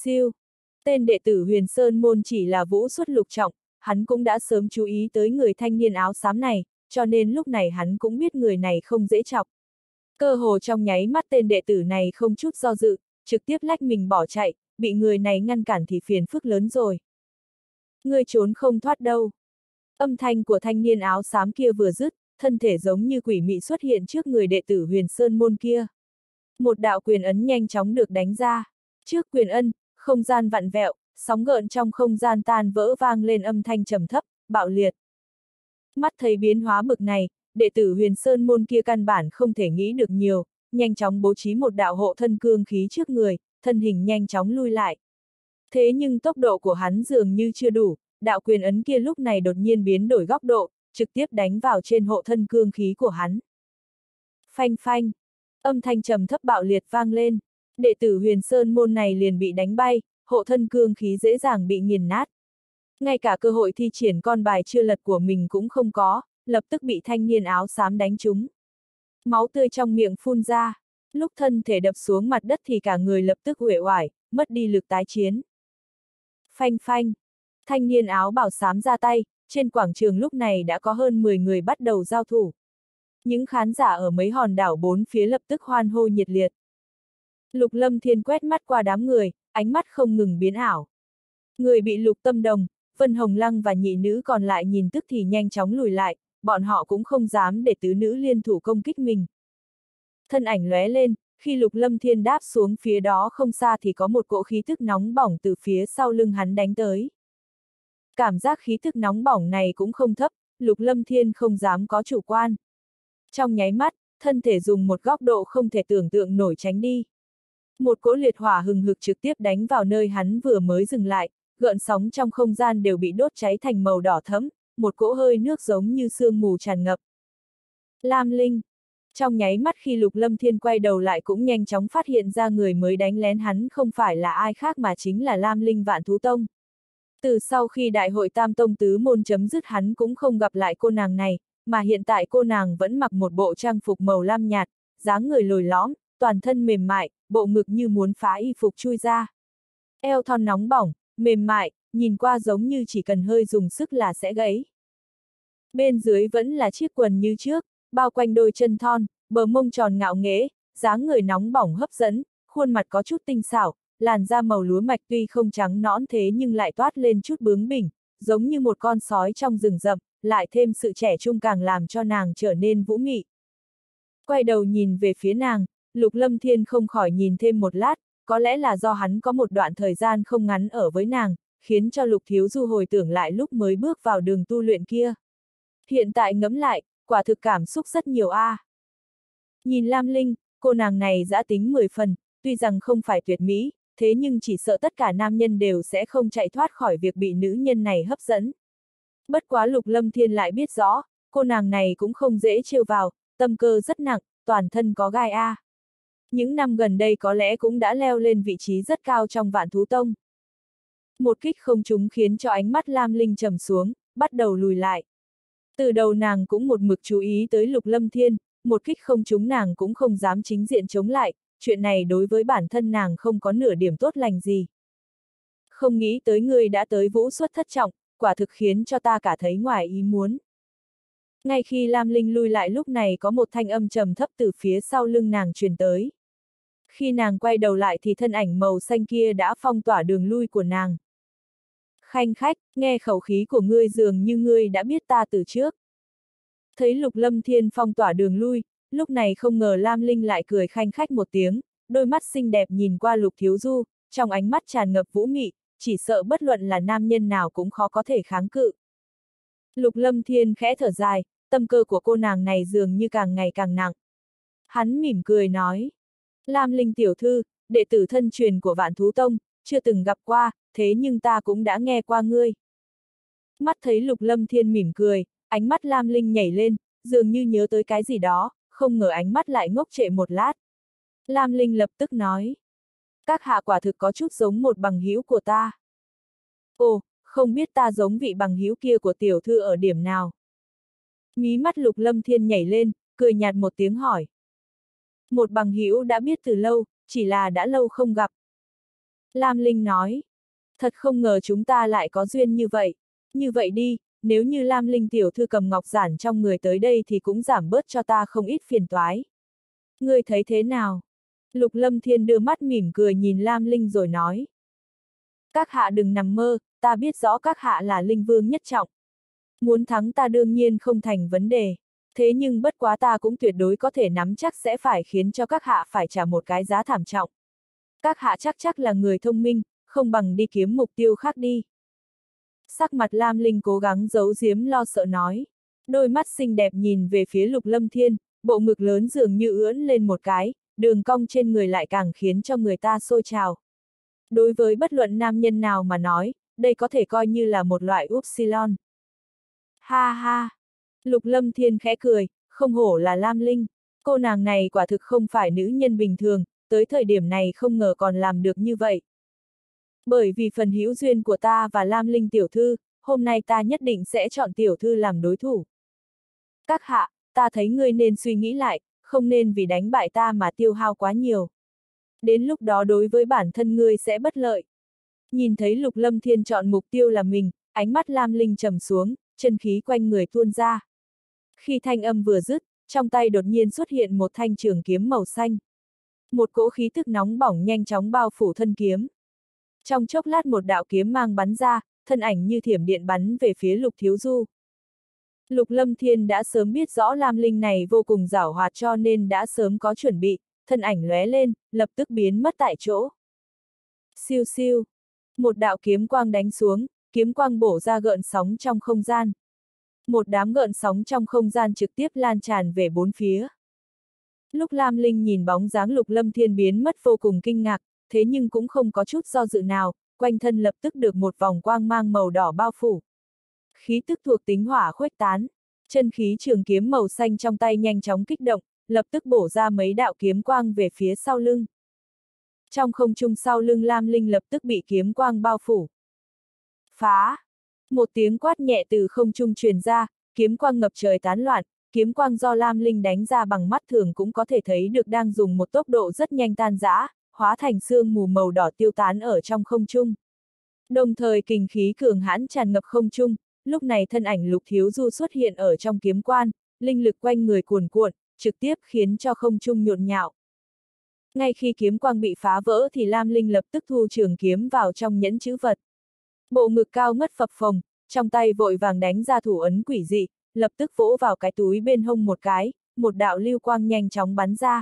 Siêu. Tên đệ tử Huyền Sơn Môn chỉ là vũ xuất lục trọng, hắn cũng đã sớm chú ý tới người thanh niên áo xám này, cho nên lúc này hắn cũng biết người này không dễ chọc. Cơ hồ trong nháy mắt tên đệ tử này không chút do dự, trực tiếp lách mình bỏ chạy, bị người này ngăn cản thì phiền phức lớn rồi. Ngươi trốn không thoát đâu. Âm thanh của thanh niên áo xám kia vừa dứt, thân thể giống như quỷ mị xuất hiện trước người đệ tử Huyền Sơn Môn kia. Một đạo quyền ấn nhanh chóng được đánh ra. Trước quyền ân, không gian vặn vẹo, sóng gợn trong không gian tan vỡ vang lên âm thanh trầm thấp, bạo liệt. Mắt thấy biến hóa bực này, đệ tử Huyền Sơn Môn kia căn bản không thể nghĩ được nhiều, nhanh chóng bố trí một đạo hộ thân cương khí trước người, thân hình nhanh chóng lui lại. Thế nhưng tốc độ của hắn dường như chưa đủ, đạo quyền ấn kia lúc này đột nhiên biến đổi góc độ, trực tiếp đánh vào trên hộ thân cương khí của hắn. Phanh phanh, âm thanh trầm thấp bạo liệt vang lên, đệ tử Huyền Sơn Môn này liền bị đánh bay, hộ thân cương khí dễ dàng bị nghiền nát. Ngay cả cơ hội thi triển con bài chưa lật của mình cũng không có, lập tức bị thanh niên áo xám đánh trúng. Máu tươi trong miệng phun ra, lúc thân thể đập xuống mặt đất thì cả người lập tức uể oải, mất đi lực tái chiến. Phanh phanh, thanh niên áo bào xám ra tay, trên quảng trường lúc này đã có hơn 10 người bắt đầu giao thủ. Những khán giả ở mấy hòn đảo bốn phía lập tức hoan hô nhiệt liệt. Lục Lâm Thiên quét mắt qua đám người, ánh mắt không ngừng biến ảo. Người bị Lục Tâm Đồng, Vân Hồng Lăng và nhị nữ còn lại nhìn tức thì nhanh chóng lùi lại, bọn họ cũng không dám để tứ nữ liên thủ công kích mình. Thân ảnh lóe lên, khi Lục Lâm Thiên đáp xuống phía đó không xa thì có một cỗ khí tức nóng bỏng từ phía sau lưng hắn đánh tới. Cảm giác khí tức nóng bỏng này cũng không thấp, Lục Lâm Thiên không dám có chủ quan. Trong nháy mắt, thân thể dùng một góc độ không thể tưởng tượng nổi tránh đi. Một cỗ liệt hỏa hừng hực trực tiếp đánh vào nơi hắn vừa mới dừng lại, gợn sóng trong không gian đều bị đốt cháy thành màu đỏ thẫm, một cỗ hơi nước giống như sương mù tràn ngập. Lam Linh. Trong nháy mắt khi Lục Lâm Thiên quay đầu lại cũng nhanh chóng phát hiện ra người mới đánh lén hắn không phải là ai khác mà chính là Lam Linh Vạn Thú Tông. Từ sau khi đại hội Tam Tông Tứ Môn chấm dứt hắn cũng không gặp lại cô nàng này, mà hiện tại cô nàng vẫn mặc một bộ trang phục màu lam nhạt, dáng người lồi lõm, toàn thân mềm mại, bộ ngực như muốn phá y phục chui ra. Eo thon nóng bỏng, mềm mại, nhìn qua giống như chỉ cần hơi dùng sức là sẽ gãy. Bên dưới vẫn là chiếc quần như trước, bao quanh đôi chân thon, bờ mông tròn ngạo nghễ, dáng người nóng bỏng hấp dẫn, khuôn mặt có chút tinh xảo, làn da màu lúa mạch tuy không trắng nõn thế nhưng lại toát lên chút bướng bỉnh, giống như một con sói trong rừng rậm, lại thêm sự trẻ trung càng làm cho nàng trở nên vũ mị. Quay đầu nhìn về phía nàng, Lục Lâm Thiên không khỏi nhìn thêm một lát, có lẽ là do hắn có một đoạn thời gian không ngắn ở với nàng, khiến cho Lục Thiếu Du hồi tưởng lại lúc mới bước vào đường tu luyện kia. Hiện tại ngẫm lại, quả thực cảm xúc rất nhiều a. Nhìn Lam Linh, cô nàng này dã tính 10 phần, tuy rằng không phải tuyệt mỹ, thế nhưng chỉ sợ tất cả nam nhân đều sẽ không chạy thoát khỏi việc bị nữ nhân này hấp dẫn. Bất quá Lục Lâm Thiên lại biết rõ, cô nàng này cũng không dễ trêu vào, tâm cơ rất nặng, toàn thân có gai a. Những năm gần đây có lẽ cũng đã leo lên vị trí rất cao trong Vạn Thú Tông. Một kích không trúng khiến cho ánh mắt Lam Linh trầm xuống, bắt đầu lùi lại. Từ đầu nàng cũng một mực chú ý tới Lục Lâm Thiên, một kích không trúng nàng cũng không dám chính diện chống lại, chuyện này đối với bản thân nàng không có nửa điểm tốt lành gì. Không nghĩ tới ngươi đã tới vũ xuất thất trọng, quả thực khiến cho ta cả thấy ngoài ý muốn. Ngay khi Lam Linh lui lại lúc này có một thanh âm trầm thấp từ phía sau lưng nàng truyền tới. Khi nàng quay đầu lại thì thân ảnh màu xanh kia đã phong tỏa đường lui của nàng. Khanh khách, nghe khẩu khí của ngươi dường như ngươi đã biết ta từ trước. Thấy Lục Lâm Thiên phong tỏa đường lui, lúc này không ngờ Lam Linh lại cười khanh khách một tiếng, đôi mắt xinh đẹp nhìn qua Lục Thiếu Du, trong ánh mắt tràn ngập vũ mị, chỉ sợ bất luận là nam nhân nào cũng khó có thể kháng cự. Lục Lâm Thiên khẽ thở dài, tâm cơ của cô nàng này dường như càng ngày càng nặng. Hắn mỉm cười nói, Lam Linh tiểu thư, đệ tử thân truyền của Vạn Thú Tông, chưa từng gặp qua, thế nhưng ta cũng đã nghe qua ngươi. Mắt thấy Lục Lâm Thiên mỉm cười, ánh mắt Lam Linh nhảy lên, dường như nhớ tới cái gì đó, không ngờ ánh mắt lại ngốc trệ một lát. Lam Linh lập tức nói, các hạ quả thực có chút giống một bằng hữu của ta. Ồ, không biết ta giống vị bằng hữu kia của tiểu thư ở điểm nào. Mí mắt Lục Lâm Thiên nhảy lên, cười nhạt một tiếng hỏi. Một bằng hữu đã biết từ lâu, chỉ là đã lâu không gặp. Lam Linh nói. Thật không ngờ chúng ta lại có duyên như vậy. Như vậy đi, nếu như Lam Linh tiểu thư cầm ngọc giản trong người tới đây thì cũng giảm bớt cho ta không ít phiền toái. Ngươi thấy thế nào? Lục Lâm Thiên đưa mắt mỉm cười nhìn Lam Linh rồi nói. Các hạ đừng nằm mơ, ta biết rõ các hạ là linh vương nhất trọng. Muốn thắng ta đương nhiên không thành vấn đề. Thế nhưng bất quá ta cũng tuyệt đối có thể nắm chắc sẽ phải khiến cho các hạ phải trả một cái giá thảm trọng. Các hạ chắc là người thông minh, không bằng đi kiếm mục tiêu khác đi. Sắc mặt Lam Linh cố gắng giấu giếm lo sợ nói. Đôi mắt xinh đẹp nhìn về phía Lục Lâm Thiên, bộ ngực lớn dường như ưỡn lên một cái, đường cong trên người lại càng khiến cho người ta sôi trào. Đối với bất luận nam nhân nào mà nói, đây có thể coi như là một loại upsilon. Ha ha! Lục Lâm Thiên khẽ cười, không hổ là Lam Linh. Cô nàng này quả thực không phải nữ nhân bình thường, tới thời điểm này không ngờ còn làm được như vậy. Bởi vì phần hữu duyên của ta và Lam Linh tiểu thư, hôm nay ta nhất định sẽ chọn tiểu thư làm đối thủ. Các hạ, ta thấy ngươi nên suy nghĩ lại, không nên vì đánh bại ta mà tiêu hao quá nhiều. Đến lúc đó đối với bản thân ngươi sẽ bất lợi. Nhìn thấy Lục Lâm Thiên chọn mục tiêu là mình, ánh mắt Lam Linh trầm xuống, chân khí quanh người tuôn ra. Khi thanh âm vừa dứt, trong tay đột nhiên xuất hiện một thanh trường kiếm màu xanh. Một cỗ khí tức nóng bỏng nhanh chóng bao phủ thân kiếm. Trong chốc lát một đạo kiếm mang bắn ra, thân ảnh như thiểm điện bắn về phía Lục Thiếu Du. Lục Lâm Thiên đã sớm biết rõ Lam Linh này vô cùng giảo hoạt cho nên đã sớm có chuẩn bị, thân ảnh lóe lên, lập tức biến mất tại chỗ. Siêu siêu. Một đạo kiếm quang đánh xuống, kiếm quang bổ ra gợn sóng trong không gian. Một đám gợn sóng trong không gian trực tiếp lan tràn về bốn phía. Lúc Lam Linh nhìn bóng dáng Lục Lâm Thiên biến mất vô cùng kinh ngạc, thế nhưng cũng không có chút do dự nào, quanh thân lập tức được một vòng quang mang màu đỏ bao phủ. Khí tức thuộc tính hỏa khuếch tán, chân khí trường kiếm màu xanh trong tay nhanh chóng kích động, lập tức bổ ra mấy đạo kiếm quang về phía sau lưng. Trong không trung sau lưng Lam Linh lập tức bị kiếm quang bao phủ. Phá! Một tiếng quát nhẹ từ không trung truyền ra, kiếm quang ngập trời tán loạn, kiếm quang do Lam Linh đánh ra bằng mắt thường cũng có thể thấy được đang dùng một tốc độ rất nhanh tan rã, hóa thành sương mù màu đỏ tiêu tán ở trong không trung. Đồng thời kình khí cường hãn tràn ngập không trung, lúc này thân ảnh Lục Thiếu Du xuất hiện ở trong kiếm quan, linh lực quanh người cuồn cuộn, trực tiếp khiến cho không trung nhộn nhạo. Ngay khi kiếm quang bị phá vỡ thì Lam Linh lập tức thu trường kiếm vào trong nhẫn chữ vật. Bộ ngực cao ngất phập phồng, trong tay vội vàng đánh ra thủ ấn quỷ dị, lập tức vỗ vào cái túi bên hông một cái, một đạo lưu quang nhanh chóng bắn ra.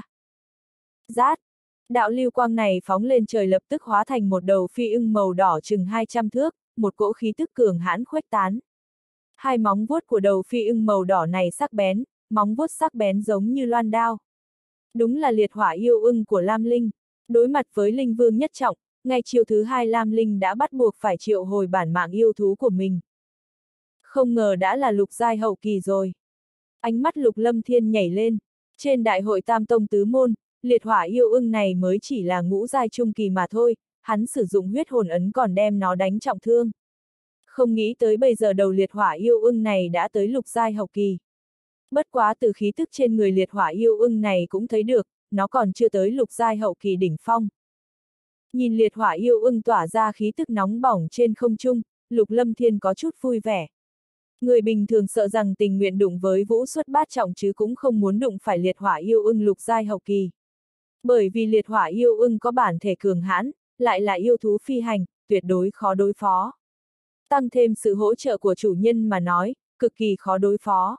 Rát! Đạo lưu quang này phóng lên trời lập tức hóa thành một đầu phi ưng màu đỏ chừng 200 thước, một cỗ khí tức cường hãn khuếch tán. Hai móng vuốt của đầu phi ưng màu đỏ này sắc bén, móng vuốt sắc bén giống như loan đao. Đúng là liệt hỏa yêu ưng của Lam Linh. Đối mặt với linh vương nhất trọng, ngay chiêu thứ hai Lam Linh đã bắt buộc phải triệu hồi bản mạng yêu thú của mình. Không ngờ đã là lục giai hậu kỳ rồi. Ánh mắt Lục Lâm Thiên nhảy lên. Trên đại hội Tam Tông Tứ Môn, liệt hỏa yêu ưng này mới chỉ là ngũ giai trung kỳ mà thôi, hắn sử dụng huyết hồn ấn còn đem nó đánh trọng thương. Không nghĩ tới bây giờ đầu liệt hỏa yêu ưng này đã tới lục giai hậu kỳ. Bất quá từ khí tức trên người liệt hỏa yêu ưng này cũng thấy được, nó còn chưa tới lục giai hậu kỳ đỉnh phong. Nhìn liệt hỏa yêu ưng tỏa ra khí tức nóng bỏng trên không trung, Lục Lâm Thiên có chút vui vẻ. Người bình thường sợ rằng tình nguyện đụng với vũ xuất bát trọng chứ cũng không muốn đụng phải liệt hỏa yêu ưng lục giai hậu kỳ. Bởi vì liệt hỏa yêu ưng có bản thể cường hãn, lại là yêu thú phi hành, tuyệt đối khó đối phó. Tăng thêm sự hỗ trợ của chủ nhân mà nói, cực kỳ khó đối phó.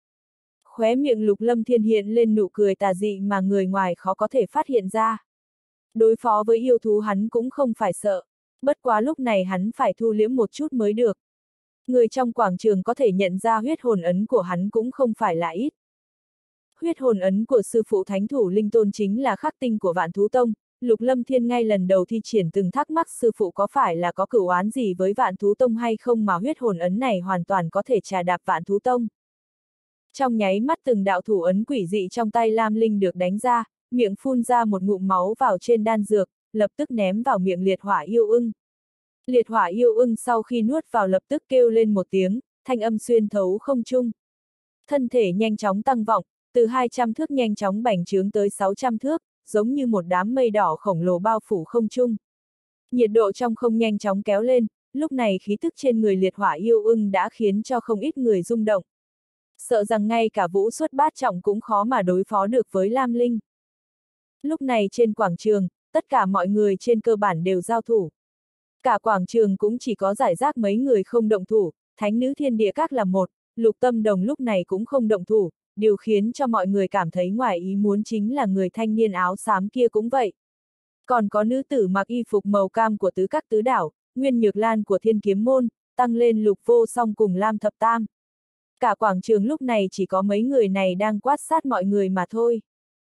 Khóe miệng Lục Lâm Thiên hiện lên nụ cười tà dị mà người ngoài khó có thể phát hiện ra. Đối phó với yêu thú hắn cũng không phải sợ, bất quá lúc này hắn phải thu liễm một chút mới được. Người trong quảng trường có thể nhận ra huyết hồn ấn của hắn cũng không phải là ít. Huyết hồn ấn của sư phụ thánh thủ linh tôn chính là khắc tinh của Vạn Thú Tông, Lục Lâm Thiên ngay lần đầu thi triển từng thắc mắc sư phụ có phải là có cửu oán gì với Vạn Thú Tông hay không mà huyết hồn ấn này hoàn toàn có thể trà đạp Vạn Thú Tông. Trong nháy mắt từng đạo thủ ấn quỷ dị trong tay Lam Linh được đánh ra, miệng phun ra một ngụm máu vào trên đan dược, lập tức ném vào miệng liệt hỏa yêu ưng. Liệt hỏa yêu ưng sau khi nuốt vào lập tức kêu lên một tiếng, thanh âm xuyên thấu không trung. Thân thể nhanh chóng tăng vọng, từ 200 thước nhanh chóng bành trướng tới 600 thước, giống như một đám mây đỏ khổng lồ bao phủ không trung. Nhiệt độ trong không nhanh chóng kéo lên, lúc này khí tức trên người liệt hỏa yêu ưng đã khiến cho không ít người rung động. Sợ rằng ngay cả vũ xuất bát trọng cũng khó mà đối phó được với Lam Linh. Lúc này trên quảng trường, tất cả mọi người trên cơ bản đều giao thủ. Cả quảng trường cũng chỉ có rải rác mấy người không động thủ, thánh nữ thiên địa các là một, Lục Tâm Đồng lúc này cũng không động thủ, điều khiến cho mọi người cảm thấy ngoài ý muốn chính là người thanh niên áo xám kia cũng vậy. Còn có nữ tử mặc y phục màu cam của tứ các tứ đảo, Nguyên Nhược Lan của Thiên Kiếm Môn, tăng lên Lục Vô Song cùng Lam Thập Tam. Cả quảng trường lúc này chỉ có mấy người này đang quan sát mọi người mà thôi.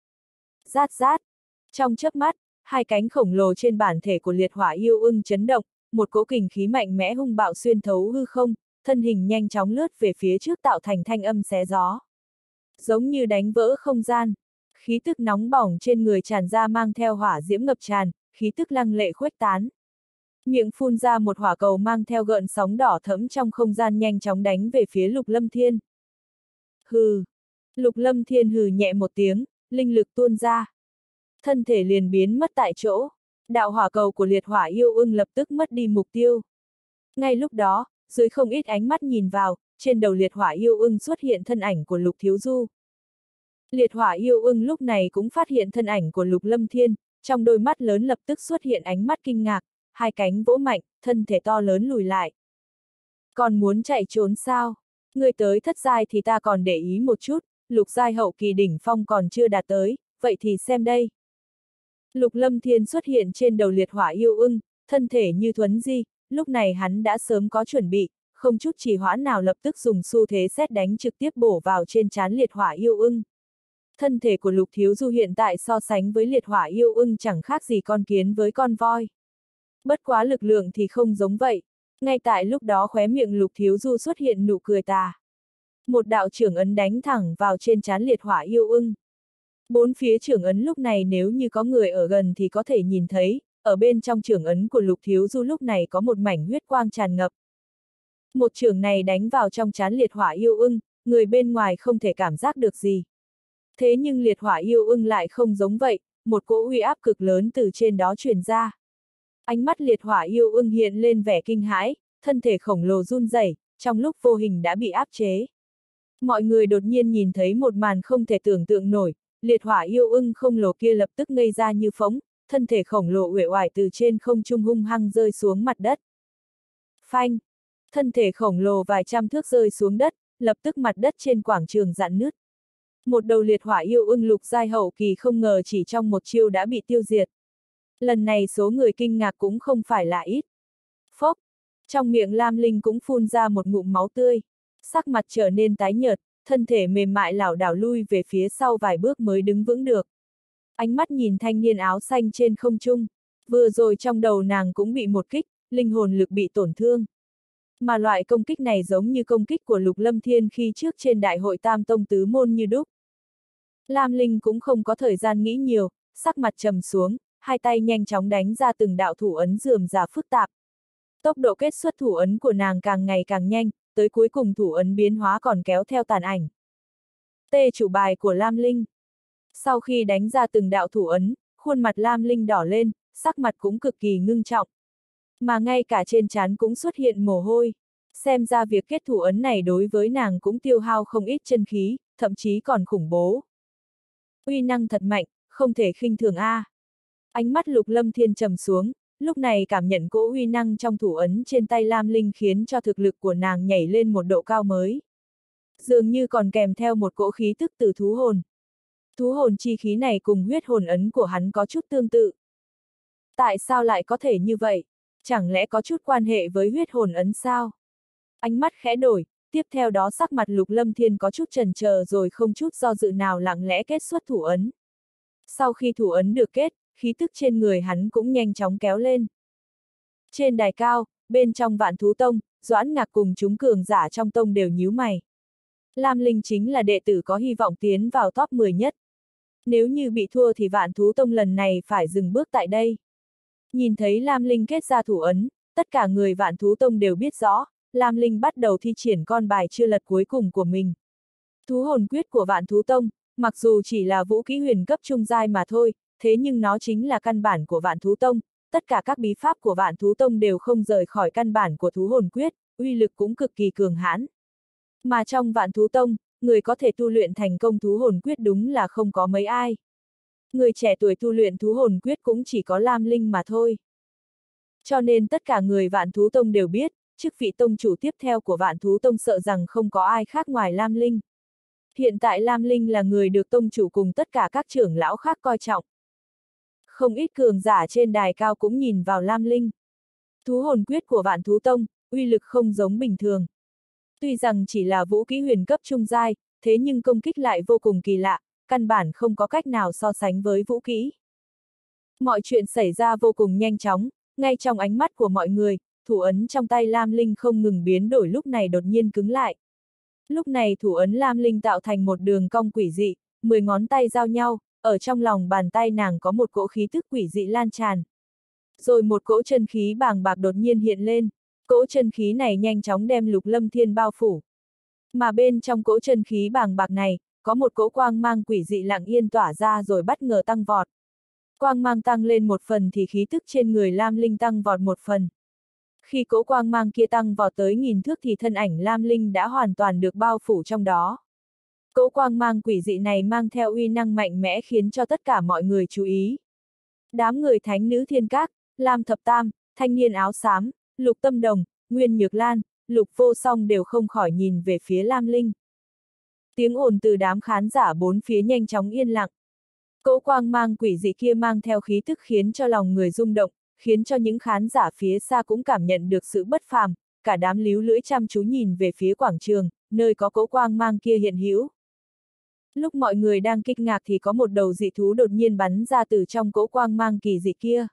Rát rát. Trong chớp mắt, hai cánh khổng lồ trên bản thể của liệt hỏa yêu ưng chấn động, một cỗ kình khí mạnh mẽ hung bạo xuyên thấu hư không, thân hình nhanh chóng lướt về phía trước tạo thành thanh âm xé gió. Giống như đánh vỡ không gian, khí tức nóng bỏng trên người tràn ra mang theo hỏa diễm ngập tràn, khí tức lăng lệ khuếch tán. Miệng phun ra một hỏa cầu mang theo gợn sóng đỏ thẫm trong không gian nhanh chóng đánh về phía Lục Lâm Thiên. Hừ. Lục Lâm Thiên hừ nhẹ một tiếng, linh lực tuôn ra. Thân thể liền biến mất tại chỗ. Đạo hỏa cầu của liệt hỏa yêu ưng lập tức mất đi mục tiêu. Ngay lúc đó, dưới không ít ánh mắt nhìn vào, trên đầu liệt hỏa yêu ưng xuất hiện thân ảnh của Lục Thiếu Du. Liệt hỏa yêu ưng lúc này cũng phát hiện thân ảnh của Lục Lâm Thiên, trong đôi mắt lớn lập tức xuất hiện ánh mắt kinh ngạc, hai cánh vỗ mạnh, thân thể to lớn lùi lại. Còn muốn chạy trốn sao? Người tới thất giai thì ta còn để ý một chút, lục giai hậu kỳ đỉnh phong còn chưa đạt tới, vậy thì xem đây. Lục Lâm Thiên xuất hiện trên đầu liệt hỏa yêu ưng, thân thể như thuấn di, lúc này hắn đã sớm có chuẩn bị, không chút trì hoãn nào lập tức dùng xu thế sét đánh trực tiếp bổ vào trên trán liệt hỏa yêu ưng. Thân thể của Lục Thiếu Du hiện tại so sánh với liệt hỏa yêu ưng chẳng khác gì con kiến với con voi. Bất quá lực lượng thì không giống vậy. Ngay tại lúc đó khóe miệng Lục Thiếu Du xuất hiện nụ cười tà. Một đạo trưởng ấn đánh thẳng vào trên trán liệt hỏa yêu ưng. Bốn phía trưởng ấn lúc này nếu như có người ở gần thì có thể nhìn thấy, ở bên trong trưởng ấn của Lục Thiếu Du lúc này có một mảnh huyết quang tràn ngập. Một trưởng này đánh vào trong trán liệt hỏa yêu ưng, người bên ngoài không thể cảm giác được gì. Thế nhưng liệt hỏa yêu ưng lại không giống vậy, một cỗ uy áp cực lớn từ trên đó truyền ra. Ánh mắt liệt hỏa yêu ưng hiện lên vẻ kinh hãi, thân thể khổng lồ run rẩy, trong lúc vô hình đã bị áp chế. Mọi người đột nhiên nhìn thấy một màn không thể tưởng tượng nổi, liệt hỏa yêu ưng khổng lồ kia lập tức ngây ra như phỗng, thân thể khổng lồ uể oải từ trên không trung hung hăng rơi xuống mặt đất. Phanh! Thân thể khổng lồ vài trăm thước rơi xuống đất, lập tức mặt đất trên quảng trường rạn nứt. Một đầu liệt hỏa yêu ưng lục giai hậu kỳ không ngờ chỉ trong một chiêu đã bị tiêu diệt. Lần này số người kinh ngạc cũng không phải là ít. Phốc! Trong miệng Lam Linh cũng phun ra một ngụm máu tươi. Sắc mặt trở nên tái nhợt, thân thể mềm mại lảo đảo lui về phía sau vài bước mới đứng vững được. Ánh mắt nhìn thanh niên áo xanh trên không trung. Vừa rồi trong đầu nàng cũng bị một kích, linh hồn lực bị tổn thương. Mà loại công kích này giống như công kích của Lục Lâm Thiên khi trước trên đại hội Tam Tông Tứ Môn như đúc. Lam Linh cũng không có thời gian nghĩ nhiều, sắc mặt trầm xuống, hai tay nhanh chóng đánh ra từng đạo thủ ấn rườm rà phức tạp. Tốc độ kết xuất thủ ấn của nàng càng ngày càng nhanh, tới cuối cùng thủ ấn biến hóa còn kéo theo tàn ảnh. Tê chủ bài của Lam Linh. Sau khi đánh ra từng đạo thủ ấn, khuôn mặt Lam Linh đỏ lên, sắc mặt cũng cực kỳ ngưng trọng. Mà ngay cả trên trán cũng xuất hiện mồ hôi. Xem ra việc kết thủ ấn này đối với nàng cũng tiêu hao không ít chân khí, thậm chí còn khủng bố. Uy năng thật mạnh, không thể khinh thường a. Ánh mắt Lục Lâm Thiên trầm xuống, lúc này cảm nhận cỗ uy năng trong thủ ấn trên tay Lam Linh khiến cho thực lực của nàng nhảy lên một độ cao mới. Dường như còn kèm theo một cỗ khí tức từ thú hồn. Thú hồn chi khí này cùng huyết hồn ấn của hắn có chút tương tự. Tại sao lại có thể như vậy? Chẳng lẽ có chút quan hệ với huyết hồn ấn sao? Ánh mắt khẽ đổi, tiếp theo đó sắc mặt Lục Lâm Thiên có chút chần chờ rồi không chút do dự nào lặng lẽ kết xuất thủ ấn. Sau khi thủ ấn được kết, khí tức trên người hắn cũng nhanh chóng kéo lên. Trên đài cao, bên trong Vạn Thú Tông, Doãn Ngạc cùng chúng cường giả trong tông đều nhíu mày. Lam Linh chính là đệ tử có hy vọng tiến vào top 10 nhất. Nếu như bị thua thì Vạn Thú Tông lần này phải dừng bước tại đây. Nhìn thấy Lam Linh kết ra thủ ấn, tất cả người Vạn Thú Tông đều biết rõ, Lam Linh bắt đầu thi triển con bài chưa lật cuối cùng của mình. Thú hồn quyết của Vạn Thú Tông, mặc dù chỉ là vũ kỹ huyền cấp trung giai mà thôi, thế nhưng nó chính là căn bản của Vạn Thú Tông, tất cả các bí pháp của Vạn Thú Tông đều không rời khỏi căn bản của thú hồn quyết, uy lực cũng cực kỳ cường hãn. Mà trong Vạn Thú Tông, người có thể tu luyện thành công thú hồn quyết đúng là không có mấy ai. Người trẻ tuổi tu luyện thú hồn quyết cũng chỉ có Lam Linh mà thôi. Cho nên tất cả người Vạn Thú Tông đều biết, chức vị tông chủ tiếp theo của Vạn Thú Tông sợ rằng không có ai khác ngoài Lam Linh. Hiện tại Lam Linh là người được tông chủ cùng tất cả các trưởng lão khác coi trọng. Không ít cường giả trên đài cao cũng nhìn vào Lam Linh. Thú hồn quyết của Vạn Thú Tông, uy lực không giống bình thường. Tuy rằng chỉ là vũ kỹ huyền cấp trung giai, thế nhưng công kích lại vô cùng kỳ lạ, căn bản không có cách nào so sánh với vũ kỹ. Mọi chuyện xảy ra vô cùng nhanh chóng, ngay trong ánh mắt của mọi người, thủ ấn trong tay Lam Linh không ngừng biến đổi lúc này đột nhiên cứng lại. Lúc này thủ ấn Lam Linh tạo thành một đường cong quỷ dị, 10 ngón tay giao nhau, ở trong lòng bàn tay nàng có một cỗ khí tức quỷ dị lan tràn. Rồi một cỗ chân khí bàng bạc đột nhiên hiện lên, cỗ chân khí này nhanh chóng đem Lục Lâm Thiên bao phủ. Mà bên trong cỗ chân khí bàng bạc này, có một cỗ quang mang quỷ dị lặng yên tỏa ra rồi bất ngờ tăng vọt. Quang mang tăng lên một phần thì khí tức trên người Lam Linh tăng vọt một phần. Khi cỗ quang mang kia tăng vọt tới 1000 thước thì thân ảnh Lam Linh đã hoàn toàn được bao phủ trong đó. Cỗ quang mang quỷ dị này mang theo uy năng mạnh mẽ khiến cho tất cả mọi người chú ý. Đám người Thánh Nữ Thiên Các, Lam Thập Tam, Thanh Niên Áo Xám, Lục Tâm Đồng, Nguyên Nhược Lan, Lục Vô Song đều không khỏi nhìn về phía Lam Linh. Tiếng ồn từ đám khán giả bốn phía nhanh chóng yên lặng. Cỗ quang mang quỷ dị kia mang theo khí tức khiến cho lòng người rung động, khiến cho những khán giả phía xa cũng cảm nhận được sự bất phàm, cả đám líu lưỡi chăm chú nhìn về phía quảng trường, nơi có cỗ quang mang kia hiện hữu. Lúc mọi người đang kinh ngạc thì có một đầu dị thú đột nhiên bắn ra từ trong cỗ quang mang kỳ dị kia.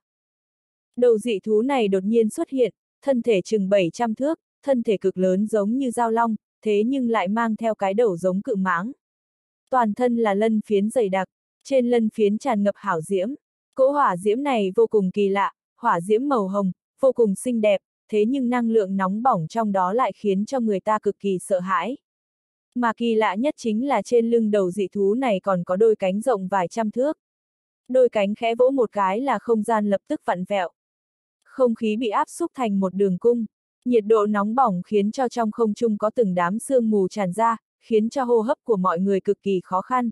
Đầu dị thú này đột nhiên xuất hiện, thân thể chừng 700 thước, thân thể cực lớn giống như dao long, thế nhưng lại mang theo cái đầu giống cự mãng. Toàn thân là lân phiến dày đặc, trên lân phiến tràn ngập hỏa diễm. Cỗ hỏa diễm này vô cùng kỳ lạ, hỏa diễm màu hồng, vô cùng xinh đẹp, thế nhưng năng lượng nóng bỏng trong đó lại khiến cho người ta cực kỳ sợ hãi. Mà kỳ lạ nhất chính là trên lưng đầu dị thú này còn có đôi cánh rộng vài trăm thước. Đôi cánh khẽ vỗ một cái là không gian lập tức vặn vẹo. Không khí bị áp xúc thành một đường cung. Nhiệt độ nóng bỏng khiến cho trong không trung có từng đám sương mù tràn ra, khiến cho hô hấp của mọi người cực kỳ khó khăn.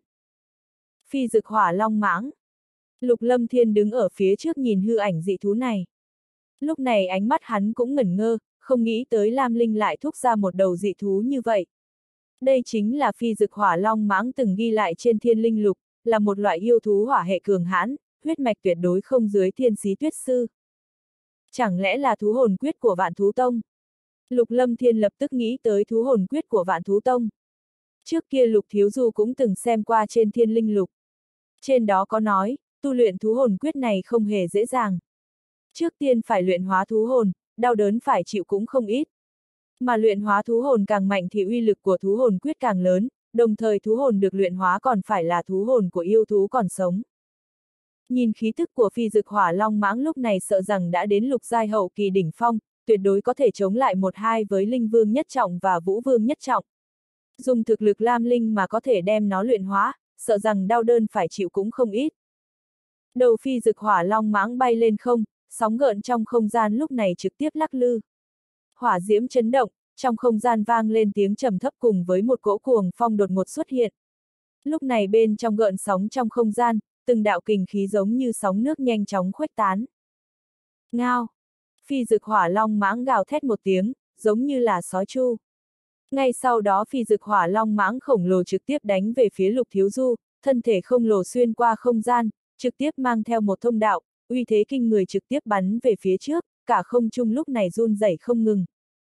Phi dực hỏa long mãng. Lục Lâm Thiên đứng ở phía trước nhìn hư ảnh dị thú này. Lúc này ánh mắt hắn cũng ngẩn ngơ, không nghĩ tới Lam Linh lại thúc ra một đầu dị thú như vậy. Đây chính là phi dực hỏa long mãng từng ghi lại trên Thiên Linh Lục, là một loại yêu thú hỏa hệ cường hãn, huyết mạch tuyệt đối không dưới Thiên Xí Tuyết Sư. Chẳng lẽ là thú hồn quyết của Vạn Thú Tông? Lục Lâm Thiên lập tức nghĩ tới thú hồn quyết của Vạn Thú Tông. Trước kia Lục Thiếu Du cũng từng xem qua trên Thiên Linh Lục. Trên đó có nói, tu luyện thú hồn quyết này không hề dễ dàng. Trước tiên phải luyện hóa thú hồn, đau đớn phải chịu cũng không ít. Mà luyện hóa thú hồn càng mạnh thì uy lực của thú hồn quyết càng lớn, đồng thời thú hồn được luyện hóa còn phải là thú hồn của yêu thú còn sống. Nhìn khí tức của phi dực hỏa long mãng lúc này sợ rằng đã đến lục giai hậu kỳ đỉnh phong, tuyệt đối có thể chống lại 1-2 với linh vương nhất trọng và vũ vương nhất trọng. Dùng thực lực Lam Linh mà có thể đem nó luyện hóa, sợ rằng đau đớn phải chịu cũng không ít. Đầu phi dực hỏa long mãng bay lên không, sóng gợn trong không gian lúc này trực tiếp lắc lư. Hỏa diễm chấn động, trong không gian vang lên tiếng trầm thấp cùng với một cỗ cuồng phong đột ngột xuất hiện. Lúc này bên trong gợn sóng trong không gian, từng đạo kình khí giống như sóng nước nhanh chóng khuếch tán. Ngao! Phi dực hỏa long mãng gào thét một tiếng, giống như là sói tru. Ngay sau đó phi dực hỏa long mãng khổng lồ trực tiếp đánh về phía Lục Thiếu Du, thân thể khổng lồ xuyên qua không gian, trực tiếp mang theo một thông đạo, uy thế kinh người trực tiếp bắn về phía trước, cả không trung lúc này run rẩy không ngừng.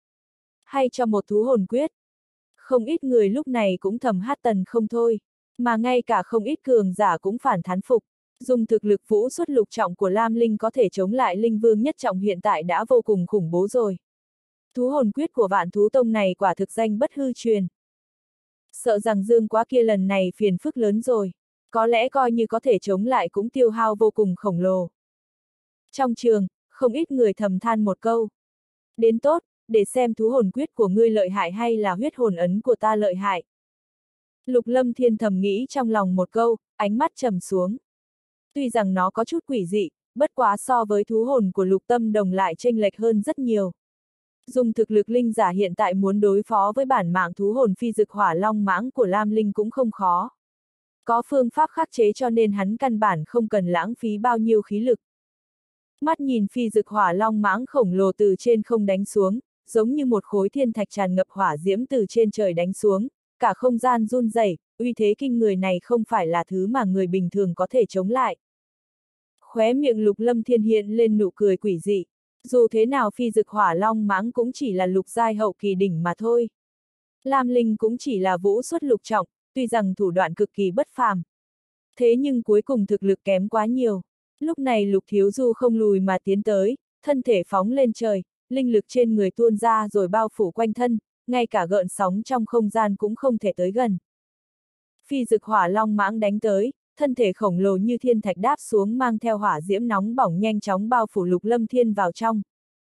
Hay cho một thú hồn quyết. Không ít người lúc này cũng thầm hát tần không thôi, mà ngay cả không ít cường giả cũng phản thán phục. Dùng thực lực vũ xuất lục trọng của Lam Linh có thể chống lại linh vương nhất trọng hiện tại đã vô cùng khủng bố rồi. Thú hồn quyết của Vạn Thú Tông này quả thực danh bất hư truyền. Sợ rằng Dương Quá kia lần này phiền phức lớn rồi, có lẽ coi như có thể chống lại cũng tiêu hao vô cùng khổng lồ. Trong trường, không ít người thầm than một câu. Đến tốt, để xem thú hồn quyết của ngươi lợi hại hay là huyết hồn ấn của ta lợi hại. Lục Lâm Thiên thầm nghĩ trong lòng một câu, ánh mắt trầm xuống. Tuy rằng nó có chút quỷ dị, bất quá so với thú hồn của Lục Tâm Đồng lại chênh lệch hơn rất nhiều. Dùng thực lực linh giả hiện tại muốn đối phó với bản mạng thú hồn phi dực hỏa long mãng của Lam Linh cũng không khó. Có phương pháp khắc chế cho nên hắn căn bản không cần lãng phí bao nhiêu khí lực. Mắt nhìn phi dực hỏa long mãng khổng lồ từ trên không đánh xuống, giống như một khối thiên thạch tràn ngập hỏa diễm từ trên trời đánh xuống, cả không gian run rẩy, uy thế kinh người này không phải là thứ mà người bình thường có thể chống lại. Khóe miệng Lục Lâm Thiên hiện lên nụ cười quỷ dị. Dù thế nào phi dực hỏa long mãng cũng chỉ là lục giai hậu kỳ đỉnh mà thôi. Lam Linh cũng chỉ là vũ xuất lục trọng, tuy rằng thủ đoạn cực kỳ bất phàm. Thế nhưng cuối cùng thực lực kém quá nhiều. Lúc này Lục Thiếu Du không lùi mà tiến tới, thân thể phóng lên trời, linh lực trên người tuôn ra rồi bao phủ quanh thân, ngay cả gợn sóng trong không gian cũng không thể tới gần. Phi dực hỏa long mãng đánh tới, thân thể khổng lồ như thiên thạch đáp xuống mang theo hỏa diễm nóng bỏng nhanh chóng bao phủ Lục Lâm Thiên vào trong.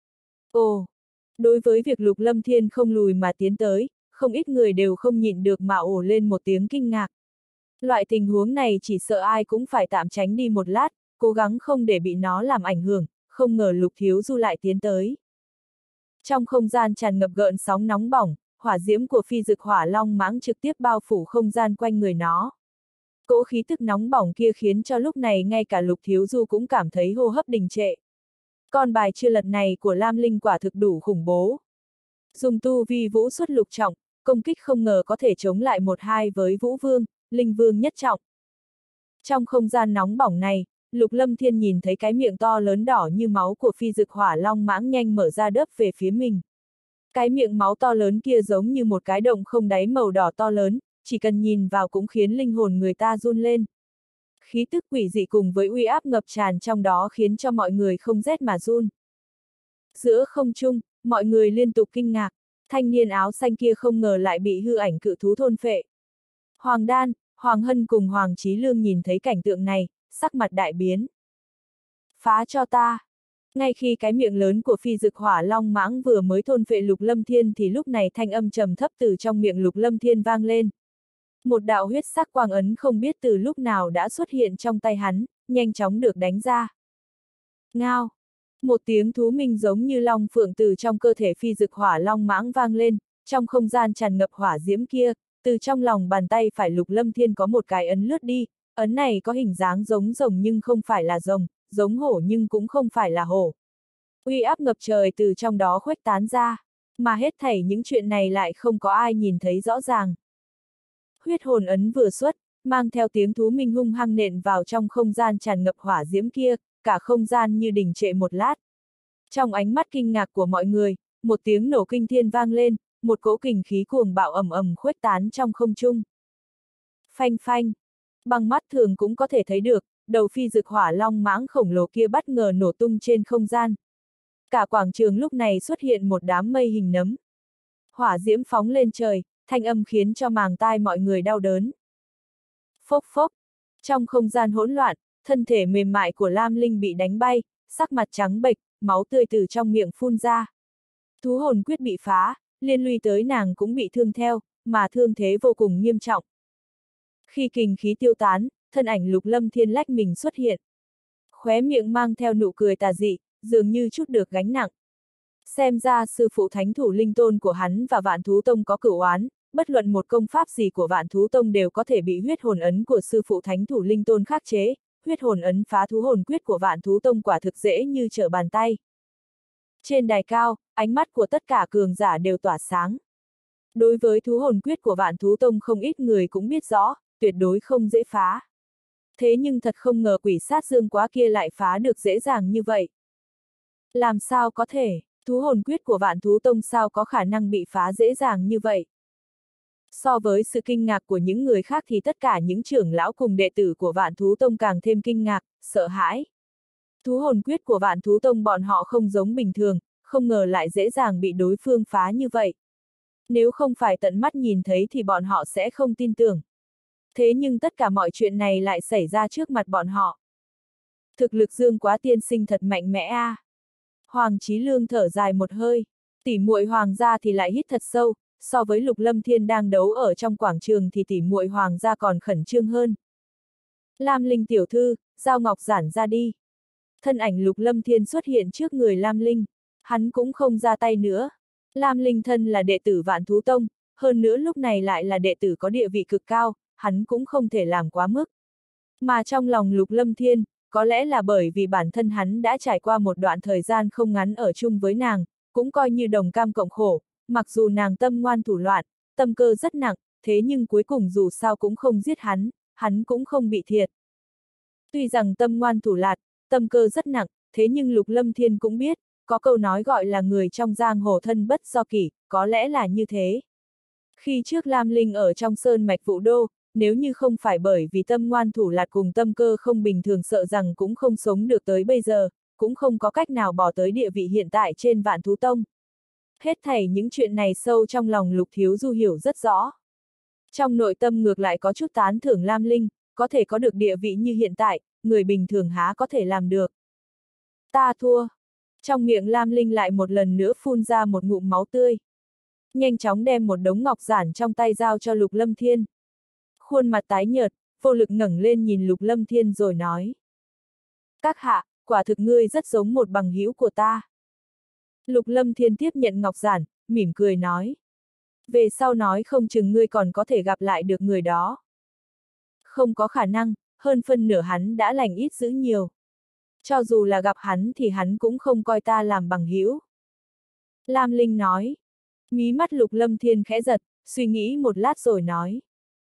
Ồ! Đối với việc Lục Lâm Thiên không lùi mà tiến tới, không ít người đều không nhịn được mà ồ lên một tiếng kinh ngạc. Loại tình huống này chỉ sợ ai cũng phải tạm tránh đi một lát, cố gắng không để bị nó làm ảnh hưởng, không ngờ Lục Thiếu Du lại tiến tới. Trong không gian tràn ngập gợn sóng nóng bỏng, hỏa diễm của phi dực hỏa long mãng trực tiếp bao phủ không gian quanh người nó. Cỗ khí tức nóng bỏng kia khiến cho lúc này ngay cả Lục Thiếu Du cũng cảm thấy hô hấp đình trệ. Con bài chưa lật này của Lam Linh quả thực đủ khủng bố. Dùng tu vi vũ xuất lục trọng, công kích không ngờ có thể chống lại 1-2 với Vũ Vương, Linh Vương nhất trọng. Trong không gian nóng bỏng này, Lục Lâm Thiên nhìn thấy cái miệng to lớn đỏ như máu của phi dực hỏa long mãng nhanh mở ra đớp về phía mình. Cái miệng máu to lớn kia giống như một cái động không đáy màu đỏ to lớn, chỉ cần nhìn vào cũng khiến linh hồn người ta run lên. Khí tức quỷ dị cùng với uy áp ngập tràn trong đó khiến cho mọi người không rét mà run. Giữa không trung, mọi người liên tục kinh ngạc, thanh niên áo xanh kia không ngờ lại bị hư ảnh cự thú thôn phệ. Hoàng Đan, Hoàng Hân cùng Hoàng Chí Lương nhìn thấy cảnh tượng này, sắc mặt đại biến. Phá cho ta! Ngay khi cái miệng lớn của phi dực hỏa long mãng vừa mới thôn phệ Lục Lâm Thiên thì lúc này thanh âm trầm thấp từ trong miệng Lục Lâm Thiên vang lên. Một đạo huyết sắc quang ấn không biết từ lúc nào đã xuất hiện trong tay hắn, nhanh chóng được đánh ra. Ngao! Một tiếng thú minh giống như long phượng từ trong cơ thể phi dực hỏa long mãng vang lên, trong không gian tràn ngập hỏa diễm kia, từ trong lòng bàn tay phải Lục Lâm Thiên có một cái ấn lướt đi, ấn này có hình dáng giống rồng nhưng không phải là rồng, giống hổ nhưng cũng không phải là hổ. Uy áp ngập trời từ trong đó khuếch tán ra, mà hết thảy những chuyện này lại không có ai nhìn thấy rõ ràng. Huyết hồn ấn vừa xuất, mang theo tiếng thú minh hung hăng nện vào trong không gian tràn ngập hỏa diễm kia, cả không gian như đình trệ một lát. Trong ánh mắt kinh ngạc của mọi người, một tiếng nổ kinh thiên vang lên, một cỗ kình khí cuồng bạo ầm ầm khuếch tán trong không trung. Phanh phanh, bằng mắt thường cũng có thể thấy được, đầu phi dực hỏa long mãng khổng lồ kia bất ngờ nổ tung trên không gian. Cả quảng trường lúc này xuất hiện một đám mây hình nấm. Hỏa diễm phóng lên trời, thanh âm khiến cho màng tai mọi người đau đớn. Phốc phốc, trong không gian hỗn loạn, thân thể mềm mại của Lam Linh bị đánh bay, sắc mặt trắng bệch, máu tươi từ trong miệng phun ra. Thú hồn quyết bị phá, liên lụy tới nàng cũng bị thương theo, mà thương thế vô cùng nghiêm trọng. Khi kình khí tiêu tán, thân ảnh Lục Lâm Thiên lách mình xuất hiện. Khóe miệng mang theo nụ cười tà dị, dường như chút được gánh nặng. Xem ra sư phụ thánh thủ linh tôn của hắn và Vạn Thú Tông có cửu oán, bất luận một công pháp gì của Vạn Thú Tông đều có thể bị huyết hồn ấn của sư phụ thánh thủ linh tôn khắc chế, huyết hồn ấn phá thú hồn quyết của Vạn Thú Tông quả thực dễ như trở bàn tay. Trên đài cao, ánh mắt của tất cả cường giả đều tỏa sáng. Đối với thú hồn quyết của Vạn Thú Tông không ít người cũng biết rõ, tuyệt đối không dễ phá. Thế nhưng thật không ngờ quỷ sát dương quá kia lại phá được dễ dàng như vậy. Làm sao có thể, thú hồn quyết của Vạn Thú Tông sao có khả năng bị phá dễ dàng như vậy? So với sự kinh ngạc của những người khác thì tất cả những trưởng lão cùng đệ tử của Vạn Thú Tông càng thêm kinh ngạc, sợ hãi. Thú hồn quyết của Vạn Thú Tông bọn họ không giống bình thường, không ngờ lại dễ dàng bị đối phương phá như vậy. Nếu không phải tận mắt nhìn thấy thì bọn họ sẽ không tin tưởng. Thế nhưng tất cả mọi chuyện này lại xảy ra trước mặt bọn họ. Thực lực Dương Quá tiên sinh thật mạnh mẽ a. Hoàng Chí Lương thở dài một hơi, tỉ muội Hoàng gia thì lại hít thật sâu, so với Lục Lâm Thiên đang đấu ở trong quảng trường thì tỉ muội Hoàng gia còn khẩn trương hơn. Lam Linh tiểu thư, giao ngọc giản ra đi. thân ảnh Lục Lâm Thiên xuất hiện trước người Lam Linh, hắn cũng không ra tay nữa. Lam Linh thân là đệ tử Vạn Thú Tông, hơn nữa lúc này lại là đệ tử có địa vị cực cao, hắn cũng không thể làm quá mức. Mà trong lòng Lục Lâm Thiên, có lẽ là bởi vì bản thân hắn đã trải qua một đoạn thời gian không ngắn ở chung với nàng, cũng coi như đồng cam cộng khổ, mặc dù nàng tâm ngoan thủ loạn, tâm cơ rất nặng, thế nhưng cuối cùng dù sao cũng không giết hắn cũng không bị thiệt. Tuy rằng tâm ngoan thủ lạt, tâm cơ rất nặng, thế nhưng Lục Lâm Thiên cũng biết, có câu nói gọi là người trong giang hồ thân bất do kỷ, có lẽ là như thế. Khi trước Lam Linh ở trong sơn mạch Vũ Đô, nếu như không phải bởi vì tâm ngoan thủ lạt cùng tâm cơ không bình thường sợ rằng cũng không sống được tới bây giờ, cũng không có cách nào bỏ tới địa vị hiện tại trên Vạn Thú Tông. Hết thảy những chuyện này sâu trong lòng Lục Thiếu Du hiểu rất rõ. Trong nội tâm ngược lại có chút tán thưởng Lam Linh, có thể có được địa vị như hiện tại, người bình thường há có thể làm được. Ta thua. Trong miệng Lam Linh lại một lần nữa phun ra một ngụm máu tươi. Nhanh chóng đem một đống ngọc giản trong tay giao cho Lục Lâm Thiên. Khuôn mặt tái nhợt, vô lực ngẩng lên nhìn Lục Lâm Thiên rồi nói. Các hạ, quả thực ngươi rất giống một bằng hữu của ta. Lục Lâm Thiên tiếp nhận ngọc giản, mỉm cười nói. Về sau nói không chừng ngươi còn có thể gặp lại được người đó. Không có khả năng, hơn phân nửa hắn đã lành ít dữ nhiều. Cho dù là gặp hắn thì hắn cũng không coi ta làm bằng hữu. Lam Linh nói. Mí mắt Lục Lâm Thiên khẽ giật, suy nghĩ một lát rồi nói.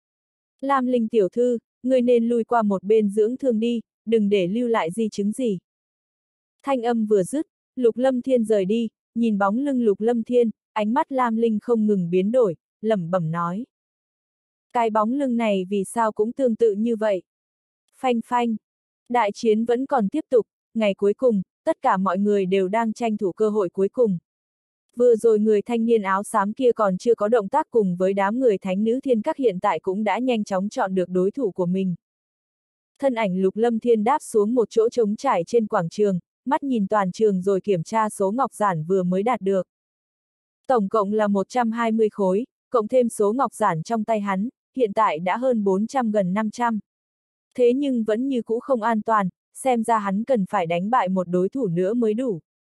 Lam Linh tiểu thư, ngươi nên lui qua một bên dưỡng thương đi, đừng để lưu lại di chứng gì. Thanh âm vừa dứt, Lục Lâm Thiên rời đi, nhìn bóng lưng Lục Lâm Thiên, ánh mắt Lam Linh không ngừng biến đổi, lẩm bẩm nói. Cái bóng lưng này vì sao cũng tương tự như vậy? Phanh phanh. Đại chiến vẫn còn tiếp tục, ngày cuối cùng, tất cả mọi người đều đang tranh thủ cơ hội cuối cùng. Vừa rồi người thanh niên áo xám kia còn chưa có động tác cùng với đám người thánh nữ thiên các hiện tại cũng đã nhanh chóng chọn được đối thủ của mình. Thân ảnh Lục Lâm Thiên đáp xuống một chỗ trống trải trên quảng trường, mắt nhìn toàn trường rồi kiểm tra số ngọc giản vừa mới đạt được. Tổng cộng là 120 khối, cộng thêm số ngọc giản trong tay hắn, hiện tại đã hơn 400 gần 500. Thế nhưng vẫn như cũ không an toàn, xem ra hắn cần phải đánh bại một đối thủ nữa mới đủ.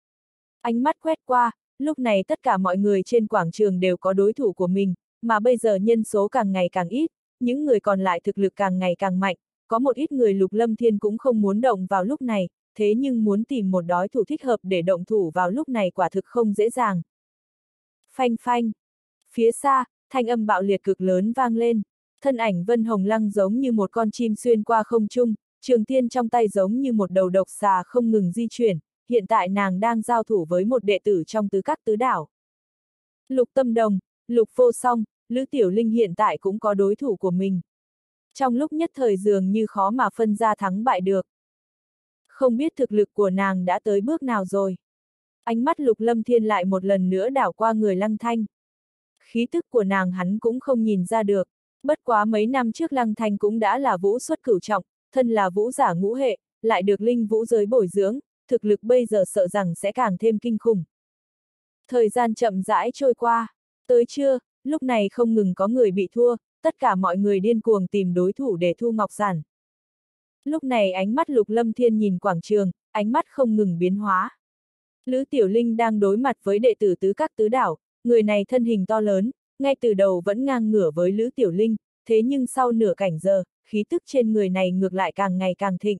Ánh mắt quét qua, lúc này tất cả mọi người trên quảng trường đều có đối thủ của mình, mà bây giờ nhân số càng ngày càng ít, những người còn lại thực lực càng ngày càng mạnh, có một ít người Lục Lâm Thiên cũng không muốn động vào lúc này, thế nhưng muốn tìm một đối thủ thích hợp để động thủ vào lúc này quả thực không dễ dàng. Phanh phanh. Phía xa, thanh âm bạo liệt cực lớn vang lên, thân ảnh Vân Hồng Lăng giống như một con chim xuyên qua không trung, trường tiên trong tay giống như một đầu độc xà không ngừng di chuyển, hiện tại nàng đang giao thủ với một đệ tử trong tứ các tứ đảo. Lục Tâm Đồng, Lục Vô Song, Lữ Tiểu Linh hiện tại cũng có đối thủ của mình. Trong lúc nhất thời dường như khó mà phân ra thắng bại được. Không biết thực lực của nàng đã tới bước nào rồi. Ánh mắt Lục Lâm Thiên lại một lần nữa đảo qua người Lăng Thanh. Khí tức của nàng hắn cũng không nhìn ra được. Bất quá mấy năm trước Lăng Thanh cũng đã là vũ xuất cửu trọng, thân là vũ giả ngũ hệ, lại được linh vũ giới bồi dưỡng, thực lực bây giờ sợ rằng sẽ càng thêm kinh khủng. Thời gian chậm rãi trôi qua. Tới trưa, lúc này không ngừng có người bị thua, tất cả mọi người điên cuồng tìm đối thủ để thu ngọc giản. Lúc này ánh mắt Lục Lâm Thiên nhìn quảng trường, ánh mắt không ngừng biến hóa. Lữ Tiểu Linh đang đối mặt với đệ tử tứ các tứ đảo, người này thân hình to lớn, ngay từ đầu vẫn ngang ngửa với Lữ Tiểu Linh, thế nhưng sau nửa cảnh giờ, khí tức trên người này ngược lại càng ngày càng thịnh.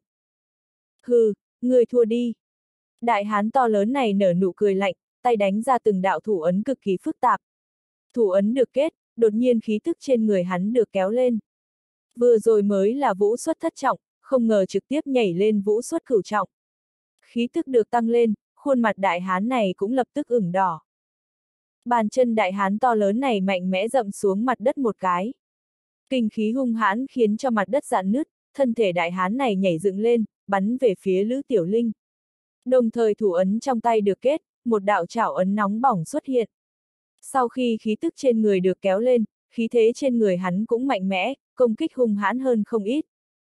Hừ, người thua đi. Đại hán to lớn này nở nụ cười lạnh, tay đánh ra từng đạo thủ ấn cực kỳ phức tạp. Thủ ấn được kết, đột nhiên khí tức trên người hắn được kéo lên. Vừa rồi mới là vũ xuất thất trọng, không ngờ trực tiếp nhảy lên vũ xuất cửu trọng. Khí tức được tăng lên, khuôn mặt đại hán này cũng lập tức ửng đỏ. Bàn chân đại hán to lớn này mạnh mẽ dậm xuống mặt đất một cái. Kinh khí hung hãn khiến cho mặt đất rạn nứt, thân thể đại hán này nhảy dựng lên, bắn về phía Lữ Tiểu Linh. Đồng thời thủ ấn trong tay được kết, một đạo chảo ấn nóng bỏng xuất hiện. Sau khi khí tức trên người được kéo lên, khí thế trên người hắn cũng mạnh mẽ, công kích hung hãn hơn không ít.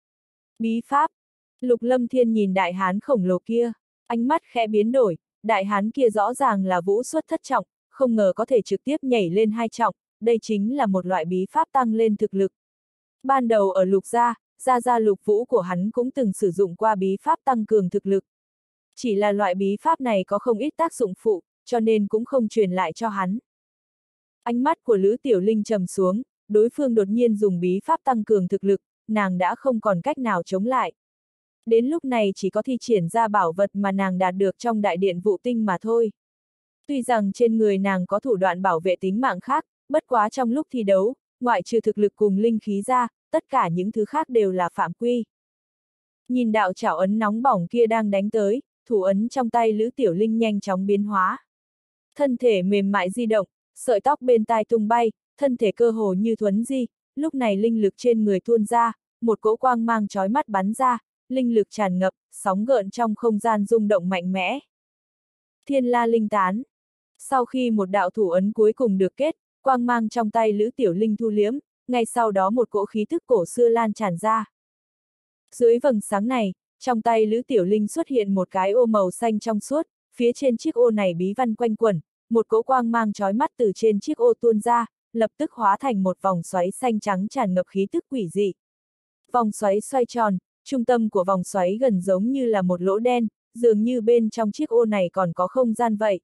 Bí pháp. Lục Lâm Thiên nhìn đại hán khổng lồ kia, ánh mắt khẽ biến đổi, đại hán kia rõ ràng là vũ xuất thất trọng, không ngờ có thể trực tiếp nhảy lên hai trọng, đây chính là một loại bí pháp tăng lên thực lực. Ban đầu ở Lục gia, gia Lục Vũ của hắn cũng từng sử dụng qua bí pháp tăng cường thực lực. Chỉ là loại bí pháp này có không ít tác dụng phụ, cho nên cũng không truyền lại cho hắn. Ánh mắt của Lữ Tiểu Linh trầm xuống, đối phương đột nhiên dùng bí pháp tăng cường thực lực, nàng đã không còn cách nào chống lại. Đến lúc này chỉ có thi triển ra bảo vật mà nàng đạt được trong đại điện Vụ Tinh mà thôi. Tuy rằng trên người nàng có thủ đoạn bảo vệ tính mạng khác, bất quá trong lúc thi đấu, ngoại trừ thực lực cùng linh khí ra, tất cả những thứ khác đều là phạm quy. Nhìn đạo chảo ấn nóng bỏng kia đang đánh tới, thủ ấn trong tay Lữ Tiểu Linh nhanh chóng biến hóa. Thân thể mềm mại di động, sợi tóc bên tai tung bay, thân thể cơ hồ như thuấn di, lúc này linh lực trên người tuôn ra, một cỗ quang mang chói mắt bắn ra, linh lực tràn ngập, sóng gợn trong không gian rung động mạnh mẽ. Thiên La Linh Tán. Sau khi một đạo thủ ấn cuối cùng được kết, quang mang trong tay Lữ Tiểu Linh thu liếm, ngay sau đó một cỗ khí thức cổ xưa lan tràn ra. Dưới vầng sáng này, trong tay Lữ Tiểu Linh xuất hiện một cái ô màu xanh trong suốt, phía trên chiếc ô này bí văn quanh quẩn, một cỗ quang mang chói mắt từ trên chiếc ô tuôn ra, lập tức hóa thành một vòng xoáy xanh trắng tràn ngập khí tức quỷ dị. Vòng xoáy xoay tròn, trung tâm của vòng xoáy gần giống như là một lỗ đen, dường như bên trong chiếc ô này còn có không gian vậy.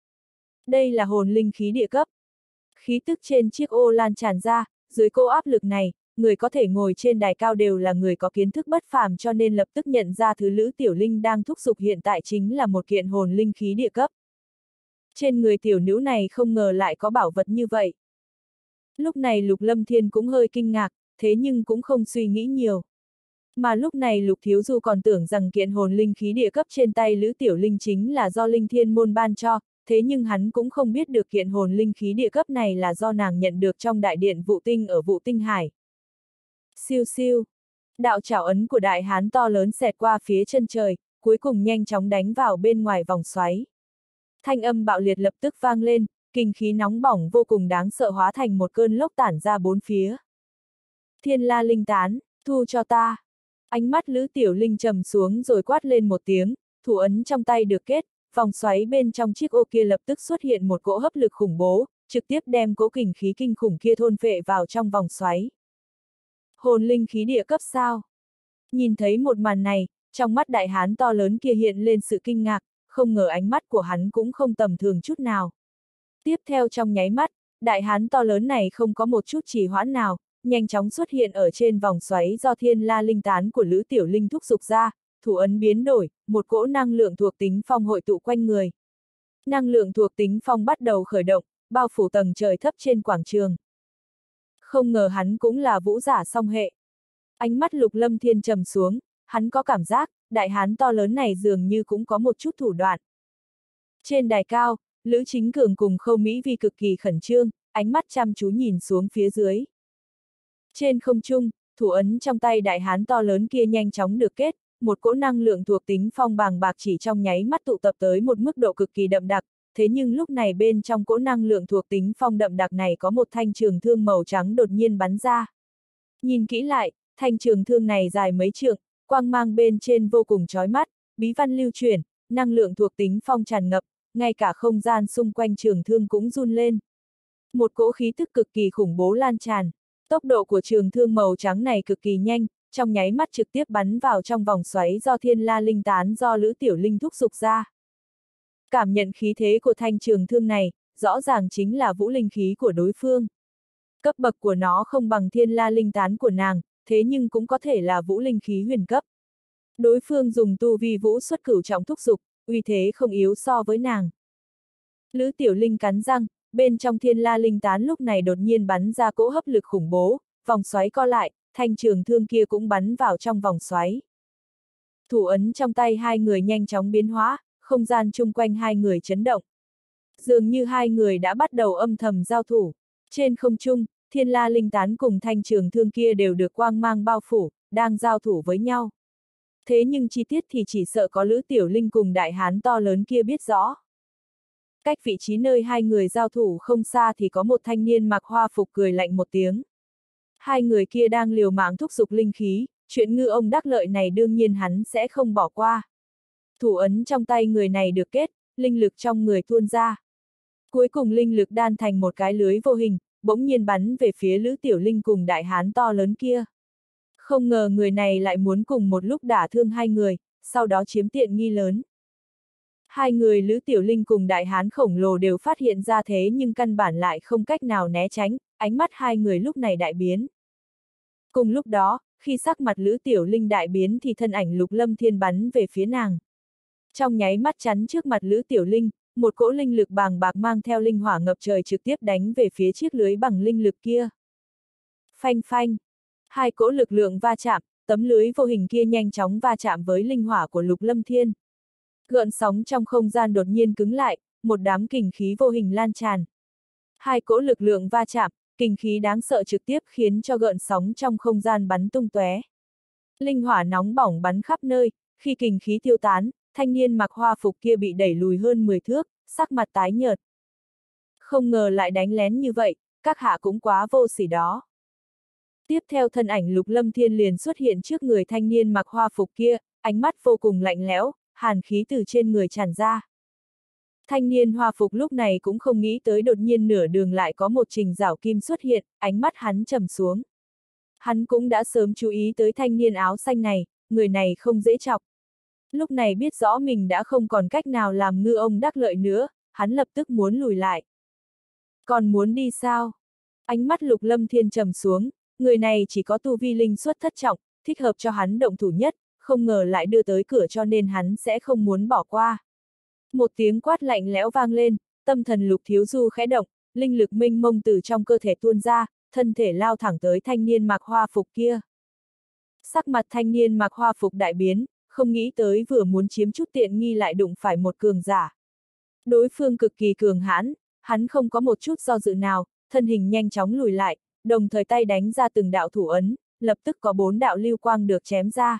Đây là hồn linh khí địa cấp. Khí tức trên chiếc ô lan tràn ra, dưới cỗ áp lực này, người có thể ngồi trên đài cao đều là người có kiến thức bất phàm cho nên lập tức nhận ra thứ Lữ Tiểu Linh đang thúc giục hiện tại chính là một kiện hồn linh khí địa cấp. Trên người tiểu nữ này không ngờ lại có bảo vật như vậy. Lúc này Lục Lâm Thiên cũng hơi kinh ngạc, thế nhưng cũng không suy nghĩ nhiều. Mà lúc này Lục Thiếu Du còn tưởng rằng kiện hồn linh khí địa cấp trên tay Lữ Tiểu Linh chính là do Linh Thiên Môn ban cho, thế nhưng hắn cũng không biết được kiện hồn linh khí địa cấp này là do nàng nhận được trong đại điện Vụ Tinh ở Vụ Tinh Hải. Siêu siêu. Đạo chảo ấn của đại hán to lớn xẹt qua phía chân trời, cuối cùng nhanh chóng đánh vào bên ngoài vòng xoáy. Thanh âm bạo liệt lập tức vang lên, kinh khí nóng bỏng vô cùng đáng sợ hóa thành một cơn lốc tản ra bốn phía. Thiên La Linh Tán, thu cho ta. Ánh mắt Lữ Tiểu Linh trầm xuống rồi quát lên một tiếng, thủ ấn trong tay được kết, vòng xoáy bên trong chiếc ô kia lập tức xuất hiện một cỗ hấp lực khủng bố, trực tiếp đem cỗ kình khí kinh khủng kia thôn phệ vào trong vòng xoáy. Hồn linh khí địa cấp sao? Nhìn thấy một màn này, trong mắt đại hán to lớn kia hiện lên sự kinh ngạc, không ngờ ánh mắt của hắn cũng không tầm thường chút nào. Tiếp theo trong nháy mắt, đại hán to lớn này không có một chút trì hoãn nào, nhanh chóng xuất hiện ở trên vòng xoáy do Thiên La Linh Tán của Lữ Tiểu Linh thúc giục ra, thủ ấn biến đổi, một cỗ năng lượng thuộc tính phong hội tụ quanh người. Năng lượng thuộc tính phong bắt đầu khởi động, bao phủ tầng trời thấp trên quảng trường. Không ngờ hắn cũng là vũ giả song hệ. Ánh mắt Lục Lâm Thiên trầm xuống, hắn có cảm giác, đại hán to lớn này dường như cũng có một chút thủ đoạn. Trên đài cao, Lữ Chính Cường cùng Khâu Mỹ Vi cực kỳ khẩn trương, ánh mắt chăm chú nhìn xuống phía dưới. Trên không trung, thủ ấn trong tay đại hán to lớn kia nhanh chóng được kết, một cỗ năng lượng thuộc tính phong bàng bạc chỉ trong nháy mắt tụ tập tới một mức độ cực kỳ đậm đặc, thế nhưng lúc này bên trong cỗ năng lượng thuộc tính phong đậm đặc này có một thanh trường thương màu trắng đột nhiên bắn ra. Nhìn kỹ lại, thanh trường thương này dài mấy trượng, quang mang bên trên vô cùng chói mắt, bí văn lưu chuyển, năng lượng thuộc tính phong tràn ngập, ngay cả không gian xung quanh trường thương cũng run lên. Một cỗ khí tức cực kỳ khủng bố lan tràn, tốc độ của trường thương màu trắng này cực kỳ nhanh, trong nháy mắt trực tiếp bắn vào trong vòng xoáy do Thiên La Linh Tán do Lữ Tiểu Linh thúc giục ra. Cảm nhận khí thế của thanh trường thương này, rõ ràng chính là vũ linh khí của đối phương. Cấp bậc của nó không bằng Thiên La Linh Tán của nàng, thế nhưng cũng có thể là vũ linh khí huyền cấp. Đối phương dùng tu vi vũ xuất cửu trọng thúc giục, uy thế không yếu so với nàng. Lữ Tiểu Linh cắn răng, bên trong Thiên La Linh Tán lúc này đột nhiên bắn ra cỗ hấp lực khủng bố, vòng xoáy co lại, thanh trường thương kia cũng bắn vào trong vòng xoáy. Thủ ấn trong tay hai người nhanh chóng biến hóa, không gian chung quanh hai người chấn động. Dường như hai người đã bắt đầu âm thầm giao thủ. Trên không trung, Thiên La Linh Tán cùng thanh trường thương kia đều được quang mang bao phủ, đang giao thủ với nhau. Thế nhưng chi tiết thì chỉ sợ có Lữ Tiểu Linh cùng đại hán to lớn kia biết rõ. Cách vị trí nơi hai người giao thủ không xa thì có một thanh niên mặc hoa phục cười lạnh một tiếng. Hai người kia đang liều mạng thúc giục linh khí, chuyện ngư ông đắc lợi này đương nhiên hắn sẽ không bỏ qua. Thủ ấn trong tay người này được kết, linh lực trong người tuôn ra. Cuối cùng linh lực đan thành một cái lưới vô hình, bỗng nhiên bắn về phía Lữ Tiểu Linh cùng đại hán to lớn kia. Không ngờ người này lại muốn cùng một lúc đả thương hai người, sau đó chiếm tiện nghi lớn. Hai người Lữ Tiểu Linh cùng đại hán khổng lồ đều phát hiện ra thế nhưng căn bản lại không cách nào né tránh, ánh mắt hai người lúc này đại biến. Cùng lúc đó, khi sắc mặt Lữ Tiểu Linh đại biến thì thân ảnh Lục Lâm Thiên bắn về phía nàng. Trong nháy mắt chắn trước mặt Lữ Tiểu Linh, một cỗ linh lực bàng bạc mang theo linh hỏa ngập trời trực tiếp đánh về phía chiếc lưới bằng linh lực kia. Phanh phanh, hai cỗ lực lượng va chạm, tấm lưới vô hình kia nhanh chóng va chạm với linh hỏa của Lục Lâm Thiên. Gợn sóng trong không gian đột nhiên cứng lại, một đám kình khí vô hình lan tràn. Hai cỗ lực lượng va chạm, kình khí đáng sợ trực tiếp khiến cho gợn sóng trong không gian bắn tung tóe. Linh hỏa nóng bỏng bắn khắp nơi, khi kình khí tiêu tán, thanh niên mặc hoa phục kia bị đẩy lùi hơn 10 thước, sắc mặt tái nhợt. Không ngờ lại đánh lén như vậy, các hạ cũng quá vô sỉ đó. Tiếp theo thân ảnh Lục Lâm Thiên liền xuất hiện trước người thanh niên mặc hoa phục kia, ánh mắt vô cùng lạnh lẽo, hàn khí từ trên người tràn ra. Thanh niên hoa phục lúc này cũng không nghĩ tới đột nhiên nửa đường lại có một Trình Giảo Kim xuất hiện, ánh mắt hắn trầm xuống. Hắn cũng đã sớm chú ý tới thanh niên áo xanh này, người này không dễ chọc. Lúc này biết rõ mình đã không còn cách nào làm ngư ông đắc lợi nữa, hắn lập tức muốn lùi lại. Còn muốn đi sao? Ánh mắt Lục Lâm Thiên trầm xuống, người này chỉ có tu vi linh xuất thất trọng, thích hợp cho hắn động thủ nhất, không ngờ lại đưa tới cửa cho nên hắn sẽ không muốn bỏ qua. Một tiếng quát lạnh lẽo vang lên, tâm thần Lục Thiếu Du khẽ động, linh lực mênh mông từ trong cơ thể tuôn ra, thân thể lao thẳng tới thanh niên mặc hoa phục kia. Sắc mặt thanh niên mặc hoa phục đại biến, không nghĩ tới vừa muốn chiếm chút tiện nghi lại đụng phải một cường giả. Đối phương cực kỳ cường hãn, hắn không có một chút do dự nào, thân hình nhanh chóng lùi lại, đồng thời tay đánh ra từng đạo thủ ấn, lập tức có 4 đạo lưu quang được chém ra.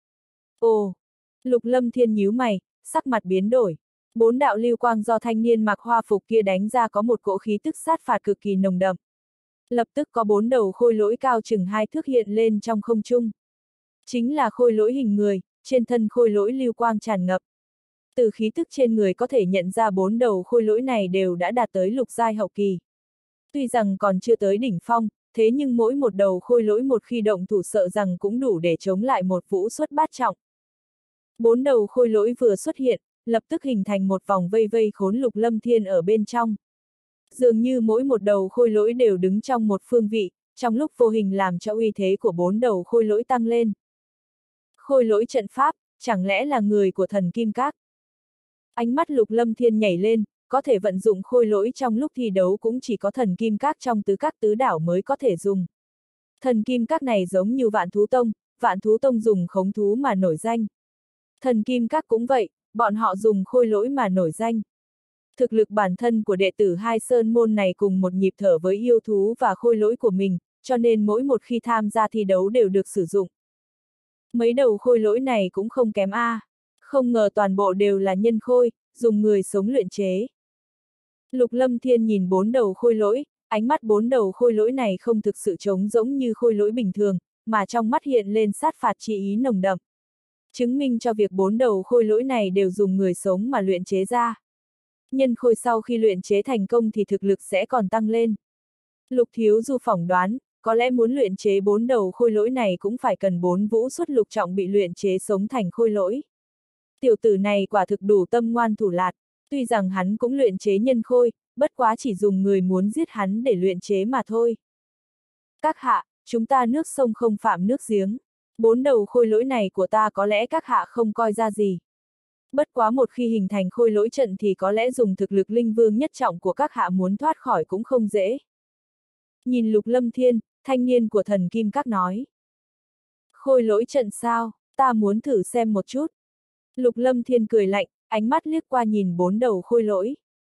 Ồ! Lục Lâm Thiên nhíu mày, sắc mặt biến đổi. 4 đạo lưu quang do thanh niên mặc hoa phục kia đánh ra có một cỗ khí tức sát phạt cực kỳ nồng đậm. Lập tức có 4 đầu khôi lỗi cao chừng 2 thước hiện lên trong không trung. Chính là khôi lỗi hình người, trên thân khôi lỗi lưu quang tràn ngập. Từ khí tức trên người có thể nhận ra 4 đầu khôi lỗi này đều đã đạt tới lục giai hậu kỳ. Tuy rằng còn chưa tới đỉnh phong, thế nhưng mỗi một đầu khôi lỗi một khi động thủ sợ rằng cũng đủ để chống lại một vũ xuất bát trọng. 4 đầu khôi lỗi vừa xuất hiện, lập tức hình thành một vòng vây vây khốn Lục Lâm Thiên ở bên trong. Dường như mỗi một đầu khôi lỗi đều đứng trong một phương vị, trong lúc vô hình làm cho uy thế của 4 đầu khôi lỗi tăng lên. Khôi lỗi trận pháp, chẳng lẽ là người của thần Kim Các? Ánh mắt Lục Lâm Thiên nhảy lên, có thể vận dụng khôi lỗi trong lúc thi đấu cũng chỉ có thần Kim Các trong tứ các tứ đảo mới có thể dùng. Thần Kim Các này giống như Vạn Thú Tông dùng khống thú mà nổi danh. Thần Kim Các cũng vậy, bọn họ dùng khôi lỗi mà nổi danh. Thực lực bản thân của đệ tử hai sơn môn này cùng một nhịp thở với yêu thú và khôi lỗi của mình, cho nên mỗi một khi tham gia thi đấu đều được sử dụng. Mấy đầu khôi lỗi này cũng không kém a, không ngờ toàn bộ đều là nhân khôi, dùng người sống luyện chế. Lục Lâm Thiên nhìn 4 đầu khôi lỗi, ánh mắt 4 đầu khôi lỗi này không thực sự trống rỗng như khôi lỗi bình thường, mà trong mắt hiện lên sát phạt chi ý nồng đậm. Chứng minh cho việc 4 đầu khôi lỗi này đều dùng người sống mà luyện chế ra. Nhân khôi sau khi luyện chế thành công thì thực lực sẽ còn tăng lên. Lục Thiếu Du phỏng đoán, có lẽ muốn luyện chế 4 đầu khôi lỗi này cũng phải cần 4 vũ xuất lục trọng bị luyện chế sống thành khôi lỗi. Tiểu tử này quả thực đủ tâm ngoan thủ lạt, tuy rằng hắn cũng luyện chế nhân khôi, bất quá chỉ dùng người muốn giết hắn để luyện chế mà thôi. Các hạ, chúng ta nước sông không phạm nước giếng. 4 đầu khôi lỗi này của ta có lẽ các hạ không coi ra gì. Bất quá một khi hình thành khôi lỗi trận thì có lẽ dùng thực lực linh vương nhất trọng của các hạ muốn thoát khỏi cũng không dễ. Nhìn Lục Lâm Thiên, thanh niên của thần Kim Các nói. Khôi lỗi trận sao, ta muốn thử xem một chút. Lục Lâm Thiên cười lạnh, ánh mắt liếc qua nhìn 4 đầu khôi lỗi.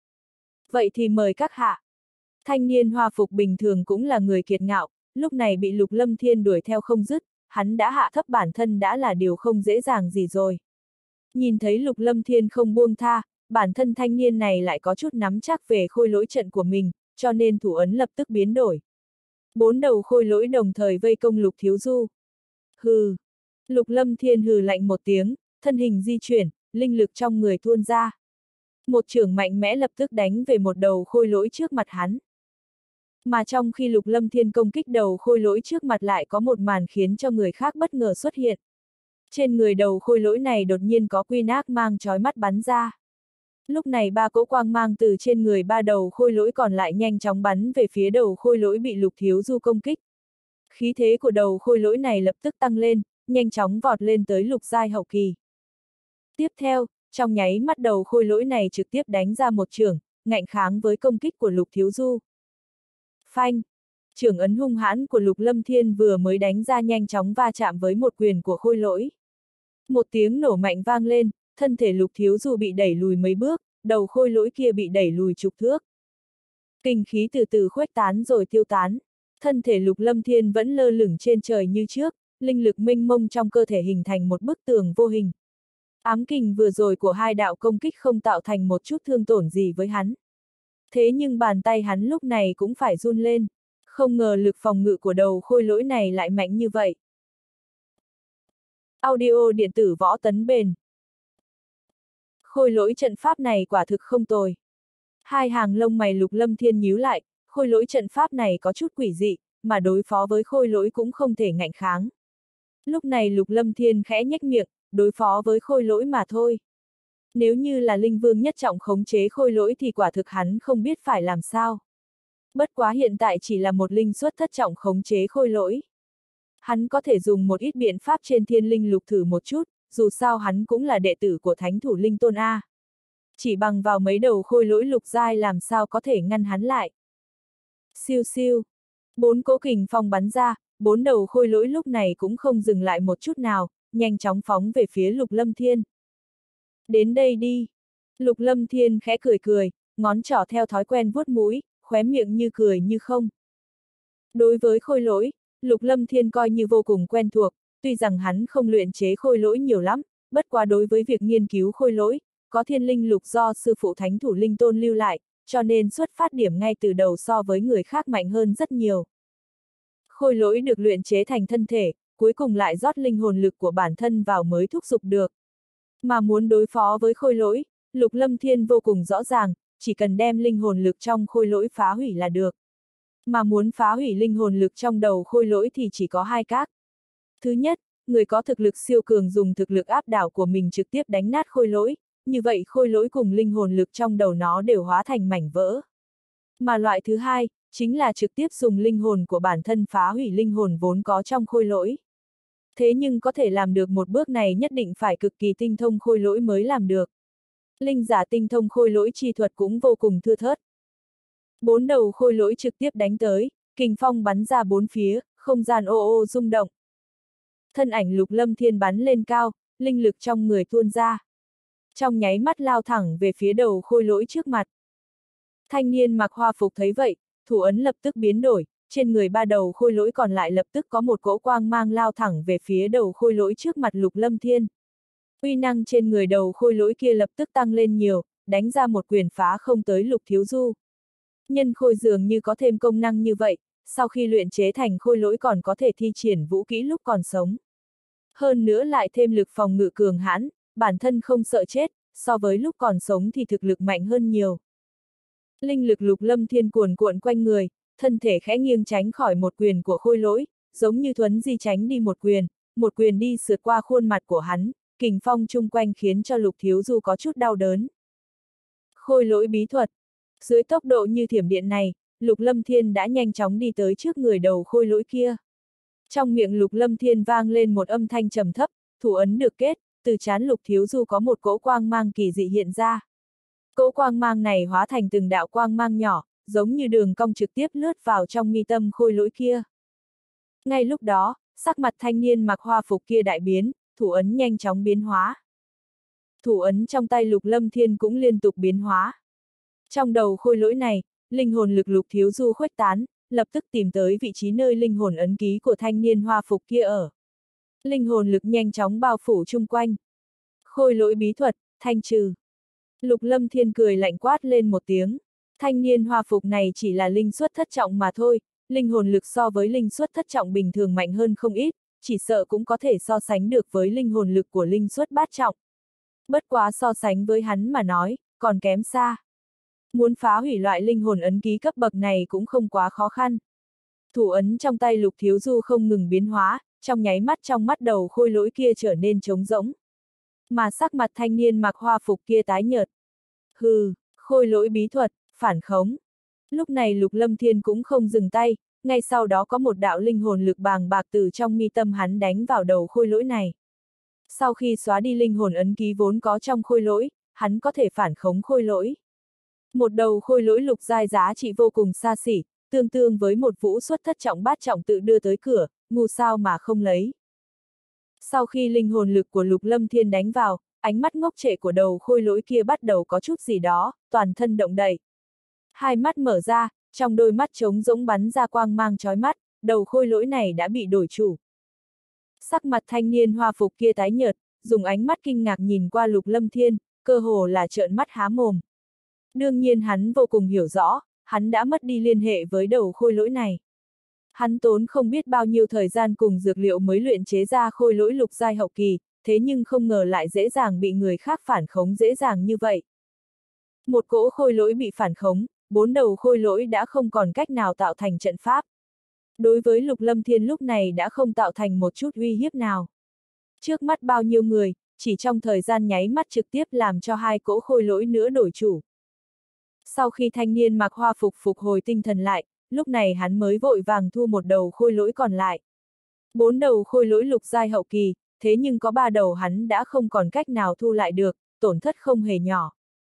Vậy thì mời các hạ. Thanh niên hoa phục bình thường cũng là người kiệt ngạo, lúc này bị Lục Lâm Thiên đuổi theo không dứt, hắn đã hạ thấp bản thân đã là điều không dễ dàng gì rồi. Nhìn thấy Lục Lâm Thiên không buông tha, bản thân thanh niên này lại có chút nắm chắc về khôi lỗi trận của mình, cho nên thủ ấn lập tức biến đổi. 4 đầu khôi lỗi đồng thời vây công Lục Thiếu Du. Hừ. Lục Lâm Thiên hừ lạnh một tiếng, thân hình di chuyển, linh lực trong người tuôn ra. Một chưởng mạnh mẽ lập tức đánh về một đầu khôi lỗi trước mặt hắn. Mà trong khi Lục Lâm Thiên công kích đầu khôi lỗi trước mặt lại có một màn khiến cho người khác bất ngờ xuất hiện. Trên người đầu khôi lỗi này đột nhiên có quy ác mang chói mắt bắn ra. Lúc này ba cỗ quang mang từ trên người ba đầu khôi lỗi còn lại nhanh chóng bắn về phía đầu khôi lỗi bị Lục Thiếu Du công kích. Khí thế của đầu khôi lỗi này lập tức tăng lên, nhanh chóng vọt lên tới lục giai hậu kỳ. Tiếp theo, trong nháy mắt đầu khôi lỗi này trực tiếp đánh ra một chưởng, ngạnh kháng với công kích của Lục Thiếu Du. Phanh! Chưởng ấn hung hãn của Lục Lâm Thiên vừa mới đánh ra nhanh chóng va chạm với một quyền của khôi lỗi. Một tiếng nổ mạnh vang lên, thân thể Lục Thiếu Du bị đẩy lùi mấy bước, đầu khôi lỗi kia bị đẩy lùi chục thước. Kinh khí từ từ khuếch tán rồi tiêu tán. Thân thể Lục Lâm Thiên vẫn lơ lửng trên trời như trước, linh lực mênh mông trong cơ thể hình thành một bức tường vô hình. Ám kình vừa rồi của hai đạo công kích không tạo thành một chút thương tổn gì với hắn. Thế nhưng bàn tay hắn lúc này cũng phải run lên. Không ngờ lực phòng ngự của đầu khôi lỗi này lại mạnh như vậy. Audio điện tử võ tấn bền. Khôi lỗi trận pháp này quả thực không tồi. Hai hàng lông mày Lục Lâm Thiên nhíu lại, khôi lỗi trận pháp này có chút quỷ dị, mà đối phó với khôi lỗi cũng không thể ngạnh kháng. Lúc này Lục Lâm Thiên khẽ nhếch miệng, đối phó với khôi lỗi mà thôi. Nếu như là linh vương nhất trọng khống chế khôi lỗi thì quả thực hắn không biết phải làm sao. Bất quá hiện tại chỉ là một linh xuất thất trọng khống chế khôi lỗi. Hắn có thể dùng một ít biện pháp trên thiên linh lục thử một chút, dù sao hắn cũng là đệ tử của Thánh Thủ Linh Tôn A. Chỉ bằng vào mấy đầu khôi lỗi lục giai làm sao có thể ngăn hắn lại. Siêu siêu. 4 cỗ kình phong bắn ra, 4 đầu khôi lỗi lúc này cũng không dừng lại một chút nào, nhanh chóng phóng về phía Lục Lâm Thiên. Đến đây đi. Lục Lâm Thiên khẽ cười cười, ngón trỏ theo thói quen vuốt mũi, khóe miệng như cười như không. Đối với khôi lỗi, Lục Lâm Thiên coi như vô cùng quen thuộc, tuy rằng hắn không luyện chế khôi lỗi nhiều lắm, bất quá đối với việc nghiên cứu khôi lỗi, có thiên linh lục do sư phụ Thánh Thủ Linh Tôn lưu lại, cho nên xuất phát điểm ngay từ đầu so với người khác mạnh hơn rất nhiều. Khôi lỗi được luyện chế thành thân thể, cuối cùng lại rót linh hồn lực của bản thân vào mới thúc giục được. Mà muốn đối phó với khôi lỗi, Lục Lâm Thiên vô cùng rõ ràng, chỉ cần đem linh hồn lực trong khôi lỗi phá hủy là được. Mà muốn phá hủy linh hồn lực trong đầu khôi lỗi thì chỉ có hai cách. Thứ nhất, người có thực lực siêu cường dùng thực lực áp đảo của mình trực tiếp đánh nát khôi lỗi, như vậy khôi lỗi cùng linh hồn lực trong đầu nó đều hóa thành mảnh vỡ. Mà loại thứ hai, chính là trực tiếp dùng linh hồn của bản thân phá hủy linh hồn vốn có trong khôi lỗi. Thế nhưng có thể làm được một bước này nhất định phải cực kỳ tinh thông khôi lỗi mới làm được. Linh giả tinh thông khôi lỗi chi thuật cũng vô cùng thưa thớt. 4 đầu khôi lỗi trực tiếp đánh tới, kình phong bắn ra bốn phía, không gian ô ô rung động. Thân ảnh Lục Lâm Thiên bắn lên cao, linh lực trong người tuôn ra. Trong nháy mắt lao thẳng về phía đầu khôi lỗi trước mặt. Thanh niên mặc hoa phục thấy vậy, thủ ấn lập tức biến đổi, trên người ba đầu khôi lỗi còn lại lập tức có một cỗ quang mang lao thẳng về phía đầu khôi lỗi trước mặt Lục Lâm Thiên. Uy năng trên người đầu khôi lỗi kia lập tức tăng lên nhiều, đánh ra một quyền phá không tới Lục Thiếu Du. Nhân khôi dường như có thêm công năng như vậy, sau khi luyện chế thành khôi lỗi còn có thể thi triển vũ kỹ lúc còn sống. Hơn nữa lại thêm lực phòng ngự cường hãn, bản thân không sợ chết, so với lúc còn sống thì thực lực mạnh hơn nhiều. Linh lực Lục Lâm Thiên cuồn cuộn quanh người, thân thể khẽ nghiêng tránh khỏi một quyền của khôi lỗi, giống như thuấn di tránh đi một quyền đi sượt qua khuôn mặt của hắn, kình phong chung quanh khiến cho Lục Thiếu Du có chút đau đớn. Khôi lỗi bí thuật. Dưới tốc độ như thiểm điện này, Lục Lâm Thiên đã nhanh chóng đi tới trước người đầu khôi lỗi kia. Trong miệng Lục Lâm Thiên vang lên một âm thanh trầm thấp, thủ ấn được kết, từ trán Lục Thiếu Du có một cỗ quang mang kỳ dị hiện ra. Cỗ quang mang này hóa thành từng đạo quang mang nhỏ, giống như đường cong trực tiếp lướt vào trong mi tâm khôi lỗi kia. Ngay lúc đó, sắc mặt thanh niên mặc hoa phục kia đại biến, thủ ấn nhanh chóng biến hóa. Thủ ấn trong tay Lục Lâm Thiên cũng liên tục biến hóa. Trong đầu khôi lỗi này, linh hồn lực Lục Thiếu Du khuếch tán, lập tức tìm tới vị trí nơi linh hồn ấn ký của thanh niên hoa phục kia ở. Linh hồn lực nhanh chóng bao phủ chung quanh. Khôi lỗi bí thuật, thanh trừ. Lục Lâm Thiên cười lạnh quát lên một tiếng. Thanh niên hoa phục này chỉ là linh xuất thất trọng mà thôi, linh hồn lực so với linh xuất thất trọng bình thường mạnh hơn không ít, chỉ sợ cũng có thể so sánh được với linh hồn lực của linh xuất bát trọng. Bất quá so sánh với hắn mà nói, còn kém xa. Muốn phá hủy loại linh hồn ấn ký cấp bậc này cũng không quá khó khăn. Thủ ấn trong tay Lục Thiếu Du không ngừng biến hóa, trong nháy mắt trong mắt đầu khôi lỗi kia trở nên trống rỗng. Mà sắc mặt thanh niên mặc hoa phục kia tái nhợt. Hừ, khôi lỗi bí thuật, phản khống. Lúc này Lục Lâm Thiên cũng không dừng tay, ngay sau đó có một đạo linh hồn lực bàng bạc từ trong mi tâm hắn đánh vào đầu khôi lỗi này. Sau khi xóa đi linh hồn ấn ký vốn có trong khôi lỗi, hắn có thể phản khống khôi lỗi. Một đầu khôi lỗi lục giai giá trị vô cùng xa xỉ, tương tương với một vũ xuất thất trọng bát trọng tự đưa tới cửa, ngu sao mà không lấy. Sau khi linh hồn lực của Lục Lâm Thiên đánh vào, ánh mắt ngốc trệ của đầu khôi lỗi kia bắt đầu có chút gì đó, toàn thân động đậy. Hai mắt mở ra, trong đôi mắt trống rỗng bắn ra quang mang chói mắt, đầu khôi lỗi này đã bị đổi chủ. Sắc mặt thanh niên hoa phục kia tái nhợt, dùng ánh mắt kinh ngạc nhìn qua Lục Lâm Thiên, cơ hồ là trợn mắt há mồm. Đương nhiên hắn vô cùng hiểu rõ, hắn đã mất đi liên hệ với đầu khôi lỗi này. Hắn tốn không biết bao nhiêu thời gian cùng dược liệu mới luyện chế ra khôi lỗi lục giai hậu kỳ, thế nhưng không ngờ lại dễ dàng bị người khác phản khống dễ dàng như vậy. Một cỗ khôi lỗi bị phản khống, 4 đầu khôi lỗi đã không còn cách nào tạo thành trận pháp. Đối với Lục Lâm Thiên lúc này đã không tạo thành một chút uy hiếp nào. Trước mắt bao nhiêu người, chỉ trong thời gian nháy mắt trực tiếp làm cho 2 cỗ khôi lỗi nữa đổi chủ. Sau khi thanh niên mặc hoa phục phục hồi tinh thần lại, lúc này hắn mới vội vàng thu một đầu khôi lỗi còn lại. 4 đầu khôi lỗi lục giai hậu kỳ, thế nhưng có 3 đầu hắn đã không còn cách nào thu lại được, tổn thất không hề nhỏ.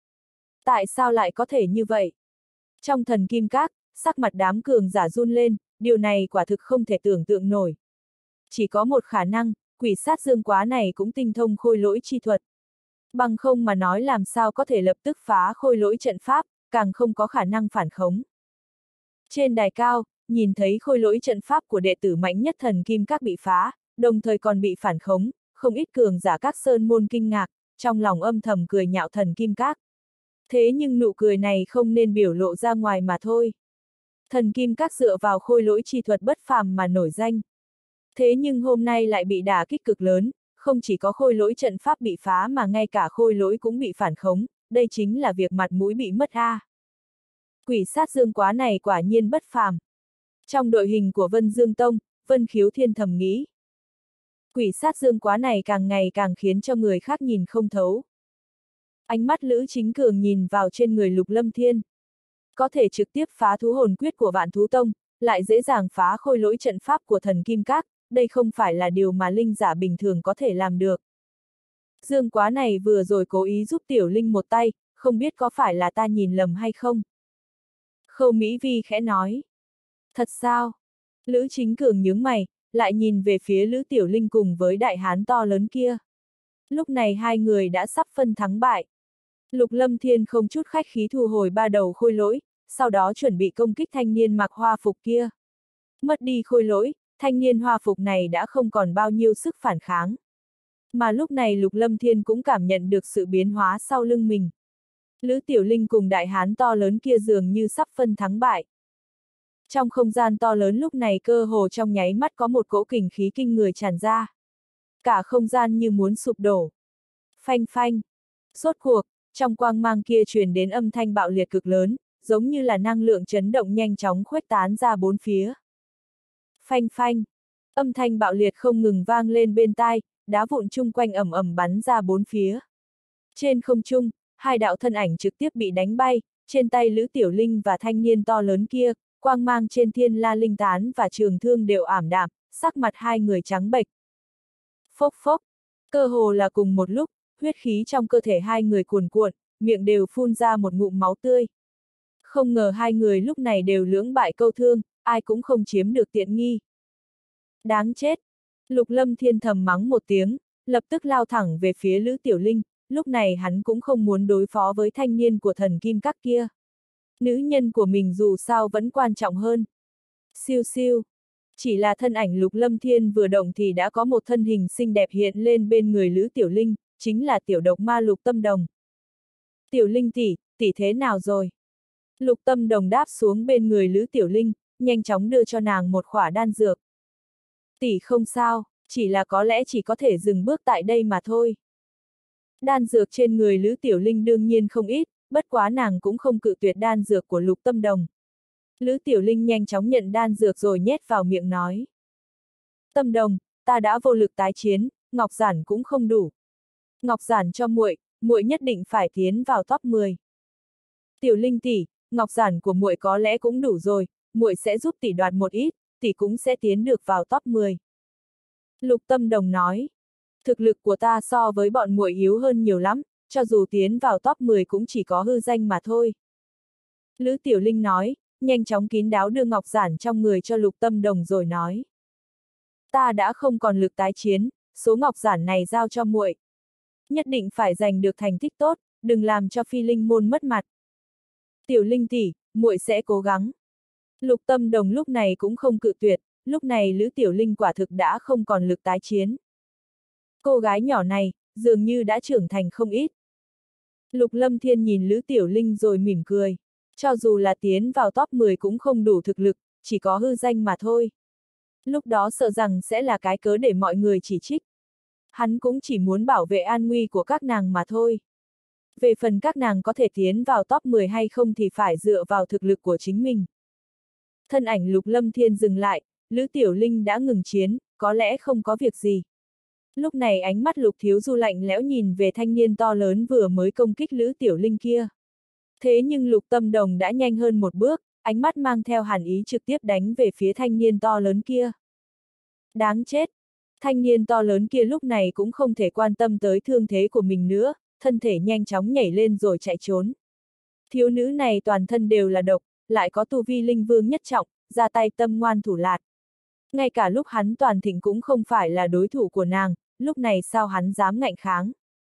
Tại sao lại có thể như vậy? Trong thần kim các, sắc mặt đám cường giả run lên, điều này quả thực không thể tưởng tượng nổi. Chỉ có một khả năng, quỷ sát dương quá này cũng tinh thông khôi lỗi chi thuật. Bằng không mà nói làm sao có thể lập tức phá khôi lỗi trận pháp, càng không có khả năng phản khống. Trên đài cao, nhìn thấy khôi lỗi trận pháp của đệ tử mạnh nhất thần kim các bị phá, đồng thời còn bị phản khống, không ít cường giả các sơn môn kinh ngạc, trong lòng âm thầm cười nhạo thần kim các. Thế nhưng nụ cười này không nên biểu lộ ra ngoài mà thôi. Thần kim các dựa vào khôi lỗi chi thuật bất phàm mà nổi danh. Thế nhưng hôm nay lại bị đả kích cực lớn, không chỉ có khôi lỗi trận pháp bị phá mà ngay cả khôi lỗi cũng bị phản khống, đây chính là việc mặt mũi bị mất a. Quỷ sát dương quá này quả nhiên bất phàm. Trong đội hình của Vân Dương Tông, Vân Khiếu Thiên thầm nghĩ. Quỷ sát dương quá này càng ngày càng khiến cho người khác nhìn không thấu. Ánh mắt Lữ Chính Cường nhìn vào trên người Lục Lâm Thiên. Có thể trực tiếp phá thú hồn quyết của Vạn Thú Tông, lại dễ dàng phá khôi lỗi trận pháp của thần Kim Các, đây không phải là điều mà linh giả bình thường có thể làm được. Dương quá này vừa rồi cố ý giúp Tiểu Linh một tay, không biết có phải là ta nhìn lầm hay không? Khâu Mỹ Vi khẽ nói. Thật sao? Lữ Chính Cường nhướng mày, lại nhìn về phía Lữ Tiểu Linh cùng với đại hán to lớn kia. Lúc này hai người đã sắp phân thắng bại. Lục Lâm Thiên không chút khách khí thu hồi 3 đầu khôi lỗi, sau đó chuẩn bị công kích thanh niên mặc hoa phục kia. Mất đi khôi lỗi, thanh niên hoa phục này đã không còn bao nhiêu sức phản kháng. Mà lúc này Lục Lâm Thiên cũng cảm nhận được sự biến hóa sau lưng mình. Lữ Tiểu Linh cùng đại hán to lớn kia dường như sắp phân thắng bại. Trong không gian to lớn lúc này cơ hồ trong nháy mắt có một cỗ kình khí kinh người tràn ra. Cả không gian như muốn sụp đổ. Phanh phanh. Rốt cuộc, trong quang mang kia truyền đến âm thanh bạo liệt cực lớn, giống như là năng lượng chấn động nhanh chóng khuếch tán ra bốn phía. Phanh phanh. Âm thanh bạo liệt không ngừng vang lên bên tai, đá vụn chung quanh ầm ầm bắn ra bốn phía. Trên không trung, hai đạo thân ảnh trực tiếp bị đánh bay, trên tay Lữ Tiểu Linh và thanh niên to lớn kia, quang mang trên thiên la linh tán và trường thương đều ảm đạm, sắc mặt hai người trắng bệch. Phốc phốc, cơ hồ là cùng một lúc, huyết khí trong cơ thể hai người cuồn cuộn, miệng đều phun ra một ngụm máu tươi. Không ngờ hai người lúc này đều lưỡng bại câu thương, ai cũng không chiếm được tiện nghi. Đáng chết! Lục Lâm Thiên thầm mắng một tiếng, lập tức lao thẳng về phía Lữ Tiểu Linh, lúc này hắn cũng không muốn đối phó với thanh niên của thần kim các kia. Nữ nhân của mình dù sao vẫn quan trọng hơn. Siêu siêu! Chỉ là thân ảnh Lục Lâm Thiên vừa động thì đã có một thân hình xinh đẹp hiện lên bên người Lữ Tiểu Linh, chính là tiểu độc ma Lục Tâm Đồng. Tiểu Linh tỷ, tỷ thế nào rồi? Lục Tâm Đồng đáp xuống bên người Lữ Tiểu Linh, nhanh chóng đưa cho nàng một khỏa đan dược. Tỷ không sao, chỉ là có lẽ chỉ có thể dừng bước tại đây mà thôi. Đan dược trên người Lữ Tiểu Linh đương nhiên không ít, bất quá nàng cũng không cự tuyệt đan dược của Lục Tâm Đồng. Lữ Tiểu Linh nhanh chóng nhận đan dược rồi nhét vào miệng nói. Tâm Đồng, ta đã vô lực tái chiến, ngọc giản cũng không đủ. Ngọc giản cho muội, muội nhất định phải tiến vào top 10. Tiểu Linh tỷ, ngọc giản của muội có lẽ cũng đủ rồi, muội sẽ giúp tỷ đoạt một ít, tỷ cũng sẽ tiến được vào top 10. Lục Tâm Đồng nói, thực lực của ta so với bọn muội yếu hơn nhiều lắm, cho dù tiến vào top 10 cũng chỉ có hư danh mà thôi. Lữ Tiểu Linh nói, nhanh chóng kín đáo đưa ngọc giản trong người cho Lục Tâm Đồng rồi nói. Ta đã không còn lực tái chiến, số ngọc giản này giao cho muội. Nhất định phải giành được thành tích tốt, đừng làm cho Phi Linh môn mất mặt. Tiểu Linh tỷ, muội sẽ cố gắng. Lục Tâm Đồng lúc này cũng không cự tuyệt, lúc này Lữ Tiểu Linh quả thực đã không còn lực tái chiến. Cô gái nhỏ này, dường như đã trưởng thành không ít. Lục Lâm Thiên nhìn Lữ Tiểu Linh rồi mỉm cười. Cho dù là tiến vào top 10 cũng không đủ thực lực, chỉ có hư danh mà thôi. Lúc đó sợ rằng sẽ là cái cớ để mọi người chỉ trích. Hắn cũng chỉ muốn bảo vệ an nguy của các nàng mà thôi. Về phần các nàng có thể tiến vào top 10 hay không thì phải dựa vào thực lực của chính mình. Thân ảnh Lục Lâm Thiên dừng lại, Lữ Tiểu Linh đã ngừng chiến, có lẽ không có việc gì. Lúc này ánh mắt Lục Thiếu Du lạnh lẽo nhìn về thanh niên to lớn vừa mới công kích Lữ Tiểu Linh kia. Thế nhưng Lục Tâm Đồng đã nhanh hơn một bước, ánh mắt mang theo hàn ý trực tiếp đánh về phía thanh niên to lớn kia. Đáng chết! Thanh niên to lớn kia lúc này cũng không thể quan tâm tới thương thế của mình nữa, thân thể nhanh chóng nhảy lên rồi chạy trốn. Thiếu nữ này toàn thân đều là độc, lại có tu vi linh vương nhất trọng, ra tay tâm ngoan thủ lạt. Ngay cả lúc hắn toàn thịnh cũng không phải là đối thủ của nàng, lúc này sao hắn dám ngạnh kháng.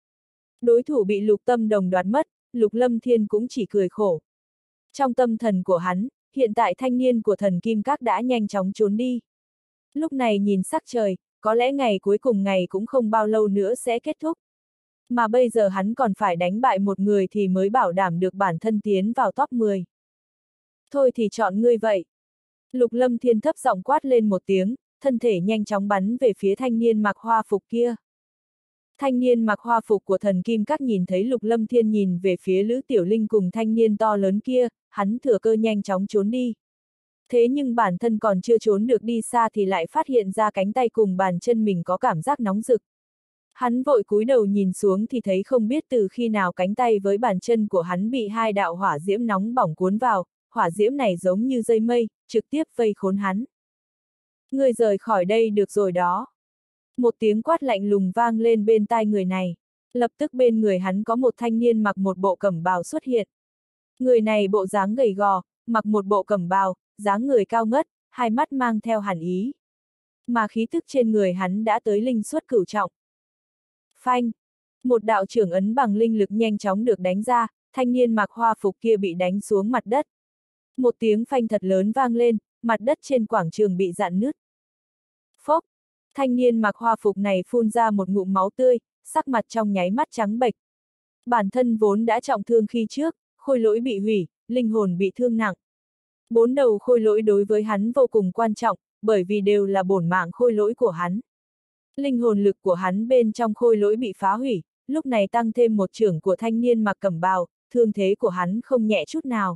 Đối thủ bị Lục Tâm Đồng đoạt mất, Lục Lâm Thiên cũng chỉ cười khổ. Trong tâm thần của hắn, hiện tại thanh niên của thần Kim Các đã nhanh chóng trốn đi. Lúc này nhìn sắc trời, có lẽ ngày cuối cùng ngày cũng không bao lâu nữa sẽ kết thúc. Mà bây giờ hắn còn phải đánh bại một người thì mới bảo đảm được bản thân tiến vào top 10. Thôi thì chọn ngươi vậy. Lục Lâm Thiên thấp giọng quát lên một tiếng, thân thể nhanh chóng bắn về phía thanh niên mặc hoa phục kia. Thanh niên mặc hoa phục của thần Kim Các nhìn thấy Lục Lâm Thiên nhìn về phía Lữ Tiểu Linh cùng thanh niên to lớn kia, hắn thừa cơ nhanh chóng trốn đi. Thế nhưng bản thân còn chưa trốn được đi xa thì lại phát hiện ra cánh tay cùng bàn chân mình có cảm giác nóng rực. Hắn vội cúi đầu nhìn xuống thì thấy không biết từ khi nào cánh tay với bàn chân của hắn bị hai đạo hỏa diễm nóng bỏng cuốn vào, hỏa diễm này giống như dây mây, trực tiếp vây khốn hắn. Người rời khỏi đây được rồi đó. Một tiếng quát lạnh lùng vang lên bên tai người này. Lập tức bên người hắn có một thanh niên mặc một bộ cẩm bào xuất hiện. Người này bộ dáng gầy gò, mặc một bộ cẩm bào, dáng người cao ngất, hai mắt mang theo hàn ý. Mà khí tức trên người hắn đã tới linh xuất cửu trọng. Phanh! Một đạo trưởng ấn bằng linh lực nhanh chóng được đánh ra, thanh niên mặc hoa phục kia bị đánh xuống mặt đất. Một tiếng phanh thật lớn vang lên, mặt đất trên quảng trường bị rạn nứt. Phốc! Thanh niên mặc hoa phục này phun ra một ngụm máu tươi, sắc mặt trong nháy mắt trắng bệch. Bản thân vốn đã trọng thương khi trước, khôi lỗi bị hủy, linh hồn bị thương nặng. 4 đầu khôi lỗi đối với hắn vô cùng quan trọng, bởi vì đều là bổn mạng khôi lỗi của hắn. Linh hồn lực của hắn bên trong khôi lỗi bị phá hủy, lúc này tăng thêm một chưởng của thanh niên mặc cẩm bào, thương thế của hắn không nhẹ chút nào.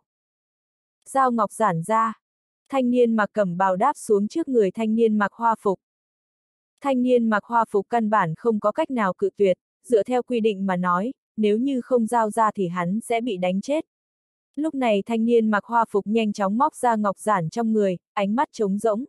Dao ngọc giản ra. Thanh niên mặc cẩm bào đáp xuống trước người thanh niên mặc hoa phục. Thanh niên mặc hoa phục căn bản không có cách nào cự tuyệt, dựa theo quy định mà nói, nếu như không giao ra thì hắn sẽ bị đánh chết. Lúc này thanh niên mặc hoa phục nhanh chóng móc ra ngọc giản trong người, ánh mắt trống rỗng.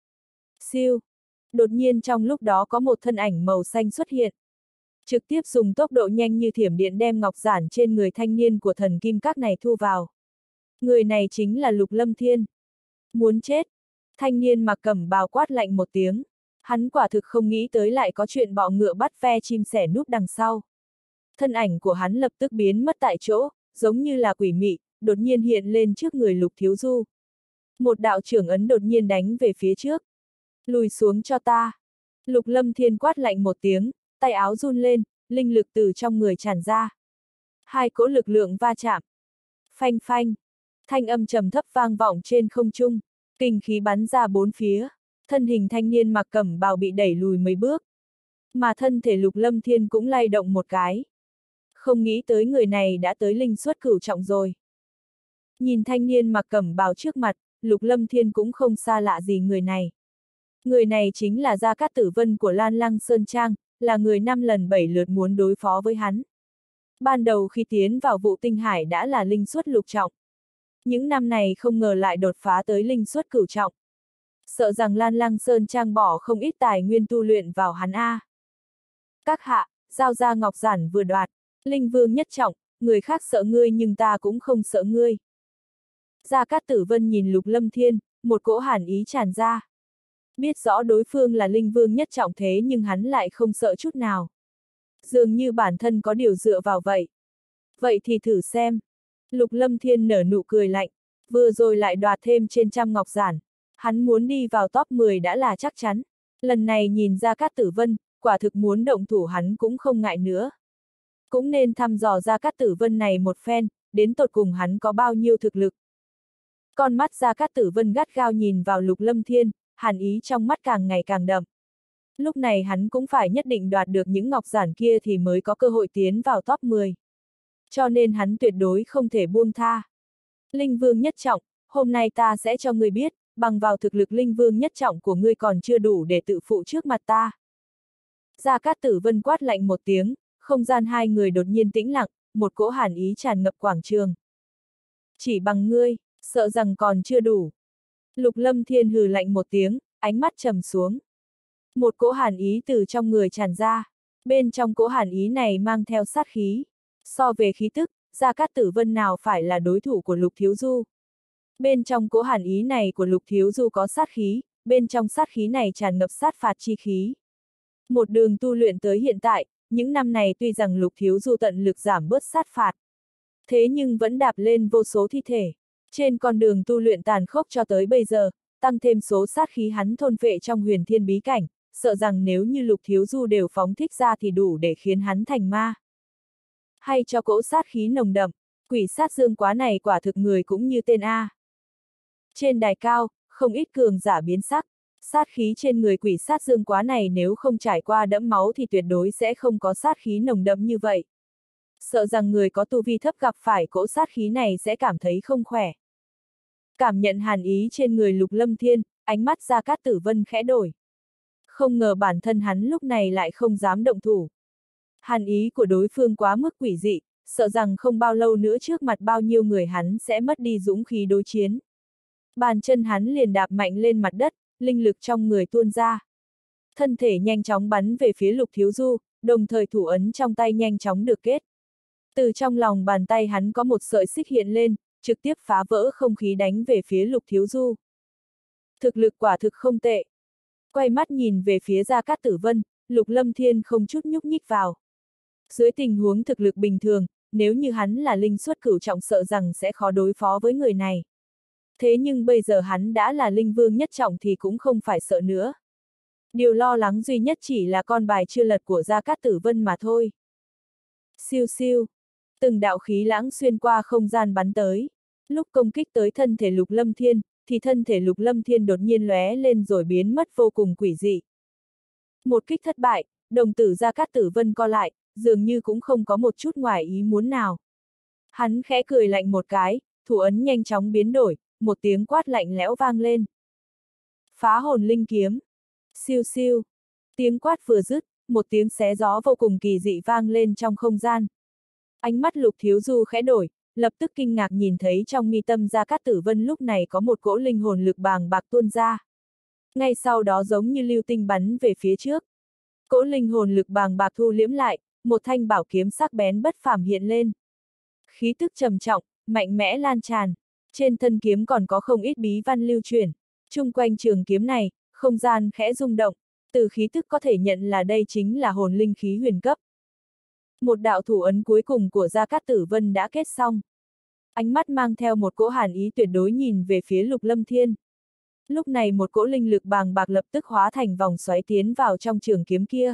Siêu! Đột nhiên trong lúc đó có một thân ảnh màu xanh xuất hiện. Trực tiếp dùng tốc độ nhanh như thiểm điện đem ngọc giản trên người thanh niên của thần Kim Các này thu vào. Người này chính là Lục Lâm Thiên. Muốn chết! Thanh niên mặc cẩm bào quát lạnh một tiếng. Hắn quả thực không nghĩ tới lại có chuyện bọ ngựa bắt ve chim sẻ núp đằng sau. Thân ảnh của hắn lập tức biến mất tại chỗ, giống như là quỷ mị, đột nhiên hiện lên trước người Lục Thiếu Du. Một đạo trưởng ấn đột nhiên đánh về phía trước. Lùi xuống cho ta. Lục Lâm Thiên quát lạnh một tiếng, tay áo run lên, linh lực từ trong người tràn ra. Hai cỗ lực lượng va chạm. Phanh phanh. Thanh âm trầm thấp vang vọng trên không trung, kinh khí bắn ra bốn phía. Thân hình thanh niên mặc cẩm bào bị đẩy lùi mấy bước. Mà thân thể Lục Lâm Thiên cũng lay động một cái. Không nghĩ tới người này đã tới linh xuất cửu trọng rồi. Nhìn thanh niên mặc cẩm bào trước mặt, Lục Lâm Thiên cũng không xa lạ gì người này. Người này chính là Gia Cát Tử Vân của Lan Lăng Sơn Trang, là người 5 lần 7 lượt muốn đối phó với hắn. Ban đầu khi tiến vào vụ tinh hải đã là linh xuất lục trọng. Những năm này không ngờ lại đột phá tới linh xuất cửu trọng. Sợ rằng Lan Lăng Sơn Trang bỏ không ít tài nguyên tu luyện vào hắn a. Các hạ, giao ra ngọc giản vừa đoạt, linh vương nhất trọng, người khác sợ ngươi nhưng ta cũng không sợ ngươi. Gia Cát Tử Vân nhìn Lục Lâm Thiên, một cỗ hàn ý tràn ra. Biết rõ đối phương là linh vương nhất trọng thế nhưng hắn lại không sợ chút nào. Dường như bản thân có điều dựa vào vậy. Vậy thì thử xem. Lục Lâm Thiên nở nụ cười lạnh, vừa rồi lại đoạt thêm trên trăm ngọc giản. Hắn muốn đi vào top 10 đã là chắc chắn. Lần này nhìn Gia Cát Tử Vân, quả thực muốn động thủ hắn cũng không ngại nữa. Cũng nên thăm dò Gia Cát Tử Vân này một phen, đến tột cùng hắn có bao nhiêu thực lực. Con mắt Gia Cát Tử Vân gắt gao nhìn vào Lục Lâm Thiên, hàn ý trong mắt càng ngày càng đậm. Lúc này hắn cũng phải nhất định đoạt được những ngọc giản kia thì mới có cơ hội tiến vào top 10. Cho nên hắn tuyệt đối không thể buông tha. Linh vương nhất trọng, hôm nay ta sẽ cho ngươi biết, bằng vào thực lực linh vương nhất trọng của ngươi còn chưa đủ để tự phụ trước mặt ta. Gia Cát Tử Vân quát lạnh một tiếng, không gian hai người đột nhiên tĩnh lặng, một cỗ hàn ý tràn ngập quảng trường. Chỉ bằng ngươi, sợ rằng còn chưa đủ. Lục Lâm Thiên hừ lạnh một tiếng, ánh mắt trầm xuống. Một cỗ hàn ý từ trong người tràn ra. Bên trong cỗ hàn ý này mang theo sát khí. So về khí tức, Gia Cát Tử Vân nào phải là đối thủ của Lục Thiếu Du. Bên trong cỗ hàn ý này của Lục Thiếu Du có sát khí, bên trong sát khí này tràn ngập sát phạt chi khí. Một đường tu luyện tới hiện tại, những năm này tuy rằng Lục Thiếu Du tận lực giảm bớt sát phạt. Thế nhưng vẫn đạp lên vô số thi thể. Trên con đường tu luyện tàn khốc cho tới bây giờ, tăng thêm số sát khí hắn thôn phệ trong huyền thiên bí cảnh, sợ rằng nếu như Lục Thiếu Du đều phóng thích ra thì đủ để khiến hắn thành ma. Hay cho cỗ sát khí nồng đậm, quỷ sát dương quá này quả thực người cũng như tên A. Trên đài cao, không ít cường giả biến sắc, sát khí trên người quỷ sát dương quá này nếu không trải qua đẫm máu thì tuyệt đối sẽ không có sát khí nồng đậm như vậy. Sợ rằng người có tu vi thấp gặp phải cỗ sát khí này sẽ cảm thấy không khỏe. Cảm nhận hàn ý trên người Lục Lâm Thiên, ánh mắt Gia Cát Tử Vân khẽ đổi. Không ngờ bản thân hắn lúc này lại không dám động thủ. Hàn ý của đối phương quá mức quỷ dị, sợ rằng không bao lâu nữa trước mặt bao nhiêu người hắn sẽ mất đi dũng khí đối chiến. Bàn chân hắn liền đạp mạnh lên mặt đất, linh lực trong người tuôn ra. Thân thể nhanh chóng bắn về phía Lục Thiếu Du, đồng thời thủ ấn trong tay nhanh chóng được kết. Từ trong lòng bàn tay hắn có một sợi xích hiện lên, trực tiếp phá vỡ không khí đánh về phía Lục Thiếu Du. Thực lực quả thực không tệ. Quay mắt nhìn về phía Gia Cát Tử Vân, Lục Lâm Thiên không chút nhúc nhích vào. Dưới tình huống thực lực bình thường, nếu như hắn là linh xuất cửu trọng sợ rằng sẽ khó đối phó với người này. Thế nhưng bây giờ hắn đã là linh vương nhất trọng thì cũng không phải sợ nữa. Điều lo lắng duy nhất chỉ là con bài chưa lật của Gia Cát Tử Vân mà thôi. Siêu siêu. Từng đạo khí lãng xuyên qua không gian bắn tới. Lúc công kích tới thân thể Lục Lâm Thiên, thì thân thể Lục Lâm Thiên đột nhiên lóe lên rồi biến mất vô cùng quỷ dị. Một kích thất bại, đồng tử Gia Cát Tử Vân co lại, dường như cũng không có một chút ngoài ý muốn nào. Hắn khẽ cười lạnh một cái, thủ ấn nhanh chóng biến đổi, một tiếng quát lạnh lẽo vang lên. Phá hồn linh kiếm. Siêu siêu. Tiếng quát vừa dứt, một tiếng xé gió vô cùng kỳ dị vang lên trong không gian. Ánh mắt Lục Thiếu Du khẽ đổi, lập tức kinh ngạc nhìn thấy trong mi tâm Gia Cát Tử Vân lúc này có một cỗ linh hồn lực bàng bạc tuôn ra. Ngay sau đó giống như lưu tinh bắn về phía trước. Cỗ linh hồn lực bàng bạc thu liễm lại, một thanh bảo kiếm sắc bén bất phàm hiện lên. Khí tức trầm trọng, mạnh mẽ lan tràn. Trên thân kiếm còn có không ít bí văn lưu truyền. Chung quanh trường kiếm này, không gian khẽ rung động. Từ khí tức có thể nhận là đây chính là hồn linh khí huyền cấp. Một đạo thủ ấn cuối cùng của Gia Cát Tử Vân đã kết xong. Ánh mắt mang theo một cỗ hàn ý tuyệt đối nhìn về phía Lục Lâm Thiên. Lúc này một cỗ linh lực bàng bạc lập tức hóa thành vòng xoáy tiến vào trong trường kiếm kia.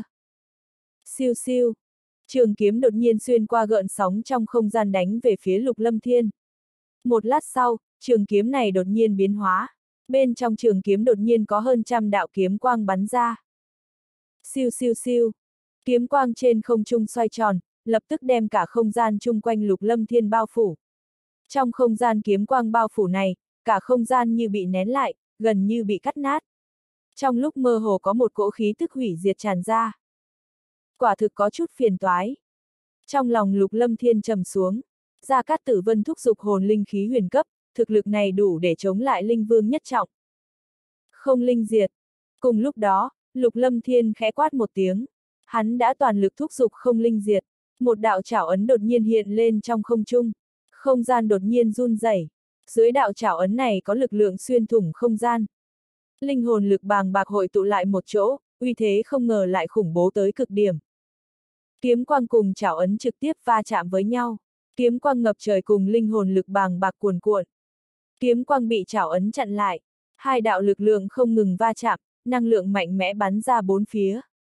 Siêu siêu. Trường kiếm đột nhiên xuyên qua gợn sóng trong không gian đánh về phía Lục Lâm Thiên. Một lát sau, trường kiếm này đột nhiên biến hóa. Bên trong trường kiếm đột nhiên có hơn trăm đạo kiếm quang bắn ra. Siêu siêu siêu. Kiếm quang trên không trung xoay tròn, lập tức đem cả không gian chung quanh Lục Lâm Thiên bao phủ. Trong không gian kiếm quang bao phủ này, cả không gian như bị nén lại, gần như bị cắt nát. Trong lúc mơ hồ có một cỗ khí tức hủy diệt tràn ra. Quả thực có chút phiền toái. Trong lòng Lục Lâm Thiên trầm xuống, Gia Cát Tử Vân thúc giục hồn linh khí huyền cấp, thực lực này đủ để chống lại linh vương nhất trọng. Không linh diệt. Cùng lúc đó, Lục Lâm Thiên khẽ quát một tiếng. Hắn đã toàn lực thúc giục không linh diệt. Một đạo chảo ấn đột nhiên hiện lên trong không trung. Không gian đột nhiên run rẩy. Dưới đạo chảo ấn này có lực lượng xuyên thủng không gian. Linh hồn lực bàng bạc hội tụ lại một chỗ, uy thế không ngờ lại khủng bố tới cực điểm. Kiếm quang cùng chảo ấn trực tiếp va chạm với nhau. Kiếm quang ngập trời cùng linh hồn lực bàng bạc cuồn cuộn. Kiếm quang bị chảo ấn chặn lại. Hai đạo lực lượng không ngừng va chạm, năng lượng mạnh mẽ bắn ra bốn phía.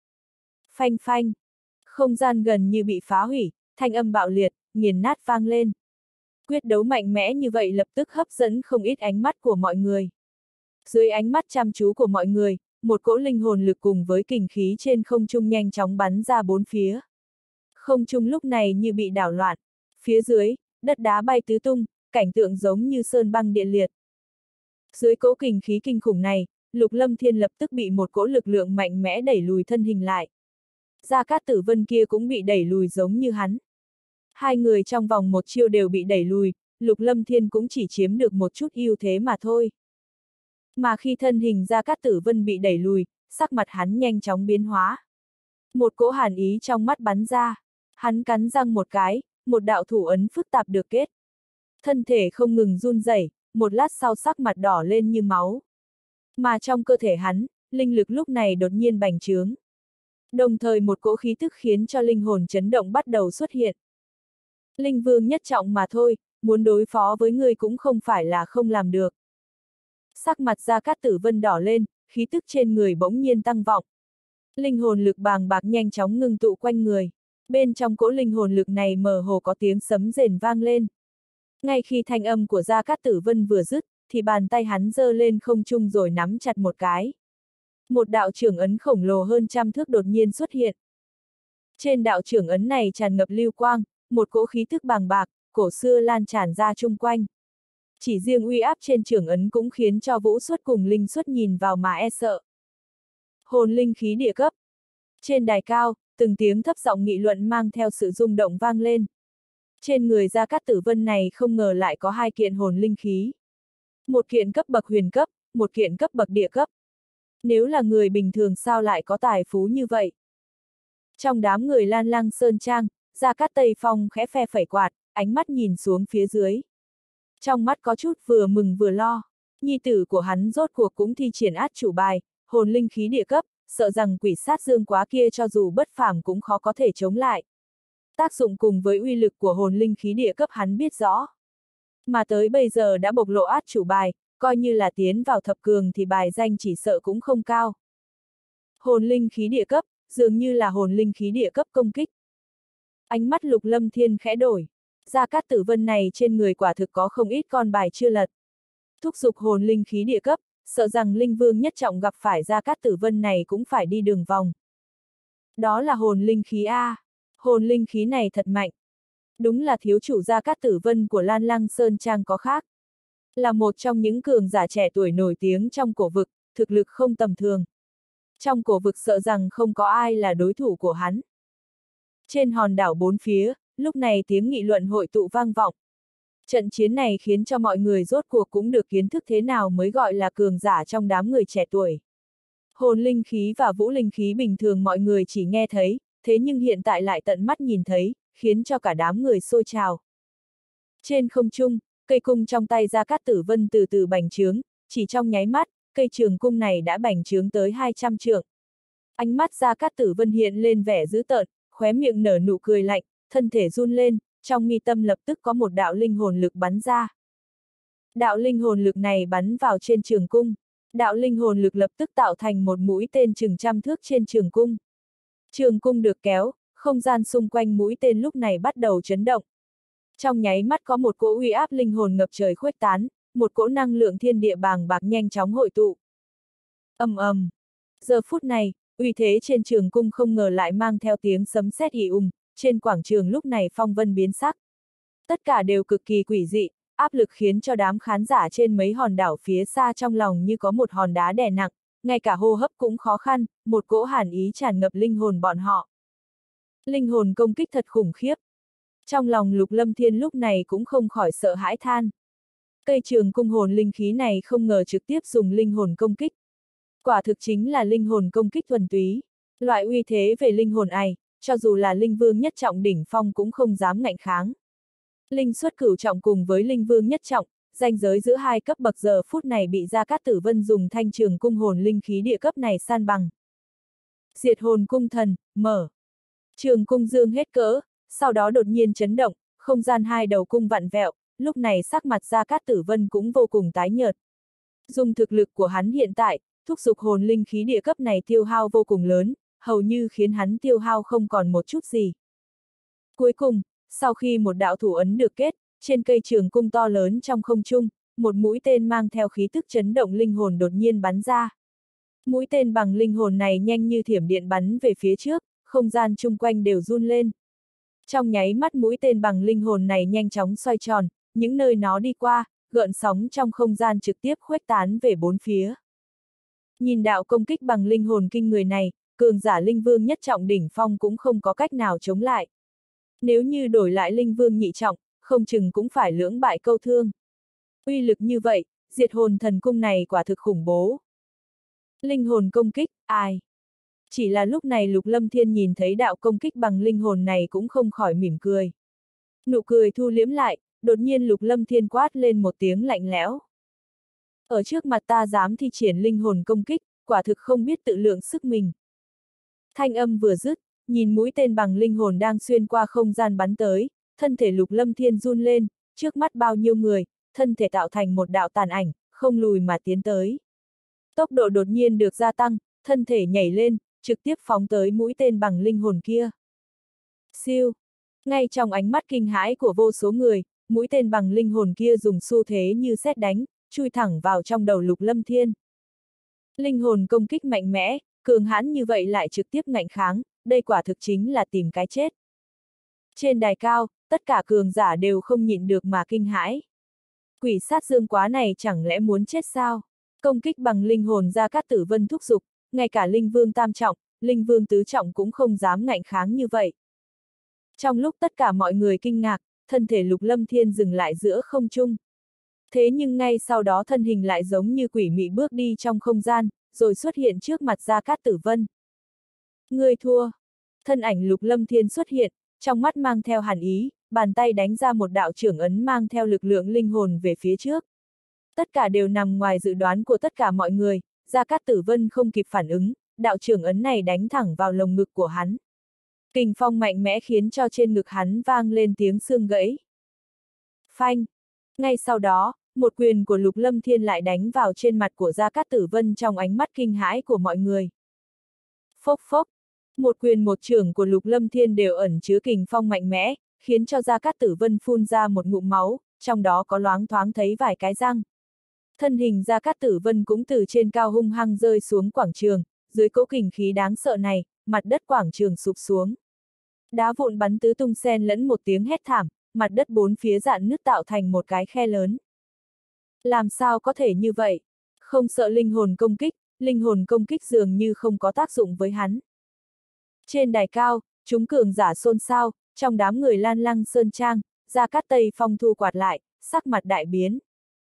Phanh phanh. Không gian gần như bị phá hủy, thanh âm bạo liệt, nghiền nát vang lên. Quyết đấu mạnh mẽ như vậy lập tức hấp dẫn không ít ánh mắt của mọi người. Dưới ánh mắt chăm chú của mọi người, một cỗ linh hồn lực cùng với kình khí trên không trung nhanh chóng bắn ra bốn phía. Không trung lúc này như bị đảo loạn. Phía dưới, đất đá bay tứ tung, cảnh tượng giống như sơn băng địa liệt. Dưới cỗ kình khí kinh khủng này, Lục Lâm Thiên lập tức bị một cỗ lực lượng mạnh mẽ đẩy lùi thân hình lại. Gia Cát Tử Vân kia cũng bị đẩy lùi giống như hắn. Hai người trong vòng một chiêu đều bị đẩy lùi, Lục Lâm Thiên cũng chỉ chiếm được một chút ưu thế mà thôi. Mà khi thân hình Gia Cát Tử Vân bị đẩy lùi, sắc mặt hắn nhanh chóng biến hóa. Một cỗ hàn ý trong mắt bắn ra. Hắn cắn răng một cái, một đạo thủ ấn phức tạp được kết. Thân thể không ngừng run rẩy, một lát sau sắc mặt đỏ lên như máu. Mà trong cơ thể hắn, linh lực lúc này đột nhiên bành trướng. Đồng thời một cỗ khí tức khiến cho linh hồn chấn động bắt đầu xuất hiện. Linh vương nhất trọng mà thôi, muốn đối phó với ngươi cũng không phải là không làm được. Sắc mặt Gia Cát Tử Vân đỏ lên, khí tức trên người bỗng nhiên tăng vọng. Linh hồn lực bàng bạc nhanh chóng ngưng tụ quanh người. Bên trong cỗ linh hồn lực này mơ hồ có tiếng sấm rền vang lên. Ngay khi thanh âm của Gia Cát Tử Vân vừa dứt, thì bàn tay hắn giơ lên không trung rồi nắm chặt một cái. Một đạo trưởng ấn khổng lồ hơn 100 thước đột nhiên xuất hiện. Trên đạo trưởng ấn này tràn ngập lưu quang, một cỗ khí tức bàng bạc, cổ xưa lan tràn ra chung quanh. Chỉ riêng uy áp trên trưởng ấn cũng khiến cho Vũ Xuất cùng Linh Xuất nhìn vào mà e sợ. Hồn linh khí địa cấp. Trên đài cao, từng tiếng thấp giọng nghị luận mang theo sự rung động vang lên. Trên người Gia Cát Tử Vân này không ngờ lại có hai kiện hồn linh khí. Một kiện cấp bậc huyền cấp, một kiện cấp bậc địa cấp. Nếu là người bình thường sao lại có tài phú như vậy? Trong đám người Lan Lăng Sơn Trang, Gia Cát Tây Phong khẽ phe phẩy quạt, ánh mắt nhìn xuống phía dưới. Trong mắt có chút vừa mừng vừa lo. Nhi tử của hắn rốt cuộc cũng thi triển át chủ bài, hồn linh khí địa cấp, sợ rằng quỷ sát dương quá kia cho dù bất phàm cũng khó có thể chống lại. Tác dụng cùng với uy lực của hồn linh khí địa cấp hắn biết rõ. Mà tới bây giờ đã bộc lộ át chủ bài, coi như là tiến vào thập cường thì bài danh chỉ sợ cũng không cao. Hồn linh khí địa cấp, dường như là hồn linh khí địa cấp công kích. Ánh mắt Lục Lâm Thiên khẽ đổi. Gia Cát Tử Vân này trên người quả thực có không ít con bài chưa lật. Thúc giục hồn linh khí địa cấp, sợ rằng linh vương nhất trọng gặp phải Gia Cát Tử Vân này cũng phải đi đường vòng. Đó là hồn linh khí A. Hồn linh khí này thật mạnh. Đúng là thiếu chủ Gia Cát Tử Vân của Lan Lăng Sơn Trang có khác. Là một trong những cường giả trẻ tuổi nổi tiếng trong cổ vực, thực lực không tầm thường. Trong cổ vực sợ rằng không có ai là đối thủ của hắn. Trên hòn đảo bốn phía, lúc này tiếng nghị luận hội tụ vang vọng. Trận chiến này khiến cho mọi người rốt cuộc cũng được kiến thức thế nào mới gọi là cường giả trong đám người trẻ tuổi. Hồn linh khí và vũ linh khí bình thường mọi người chỉ nghe thấy, thế nhưng hiện tại lại tận mắt nhìn thấy, khiến cho cả đám người sôi trào. Trên không trung, cây cung trong tay Gia Cát Tử Vân từ từ bành trướng, chỉ trong nháy mắt, cây trường cung này đã bành trướng tới 200 trượng. Ánh mắt Gia Cát Tử Vân hiện lên vẻ dữ tợn, khóe miệng nở nụ cười lạnh, thân thể run lên, trong mi tâm lập tức có một đạo linh hồn lực bắn ra. Đạo linh hồn lực này bắn vào trên trường cung. Đạo linh hồn lực lập tức tạo thành một mũi tên chừng 100 thước trên trường cung. Trường cung được kéo, không gian xung quanh mũi tên lúc này bắt đầu chấn động. Trong nháy mắt có một cỗ uy áp linh hồn ngập trời khuếch tán, một cỗ năng lượng thiên địa bàng bạc nhanh chóng hội tụ. Ầm ầm. Giờ phút này, uy thế trên trường cung không ngờ lại mang theo tiếng sấm sét ì trên quảng trường lúc này phong vân biến sắc. Tất cả đều cực kỳ quỷ dị, áp lực khiến cho đám khán giả trên mấy hòn đảo phía xa trong lòng như có một hòn đá đè nặng, ngay cả hô hấp cũng khó khăn, một cỗ hàn ý tràn ngập linh hồn bọn họ. Linh hồn công kích thật khủng khiếp. Trong lòng Lục Lâm Thiên lúc này cũng không khỏi sợ hãi than. Cây trường cung hồn linh khí này không ngờ trực tiếp dùng linh hồn công kích. Quả thực chính là linh hồn công kích thuần túy. Loại uy thế về linh hồn này, cho dù là linh vương nhất trọng đỉnh phong cũng không dám ngạnh kháng. Linh xuất cửu trọng cùng với linh vương nhất trọng, ranh giới giữa hai cấp bậc giờ phút này bị Gia Cát Tử Vân dùng thanh trường cung hồn linh khí địa cấp này san bằng. Diệt hồn cung thần, mở. Trường cung dương hết cỡ, sau đó đột nhiên chấn động, không gian hai đầu cung vặn vẹo, lúc này sắc mặt Gia Cát Tử Vân cũng vô cùng tái nhợt. Dùng thực lực của hắn hiện tại, thúc giục hồn linh khí địa cấp này tiêu hao vô cùng lớn, hầu như khiến hắn tiêu hao không còn một chút gì. Cuối cùng, sau khi một đạo thủ ấn được kết, trên cây trường cung to lớn trong không trung, một mũi tên mang theo khí tức chấn động linh hồn đột nhiên bắn ra. Mũi tên bằng linh hồn này nhanh như thiểm điện bắn về phía trước, không gian chung quanh đều run lên. Trong nháy mắt mũi tên bằng linh hồn này nhanh chóng xoay tròn, những nơi nó đi qua, gợn sóng trong không gian trực tiếp khuếch tán về bốn phía. Nhìn đạo công kích bằng linh hồn kinh người này, cường giả linh vương nhất trọng đỉnh phong cũng không có cách nào chống lại. Nếu như đổi lại linh vương nhị trọng, không chừng cũng phải lưỡng bại câu thương. Uy lực như vậy, diệt hồn thần cung này quả thực khủng bố. Linh hồn công kích, ai? Chỉ là lúc này Lục Lâm Thiên nhìn thấy đạo công kích bằng linh hồn này cũng không khỏi mỉm cười. Nụ cười thu liếm lại, đột nhiên Lục Lâm Thiên quát lên một tiếng lạnh lẽo. Ở trước mặt ta dám thi triển linh hồn công kích, quả thực không biết tự lượng sức mình. Thanh âm vừa dứt, nhìn mũi tên bằng linh hồn đang xuyên qua không gian bắn tới, thân thể Lục Lâm Thiên run lên, trước mắt bao nhiêu người, thân thể tạo thành một đạo tàn ảnh, không lùi mà tiến tới. Tốc độ đột nhiên được gia tăng, thân thể nhảy lên, trực tiếp phóng tới mũi tên bằng linh hồn kia. Siêu! Ngay trong ánh mắt kinh hãi của vô số người, mũi tên bằng linh hồn kia dùng xu thế như sét đánh, chui thẳng vào trong đầu Lục Lâm Thiên. Linh hồn công kích mạnh mẽ, cường hãn như vậy lại trực tiếp ngạnh kháng, đây quả thực chính là tìm cái chết. Trên đài cao, tất cả cường giả đều không nhịn được mà kinh hãi. Quỷ sát dương quá này chẳng lẽ muốn chết sao? Công kích bằng linh hồn Gia Cát Tử Vân thúc giục, ngay cả linh vương tam trọng, linh vương tứ trọng cũng không dám ngạnh kháng như vậy. Trong lúc tất cả mọi người kinh ngạc, thân thể Lục Lâm Thiên dừng lại giữa không trung. Thế nhưng ngay sau đó thân hình lại giống như quỷ mị bước đi trong không gian, rồi xuất hiện trước mặt Gia Cát Tử Vân. Ngươi thua. Thân ảnh Lục Lâm Thiên xuất hiện, trong mắt mang theo hàn ý, bàn tay đánh ra một đạo trưởng ấn mang theo lực lượng linh hồn về phía trước. Tất cả đều nằm ngoài dự đoán của tất cả mọi người, Gia Cát Tử Vân không kịp phản ứng, đạo trưởng ấn này đánh thẳng vào lồng ngực của hắn. Kình phong mạnh mẽ khiến cho trên ngực hắn vang lên tiếng xương gãy. Phanh! Ngay sau đó, một quyền của Lục Lâm Thiên lại đánh vào trên mặt của Gia Cát Tử Vân trong ánh mắt kinh hãi của mọi người. Phốc phốc! Một quyền một chưởng của Lục Lâm Thiên đều ẩn chứa kình phong mạnh mẽ, khiến cho Gia Cát Tử Vân phun ra một ngụm máu, trong đó có loáng thoáng thấy vài cái răng. Thân hình Gia Cát Tử Vân cũng từ trên cao hung hăng rơi xuống quảng trường, dưới cỗ kình khí đáng sợ này, mặt đất quảng trường sụp xuống. Đá vụn bắn tứ tung xen lẫn một tiếng hét thảm, mặt đất bốn phía rạn nứt tạo thành một cái khe lớn. Làm sao có thể như vậy? Không sợ linh hồn công kích dường như không có tác dụng với hắn. Trên đài cao, chúng cường giả xôn xao, trong đám người Lan Lăng Sơn Trang, Gia Cát Tây Phong thu quạt lại, sắc mặt đại biến.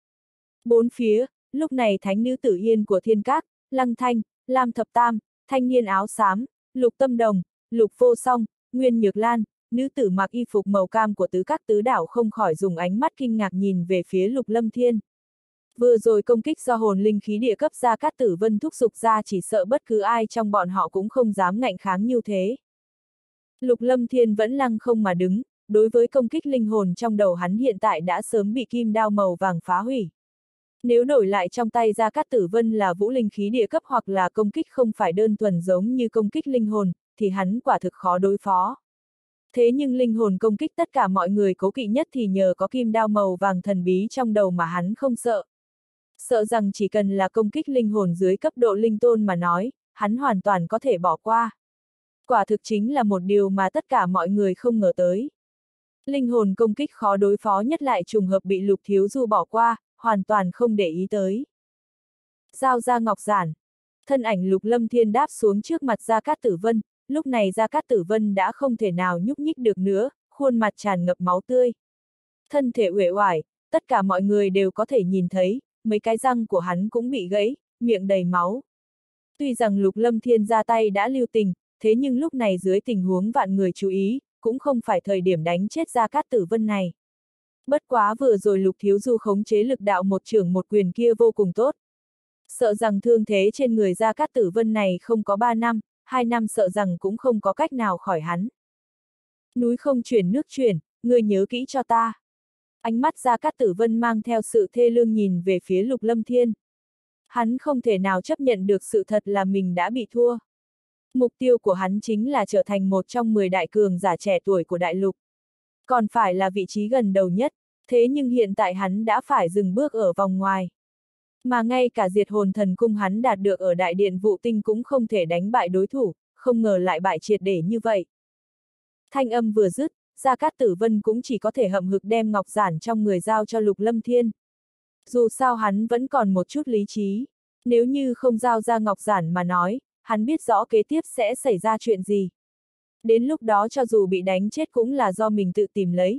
Bốn phía, lúc này thánh nữ Tử Yên của Thiên Các, Lăng Thanh, Lam Thập Tam, thanh niên áo xám, Lục Tâm Đồng, Lục Vô Song, Nguyên Nhược Lan, nữ tử mặc y phục màu cam của tứ các tứ đảo không khỏi dùng ánh mắt kinh ngạc nhìn về phía Lục Lâm Thiên. Vừa rồi công kích do hồn linh khí địa cấp Gia Cát Tử Vân thúc giục ra chỉ sợ bất cứ ai trong bọn họ cũng không dám ngạnh kháng như thế. Lục Lâm Thiên vẫn lăng không mà đứng, đối với công kích linh hồn trong đầu hắn hiện tại đã sớm bị kim đao màu vàng phá hủy. Nếu đổi lại trong tay Gia Cát Tử Vân là vũ linh khí địa cấp hoặc là công kích không phải đơn thuần giống như công kích linh hồn, thì hắn quả thực khó đối phó. Thế nhưng linh hồn công kích tất cả mọi người cố kỵ nhất thì nhờ có kim đao màu vàng thần bí trong đầu mà hắn không sợ. Sợ rằng chỉ cần là công kích linh hồn dưới cấp độ linh tôn mà nói, hắn hoàn toàn có thể bỏ qua. Quả thực chính là một điều mà tất cả mọi người không ngờ tới. Linh hồn công kích khó đối phó nhất lại trùng hợp bị Lục Thiếu Du bỏ qua, hoàn toàn không để ý tới. Giao ra ngọc giản. Thân ảnh Lục Lâm Thiên đáp xuống trước mặt Gia Cát Tử Vân, lúc này Gia Cát Tử Vân đã không thể nào nhúc nhích được nữa, khuôn mặt tràn ngập máu tươi. Thân thể uể oải, tất cả mọi người đều có thể nhìn thấy, mấy cái răng của hắn cũng bị gãy, miệng đầy máu. Tuy rằng Lục Lâm Thiên ra tay đã lưu tình, thế nhưng lúc này dưới tình huống vạn người chú ý, cũng không phải thời điểm đánh chết Gia Cát Tử Vân này. Bất quá vừa rồi Lục Thiếu Du khống chế lực đạo một chưởng một quyền kia vô cùng tốt. Sợ rằng thương thế trên người Gia Cát Tử Vân này không có 3 năm, 2 năm sợ rằng cũng không có cách nào khỏi hắn. Núi không chuyển nước chuyển, ngươi nhớ kỹ cho ta. Ánh mắt Gia Cát Tử Vân mang theo sự thê lương nhìn về phía Lục Lâm Thiên. Hắn không thể nào chấp nhận được sự thật là mình đã bị thua. Mục tiêu của hắn chính là trở thành một trong 10 đại cường giả trẻ tuổi của đại lục. Còn phải là vị trí gần đầu nhất, thế nhưng hiện tại hắn đã phải dừng bước ở vòng ngoài. Mà ngay cả diệt hồn thần cung hắn đạt được ở đại điện Vụ Tinh cũng không thể đánh bại đối thủ, không ngờ lại bại triệt để như vậy. Thanh âm vừa dứt, Gia Cát Tử Vân cũng chỉ có thể hậm hực đem ngọc giản trong người giao cho Lục Lâm Thiên. Dù sao hắn vẫn còn một chút lý trí, nếu như không giao ra ngọc giản mà nói, hắn biết rõ kế tiếp sẽ xảy ra chuyện gì. Đến lúc đó cho dù bị đánh chết cũng là do mình tự tìm lấy.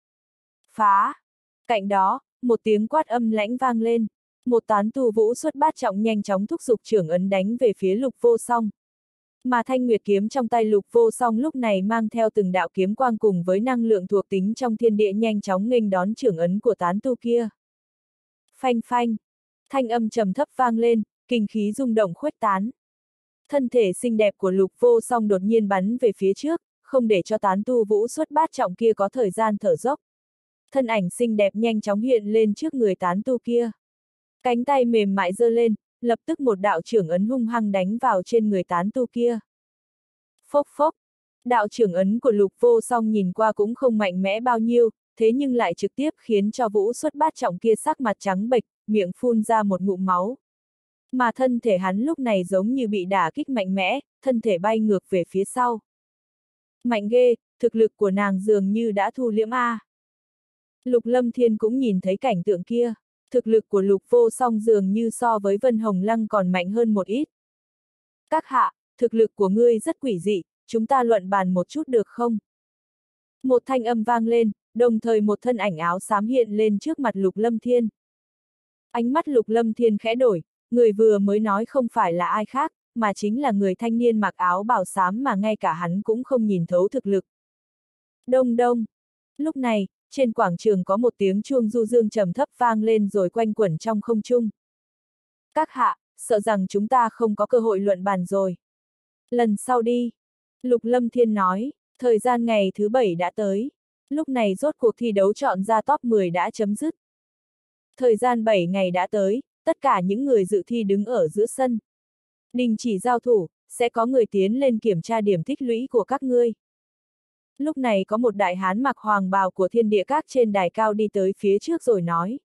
Phá! Cạnh đó, một tiếng quát âm lãnh vang lên. Một tán tu vũ xuất bát trọng nhanh chóng thúc giục trưởng ấn đánh về phía Lục Vô Song. Mà thanh nguyệt kiếm trong tay Lục Vô Song lúc này mang theo từng đạo kiếm quang cùng với năng lượng thuộc tính trong thiên địa nhanh chóng nghênh đón trưởng ấn của tán tu kia. Phanh phanh! Thanh âm trầm thấp vang lên, kinh khí rung động khuếch tán. Thân thể xinh đẹp của Lục Vô Song đột nhiên bắn về phía trước, không để cho tán tu vũ xuất bát trọng kia có thời gian thở dốc. Thân ảnh xinh đẹp nhanh chóng hiện lên trước người tán tu kia. Cánh tay mềm mại giơ lên, lập tức một đạo trưởng ấn hung hăng đánh vào trên người tán tu kia. Phốc phốc! Đạo trưởng ấn của Lục Vô Song nhìn qua cũng không mạnh mẽ bao nhiêu, thế nhưng lại trực tiếp khiến cho vũ xuất bát trọng kia sắc mặt trắng bệch, miệng phun ra một ngụm máu. Mà thân thể hắn lúc này giống như bị đả kích mạnh mẽ, thân thể bay ngược về phía sau. Mạnh ghê, thực lực của nàng dường như đã thu liễm a. Lục Lâm Thiên cũng nhìn thấy cảnh tượng kia, thực lực của Lục Vô Song dường như so với Vân Hồng Lăng còn mạnh hơn một ít. Các hạ, thực lực của ngươi rất quỷ dị, chúng ta luận bàn một chút được không? Một thanh âm vang lên, đồng thời một thân ảnh áo xám hiện lên trước mặt Lục Lâm Thiên. Ánh mắt Lục Lâm Thiên khẽ đổi, người vừa mới nói không phải là ai khác, mà chính là người thanh niên mặc áo bào xám mà ngay cả hắn cũng không nhìn thấu thực lực. Đông đông! Lúc này, trên quảng trường có một tiếng chuông du dương trầm thấp vang lên rồi quanh quẩn trong không trung. Các hạ, sợ rằng chúng ta không có cơ hội luận bàn rồi. Lần sau đi. Lục Lâm Thiên nói, thời gian ngày thứ 7 đã tới. Lúc này rốt cuộc thi đấu chọn ra top 10 đã chấm dứt. Thời gian 7 ngày đã tới, tất cả những người dự thi đứng ở giữa sân. Đình chỉ giao thủ, sẽ có người tiến lên kiểm tra điểm tích lũy của các ngươi. Lúc này có một đại hán mặc hoàng bào của Thiên Địa Các trên đài cao đi tới phía trước rồi nói.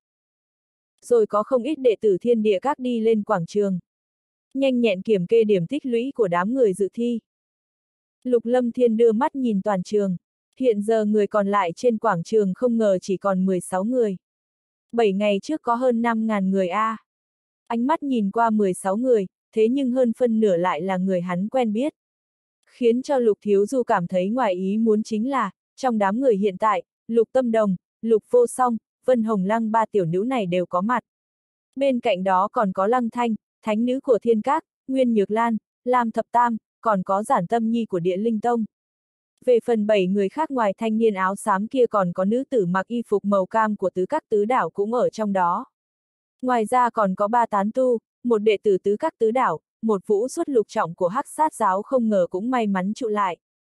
Rồi có không ít đệ tử Thiên Địa Các đi lên quảng trường. Nhanh nhẹn kiểm kê điểm tích lũy của đám người dự thi. Lục Lâm Thiên đưa mắt nhìn toàn trường. Hiện giờ người còn lại trên quảng trường không ngờ chỉ còn 16 người. 7 ngày trước có hơn 5.000 người a. Ánh mắt nhìn qua 16 người, thế nhưng hơn phân nửa lại là người hắn quen biết. Khiến cho Lục Thiếu Du cảm thấy ngoài ý muốn chính là, trong đám người hiện tại, Lục Tâm Đồng, Lục Vô Song, Vân Hồng Lăng ba tiểu nữ này đều có mặt. Bên cạnh đó còn có Lăng Thanh, thánh nữ của Thiên Các, Nguyên Nhược Lan, Lam Thập Tam, còn có Giản Tâm Nhi của Địa Linh Tông. Về phần 7 người khác ngoài thanh niên áo xám kia còn có nữ tử mặc y phục màu cam của Tứ Các Tứ Đảo cũng ở trong đó. Ngoài ra còn có 3 tán tu, một đệ tử Tứ Các Tứ Đảo, một vũ xuất lục trọng của Hắc Sát giáo không ngờ cũng may mắn trụ lại.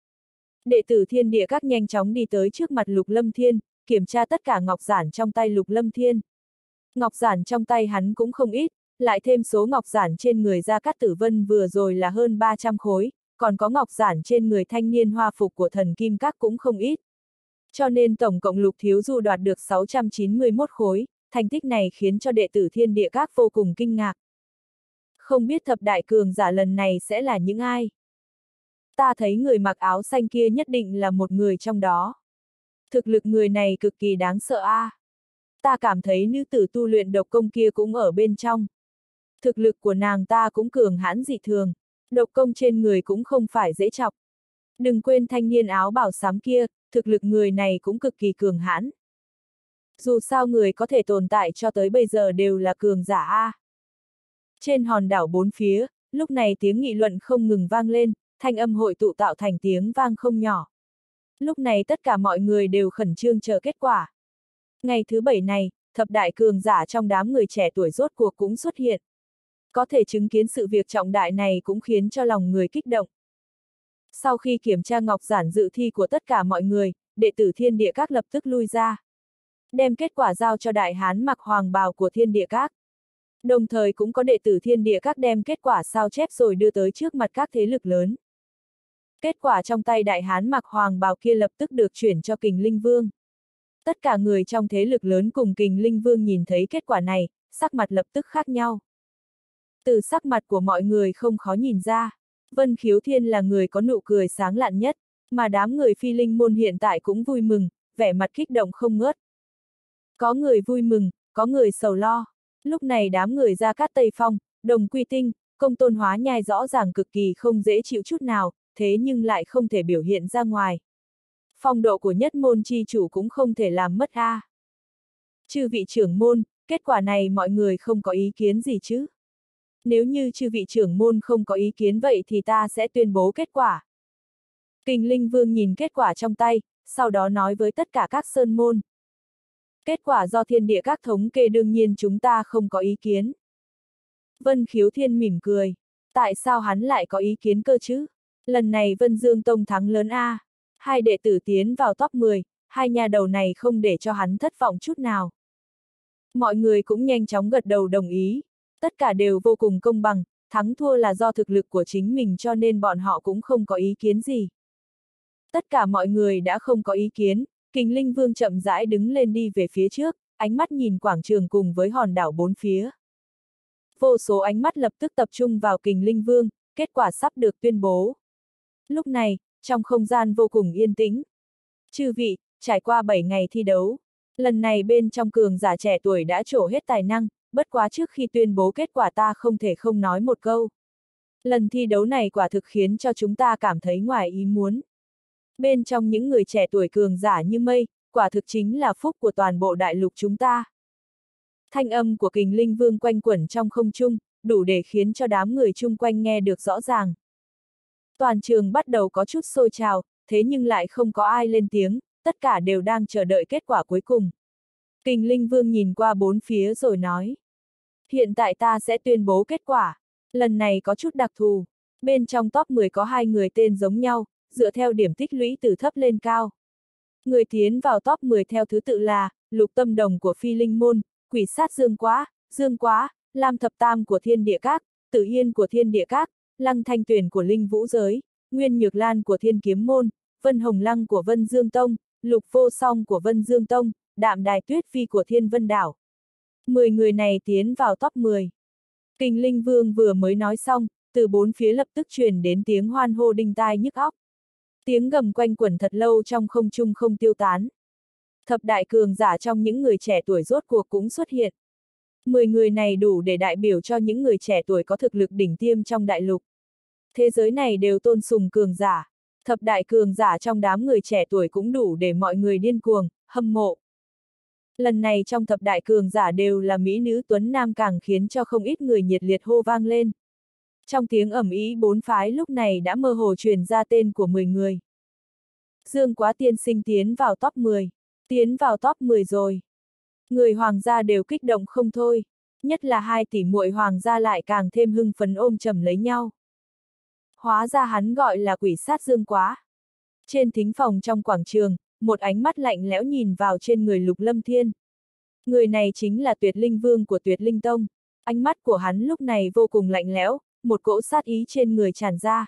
Đệ tử Thiên Địa Các nhanh chóng đi tới trước mặt Lục Lâm Thiên, kiểm tra tất cả ngọc giản trong tay Lục Lâm Thiên. Ngọc giản trong tay hắn cũng không ít, lại thêm số ngọc giản trên người Gia Cát Tử Vân vừa rồi là hơn 300 khối, còn có ngọc giản trên người thanh niên hoa phục của Thần Kim Các cũng không ít. Cho nên tổng cộng Lục Thiếu Du đoạt được 691 khối, thành tích này khiến cho đệ tử Thiên Địa Các vô cùng kinh ngạc. Không biết thập đại cường giả lần này sẽ là những ai? Ta thấy người mặc áo xanh kia nhất định là một người trong đó. Thực lực người này cực kỳ đáng sợ a. Ta cảm thấy nữ tử tu luyện độc công kia cũng ở bên trong. Thực lực của nàng ta cũng cường hãn dị thường. Độc công trên người cũng không phải dễ chọc. Đừng quên thanh niên áo bảo xám kia, thực lực người này cũng cực kỳ cường hãn. Dù sao người có thể tồn tại cho tới bây giờ đều là cường giả A. Trên hòn đảo bốn phía, lúc này tiếng nghị luận không ngừng vang lên, thanh âm hội tụ tạo thành tiếng vang không nhỏ. Lúc này tất cả mọi người đều khẩn trương chờ kết quả. Ngày thứ 7 này, thập đại cường giả trong đám người trẻ tuổi rốt cuộc cũng xuất hiện. Có thể chứng kiến sự việc trọng đại này cũng khiến cho lòng người kích động. Sau khi kiểm tra ngọc giản dự thi của tất cả mọi người, đệ tử Thiên Địa Các lập tức lui ra. Đem kết quả giao cho đại hán mặc hoàng bào của Thiên Địa Các. Đồng thời cũng có đệ tử Thiên Địa Các đem kết quả sao chép rồi đưa tới trước mặt các thế lực lớn. Kết quả trong tay đại hán mặc hoàng bào kia lập tức được chuyển cho Kình Linh Vương. Tất cả người trong thế lực lớn cùng Kình Linh Vương nhìn thấy kết quả này, sắc mặt lập tức khác nhau. Từ sắc mặt của mọi người không khó nhìn ra, Vân Khiếu Thiên là người có nụ cười sáng lạn nhất, mà đám người Phi Linh môn hiện tại cũng vui mừng, vẻ mặt kích động không ngớt. Có người vui mừng, có người sầu lo. Lúc này đám người Gia Cát Tây Phong, Đồng Quy Tinh, Công Tôn Hóa Nhai rõ ràng cực kỳ không dễ chịu chút nào, thế nhưng lại không thể biểu hiện ra ngoài. Phong độ của nhất môn chi chủ cũng không thể làm mất a. Chư vị trưởng môn, kết quả này mọi người không có ý kiến gì chứ? Nếu như chư vị trưởng môn không có ý kiến vậy thì ta sẽ tuyên bố kết quả. Kình Linh Vương nhìn kết quả trong tay, sau đó nói với tất cả các sơn môn. Kết quả do Thiên Địa Các thống kê đương nhiên chúng ta không có ý kiến. Vân Khiếu Thiên mỉm cười. Tại sao hắn lại có ý kiến cơ chứ? Lần này Vân Dương Tông thắng lớn a. Hai đệ tử tiến vào top 10, hai nhà đầu này không để cho hắn thất vọng chút nào. Mọi người cũng nhanh chóng gật đầu đồng ý. Tất cả đều vô cùng công bằng, thắng thua là do thực lực của chính mình cho nên bọn họ cũng không có ý kiến gì. Tất cả mọi người đã không có ý kiến, Kình Linh Vương chậm rãi đứng lên đi về phía trước, ánh mắt nhìn quảng trường cùng với hòn đảo bốn phía. Vô số ánh mắt lập tức tập trung vào Kình Linh Vương, kết quả sắp được tuyên bố. Lúc này, trong không gian vô cùng yên tĩnh. Chư vị, trải qua 7 ngày thi đấu, lần này bên trong cường giả trẻ tuổi đã trổ hết tài năng, bất quá trước khi tuyên bố kết quả ta không thể không nói một câu. Lần thi đấu này quả thực khiến cho chúng ta cảm thấy ngoài ý muốn. Bên trong những người trẻ tuổi cường giả như mây, quả thực chính là phúc của toàn bộ đại lục chúng ta. Thanh âm của Kình Linh Vương quanh quẩn trong không trung, đủ để khiến cho đám người chung quanh nghe được rõ ràng. Toàn trường bắt đầu có chút sôi trào, thế nhưng lại không có ai lên tiếng, tất cả đều đang chờ đợi kết quả cuối cùng. Kình Linh Vương nhìn qua bốn phía rồi nói. Hiện tại ta sẽ tuyên bố kết quả. Lần này có chút đặc thù. Bên trong top 10 có hai người tên giống nhau, dựa theo điểm tích lũy từ thấp lên cao. Người tiến vào top 10 theo thứ tự là, Lục Tâm Đồng của Phi Linh Môn, Quỷ Sát Dương Quá, Lam Thập Tam của Thiên Địa Các, Tử Yên của Thiên Địa Các, Lăng Thanh Tuyền của Linh Vũ Giới, Nguyên Nhược Lan của Thiên Kiếm Môn, Vân Hồng Lăng của Vân Dương Tông, Lục Vô Song của Vân Dương Tông, Đạm Đài Tuyết Phi của Thiên Vân Đảo. 10 người này tiến vào top 10. Kình Linh Vương vừa mới nói xong, từ bốn phía lập tức truyền đến tiếng hoan hô đinh tai nhức óc. Tiếng gầm quanh quẩn thật lâu trong không trung không tiêu tán. Thập đại cường giả trong những người trẻ tuổi rốt cuộc cũng xuất hiện. 10 người này đủ để đại biểu cho những người trẻ tuổi có thực lực đỉnh tiêm trong đại lục. Thế giới này đều tôn sùng cường giả. Thập đại cường giả trong đám người trẻ tuổi cũng đủ để mọi người điên cuồng, hâm mộ. Lần này trong thập đại cường giả đều là mỹ nữ tuấn nam càng khiến cho không ít người nhiệt liệt hô vang lên. Trong tiếng ầm ĩ bốn phái lúc này đã mơ hồ truyền ra tên của 10 người. Dương Quá tiên sinh tiến vào top 10. Tiến vào top 10 rồi. Người hoàng gia đều kích động không thôi. Nhất là hai tỷ muội hoàng gia lại càng thêm hưng phấn ôm chầm lấy nhau. Hóa ra hắn gọi là Quỷ Sát Dương Quá. Trên thính phòng trong quảng trường, một ánh mắt lạnh lẽo nhìn vào trên người Lục Lâm Thiên. Người này chính là Tuyệt Linh Vương của Tuyệt Linh Tông. Ánh mắt của hắn lúc này vô cùng lạnh lẽo, một cỗ sát ý trên người tràn ra.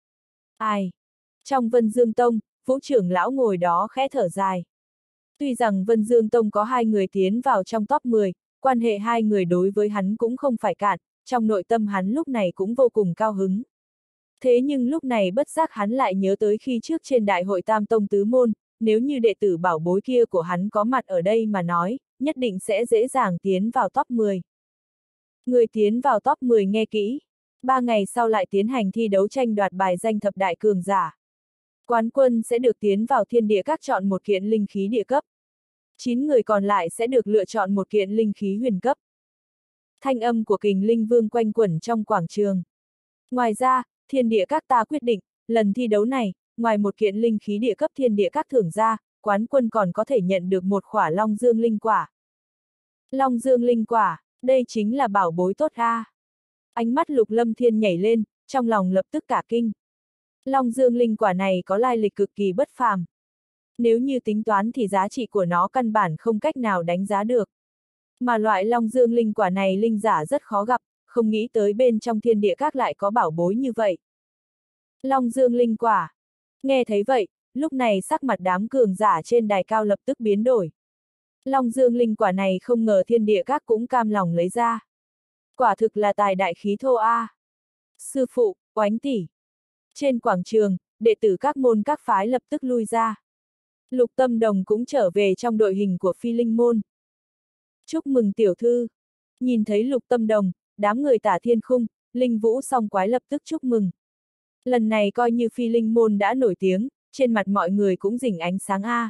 Ai? Trong Vân Dương Tông, Vũ trưởng lão ngồi đó khẽ thở dài. Tuy rằng Vân Dương Tông có hai người tiến vào trong top 10, quan hệ hai người đối với hắn cũng không phải cạn, trong nội tâm hắn lúc này cũng vô cùng cao hứng. Thế nhưng lúc này bất giác hắn lại nhớ tới khi trước trên đại hội Tam Tông Tứ Môn, nếu như đệ tử bảo bối kia của hắn có mặt ở đây mà nói, nhất định sẽ dễ dàng tiến vào top 10. Người tiến vào top 10 nghe kỹ. 3 ngày sau lại tiến hành thi đấu tranh đoạt bài danh thập đại cường giả. Quán quân sẽ được tiến vào thiên địa các chọn một kiện linh khí địa cấp. 9 người còn lại sẽ được lựa chọn một kiện linh khí huyền cấp. Thanh âm của Kình Linh Vương quanh quẩn trong quảng trường. Ngoài ra, thiên địa các ta quyết định, lần thi đấu này, ngoài một kiện linh khí địa cấp thiên địa các thưởng ra, quán quân còn có thể nhận được một khỏa Long Dương linh quả. Long Dương linh quả, đây chính là bảo bối tốt a. Ánh mắt Lục Lâm Thiên nhảy lên, trong lòng lập tức cả kinh. Long Dương linh quả này có lai lịch cực kỳ bất phàm. Nếu như tính toán thì giá trị của nó căn bản không cách nào đánh giá được. Mà loại Long Dương linh quả này linh giả rất khó gặp, không nghĩ tới bên trong thiên địa các lại có bảo bối như vậy. Long Dương linh quả. Nghe thấy vậy, lúc này sắc mặt đám cường giả trên đài cao lập tức biến đổi. Long Dương linh quả này không ngờ thiên địa các cũng cam lòng lấy ra. Quả thực là tài đại khí thô a. Sư phụ, Oánh tỷ. Trên quảng trường, đệ tử các môn các phái lập tức lui ra. Lục Tâm Đồng cũng trở về trong đội hình của Phi Linh môn. Chúc mừng tiểu thư. Nhìn thấy Lục Tâm Đồng, đám người Tả Thiên Khung, Linh Vũ song quái lập tức chúc mừng. Lần này coi như Phi Linh môn đã nổi tiếng, trên mặt mọi người cũng rình ánh sáng a.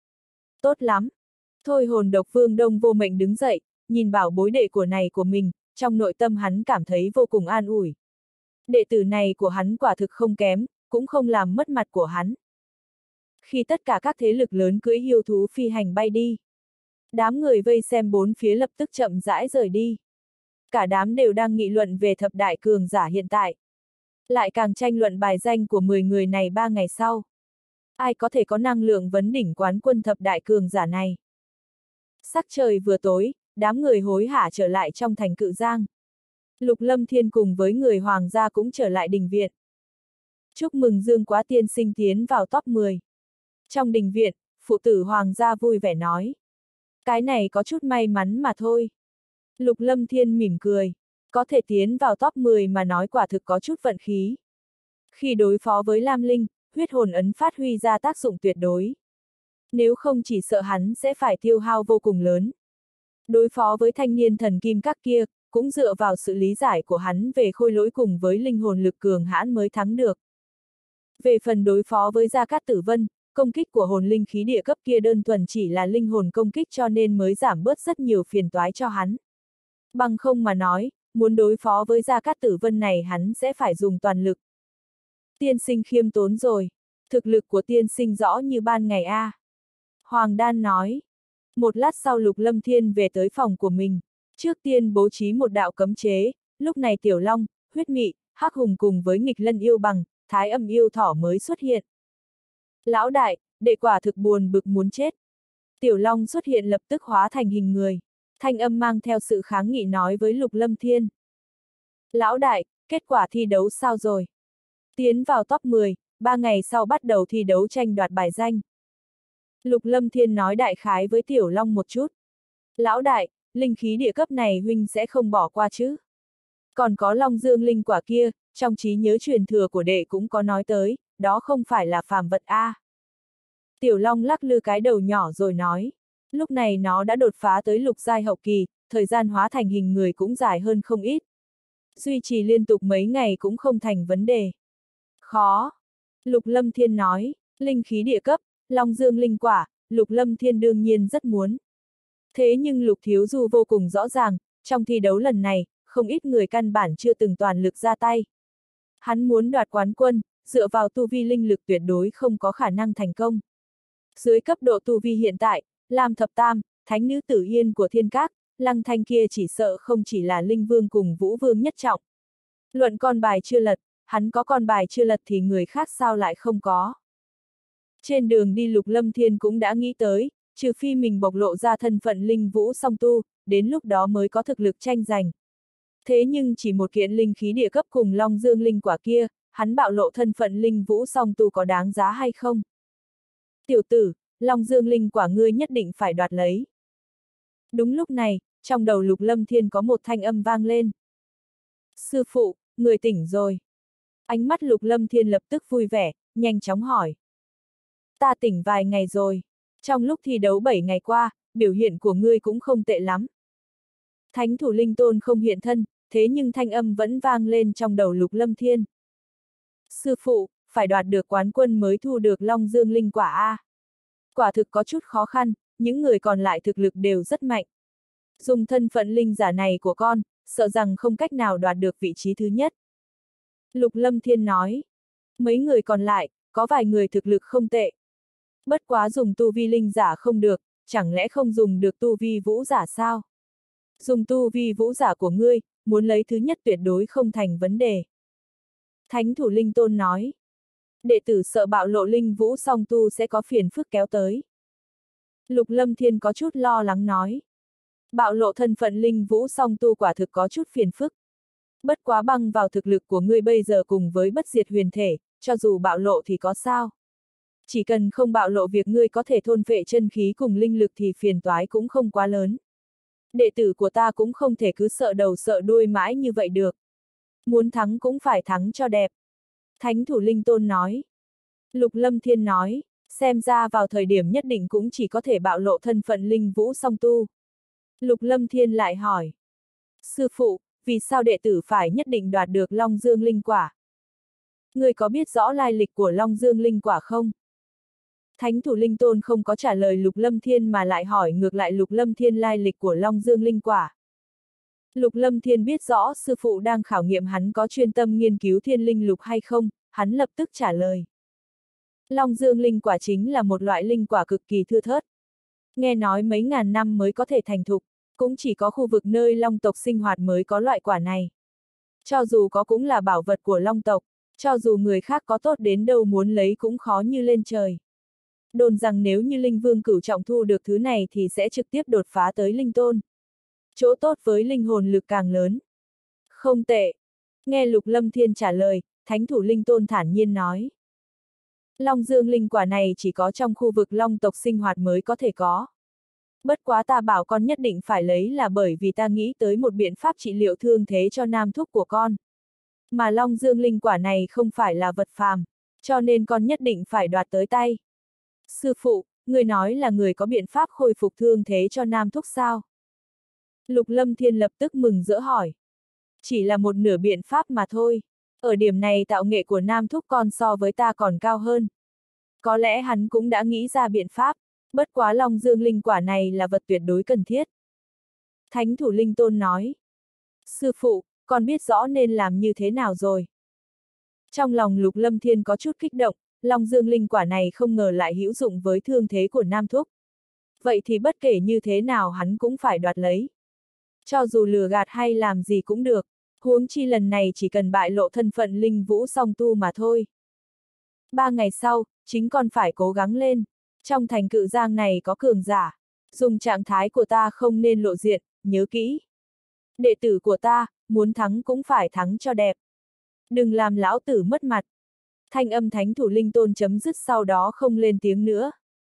Tốt lắm. Thôi Hồn Độc Vương Đông Vô Mệnh đứng dậy, nhìn bảo bối đệ của mình, trong nội tâm hắn cảm thấy vô cùng an ủi. Đệ tử này của hắn quả thực không kém, cũng không làm mất mặt của hắn. Khi tất cả các thế lực lớn cưỡi hiêu thú phi hành bay đi, đám người vây xem bốn phía lập tức chậm rãi rời đi. Cả đám đều đang nghị luận về thập đại cường giả hiện tại. Lại càng tranh luận bài danh của 10 người này 3 ngày sau. Ai có thể có năng lượng vấn đỉnh quán quân thập đại cường giả này? Sắc trời vừa tối, đám người hối hả trở lại trong thành Cự Giang. Lục Lâm Thiên cùng với người hoàng gia cũng trở lại đình viện. Chúc mừng Dương Quá tiên sinh tiến vào top 10. Trong đình viện, phụ tử hoàng gia vui vẻ nói. Cái này có chút may mắn mà thôi. Lục Lâm Thiên mỉm cười. Có thể tiến vào top 10 mà nói quả thực có chút vận khí. Khi đối phó với Lam Linh, huyết hồn ấn phát huy ra tác dụng tuyệt đối. Nếu không chỉ sợ hắn sẽ phải tiêu hao vô cùng lớn. Đối phó với thanh niên thần kim các kia, cũng dựa vào sự lý giải của hắn về khôi lỗi cùng với linh hồn lực cường hãn mới thắng được. Về phần đối phó với Gia Cát Tử Vân, công kích của hồn linh khí địa cấp kia đơn thuần chỉ là linh hồn công kích cho nên mới giảm bớt rất nhiều phiền toái cho hắn. Bằng không mà nói, muốn đối phó với Gia Cát Tử Vân này hắn sẽ phải dùng toàn lực. Tiên sinh khiêm tốn rồi, thực lực của tiên sinh rõ như ban ngày a. Hoàng Đan nói. Một lát sau Lục Lâm Thiên về tới phòng của mình. Trước tiên bố trí một đạo cấm chế, lúc này Tiểu Long, Huyết Mị, Hắc Hùng cùng với Nghịch Lân yêu bằng, Thái Âm yêu thỏ mới xuất hiện. Lão đại, đệ quả thực buồn bực muốn chết. Tiểu Long xuất hiện lập tức hóa thành hình người. Thanh âm mang theo sự kháng nghị nói với Lục Lâm Thiên. Lão đại, kết quả thi đấu sao rồi? Tiến vào top 10, 3 ngày sau bắt đầu thi đấu tranh đoạt bài danh. Lục Lâm Thiên nói đại khái với Tiểu Long một chút. Lão đại, linh khí địa cấp này huynh sẽ không bỏ qua chứ? Còn có Long Dương linh quả kia, trong trí nhớ truyền thừa của đệ cũng có nói tới, đó không phải là phàm vật a. Tiểu Long lắc lư cái đầu nhỏ rồi nói. Lúc này nó đã đột phá tới lục giai hậu kỳ, thời gian hóa thành hình người cũng dài hơn không ít. Duy trì liên tục mấy ngày cũng không thành vấn đề. Khó. Lục Lâm Thiên nói, linh khí địa cấp, Long Dương linh quả, Lục Lâm Thiên đương nhiên rất muốn. Thế nhưng Lục Thiếu Du vô cùng rõ ràng, trong thi đấu lần này, không ít người căn bản chưa từng toàn lực ra tay. Hắn muốn đoạt quán quân, dựa vào tu vi linh lực tuyệt đối không có khả năng thành công. Dưới cấp độ tu vi hiện tại, Lam Thập Tam, Thánh Nữ Tử Yên của Thiên Các, Lăng Thanh kia chỉ sợ không chỉ là Linh Vương cùng Vũ Vương nhất trọng. Luận con bài chưa lật, hắn có con bài chưa lật thì người khác sao lại không có. Trên đường đi Lục Lâm Thiên cũng đã nghĩ tới, trừ phi mình bộc lộ ra thân phận linh vũ song tu, đến lúc đó mới có thực lực tranh giành. Thế nhưng chỉ một kiện linh khí địa cấp cùng Long Dương linh quả kia, hắn bạo lộ thân phận linh vũ song tu có đáng giá hay không? Tiểu tử, Long Dương linh quả ngươi nhất định phải đoạt lấy. Đúng lúc này, trong đầu Lục Lâm Thiên có một thanh âm vang lên. Sư phụ, người tỉnh rồi. Ánh mắt Lục Lâm Thiên lập tức vui vẻ, nhanh chóng hỏi. Ta tỉnh vài ngày rồi. Trong lúc thi đấu 7 ngày qua, biểu hiện của ngươi cũng không tệ lắm. Thánh thủ linh tôn không hiện thân, thế nhưng thanh âm vẫn vang lên trong đầu Lục Lâm Thiên. Sư phụ, phải đoạt được quán quân mới thu được Long Dương linh quả a. Quả thực có chút khó khăn, những người còn lại thực lực đều rất mạnh. Dùng thân phận linh giả này của con, sợ rằng không cách nào đoạt được vị trí thứ nhất. Lục Lâm Thiên nói. Mấy người còn lại, có vài người thực lực không tệ. Bất quá dùng tu vi linh giả không được, chẳng lẽ không dùng được tu vi vũ giả sao? Dùng tu vi vũ giả của ngươi, muốn lấy thứ nhất tuyệt đối không thành vấn đề. Thánh thủ linh tôn nói. Đệ tử sợ bạo lộ linh vũ song tu sẽ có phiền phức kéo tới. Lục Lâm Thiên có chút lo lắng nói. Bạo lộ thân phận linh vũ song tu quả thực có chút phiền phức. Bất quá băng vào thực lực của ngươi bây giờ cùng với bất diệt huyền thể, cho dù bạo lộ thì có sao. Chỉ cần không bạo lộ việc ngươi có thể thôn phệ chân khí cùng linh lực thì phiền toái cũng không quá lớn. Đệ tử của ta cũng không thể cứ sợ đầu sợ đuôi mãi như vậy được. Muốn thắng cũng phải thắng cho đẹp. Thánh thủ linh tôn nói. Lục Lâm Thiên nói, xem ra vào thời điểm nhất định cũng chỉ có thể bạo lộ thân phận linh vũ song tu. Lục Lâm Thiên lại hỏi. Sư phụ, vì sao đệ tử phải nhất định đoạt được Long Dương linh quả? Người có biết rõ lai lịch của Long Dương linh quả không? Thánh thủ linh tôn không có trả lời Lục Lâm Thiên mà lại hỏi ngược lại Lục Lâm Thiên lai lịch của Long Dương linh quả. Lục Lâm Thiên biết rõ sư phụ đang khảo nghiệm hắn có chuyên tâm nghiên cứu thiên linh lục hay không, hắn lập tức trả lời. Long Dương linh quả chính là một loại linh quả cực kỳ thưa thớt. Nghe nói mấy ngàn năm mới có thể thành thục, cũng chỉ có khu vực nơi Long tộc sinh hoạt mới có loại quả này. Cho dù có cũng là bảo vật của Long tộc, cho dù người khác có tốt đến đâu muốn lấy cũng khó như lên trời. Đồn rằng nếu như linh vương cửu trọng thu được thứ này thì sẽ trực tiếp đột phá tới linh tôn. Chỗ tốt với linh hồn lực càng lớn. Không tệ. Nghe Lục Lâm Thiên trả lời, thánh thủ linh tôn thản nhiên nói. Long Dương linh quả này chỉ có trong khu vực Long tộc sinh hoạt mới có thể có. Bất quá ta bảo con nhất định phải lấy là bởi vì ta nghĩ tới một biện pháp trị liệu thương thế cho nam thúc của con. Mà Long Dương linh quả này không phải là vật phàm, cho nên con nhất định phải đoạt tới tay. Sư phụ, người nói là người có biện pháp khôi phục thương thế cho nam thúc sao? Lục Lâm Thiên lập tức mừng rỡ hỏi. Chỉ là một nửa biện pháp mà thôi. Ở điểm này tạo nghệ của nam thúc con so với ta còn cao hơn. Có lẽ hắn cũng đã nghĩ ra biện pháp, bất quá Long Dương linh quả này là vật tuyệt đối cần thiết. Thánh thủ linh tôn nói. Sư phụ, con biết rõ nên làm như thế nào rồi. Trong lòng Lục Lâm Thiên có chút kích động, Long Dương linh quả này không ngờ lại hữu dụng với thương thế của nam thúc. Vậy thì bất kể như thế nào hắn cũng phải đoạt lấy. Cho dù lừa gạt hay làm gì cũng được, huống chi lần này chỉ cần bại lộ thân phận linh vũ song tu mà thôi. 3 ngày sau, chính con phải cố gắng lên. Trong thành Cự Giang này có cường giả. Dùng trạng thái của ta không nên lộ diện, nhớ kỹ. Đệ tử của ta, muốn thắng cũng phải thắng cho đẹp. Đừng làm lão tử mất mặt. Thanh âm thánh thủ linh tôn chấm dứt sau đó không lên tiếng nữa.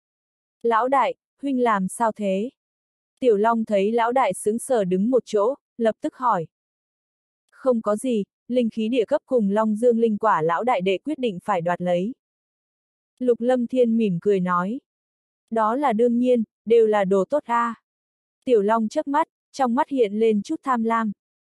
Lão đại, huynh làm sao thế? Tiểu Long thấy lão đại sững sờ đứng một chỗ, lập tức hỏi. Không có gì, linh khí địa cấp cùng Long Dương linh quả lão đại đệ quyết định phải đoạt lấy. Lục Lâm Thiên mỉm cười nói. Đó là đương nhiên, đều là đồ tốt a. Tiểu Long chớp mắt, trong mắt hiện lên chút tham lam.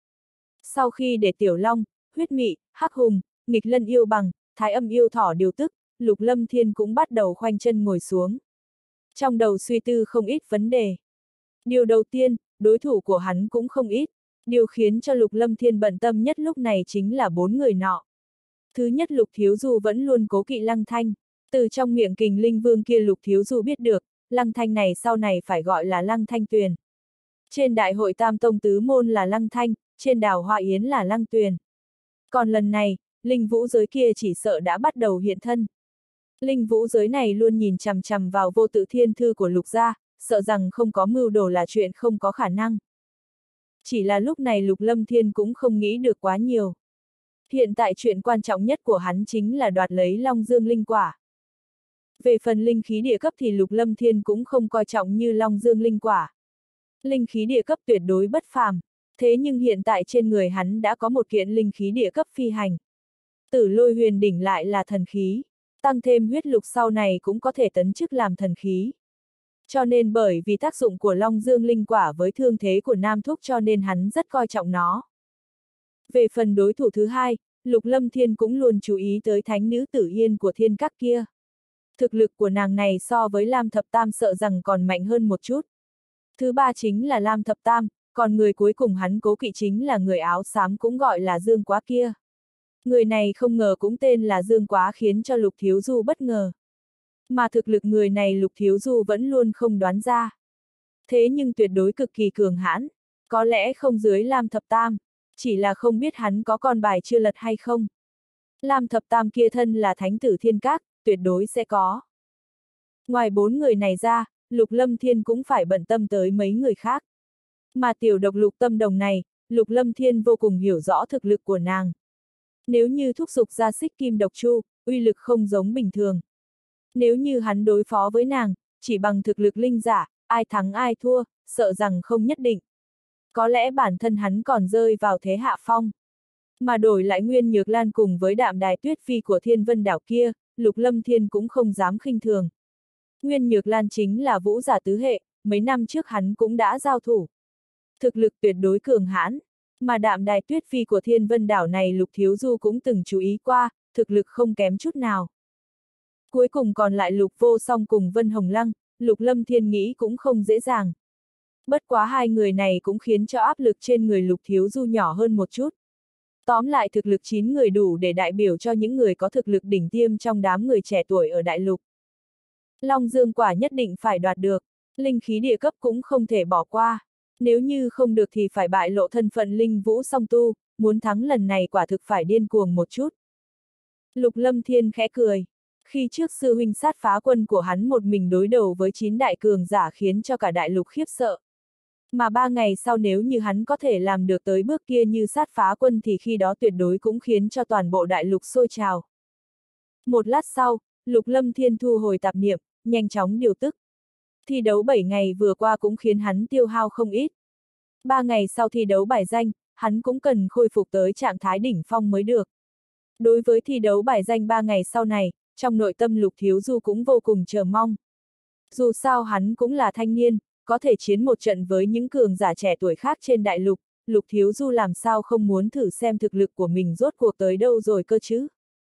Sau khi để Tiểu Long, Huyết Mị, Hắc Hùng, Nghịch Lân yêu bằng, Thái Âm yêu thỏ điều tức, Lục Lâm Thiên cũng bắt đầu khoanh chân ngồi xuống. Trong đầu suy tư không ít vấn đề. Điều đầu tiên, đối thủ của hắn cũng không ít. Điều khiến cho Lục Lâm Thiên bận tâm nhất lúc này chính là 4 người nọ. Thứ nhất Lục Thiếu Du vẫn luôn cố kỵ Lăng Thanh. Từ trong miệng Kình Linh Vương kia Lục Thiếu Du biết được, Lăng Thanh này sau này phải gọi là Lăng Thanh Tuyền. Trên đại hội Tam Tông Tứ Môn là Lăng Thanh, trên đảo Hoa Yến là Lăng Tuyền. Còn lần này, linh vũ giới kia chỉ sợ đã bắt đầu hiện thân. Linh vũ giới này luôn nhìn chằm chằm vào vô tự thiên thư của Lục gia, sợ rằng không có mưu đồ là chuyện không có khả năng. Chỉ là lúc này Lục Lâm Thiên cũng không nghĩ được quá nhiều. Hiện tại chuyện quan trọng nhất của hắn chính là đoạt lấy Long Dương linh quả. Về phần linh khí địa cấp thì Lục Lâm Thiên cũng không coi trọng như Long Dương linh quả. Linh khí địa cấp tuyệt đối bất phàm, thế nhưng hiện tại trên người hắn đã có một kiện linh khí địa cấp phi hành. Tử Lôi Huyền đỉnh lại là thần khí, tăng thêm huyết lục sau này cũng có thể tấn chức làm thần khí. Cho nên bởi vì tác dụng của Long Dương linh quả với thương thế của nam thúc cho nên hắn rất coi trọng nó. Về phần đối thủ thứ hai, Lục Lâm Thiên cũng luôn chú ý tới thánh nữ Tử Yên của thiên các kia. Thực lực của nàng này so với Lam Thập Tam sợ rằng còn mạnh hơn một chút. Thứ ba chính là Lam Thập Tam, còn người cuối cùng hắn cố kỵ chính là người áo xám cũng gọi là Dương Quá kia. Người này không ngờ cũng tên là Dương Quá khiến cho Lục Thiếu Du bất ngờ. Mà thực lực người này Lục Thiếu Du vẫn luôn không đoán ra. Thế nhưng tuyệt đối cực kỳ cường hãn, có lẽ không dưới Lam Thập Tam, chỉ là không biết hắn có con bài chưa lật hay không. Lam Thập Tam kia thân là thánh tử thiên các, tuyệt đối sẽ có. Ngoài 4 người này ra, Lục Lâm Thiên cũng phải bận tâm tới mấy người khác. Mà tiểu độc Lục Tâm Đồng này, Lục Lâm Thiên vô cùng hiểu rõ thực lực của nàng. Nếu như thúc giục ra xích kim độc chu, uy lực không giống bình thường. Nếu như hắn đối phó với nàng, chỉ bằng thực lực linh giả, ai thắng ai thua, sợ rằng không nhất định. Có lẽ bản thân hắn còn rơi vào thế hạ phong. Mà đổi lại Nguyên Nhược Lan cùng với Đạm Đài Tuyết Phi của Thiên Vân Đảo kia, Lục Lâm Thiên cũng không dám khinh thường. Nguyên Nhược Lan chính là vũ giả tứ hệ, mấy năm trước hắn cũng đã giao thủ. Thực lực tuyệt đối cường hãn, mà Đạm Đài Tuyết Phi của Thiên Vân Đảo này Lục Thiếu Du cũng từng chú ý qua, thực lực không kém chút nào. Cuối cùng còn lại Lục Vô Song cùng Vân Hồng Lăng, Lục Lâm Thiên nghĩ cũng không dễ dàng. Bất quá hai người này cũng khiến cho áp lực trên người Lục Thiếu Du nhỏ hơn một chút. Tóm lại thực lực 9 người đủ để đại biểu cho những người có thực lực đỉnh tiêm trong đám người trẻ tuổi ở đại lục. Long Dương quả nhất định phải đoạt được, linh khí địa cấp cũng không thể bỏ qua. Nếu như không được thì phải bại lộ thân phận linh vũ song tu, muốn thắng lần này quả thực phải điên cuồng một chút. Lục Lâm Thiên khẽ cười. Khi trước sư huynh sát phá quân của hắn một mình đối đầu với 9 đại cường giả khiến cho cả đại lục khiếp sợ. Mà 3 ngày sau nếu như hắn có thể làm được tới bước kia như sát phá quân thì khi đó tuyệt đối cũng khiến cho toàn bộ đại lục sôi trào. Một lát sau, Lục Lâm Thiên thu hồi tạp niệm, nhanh chóng điều tức. Thi đấu 7 ngày vừa qua cũng khiến hắn tiêu hao không ít. 3 ngày sau thi đấu bài danh, hắn cũng cần khôi phục tới trạng thái đỉnh phong mới được. Đối với thi đấu bài danh 3 ngày sau này, trong nội tâm Lục Thiếu Du cũng vô cùng chờ mong. Dù sao hắn cũng là thanh niên, có thể chiến một trận với những cường giả trẻ tuổi khác trên đại lục, Lục Thiếu Du làm sao không muốn thử xem thực lực của mình rốt cuộc tới đâu rồi cơ chứ.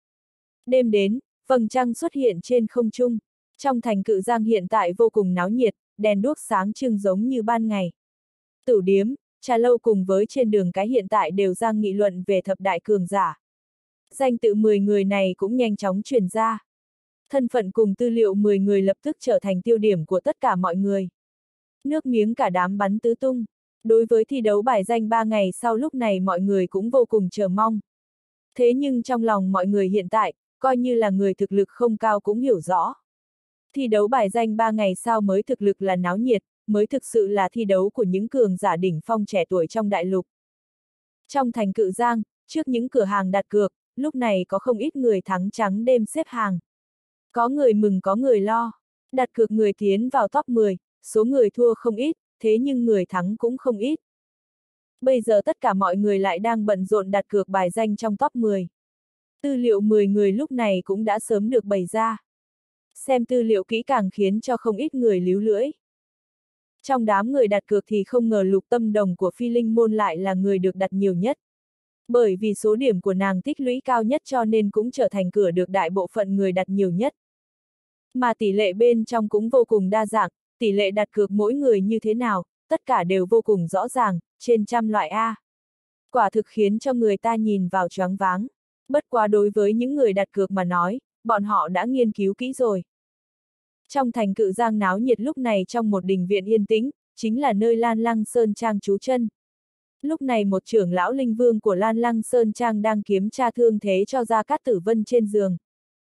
Đêm đến, vầng trăng xuất hiện trên không trung. Trong thành Cự Giang hiện tại vô cùng náo nhiệt, đèn đuốc sáng trưng giống như ban ngày. Tửu điếm, trà lâu cùng với trên đường cái hiện tại đều đang nghị luận về thập đại cường giả. Danh tự 10 người này cũng nhanh chóng truyền ra. Thân phận cùng tư liệu 10 người lập tức trở thành tiêu điểm của tất cả mọi người. Nước miếng cả đám bắn tứ tung. Đối với thi đấu bài danh 3 ngày sau lúc này mọi người cũng vô cùng chờ mong. Thế nhưng trong lòng mọi người hiện tại, coi như là người thực lực không cao cũng hiểu rõ. Thi đấu bài danh 3 ngày sau mới thực lực là náo nhiệt, mới thực sự là thi đấu của những cường giả đỉnh phong trẻ tuổi trong đại lục. Trong thành Cự Giang, trước những cửa hàng đặt cược, lúc này có không ít người thắng trắng đêm xếp hàng. Có người mừng có người lo, đặt cược người tiến vào top 10, số người thua không ít, thế nhưng người thắng cũng không ít. Bây giờ tất cả mọi người lại đang bận rộn đặt cược bài danh trong top 10. Tư liệu 10 người lúc này cũng đã sớm được bày ra. Xem tư liệu kỹ càng khiến cho không ít người líu lưỡi. Trong đám người đặt cược thì không ngờ Lục Tâm Đồng của Phi Linh Môn lại là người được đặt nhiều nhất. Bởi vì số điểm của nàng tích lũy cao nhất cho nên cũng trở thành cửa được đại bộ phận người đặt nhiều nhất. Mà tỷ lệ bên trong cũng vô cùng đa dạng, tỷ lệ đặt cược mỗi người như thế nào, tất cả đều vô cùng rõ ràng, trên trăm loại A. Quả thực khiến cho người ta nhìn vào choáng váng. Bất quá đối với những người đặt cược mà nói, bọn họ đã nghiên cứu kỹ rồi. Trong thành Cự Giang náo nhiệt lúc này trong một đình viện yên tĩnh, chính là nơi Lan Lăng Sơn Trang trú chân. Lúc này một trưởng lão linh vương của Lan Lăng Sơn Trang đang kiểm tra thương thế cho Gia Cát Tử Vân trên giường.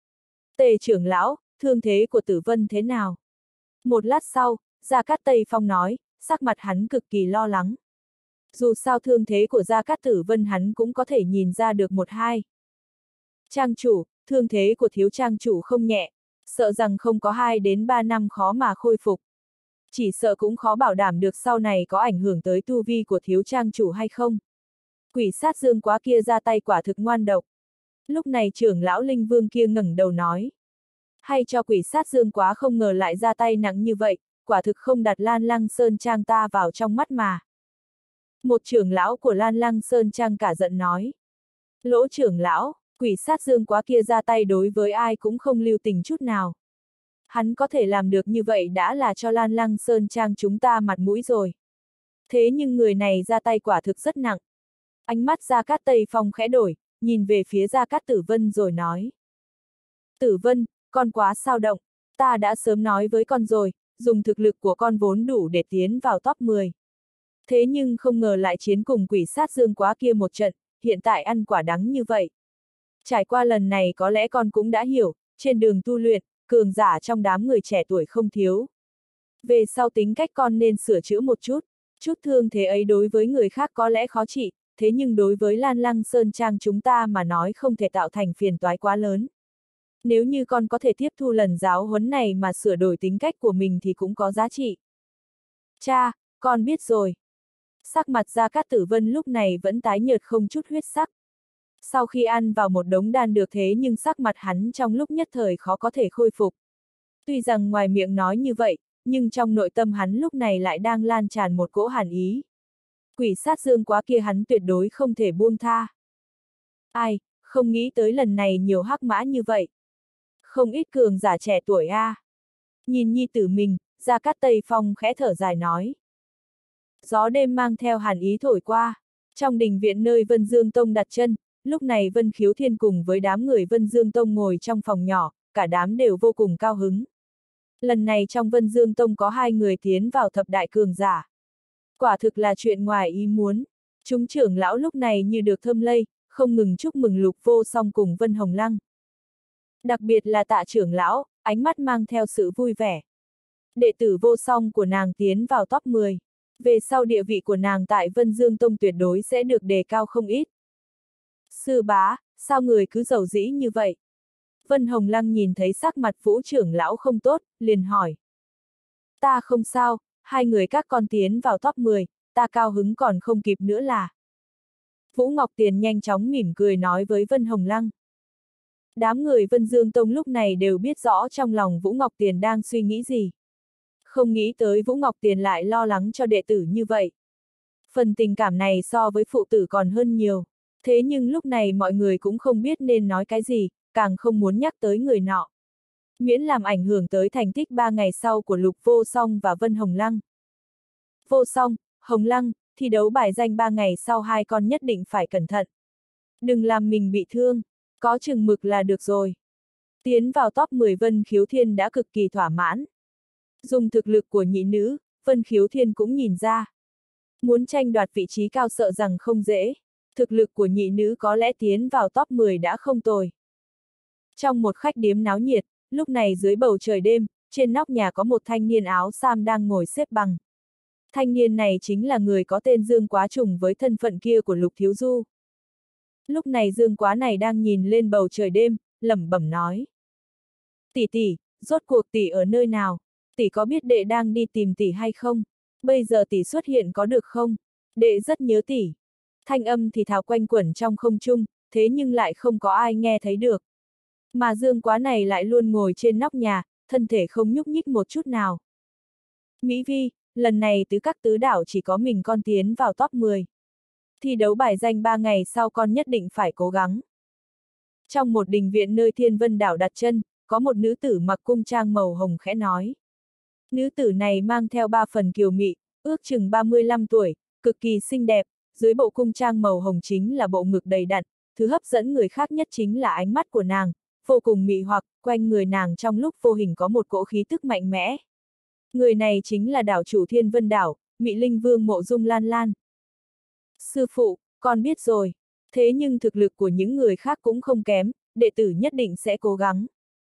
Tề trưởng lão, thương thế của Tử Vân thế nào? Một lát sau, Gia Cát Tây Phong nói, sắc mặt hắn cực kỳ lo lắng. Dù sao thương thế của Gia Cát Tử Vân hắn cũng có thể nhìn ra được một hai. Trang chủ, thương thế của thiếu trang chủ không nhẹ, sợ rằng không có 2 đến 3 năm khó mà khôi phục. Chỉ sợ cũng khó bảo đảm được sau này có ảnh hưởng tới tu vi của thiếu trang chủ hay không. Quỷ sát Dương Quá kia ra tay quả thực ngoan độc. Lúc này trưởng lão linh vương kia ngẩng đầu nói. Hay cho quỷ sát Dương Quá không ngờ lại ra tay nặng như vậy, quả thực không đặt Lan Lăng Sơn Trang ta vào trong mắt mà. Một trưởng lão của Lan Lăng Sơn Trang cả giận nói. Lỗ trưởng lão, quỷ sát dương quá kia ra tay đối với ai cũng không lưu tình chút nào. Hắn có thể làm được như vậy đã là cho Lan Lăng Sơn Trang chúng ta mặt mũi rồi. Thế nhưng người này ra tay quả thực rất nặng. Ánh mắt Gia Cát Tây Phong khẽ đổi, nhìn về phía Gia Cát Tử Vân rồi nói. Tử Vân, con quá sao động, ta đã sớm nói với con rồi, dùng thực lực của con vốn đủ để tiến vào top 10. Thế nhưng không ngờ lại chiến cùng quỷ sát dương quá kia một trận, hiện tại ăn quả đắng như vậy. Trải qua lần này có lẽ con cũng đã hiểu, trên đường tu luyện, cường giả trong đám người trẻ tuổi không thiếu. Về sau tính cách con nên sửa chữa một chút, chút thương thế ấy đối với người khác có lẽ khó trị, thế nhưng đối với Lan Lăng Sơn Trang chúng ta mà nói không thể tạo thành phiền toái quá lớn. Nếu như con có thể tiếp thu lần giáo huấn này mà sửa đổi tính cách của mình thì cũng có giá trị. Cha, con biết rồi. Sắc mặt Gia Cát Tử Vân lúc này vẫn tái nhợt không chút huyết sắc. Sau khi ăn vào một đống đan được thế nhưng sắc mặt hắn trong lúc nhất thời khó có thể khôi phục. Tuy rằng ngoài miệng nói như vậy, nhưng trong nội tâm hắn lúc này lại đang lan tràn một cỗ hàn ý. Quỷ sát dương quá kia hắn tuyệt đối không thể buông tha. Ai, không nghĩ tới lần này nhiều hắc mã như vậy. Không ít cường giả trẻ tuổi a. Nhìn nhi tử mình, Gia Cát Tây Phong khẽ thở dài nói. Gió đêm mang theo hàn ý thổi qua. Trong đình viện nơi Vân Dương Tông đặt chân, lúc này Vân Khiếu Thiên cùng với đám người Vân Dương Tông ngồi trong phòng nhỏ, cả đám đều vô cùng cao hứng. Lần này trong Vân Dương Tông có 2 người tiến vào thập đại cường giả. Quả thực là chuyện ngoài ý muốn. Chúng trưởng lão lúc này như được thơm lây, không ngừng chúc mừng Lục Vô Song cùng Vân Hồng Lăng. Đặc biệt là Tạ trưởng lão, ánh mắt mang theo sự vui vẻ. Đệ tử Vô Song của nàng tiến vào top 10. Về sau địa vị của nàng tại Vân Dương Tông tuyệt đối sẽ được đề cao không ít. Sư bá, sao người cứ giàu dĩ như vậy? Vân Hồng Lăng nhìn thấy sắc mặt Vũ trưởng lão không tốt, liền hỏi. Ta không sao, 2 người các con tiến vào top 10, ta cao hứng còn không kịp nữa là. Vũ Ngọc Tiền nhanh chóng mỉm cười nói với Vân Hồng Lăng. Đám người Vân Dương Tông lúc này đều biết rõ trong lòng Vũ Ngọc Tiền đang suy nghĩ gì. Không nghĩ tới Vũ Ngọc Tiền lại lo lắng cho đệ tử như vậy. Phần tình cảm này so với phụ tử còn hơn nhiều. Thế nhưng lúc này mọi người cũng không biết nên nói cái gì, càng không muốn nhắc tới người nọ. Miễn làm ảnh hưởng tới thành tích 3 ngày sau của Lục Vô Song và Vân Hồng Lăng. Vô Song, Hồng Lăng, thi đấu bài danh 3 ngày sau 2 con nhất định phải cẩn thận. Đừng làm mình bị thương, có chừng mực là được rồi. Tiến vào top 10 Vân Khiếu Thiên đã cực kỳ thỏa mãn. Dùng thực lực của nhị nữ, Vân Khiếu Thiên cũng nhìn ra. Muốn tranh đoạt vị trí cao sợ rằng không dễ. Thực lực của nhị nữ có lẽ tiến vào top 10 đã không tồi. Trong một khách điếm náo nhiệt, lúc này dưới bầu trời đêm, trên nóc nhà có một thanh niên áo sam đang ngồi xếp bằng. Thanh niên này chính là người có tên Dương Quá trùng với thân phận kia của Lục Thiếu Du. Lúc này Dương Quá này đang nhìn lên bầu trời đêm, lẩm bẩm nói. Tỷ tỷ, rốt cuộc tỷ ở nơi nào? Tỷ có biết đệ đang đi tìm tỷ hay không? Bây giờ tỷ xuất hiện có được không? Đệ rất nhớ tỷ. Thanh âm thì thào quanh quẩn trong không trung, thế nhưng lại không có ai nghe thấy được. Mà Dương Quá này lại luôn ngồi trên nóc nhà, thân thể không nhúc nhích một chút nào. Mỹ Vi, lần này tứ các tứ đảo chỉ có mình con tiến vào top 10. Thi đấu bài danh 3 ngày sau con nhất định phải cố gắng. Trong một đình viện nơi Thiên Vân đảo đặt chân, có một nữ tử mặc cung trang màu hồng khẽ nói. Nữ tử này mang theo 3 phần kiều mị, ước chừng 35 tuổi, cực kỳ xinh đẹp, dưới bộ cung trang màu hồng chính là bộ ngực đầy đặn, thứ hấp dẫn người khác nhất chính là ánh mắt của nàng, vô cùng mị hoặc, quanh người nàng trong lúc vô hình có một cỗ khí tức mạnh mẽ. Người này chính là đảo chủ Thiên Vân đảo, Mị Linh Vương Mộ Dung Lan Lan. Sư phụ, con biết rồi, thế nhưng thực lực của những người khác cũng không kém, đệ tử nhất định sẽ cố gắng.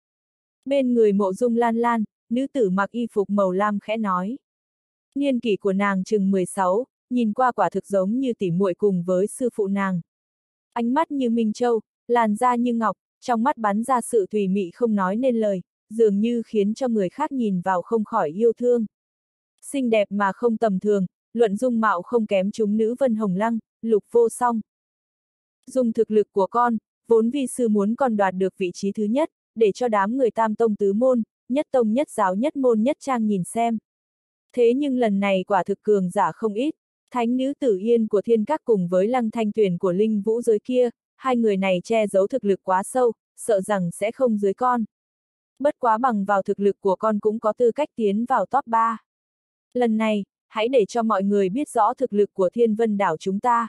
Bên người Mộ Dung Lan Lan, nữ tử mặc y phục màu lam khẽ nói. Niên kỷ của nàng chừng 16, nhìn qua quả thực giống như tỉ muội cùng với sư phụ nàng. Ánh mắt như minh châu, làn da như ngọc, trong mắt bắn ra sự thùy mị không nói nên lời, dường như khiến cho người khác nhìn vào không khỏi yêu thương. Xinh đẹp mà không tầm thường, luận dung mạo không kém chúng nữ Vân Hồng Lăng, Lục Vô Song. Dùng thực lực của con, vốn vi sư muốn con đoạt được vị trí thứ nhất, để cho đám người tam tông tứ môn, nhất tông nhất giáo nhất môn nhất trang nhìn xem. Thế nhưng lần này quả thực cường giả không ít, Thánh nữ Tử Yên của Thiên Các cùng với Lăng Thanh Tuyền của Linh Vũ giới kia, hai người này che giấu thực lực quá sâu, sợ rằng sẽ không dưới con. Bất quá bằng vào thực lực của con cũng có tư cách tiến vào top 3. Lần này, hãy để cho mọi người biết rõ thực lực của Thiên Vân đảo chúng ta.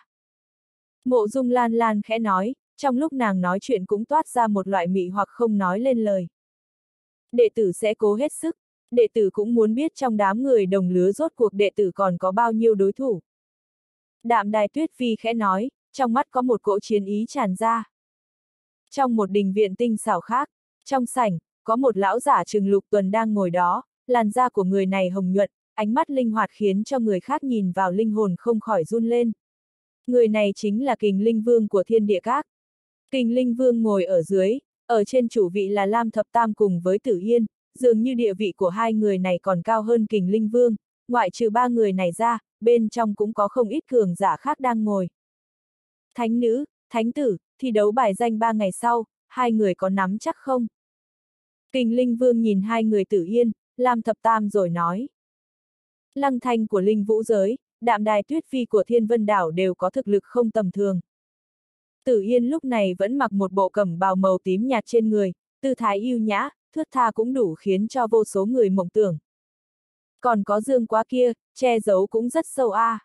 Mộ Dung Lan Lan khẽ nói, trong lúc nàng nói chuyện cũng toát ra một loại mị hoặc không nói lên lời. Đệ tử sẽ cố hết sức, đệ tử cũng muốn biết trong đám người đồng lứa rốt cuộc đệ tử còn có bao nhiêu đối thủ. Đạm Đài Tuyết Phi khẽ nói, trong mắt có một cỗ chiến ý tràn ra. Trong một đình viện tinh xảo khác, trong sảnh, có một lão giả Trừng Lục Tuần đang ngồi đó, làn da của người này hồng nhuận, ánh mắt linh hoạt khiến cho người khác nhìn vào linh hồn không khỏi run lên. Người này chính là Kình Linh Vương của Thiên Địa Các. Kình Linh Vương ngồi ở dưới, ở trên chủ vị là Lam Thập Tam cùng với Tử Yên, dường như địa vị của hai người này còn cao hơn Kình Linh Vương, ngoại trừ ba người này ra, bên trong cũng có không ít cường giả khác đang ngồi. Thánh nữ, thánh tử, thi đấu bài danh 3 ngày sau, hai người có nắm chắc không? Kình Linh Vương nhìn hai người Tử Yên, Lam Thập Tam rồi nói. Lăng Thanh của Linh Vũ giới, Đạm Đài Tuyết Phi của Thiên Vân đảo đều có thực lực không tầm thường. Tử Yên lúc này vẫn mặc một bộ cẩm bào màu tím nhạt trên người, tư thái yêu nhã, thướt tha cũng đủ khiến cho vô số người mộng tưởng. Còn có Dương Quá kia, che giấu cũng rất sâu a.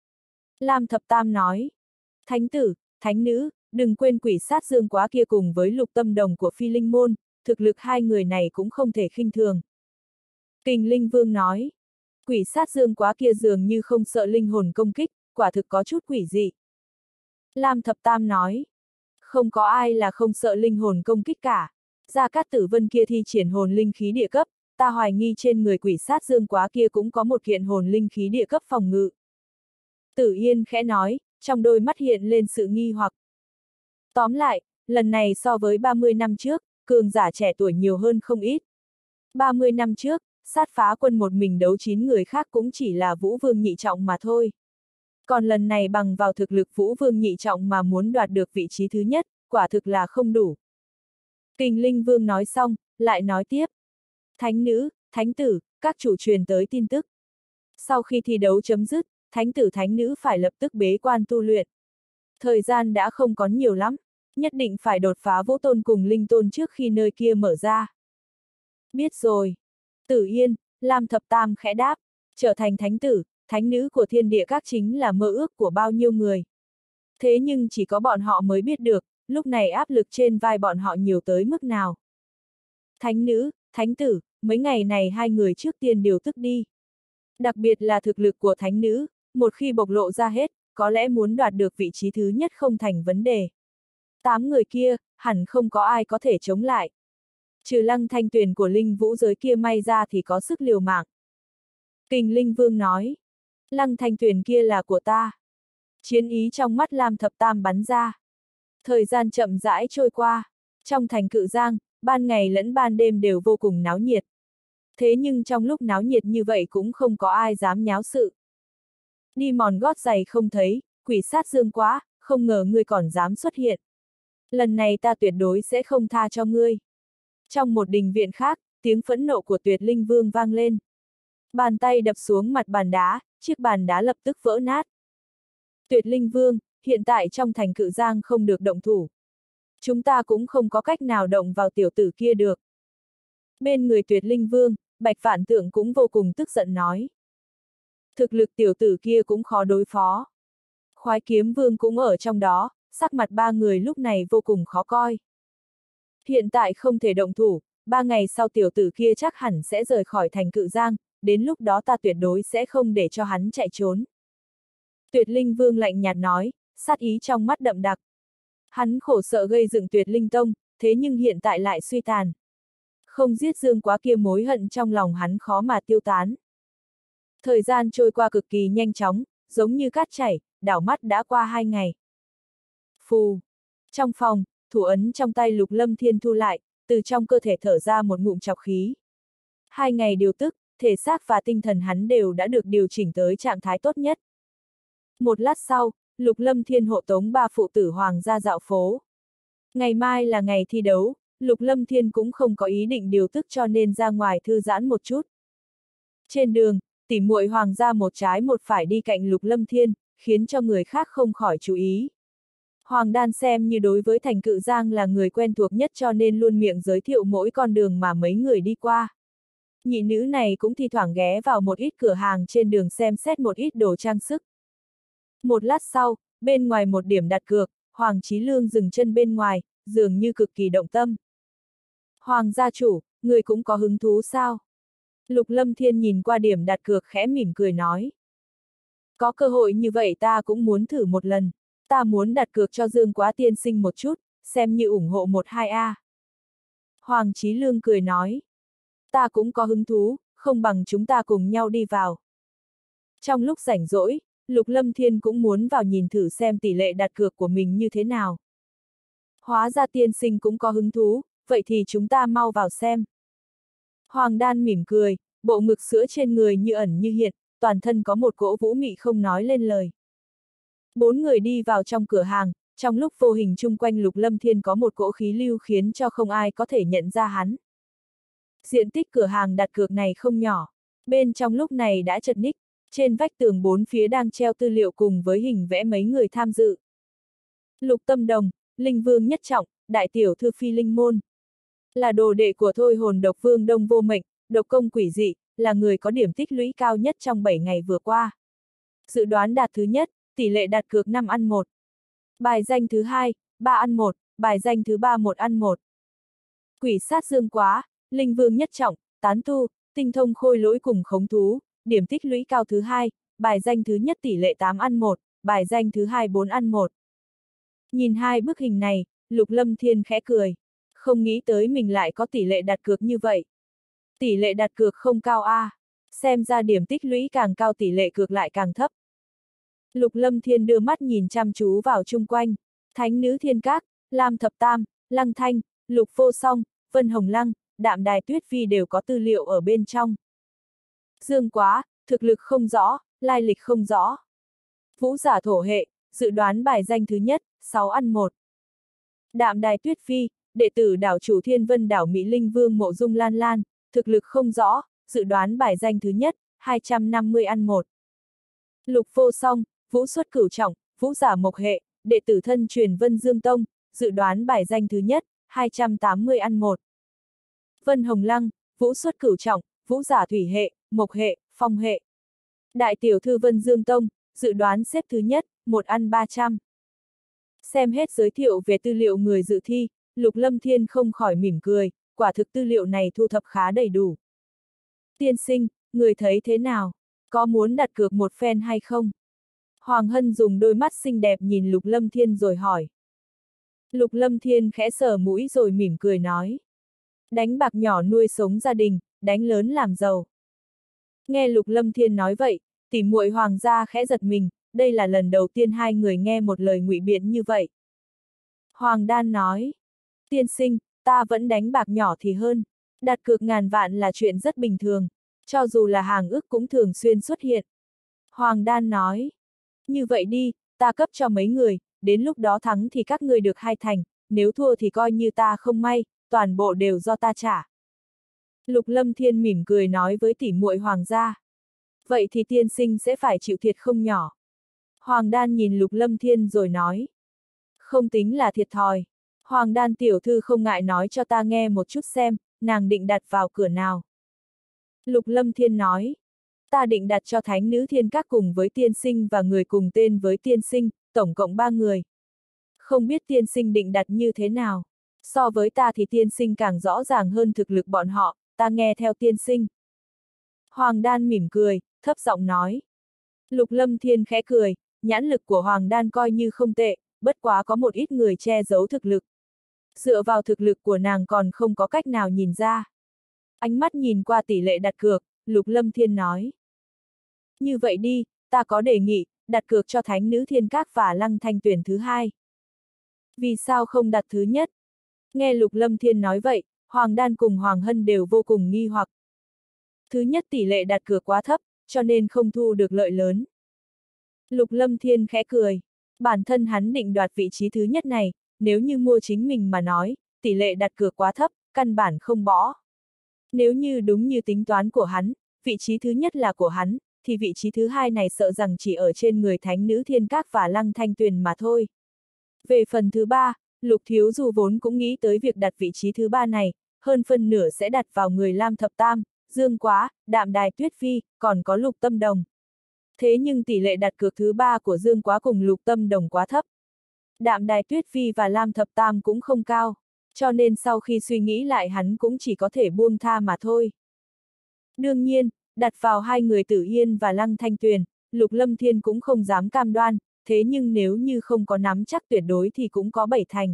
Lam Thập Tam nói. Thánh tử, thánh nữ, đừng quên quỷ sát Dương Quá kia cùng với Lục Tâm Đồng của Phi Linh Môn, thực lực hai người này cũng không thể khinh thường. Kình Linh Vương nói. Quỷ sát Dương Quá kia dường như không sợ linh hồn công kích, quả thực có chút quỷ dị. Lam Thập Tam nói. Không có ai là không sợ linh hồn công kích cả. Gia Cát Tử Vân kia thi triển hồn linh khí địa cấp, ta hoài nghi trên người quỷ sát Dương Quá kia cũng có một kiện hồn linh khí địa cấp phòng ngự. Tử Yên khẽ nói, trong đôi mắt hiện lên sự nghi hoặc. Tóm lại, lần này so với 30 năm trước, cường giả trẻ tuổi nhiều hơn không ít. 30 năm trước, sát phá quân một mình đấu 9 người khác cũng chỉ là Vũ Vương nhị trọng mà thôi. Còn lần này bằng vào thực lực Vũ Vương nhị trọng mà muốn đoạt được vị trí thứ nhất, quả thực là không đủ. Kình Linh Vương nói xong, lại nói tiếp. Thánh nữ, thánh tử, các chủ truyền tới tin tức. Sau khi thi đấu chấm dứt, thánh tử thánh nữ phải lập tức bế quan tu luyện. Thời gian đã không còn nhiều lắm, nhất định phải đột phá Vũ Tôn cùng Linh Tôn trước khi nơi kia mở ra. Biết rồi. Tử Yên, Lam Thập Tam khẽ đáp, trở thành thánh tử, thánh nữ của Thiên Địa Các chính là mơ ước của bao nhiêu người. Thế nhưng chỉ có bọn họ mới biết được, lúc này áp lực trên vai bọn họ nhiều tới mức nào. Thánh nữ, thánh tử, mấy ngày này hai người trước tiên điều tức đi. Đặc biệt là thực lực của thánh nữ, một khi bộc lộ ra hết, có lẽ muốn đoạt được vị trí thứ nhất không thành vấn đề. 8 người kia, hẳn không có ai có thể chống lại. Trừ Lăng Thanh Tuyền của Linh Vũ giới kia may ra thì có sức liều mạng. Kình Linh Vương nói, Lăng Thanh Tuyền kia là của ta. Chiến ý trong mắt Lam Thập Tam bắn ra. Thời gian chậm rãi trôi qua, trong thành Cự Giang, ban ngày lẫn ban đêm đều vô cùng náo nhiệt. Thế nhưng trong lúc náo nhiệt như vậy cũng không có ai dám nháo sự. Đi mòn gót giày không thấy, quỷ sát Dương Quá, không ngờ ngươi còn dám xuất hiện. Lần này ta tuyệt đối sẽ không tha cho ngươi. Trong một đình viện khác, tiếng phẫn nộ của Tuyệt Linh Vương vang lên. Bàn tay đập xuống mặt bàn đá, chiếc bàn đá lập tức vỡ nát. Tuyệt Linh Vương, hiện tại trong thành Cự Giang không được động thủ. Chúng ta cũng không có cách nào động vào tiểu tử kia được. Bên người Tuyệt Linh Vương, Bạch Vạn Tượng cũng vô cùng tức giận nói. Thực lực tiểu tử kia cũng khó đối phó. Khoái Kiếm Vương cũng ở trong đó, sắc mặt ba người lúc này vô cùng khó coi. Hiện tại không thể động thủ, 3 ngày sau tiểu tử kia chắc hẳn sẽ rời khỏi thành Cự Giang, đến lúc đó ta tuyệt đối sẽ không để cho hắn chạy trốn. Tuyệt Linh Vương lạnh nhạt nói, sát ý trong mắt đậm đặc. Hắn khổ sợ gây dựng Tuyệt Linh Tông, thế nhưng hiện tại lại suy tàn. Không giết Dương Quá kia mối hận trong lòng hắn khó mà tiêu tán. Thời gian trôi qua cực kỳ nhanh chóng, giống như cát chảy, đảo mắt đã qua 2 ngày. Phù. Trong phòng, thủ ấn trong tay Lục Lâm Thiên thu lại, từ trong cơ thể thở ra một ngụm trọc khí. 2 ngày điều tức, thể xác và tinh thần hắn đều đã được điều chỉnh tới trạng thái tốt nhất. Một lát sau, Lục Lâm Thiên hộ tống 3 phụ tử hoàng ra dạo phố. Ngày mai là ngày thi đấu, Lục Lâm Thiên cũng không có ý định điều tức cho nên ra ngoài thư giãn một chút. Trên đường, tỉ muội Hoàng gia một trái một phải đi cạnh Lục Lâm Thiên, khiến cho người khác không khỏi chú ý. Hoàng Đan xem như đối với Thành Cự Giang là người quen thuộc nhất cho nên luôn miệng giới thiệu mỗi con đường mà mấy người đi qua. Nhị nữ này cũng thi thoảng ghé vào một ít cửa hàng trên đường xem xét một ít đồ trang sức. Một lát sau, bên ngoài một điểm đặt cược, Hoàng Chí Lương dừng chân bên ngoài, dường như cực kỳ động tâm. Hoàng gia chủ, người cũng có hứng thú sao? Lục Lâm Thiên nhìn qua điểm đặt cược khẽ mỉm cười nói. Có cơ hội như vậy ta cũng muốn thử một lần. Ta muốn đặt cược cho Dương Quá tiên sinh một chút, xem như ủng hộ 1-2A. Hoàng Chí Lương cười nói. Ta cũng có hứng thú, không bằng chúng ta cùng nhau đi vào. Trong lúc rảnh rỗi, Lục Lâm Thiên cũng muốn vào nhìn thử xem tỷ lệ đặt cược của mình như thế nào. Hóa ra tiên sinh cũng có hứng thú, vậy thì chúng ta mau vào xem. Hoàng Đan mỉm cười, bộ ngực sữa trên người như ẩn như hiện, toàn thân có một cỗ vũ mị không nói lên lời. 4 người đi vào trong cửa hàng, trong lúc vô hình chung quanh Lục Lâm Thiên có một cỗ khí lưu khiến cho không ai có thể nhận ra hắn. Diện tích cửa hàng đặt cược này không nhỏ, bên trong lúc này đã chật ních, trên vách tường 4 phía đang treo tư liệu cùng với hình vẽ mấy người tham dự. Lục Tâm Đồng, Linh Vương Nhất Trọng, Đại Tiểu Thư Phi Linh Môn. Là đồ đệ của Thôi Hồn Độc Vương Đông Vô Mệnh, độc công quỷ dị, là người có điểm tích lũy cao nhất trong 7 ngày vừa qua. Dự đoán đạt thứ nhất, tỷ lệ đặt cược 5-1. Bài danh thứ hai, 3-1, bài danh thứ 3 1-1. Quỷ sát Dương Quá, Linh Vương Nhất Trọng, tán tu, tinh thông khôi lỗi cùng khống thú, điểm tích lũy cao thứ hai, bài danh thứ nhất tỷ lệ 8-1, bài danh thứ hai 4-1. Nhìn hai bức hình này, Lục Lâm Thiên khẽ cười. Không nghĩ tới mình lại có tỷ lệ đặt cược như vậy. Tỷ lệ đặt cược không cao a, xem ra điểm tích lũy càng cao tỷ lệ cược lại càng thấp. Lục Lâm Thiên đưa mắt nhìn chăm chú vào chung quanh, Thánh Nữ Thiên Các, Lam Thập Tam, Lăng Thanh, Lục Vô Song, Vân Hồng Lăng, Đạm Đài Tuyết Phi đều có tư liệu ở bên trong. Dương Quá, thực lực không rõ, lai lịch không rõ. Vũ giả thổ hệ, dự đoán bài danh thứ nhất, 6-1. Đạm Đài Tuyết Phi, đệ tử đảo chủ Thiên Vân đảo Mỹ Linh Vương Mộ Dung Lan Lan, thực lực không rõ, dự đoán bài danh thứ nhất, 250-1. Lục Vô Song, vũ xuất cửu trọng, vũ giả mộc hệ, đệ tử thân truyền Vân Dương Tông, dự đoán bài danh thứ nhất, 280-1. Vân Hồng Lăng, vũ xuất cửu trọng, vũ giả thủy hệ, mộc hệ, phong hệ. Đại tiểu thư Vân Dương Tông, dự đoán xếp thứ nhất, 1-300. Xem hết giới thiệu về tư liệu người dự thi, Lục Lâm Thiên không khỏi mỉm cười, quả thực tư liệu này thu thập khá đầy đủ. Tiên sinh, người thấy thế nào? Có muốn đặt cược một phen hay không? Hoàng Hân dùng đôi mắt xinh đẹp nhìn Lục Lâm Thiên rồi hỏi. Lục Lâm Thiên khẽ sờ mũi rồi mỉm cười nói. Đánh bạc nhỏ nuôi sống gia đình, đánh lớn làm giàu. Nghe Lục Lâm Thiên nói vậy, tỉ muội Hoàng gia khẽ giật mình, đây là lần đầu tiên hai người nghe một lời ngụy biện như vậy. Hoàng Đan nói. Tiên sinh, ta vẫn đánh bạc nhỏ thì hơn. Đặt cược ngàn vạn là chuyện rất bình thường. Cho dù là hàng ước cũng thường xuyên xuất hiện. Hoàng Đan nói. Như vậy đi, ta cấp cho mấy người, đến lúc đó thắng thì các ngươi được 2 thành, nếu thua thì coi như ta không may, toàn bộ đều do ta trả. Lục Lâm Thiên mỉm cười nói với tỉ muội Hoàng gia. Vậy thì tiên sinh sẽ phải chịu thiệt không nhỏ. Hoàng Đan nhìn Lục Lâm Thiên rồi nói. Không tính là thiệt thòi. Hoàng Đan tiểu thư không ngại nói cho ta nghe một chút xem, nàng định đặt vào cửa nào. Lục Lâm Thiên nói. Ta định đặt cho Thánh Nữ Thiên Các cùng với tiên sinh và người cùng tên với tiên sinh, tổng cộng 3 người. Không biết tiên sinh định đặt như thế nào. So với ta thì tiên sinh càng rõ ràng hơn thực lực bọn họ, ta nghe theo tiên sinh. Hoàng Đan mỉm cười, thấp giọng nói. Lục Lâm Thiên khẽ cười, nhãn lực của Hoàng Đan coi như không tệ, bất quá có một ít người che giấu thực lực. Dựa vào thực lực của nàng còn không có cách nào nhìn ra. Ánh mắt nhìn qua tỷ lệ đặt cược, Lục Lâm Thiên nói. Như vậy đi, ta có đề nghị, đặt cược cho Thánh Nữ Thiên Các và Lăng Thanh tuyển thứ hai. Vì sao không đặt thứ nhất? Nghe Lục Lâm Thiên nói vậy, Hoàng Đan cùng Hoàng Hân đều vô cùng nghi hoặc. Thứ nhất tỷ lệ đặt cược quá thấp, cho nên không thu được lợi lớn. Lục Lâm Thiên khẽ cười. Bản thân hắn định đoạt vị trí thứ nhất này, nếu như mua chính mình mà nói, tỷ lệ đặt cược quá thấp, căn bản không bỏ. Nếu như đúng như tính toán của hắn, vị trí thứ nhất là của hắn, thì vị trí thứ hai này sợ rằng chỉ ở trên người thánh nữ Thiên Các và Lăng Thanh Tuyền mà thôi. Về phần thứ ba, Lục Thiếu Du vốn cũng nghĩ tới việc đặt vị trí thứ ba này, hơn phân nửa sẽ đặt vào người Lam Thập Tam, Dương Quá, Đạm Đài Tuyết Phi, còn có Lục Tâm Đồng. Thế nhưng tỷ lệ đặt cược thứ ba của Dương Quá cùng Lục Tâm Đồng quá thấp. Đạm Đài Tuyết Phi và Lam Thập Tam cũng không cao, cho nên sau khi suy nghĩ lại hắn cũng chỉ có thể buông tha mà thôi. Đương nhiên, đặt vào hai người Tử Yên và Lăng Thanh Tuyền, Lục Lâm Thiên cũng không dám cam đoan, thế nhưng nếu như không có nắm chắc tuyệt đối thì cũng có 7 thành.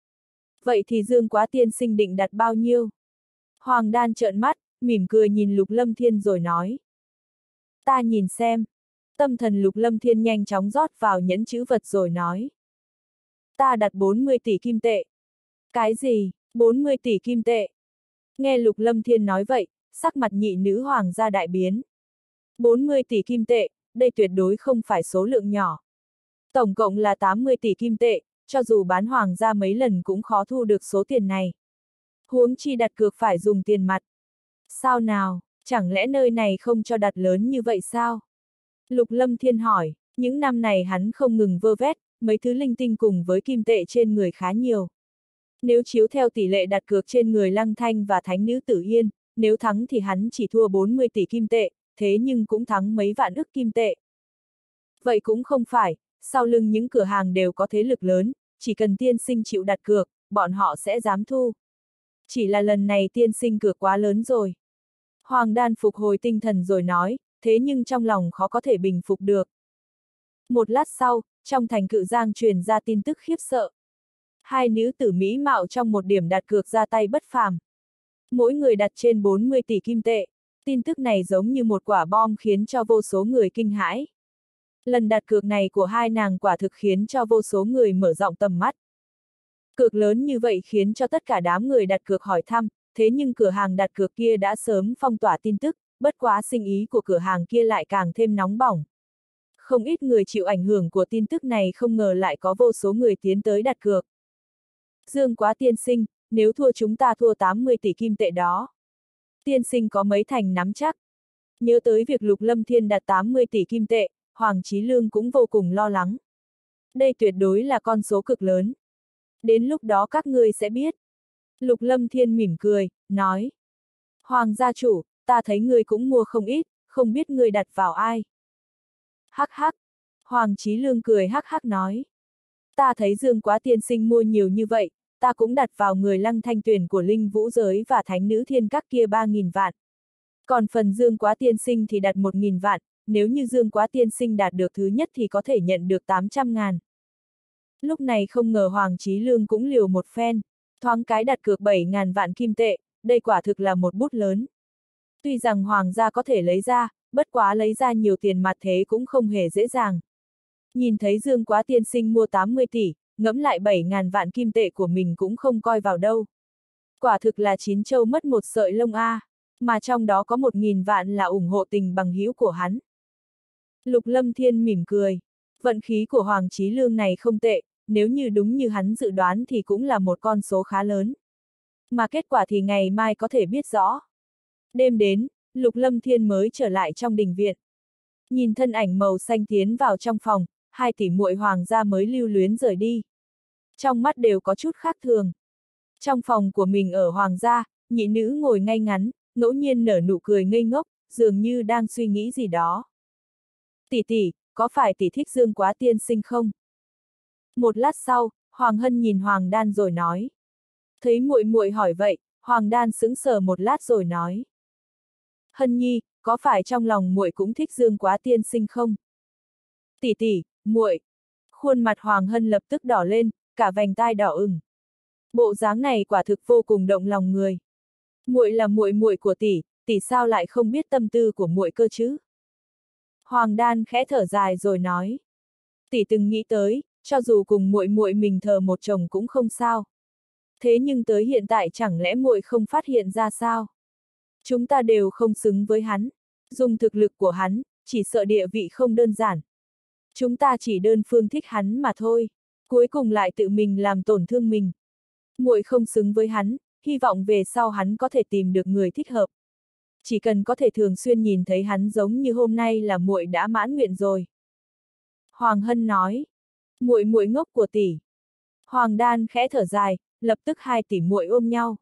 Vậy thì Dương Quá tiên sinh định đặt bao nhiêu? Hoàng Đan trợn mắt, mỉm cười nhìn Lục Lâm Thiên rồi nói. Ta nhìn xem. Tâm thần Lục Lâm Thiên nhanh chóng rót vào nhẫn chữ vật rồi nói. Ta đặt 40 tỷ kim tệ. Cái gì? 40 tỷ kim tệ? Nghe Lục Lâm Thiên nói vậy, sắc mặt nhị nữ hoàng gia đại biến. 40 tỷ kim tệ, đây tuyệt đối không phải số lượng nhỏ. Tổng cộng là 80 tỷ kim tệ, cho dù bán hoàng gia mấy lần cũng khó thu được số tiền này. Huống chi đặt cược phải dùng tiền mặt. Sao nào, chẳng lẽ nơi này không cho đặt lớn như vậy sao? Lục Lâm Thiên hỏi, những năm này hắn không ngừng vơ vét, mấy thứ linh tinh cùng với kim tệ trên người khá nhiều. Nếu chiếu theo tỷ lệ đặt cược trên người Lăng Thanh và thánh nữ Tử Yên, nếu thắng thì hắn chỉ thua 40 tỷ kim tệ, thế nhưng cũng thắng mấy vạn ức kim tệ. Vậy cũng không phải, sau lưng những cửa hàng đều có thế lực lớn, chỉ cần tiên sinh chịu đặt cược, bọn họ sẽ dám thu. Chỉ là lần này tiên sinh cược quá lớn rồi. Hoàng Đan phục hồi tinh thần rồi nói, thế nhưng trong lòng khó có thể bình phục được. Một lát sau, trong thành Cự Giang truyền ra tin tức khiếp sợ. Hai nữ tử mỹ mạo trong một điểm đặt cược ra tay bất phàm. Mỗi người đặt trên 40 tỷ kim tệ. Tin tức này giống như một quả bom khiến cho vô số người kinh hãi. Lần đặt cược này của hai nàng quả thực khiến cho vô số người mở rộng tầm mắt. Cược lớn như vậy khiến cho tất cả đám người đặt cược hỏi thăm, thế nhưng cửa hàng đặt cược kia đã sớm phong tỏa tin tức, bất quá sinh ý của cửa hàng kia lại càng thêm nóng bỏng. Không ít người chịu ảnh hưởng của tin tức này không ngờ lại có vô số người tiến tới đặt cược. Dương Quá tiên sinh, nếu thua chúng ta thua 80 tỷ kim tệ đó. Tiên sinh có mấy thành nắm chắc. Nhớ tới việc Lục Lâm Thiên đặt 80 tỷ kim tệ, Hoàng Chí Lương cũng vô cùng lo lắng. Đây tuyệt đối là con số cực lớn. Đến lúc đó các ngươi sẽ biết. Lục Lâm Thiên mỉm cười, nói. Hoàng gia chủ, ta thấy ngươi cũng mua không ít, không biết ngươi đặt vào ai. Hắc hắc. Hoàng Chí Lương cười hắc hắc nói. Ta thấy Dương Quá tiên sinh mua nhiều như vậy, ta cũng đặt vào người Lăng Thanh Tuyền của Linh Vũ Giới và Thánh nữ Thiên Các kia 3.000 vạn. Còn phần Dương Quá tiên sinh thì đặt 1.000 vạn, nếu như Dương Quá tiên sinh đạt được thứ nhất thì có thể nhận được 800.000. Lúc này không ngờ Hoàng Chí Lương cũng liều một phen, thoáng cái đặt cược 7.000 vạn kim tệ, đây quả thực là một bút lớn. Tuy rằng Hoàng gia có thể lấy ra, bất quá lấy ra nhiều tiền mặt thế cũng không hề dễ dàng. Nhìn thấy Dương Quá tiên sinh mua 80 tỷ, ngẫm lại 7.000 vạn kim tệ của mình cũng không coi vào đâu. Quả thực là chín châu mất một sợi lông a, mà trong đó có 1.000 vạn là ủng hộ tình bằng hữu của hắn. Lục Lâm Thiên mỉm cười, vận khí của Hoàng Chí Lương này không tệ, nếu như đúng như hắn dự đoán thì cũng là một con số khá lớn. Mà kết quả thì ngày mai có thể biết rõ. Đêm đến, Lục Lâm Thiên mới trở lại trong đình viện. Nhìn thân ảnh màu xanh tiến vào trong phòng, hai tỷ muội hoàng gia mới lưu luyến rời đi. Trong mắt đều có chút khác thường. Trong phòng của mình ở hoàng gia, nhị nữ ngồi ngay ngắn, ngẫu nhiên nở nụ cười ngây ngốc, dường như đang suy nghĩ gì đó. Tỷ tỷ, có phải tỷ thích Dương Quá tiên sinh không? Một lát sau, Hoàng Hân nhìn Hoàng Đan rồi nói. Thấy muội muội hỏi vậy, Hoàng Đan sững sờ một lát rồi nói. Hân nhi, có phải trong lòng muội cũng thích Dương Quá tiên sinh không? Tỷ tỷ, muội. Khuôn mặt Hoàng Hân lập tức đỏ lên, cả vành tai đỏ ửng. Bộ dáng này quả thực vô cùng động lòng người. Muội là muội muội của tỷ, tỷ sao lại không biết tâm tư của muội cơ chứ? Hoàng Đan khẽ thở dài rồi nói. Tỷ từng nghĩ tới, cho dù cùng muội muội mình thờ một chồng cũng không sao. Thế nhưng tới hiện tại chẳng lẽ muội không phát hiện ra sao? Chúng ta đều không xứng với hắn. Dùng thực lực của hắn, chỉ sợ địa vị không đơn giản. Chúng ta chỉ đơn phương thích hắn mà thôi. Cuối cùng lại tự mình làm tổn thương mình. Muội không xứng với hắn, hy vọng về sau hắn có thể tìm được người thích hợp. chỉ cần có thể thường xuyên nhìn thấy hắn giống như hôm nay là muội đã mãn nguyện rồi. Hoàng Hân nói, muội muội ngốc của tỷ. Hoàng Đan khẽ thở dài, lập tức hai tỷ muội ôm nhau.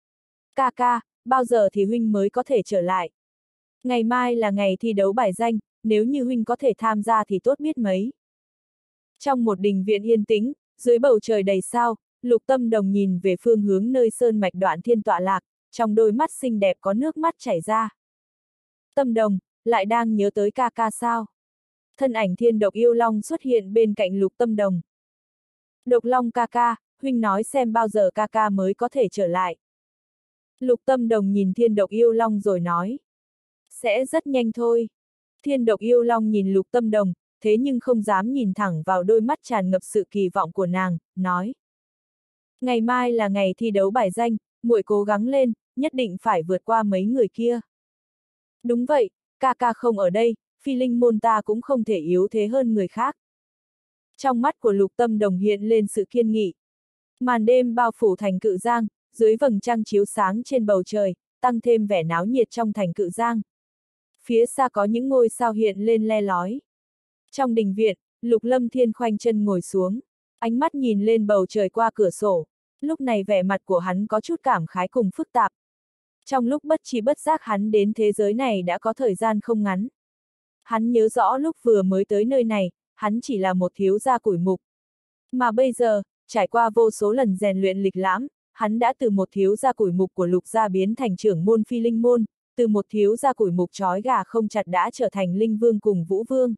Ca ca, bao giờ thì huynh mới có thể trở lại? Ngày mai là ngày thi đấu bài danh, nếu như huynh có thể tham gia thì tốt biết mấy. Trong một đình viện yên tĩnh, dưới bầu trời đầy sao, Lục Tâm Đồng nhìn về phương hướng nơi sơn mạch Đoạn Thiên tọa lạc, trong đôi mắt xinh đẹp có nước mắt chảy ra. Tâm Đồng, lại đang nhớ tới ca ca sao? Thân ảnh Thiên Độc Yêu Long xuất hiện bên cạnh Lục Tâm Đồng. Độc Long ca ca, huynh nói xem bao giờ ca ca mới có thể trở lại. Lục Tâm Đồng nhìn Thiên Độc Yêu Long rồi nói. Sẽ rất nhanh thôi. Thiên Độc Yêu Long nhìn Lục Tâm Đồng, thế nhưng không dám nhìn thẳng vào đôi mắt tràn ngập sự kỳ vọng của nàng, nói. Ngày mai là ngày thi đấu bài danh, muội cố gắng lên, nhất định phải vượt qua mấy người kia. Đúng vậy, ca ca không ở đây, Phi Linh môn ta cũng không thể yếu thế hơn người khác. Trong mắt của Lục Tâm Đồng hiện lên sự kiên nghị. Màn đêm bao phủ thành Cự Giang, dưới vầng trăng chiếu sáng trên bầu trời, tăng thêm vẻ náo nhiệt trong thành Cự Giang. Phía xa có những ngôi sao hiện lên le lói. Trong đình viện, Lục Lâm Thiên khoanh chân ngồi xuống, ánh mắt nhìn lên bầu trời qua cửa sổ. Lúc này vẻ mặt của hắn có chút cảm khái cùng phức tạp. Trong lúc bất tri bất giác hắn đến thế giới này đã có thời gian không ngắn. Hắn nhớ rõ lúc vừa mới tới nơi này, hắn chỉ là một thiếu gia củi mục. Mà bây giờ, trải qua vô số lần rèn luyện lịch lãm, hắn đã từ một thiếu gia củi mục của Lục gia biến thành trưởng môn Phi Linh môn, từ một thiếu gia củi mục trói gà không chặt đã trở thành Linh Vương cùng Vũ Vương.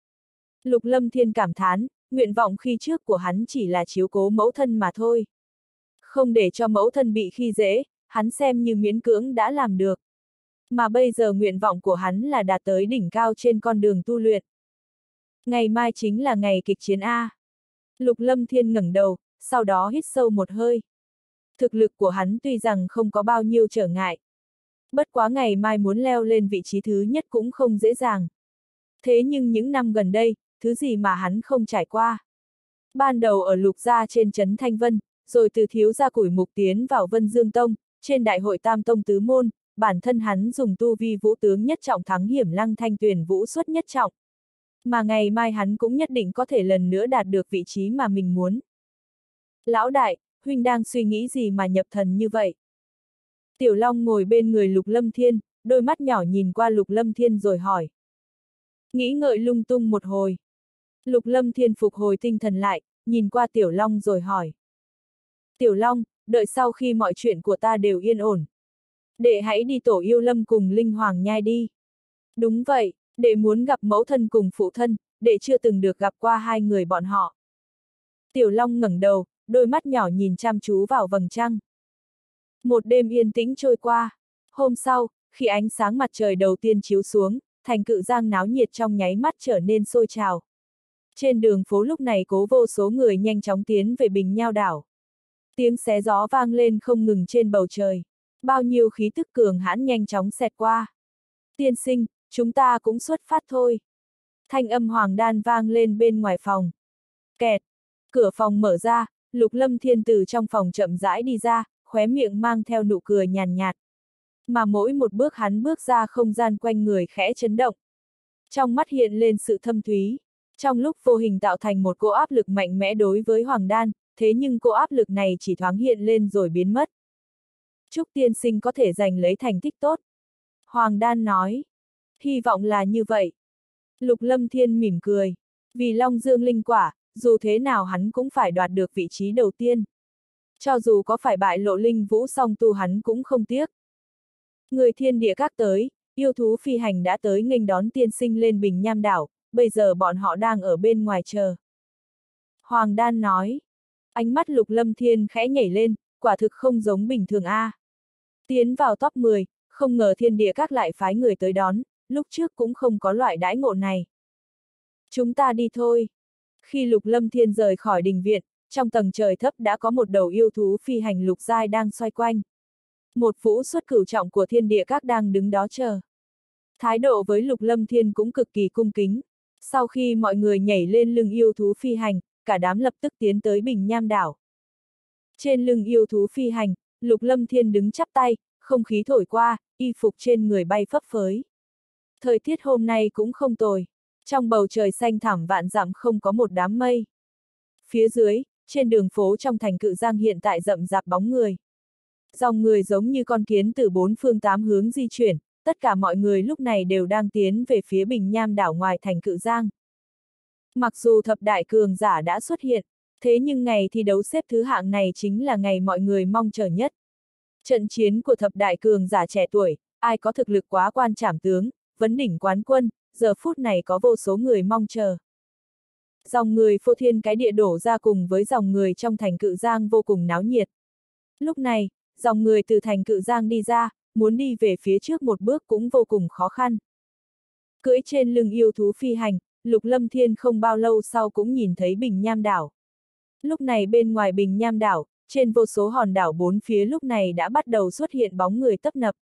Lục Lâm Thiên cảm thán, nguyện vọng khi trước của hắn chỉ là chiếu cố mẫu thân mà thôi. Không để cho mẫu thân bị khi dễ, hắn xem như miễn cưỡng đã làm được. Mà bây giờ nguyện vọng của hắn là đạt tới đỉnh cao trên con đường tu luyện. Ngày mai chính là ngày kịch chiến A. Lục Lâm Thiên ngẩng đầu, sau đó hít sâu một hơi. Thực lực của hắn tuy rằng không có bao nhiêu trở ngại. Bất quá ngày mai muốn leo lên vị trí thứ nhất cũng không dễ dàng. Thế nhưng những năm gần đây, thứ gì mà hắn không trải qua. Ban đầu ở Lục gia trên trấn Thanh Vân, rồi từ thiếu gia củi mục tiến vào Vân Dương Tông, trên đại hội Tam Tông Tứ Môn, bản thân hắn dùng tu vi vũ tướng nhất trọng thắng Hiểm Lăng Thanh Tuyền vũ xuất nhất trọng. Mà ngày mai hắn cũng nhất định có thể lần nữa đạt được vị trí mà mình muốn. Lão đại, huynh đang suy nghĩ gì mà nhập thần như vậy? Tiểu Long ngồi bên người Lục Lâm Thiên, đôi mắt nhỏ nhìn qua Lục Lâm Thiên rồi hỏi. Nghĩ ngợi lung tung một hồi. Lục Lâm Thiên phục hồi tinh thần lại, nhìn qua Tiểu Long rồi hỏi. Tiểu Long, đợi sau khi mọi chuyện của ta đều yên ổn. Đệ hãy đi Tổ Yêu Lâm cùng Linh Hoàng Nhai đi. Đúng vậy, đệ muốn gặp mẫu thân cùng phụ thân, đệ chưa từng được gặp qua hai người bọn họ. Tiểu Long ngẩng đầu, đôi mắt nhỏ nhìn chăm chú vào vầng trăng. Một đêm yên tĩnh trôi qua. Hôm sau, khi ánh sáng mặt trời đầu tiên chiếu xuống, thành Cự Giang náo nhiệt trong nháy mắt trở nên sôi trào. Trên đường phố lúc này có vô số người nhanh chóng tiến về Bình Nhao đảo. Tiếng xé gió vang lên không ngừng trên bầu trời. Bao nhiêu khí tức cường hãn nhanh chóng xẹt qua. Tiên sinh, chúng ta cũng xuất phát thôi. Thanh âm Hoàng Đan vang lên bên ngoài phòng. Kẹt. Cửa phòng mở ra, Lục Lâm Thiên từ trong phòng chậm rãi đi ra, khóe miệng mang theo nụ cười nhàn nhạt. Mà mỗi một bước hắn bước ra không gian quanh người khẽ chấn động. Trong mắt hiện lên sự thâm thúy. Trong lúc vô hình tạo thành một cỗ áp lực mạnh mẽ đối với Hoàng Đan, thế nhưng cỗ áp lực này chỉ thoáng hiện lên rồi biến mất. Chúc tiên sinh có thể giành lấy thành tích tốt. Hoàng Đan nói. Hy vọng là như vậy. Lục Lâm Thiên mỉm cười. Vì Long Dương linh quả, dù thế nào hắn cũng phải đoạt được vị trí đầu tiên. Cho dù có phải bại lộ linh vũ song tu hắn cũng không tiếc. Người Thiên Địa Các tới, yêu thú phi hành đã tới nghênh đón tiên sinh lên Bình Nham đảo, bây giờ bọn họ đang ở bên ngoài chờ. Hoàng Đan nói. Ánh mắt Lục Lâm Thiên khẽ nhảy lên, quả thực không giống bình thường a. Tiến vào top 10, không ngờ Thiên Địa Các lại phái người tới đón, lúc trước cũng không có loại đãi ngộ này. Chúng ta đi thôi. Khi Lục Lâm Thiên rời khỏi đình viện, trong tầng trời thấp đã có một đầu yêu thú phi hành lục giai đang xoay quanh. Một vũ xuất cửu trọng của Thiên Địa Các đang đứng đó chờ. Thái độ với Lục Lâm Thiên cũng cực kỳ cung kính. Sau khi mọi người nhảy lên lưng yêu thú phi hành, cả đám lập tức tiến tới Bình Nham đảo. Trên lưng yêu thú phi hành, Lục Lâm Thiên đứng chắp tay, không khí thổi qua, y phục trên người bay phấp phới. Thời tiết hôm nay cũng không tồi. Trong bầu trời xanh thẳm vạn dặm không có một đám mây. Phía dưới, trên đường phố trong thành Cự Giang hiện tại rậm rạp bóng người. Dòng người giống như con kiến từ bốn phương tám hướng di chuyển, tất cả mọi người lúc này đều đang tiến về phía Bình Nham đảo ngoài thành Cự Giang. Mặc dù thập đại cường giả đã xuất hiện, thế nhưng ngày thi đấu xếp thứ hạng này chính là ngày mọi người mong chờ nhất. Trận chiến của thập đại cường giả trẻ tuổi, ai có thực lực quá quan trảm tướng, vấn đỉnh quán quân, giờ phút này có vô số người mong chờ. Dòng người phô thiên cái địa đổ ra cùng với dòng người trong thành Cự Giang vô cùng náo nhiệt. Lúc này, dòng người từ thành Cự Giang đi ra, muốn đi về phía trước một bước cũng vô cùng khó khăn. Cưỡi trên lưng yêu thú phi hành, Lục Lâm Thiên không bao lâu sau cũng nhìn thấy Bình Nham đảo. Lúc này bên ngoài Bình Nham đảo, trên vô số hòn đảo bốn phía lúc này đã bắt đầu xuất hiện bóng người tấp nập.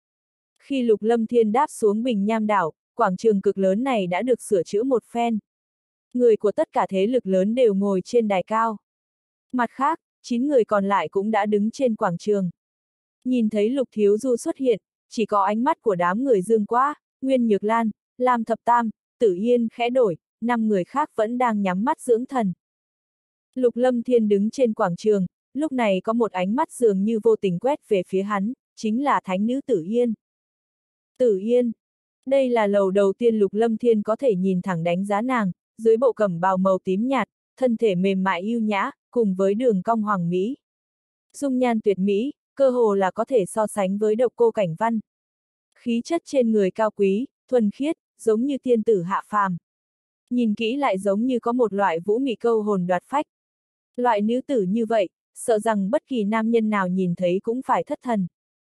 Khi Lục Lâm Thiên đáp xuống Bình Nham đảo, quảng trường cực lớn này đã được sửa chữa một phen. Người của tất cả thế lực lớn đều ngồi trên đài cao. Mặt khác, 9 người còn lại cũng đã đứng trên quảng trường. Nhìn thấy Lục Thiếu Du xuất hiện, chỉ có ánh mắt của đám người Dương Quá, Nguyên Nhược Lan, Lam Thập Tam, Tử Yên khẽ đổi, 5 người khác vẫn đang nhắm mắt dưỡng thần. Lục Lâm Thiên đứng trên quảng trường, lúc này có một ánh mắt dường như vô tình quét về phía hắn, chính là thánh nữ Tử Yên. Tử Yên. Đây là lầu đầu tiên Lục Lâm Thiên có thể nhìn thẳng đánh giá nàng, dưới bộ cẩm bào màu tím nhạt, thân thể mềm mại yêu nhã, cùng với đường cong hoàng mỹ. Dung nhan tuyệt mỹ, cơ hồ là có thể so sánh với Độc Cô Cảnh Văn. Khí chất trên người cao quý, thuần khiết, giống như tiên tử hạ phàm. Nhìn kỹ lại giống như có một loại vũ mị câu hồn đoạt phách. Loại nữ tử như vậy, sợ rằng bất kỳ nam nhân nào nhìn thấy cũng phải thất thần.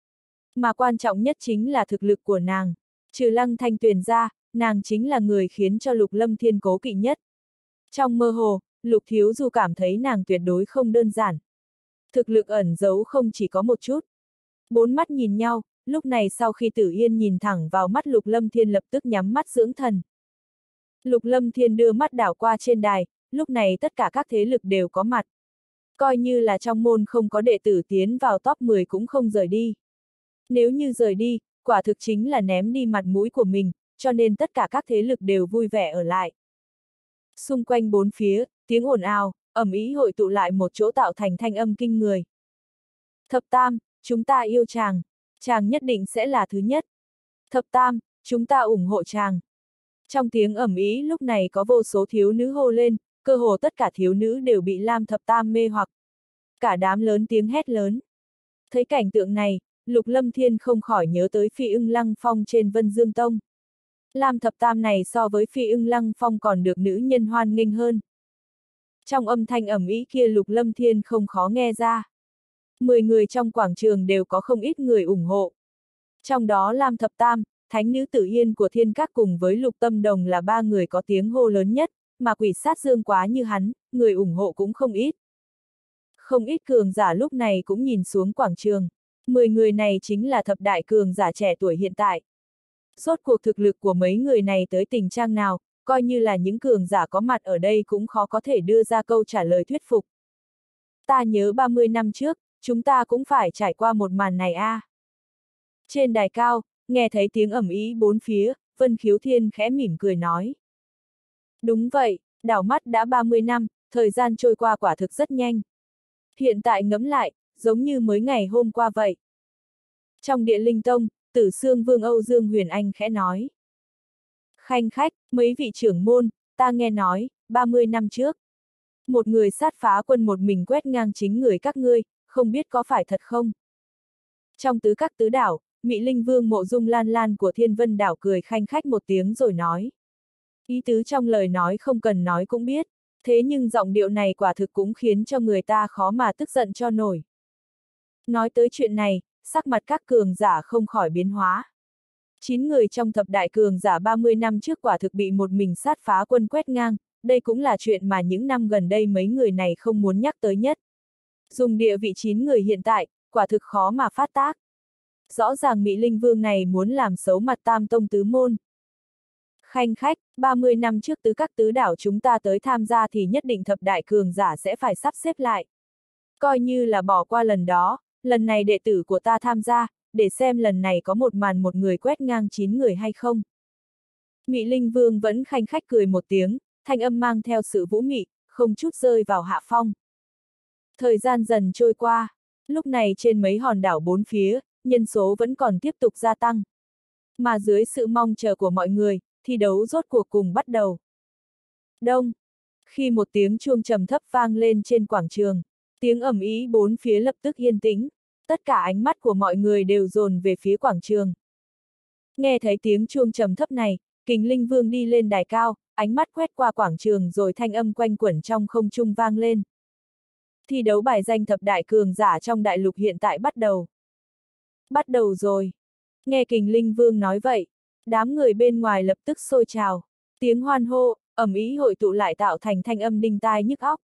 Mà quan trọng nhất chính là thực lực của nàng. Trừ Lăng Thanh Tuyền ra, nàng chính là người khiến cho Lục Lâm Thiên cố kỵ nhất. Trong mơ hồ, Lục Thiếu Du cảm thấy nàng tuyệt đối không đơn giản. Thực lực ẩn giấu không chỉ có một chút. Bốn mắt nhìn nhau, lúc này sau khi Tử Yên nhìn thẳng vào mắt Lục Lâm Thiên lập tức nhắm mắt dưỡng thần. Lục Lâm Thiên đưa mắt đảo qua trên đài, lúc này tất cả các thế lực đều có mặt. Coi như là trong môn không có đệ tử tiến vào top 10 cũng không rời đi. Nếu như rời đi, quả thực chính là ném đi mặt mũi của mình, cho nên tất cả các thế lực đều vui vẻ ở lại. Xung quanh bốn phía, tiếng ồn ào, ầm ĩ hội tụ lại một chỗ tạo thành thanh âm kinh người. Thập Tam, chúng ta yêu chàng, chàng nhất định sẽ là thứ nhất. Thập Tam, chúng ta ủng hộ chàng. Trong tiếng ầm ĩ lúc này có vô số thiếu nữ hô lên, cơ hồ tất cả thiếu nữ đều bị Lam Thập Tam mê hoặc. Cả đám lớn tiếng hét lớn. Thấy cảnh tượng này, Lục Lâm Thiên không khỏi nhớ tới Phi Ưng Lăng Phong trên Vân Dương Tông. Lam Thập Tam này so với Phi Ưng Lăng Phong còn được nữ nhân hoan nghênh hơn. Trong âm thanh ầm ĩ kia Lục Lâm Thiên không khó nghe ra. 10 người trong quảng trường đều có không ít người ủng hộ. Trong đó Lam Thập Tam, thánh nữ Tử Yên của Thiên Các cùng với Lục Tâm Đồng là 3 người có tiếng hô lớn nhất, mà Quỷ Sát Dương Quá như hắn, người ủng hộ cũng không ít. Không ít cường giả lúc này cũng nhìn xuống quảng trường. 10 người này chính là thập đại cường giả trẻ tuổi hiện tại. Rốt cuộc thực lực của mấy người này tới tình trạng nào, coi như là những cường giả có mặt ở đây cũng khó có thể đưa ra câu trả lời thuyết phục. Ta nhớ 30 năm trước, chúng ta cũng phải trải qua một màn này a. Trên đài cao, nghe thấy tiếng ầm ĩ bốn phía, Vân Khiếu Thiên khẽ mỉm cười nói. Đúng vậy, đảo mắt đã 30 năm, thời gian trôi qua quả thực rất nhanh. Hiện tại ngẫm lại, giống như mới ngày hôm qua vậy. Trong Địa Linh Tông, Tử Xương Vương Âu Dương Huyền Anh khẽ nói. Khanh khách, mấy vị trưởng môn, ta nghe nói, 30 năm trước. Một người sát phá quân một mình quét ngang chính người các ngươi, không biết có phải thật không? Trong tứ các tứ đảo, Mị Linh Vương Mộ Dung Lan Lan của Thiên Vân đảo cười khanh khách một tiếng rồi nói. Ý tứ trong lời nói không cần nói cũng biết, thế nhưng giọng điệu này quả thực cũng khiến cho người ta khó mà tức giận cho nổi. Nói tới chuyện này, sắc mặt các cường giả không khỏi biến hóa. 9 người trong thập đại cường giả 30 năm trước quả thực bị một mình sát phá quân quét ngang, đây cũng là chuyện mà những năm gần đây mấy người này không muốn nhắc tới nhất. Dùng địa vị 9 người hiện tại, quả thực khó mà phát tác. Rõ ràng Mị Linh Vương này muốn làm xấu mặt Tam Tông tứ môn. Khanh khách, 30 năm trước tứ các tứ đảo chúng ta tới tham gia thì nhất định thập đại cường giả sẽ phải sắp xếp lại. Coi như là bỏ qua lần đó, lần này đệ tử của ta tham gia, để xem lần này có một màn một người quét ngang 9 người hay không. Mị Linh Vương vẫn khanh khách cười một tiếng, thanh âm mang theo sự vũ mị, không chút rơi vào hạ phong. Thời gian dần trôi qua, lúc này trên mấy hòn đảo bốn phía, nhân số vẫn còn tiếp tục gia tăng. Mà dưới sự mong chờ của mọi người, thi đấu rốt cuộc cùng bắt đầu. Đông. Khi một tiếng chuông trầm thấp vang lên trên quảng trường, tiếng ầm ĩ bốn phía lập tức yên tĩnh, tất cả ánh mắt của mọi người đều dồn về phía quảng trường. Nghe thấy tiếng chuông trầm thấp này, Kình Linh Vương đi lên đài cao, ánh mắt quét qua quảng trường rồi thanh âm quanh quẩn trong không trung vang lên. Thi đấu bài danh thập đại cường giả trong đại lục hiện tại bắt đầu. Bắt đầu rồi. Nghe Kình Linh Vương nói vậy, đám người bên ngoài lập tức sôi trào, tiếng hoan hô, ầm ĩ hội tụ lại tạo thành thanh âm đinh tai nhức óc.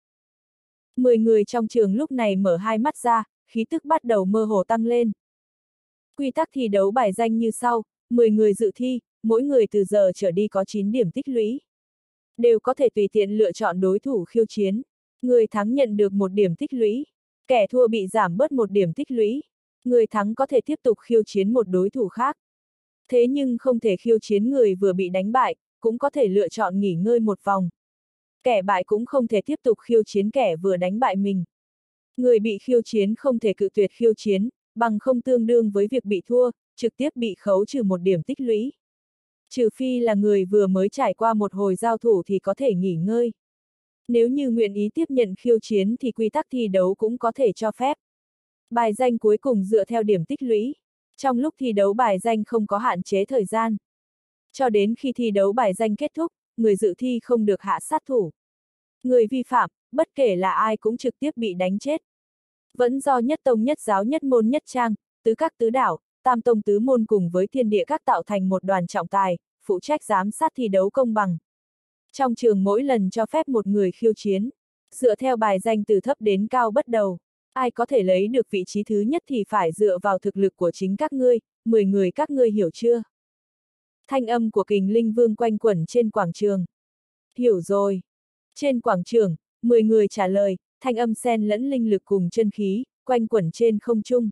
10 người trong trường lúc này mở hai mắt ra, khí tức bắt đầu mơ hồ tăng lên. Quy tắc thi đấu bài danh như sau, 10 người dự thi, mỗi người từ giờ trở đi có 9 điểm tích lũy. Đều có thể tùy tiện lựa chọn đối thủ khiêu chiến. Người thắng nhận được 1 điểm tích lũy. Kẻ thua bị giảm bớt 1 điểm tích lũy. Người thắng có thể tiếp tục khiêu chiến một đối thủ khác. Thế nhưng không thể khiêu chiến người vừa bị đánh bại, cũng có thể lựa chọn nghỉ ngơi một vòng. Kẻ bại cũng không thể tiếp tục khiêu chiến kẻ vừa đánh bại mình. Người bị khiêu chiến không thể cự tuyệt khiêu chiến, bằng không tương đương với việc bị thua, trực tiếp bị khấu trừ 1 điểm tích lũy. Trừ phi là người vừa mới trải qua một hồi giao thủ thì có thể nghỉ ngơi. Nếu như nguyện ý tiếp nhận khiêu chiến thì quy tắc thi đấu cũng có thể cho phép. Bài danh cuối cùng dựa theo điểm tích lũy. Trong lúc thi đấu bài danh không có hạn chế thời gian. Cho đến khi thi đấu bài danh kết thúc, người dự thi không được hạ sát thủ. Người vi phạm, bất kể là ai cũng trực tiếp bị đánh chết. Vẫn do nhất tông nhất giáo nhất môn nhất trang, tứ các tứ đảo, tam tông tứ môn cùng với thiên địa các tạo thành một đoàn trọng tài, phụ trách giám sát thi đấu công bằng. Trong trường mỗi lần cho phép một người khiêu chiến, dựa theo bài danh từ thấp đến cao bắt đầu, ai có thể lấy được vị trí thứ nhất thì phải dựa vào thực lực của chính các ngươi, 10 người các ngươi hiểu chưa? Thanh âm của Kình Linh Vương quanh quẩn trên quảng trường. Hiểu rồi. Trên quảng trường, 10 người trả lời, thanh âm xen lẫn linh lực cùng chân khí, quanh quẩn trên không trung.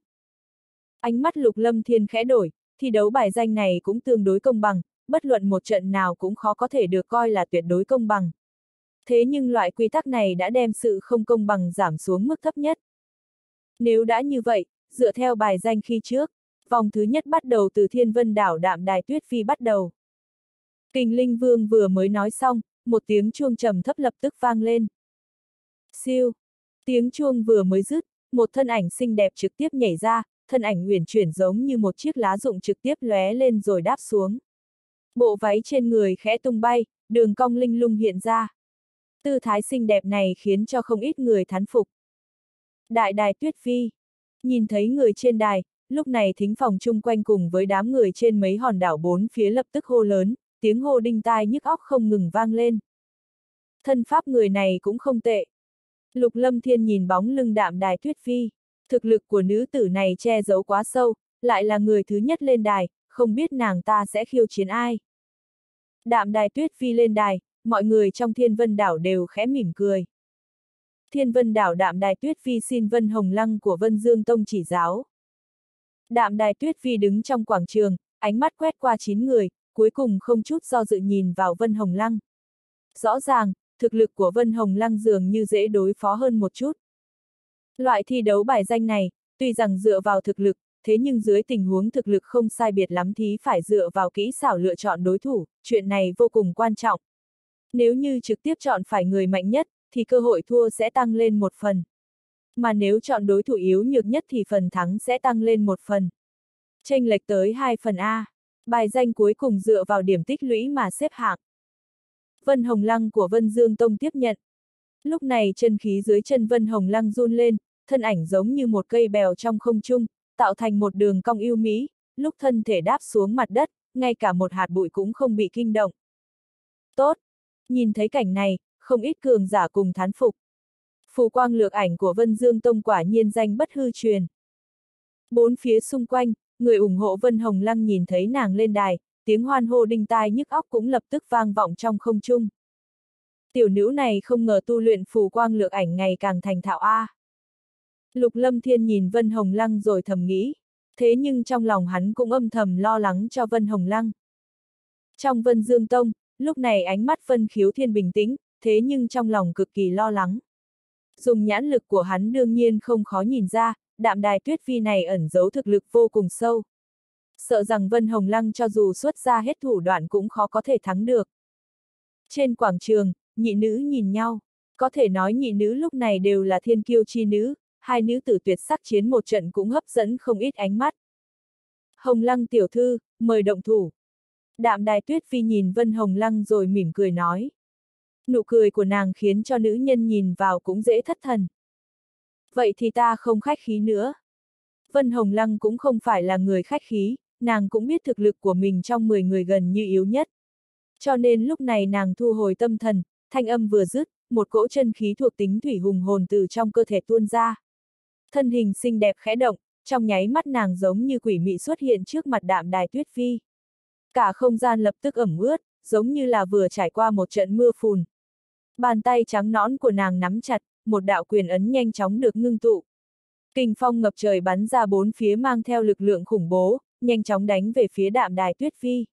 Ánh mắt Lục Lâm Thiên khẽ đổi, thi đấu bài danh này cũng tương đối công bằng, bất luận một trận nào cũng khó có thể được coi là tuyệt đối công bằng. Thế nhưng loại quy tắc này đã đem sự không công bằng giảm xuống mức thấp nhất. Nếu đã như vậy, dựa theo bài danh khi trước, vòng thứ nhất bắt đầu từ Thiên Vân Đảo Đạm Đài Tuyết Phi bắt đầu. Kình Linh Vương vừa mới nói xong, một tiếng chuông trầm thấp lập tức vang lên. Siêu! Tiếng chuông vừa mới dứt, một thân ảnh xinh đẹp trực tiếp nhảy ra, thân ảnh uyển chuyển giống như một chiếc lá rụng trực tiếp lóe lên rồi đáp xuống. Bộ váy trên người khẽ tung bay, đường cong linh lung hiện ra. Tư thái xinh đẹp này khiến cho không ít người thán phục. Đại đài Tuyết Phi. Nhìn thấy người trên đài, lúc này thính phòng chung quanh cùng với đám người trên mấy hòn đảo bốn phía lập tức hô lớn, tiếng hô đinh tai nhức óc không ngừng vang lên. Thân pháp người này cũng không tệ. Lục Lâm Thiên nhìn bóng lưng Đạm Đài Tuyết Phi. Thực lực của nữ tử này che giấu quá sâu, lại là người thứ nhất lên đài, không biết nàng ta sẽ khiêu chiến ai. Đạm Đài Tuyết Phi lên đài, mọi người trong Thiên Vân Đảo đều khẽ mỉm cười. Thiên Vân Đảo Đạm Đài Tuyết Phi xin Vân Hồng Lăng của Vân Dương Tông chỉ giáo. Đạm Đài Tuyết Phi đứng trong quảng trường, ánh mắt quét qua 9 người, cuối cùng không chút do dự nhìn vào Vân Hồng Lăng. Rõ ràng, thực lực của Vân Hồng Lăng dường như dễ đối phó hơn một chút. Loại thi đấu bài danh này, tuy rằng dựa vào thực lực, thế nhưng dưới tình huống thực lực không sai biệt lắm thì phải dựa vào kỹ xảo lựa chọn đối thủ, chuyện này vô cùng quan trọng. Nếu như trực tiếp chọn phải người mạnh nhất, thì cơ hội thua sẽ tăng lên 1 phần. Mà nếu chọn đối thủ yếu nhược nhất thì phần thắng sẽ tăng lên 1 phần. Chênh lệch tới 2 phần A. Bài danh cuối cùng dựa vào điểm tích lũy mà xếp hạng. Vân Hồng Lăng của Vân Dương Tông tiếp nhận. Lúc này chân khí dưới chân Vân Hồng Lăng run lên, thân ảnh giống như một cây bèo trong không trung, tạo thành một đường cong yêu mỹ, lúc thân thể đáp xuống mặt đất, ngay cả một hạt bụi cũng không bị kinh động. Tốt! Nhìn thấy cảnh này, không ít cường giả cùng thán phục. Phù quang lược ảnh của Vân Dương Tông quả nhiên danh bất hư truyền. Bốn phía xung quanh, người ủng hộ Vân Hồng Lăng nhìn thấy nàng lên đài, tiếng hoan hô đinh tai nhức óc cũng lập tức vang vọng trong không trung. Tiểu nữ này không ngờ tu luyện phù quang lược ảnh ngày càng thành thạo a. Lục Lâm Thiên nhìn Vân Hồng Lăng rồi thầm nghĩ. Thế nhưng trong lòng hắn cũng âm thầm lo lắng cho Vân Hồng Lăng. Trong Vân Dương Tông, lúc này ánh mắt Vân Khiếu Thiên bình tĩnh, thế nhưng trong lòng cực kỳ lo lắng. Dùng nhãn lực của hắn đương nhiên không khó nhìn ra, Đạm Đài Tuyết Phi này ẩn giấu thực lực vô cùng sâu. Sợ rằng Vân Hồng Lăng cho dù xuất ra hết thủ đoạn cũng khó có thể thắng được. Trên quảng trường, nhị nữ nhìn nhau, có thể nói nhị nữ lúc này đều là thiên kiêu chi nữ, hai nữ tử tuyệt sắc chiến một trận cũng hấp dẫn không ít ánh mắt. Hồng Lăng tiểu thư, mời động thủ. Đạm Đài Tuyết Phi nhìn Vân Hồng Lăng rồi mỉm cười nói. Nụ cười của nàng khiến cho nữ nhân nhìn vào cũng dễ thất thần. Vậy thì ta không khách khí nữa. Vân Hồng Lăng cũng không phải là người khách khí, nàng cũng biết thực lực của mình trong 10 người gần như yếu nhất. Cho nên lúc này nàng thu hồi tâm thần, thanh âm vừa dứt, một cỗ chân khí thuộc tính thủy hùng hồn từ trong cơ thể tuôn ra. Thân hình xinh đẹp khẽ động, trong nháy mắt nàng giống như quỷ mị xuất hiện trước mặt Đạm Đài Tuyết Phi. Cả không gian lập tức ẩm ướt, giống như là vừa trải qua một trận mưa phùn. Bàn tay trắng nõn của nàng nắm chặt, một đạo quyền ấn nhanh chóng được ngưng tụ. Kình phong ngập trời bắn ra bốn phía mang theo lực lượng khủng bố, nhanh chóng đánh về phía Đạm Đài Tuyết Phi.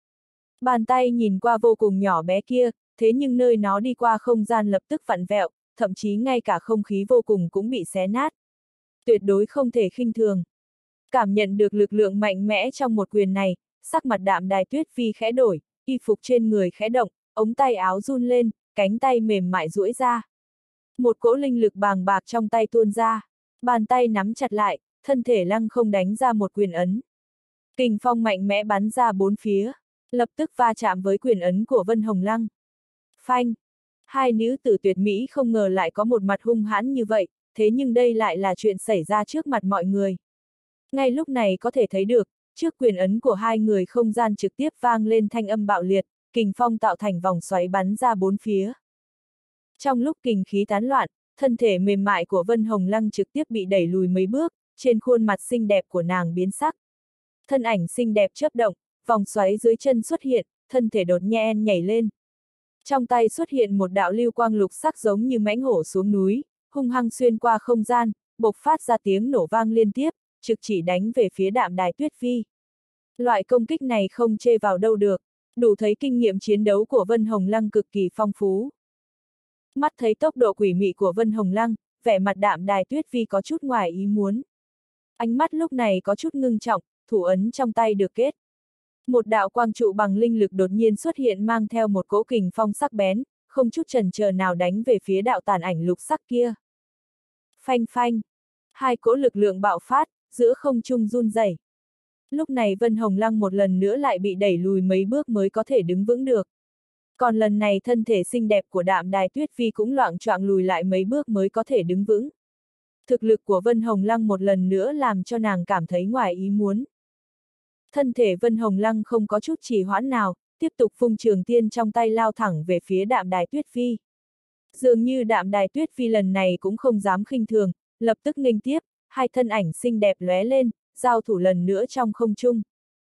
Bàn tay nhìn qua vô cùng nhỏ bé kia, thế nhưng nơi nó đi qua không gian lập tức vặn vẹo, thậm chí ngay cả không khí vô cùng cũng bị xé nát. Tuyệt đối không thể khinh thường. Cảm nhận được lực lượng mạnh mẽ trong một quyền này, sắc mặt Đạm Đài Tuyết Phi khẽ đổi, y phục trên người khẽ động, ống tay áo run lên, cánh tay mềm mại duỗi ra. Một cỗ linh lực bàng bạc trong tay tuôn ra, bàn tay nắm chặt lại, thân thể lăng không đánh ra một quyền ấn. Kình phong mạnh mẽ bắn ra bốn phía, lập tức va chạm với quyền ấn của Vân Hồng Lăng. Phanh! Hai nữ tử tuyệt mỹ không ngờ lại có một mặt hung hãn như vậy, thế nhưng đây lại là chuyện xảy ra trước mặt mọi người. Ngay lúc này có thể thấy được, trước quyền ấn của hai người không gian trực tiếp vang lên thanh âm bạo liệt, kình phong tạo thành vòng xoáy bắn ra bốn phía. Trong lúc kình khí tán loạn, thân thể mềm mại của Vân Hồng Lăng trực tiếp bị đẩy lùi mấy bước, trên khuôn mặt xinh đẹp của nàng biến sắc. Thân ảnh xinh đẹp chớp động, vòng xoáy dưới chân xuất hiện, thân thể đột nhiên nhảy lên. Trong tay xuất hiện một đạo lưu quang lục sắc giống như mãnh hổ xuống núi, hung hăng xuyên qua không gian, bộc phát ra tiếng nổ vang liên tiếp, trực chỉ đánh về phía Đạm Đài Tuyết Phi. Loại công kích này không chê vào đâu được, đủ thấy kinh nghiệm chiến đấu của Vân Hồng Lăng cực kỳ phong phú. Mắt thấy tốc độ quỷ mị của Vân Hồng Lăng, vẻ mặt Đạm Đài Tuyết Phi có chút ngoài ý muốn. Ánh mắt lúc này có chút ngưng trọng, thủ ấn trong tay được kết. Một đạo quang trụ bằng linh lực đột nhiên xuất hiện mang theo một cỗ kình phong sắc bén, không chút chần chờ nào đánh về phía đạo tàn ảnh lục sắc kia. Phanh phanh! Hai cỗ lực lượng bạo phát, giữa không trung run rẩy. Lúc này Vân Hồng Lăng một lần nữa lại bị đẩy lùi mấy bước mới có thể đứng vững được. Còn lần này thân thể xinh đẹp của Đạm Đài Tuyết Phi cũng loạng choạng lùi lại mấy bước mới có thể đứng vững. Thực lực của Vân Hồng Lăng một lần nữa làm cho nàng cảm thấy ngoài ý muốn. Thân thể Vân Hồng Lăng không có chút trì hoãn nào, tiếp tục vung trường tiên trong tay lao thẳng về phía Đạm Đài Tuyết Phi. Dường như Đạm Đài Tuyết Phi lần này cũng không dám khinh thường, lập tức nghênh tiếp, hai thân ảnh xinh đẹp lóe lên, giao thủ lần nữa trong không trung.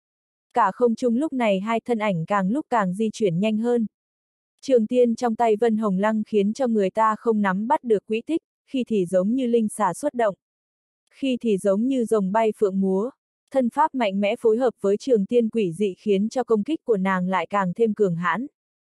Cả không trung lúc này hai thân ảnh càng lúc càng di chuyển nhanh hơn. Trường tiên trong tay Vân Hồng Lăng khiến cho người ta không nắm bắt được quỹ tích, khi thì giống như linh xà xuất động, khi thì giống như rồng bay phượng múa. Thân pháp mạnh mẽ phối hợp với trường tiên quỷ dị khiến cho công kích của nàng lại càng thêm cường hãn.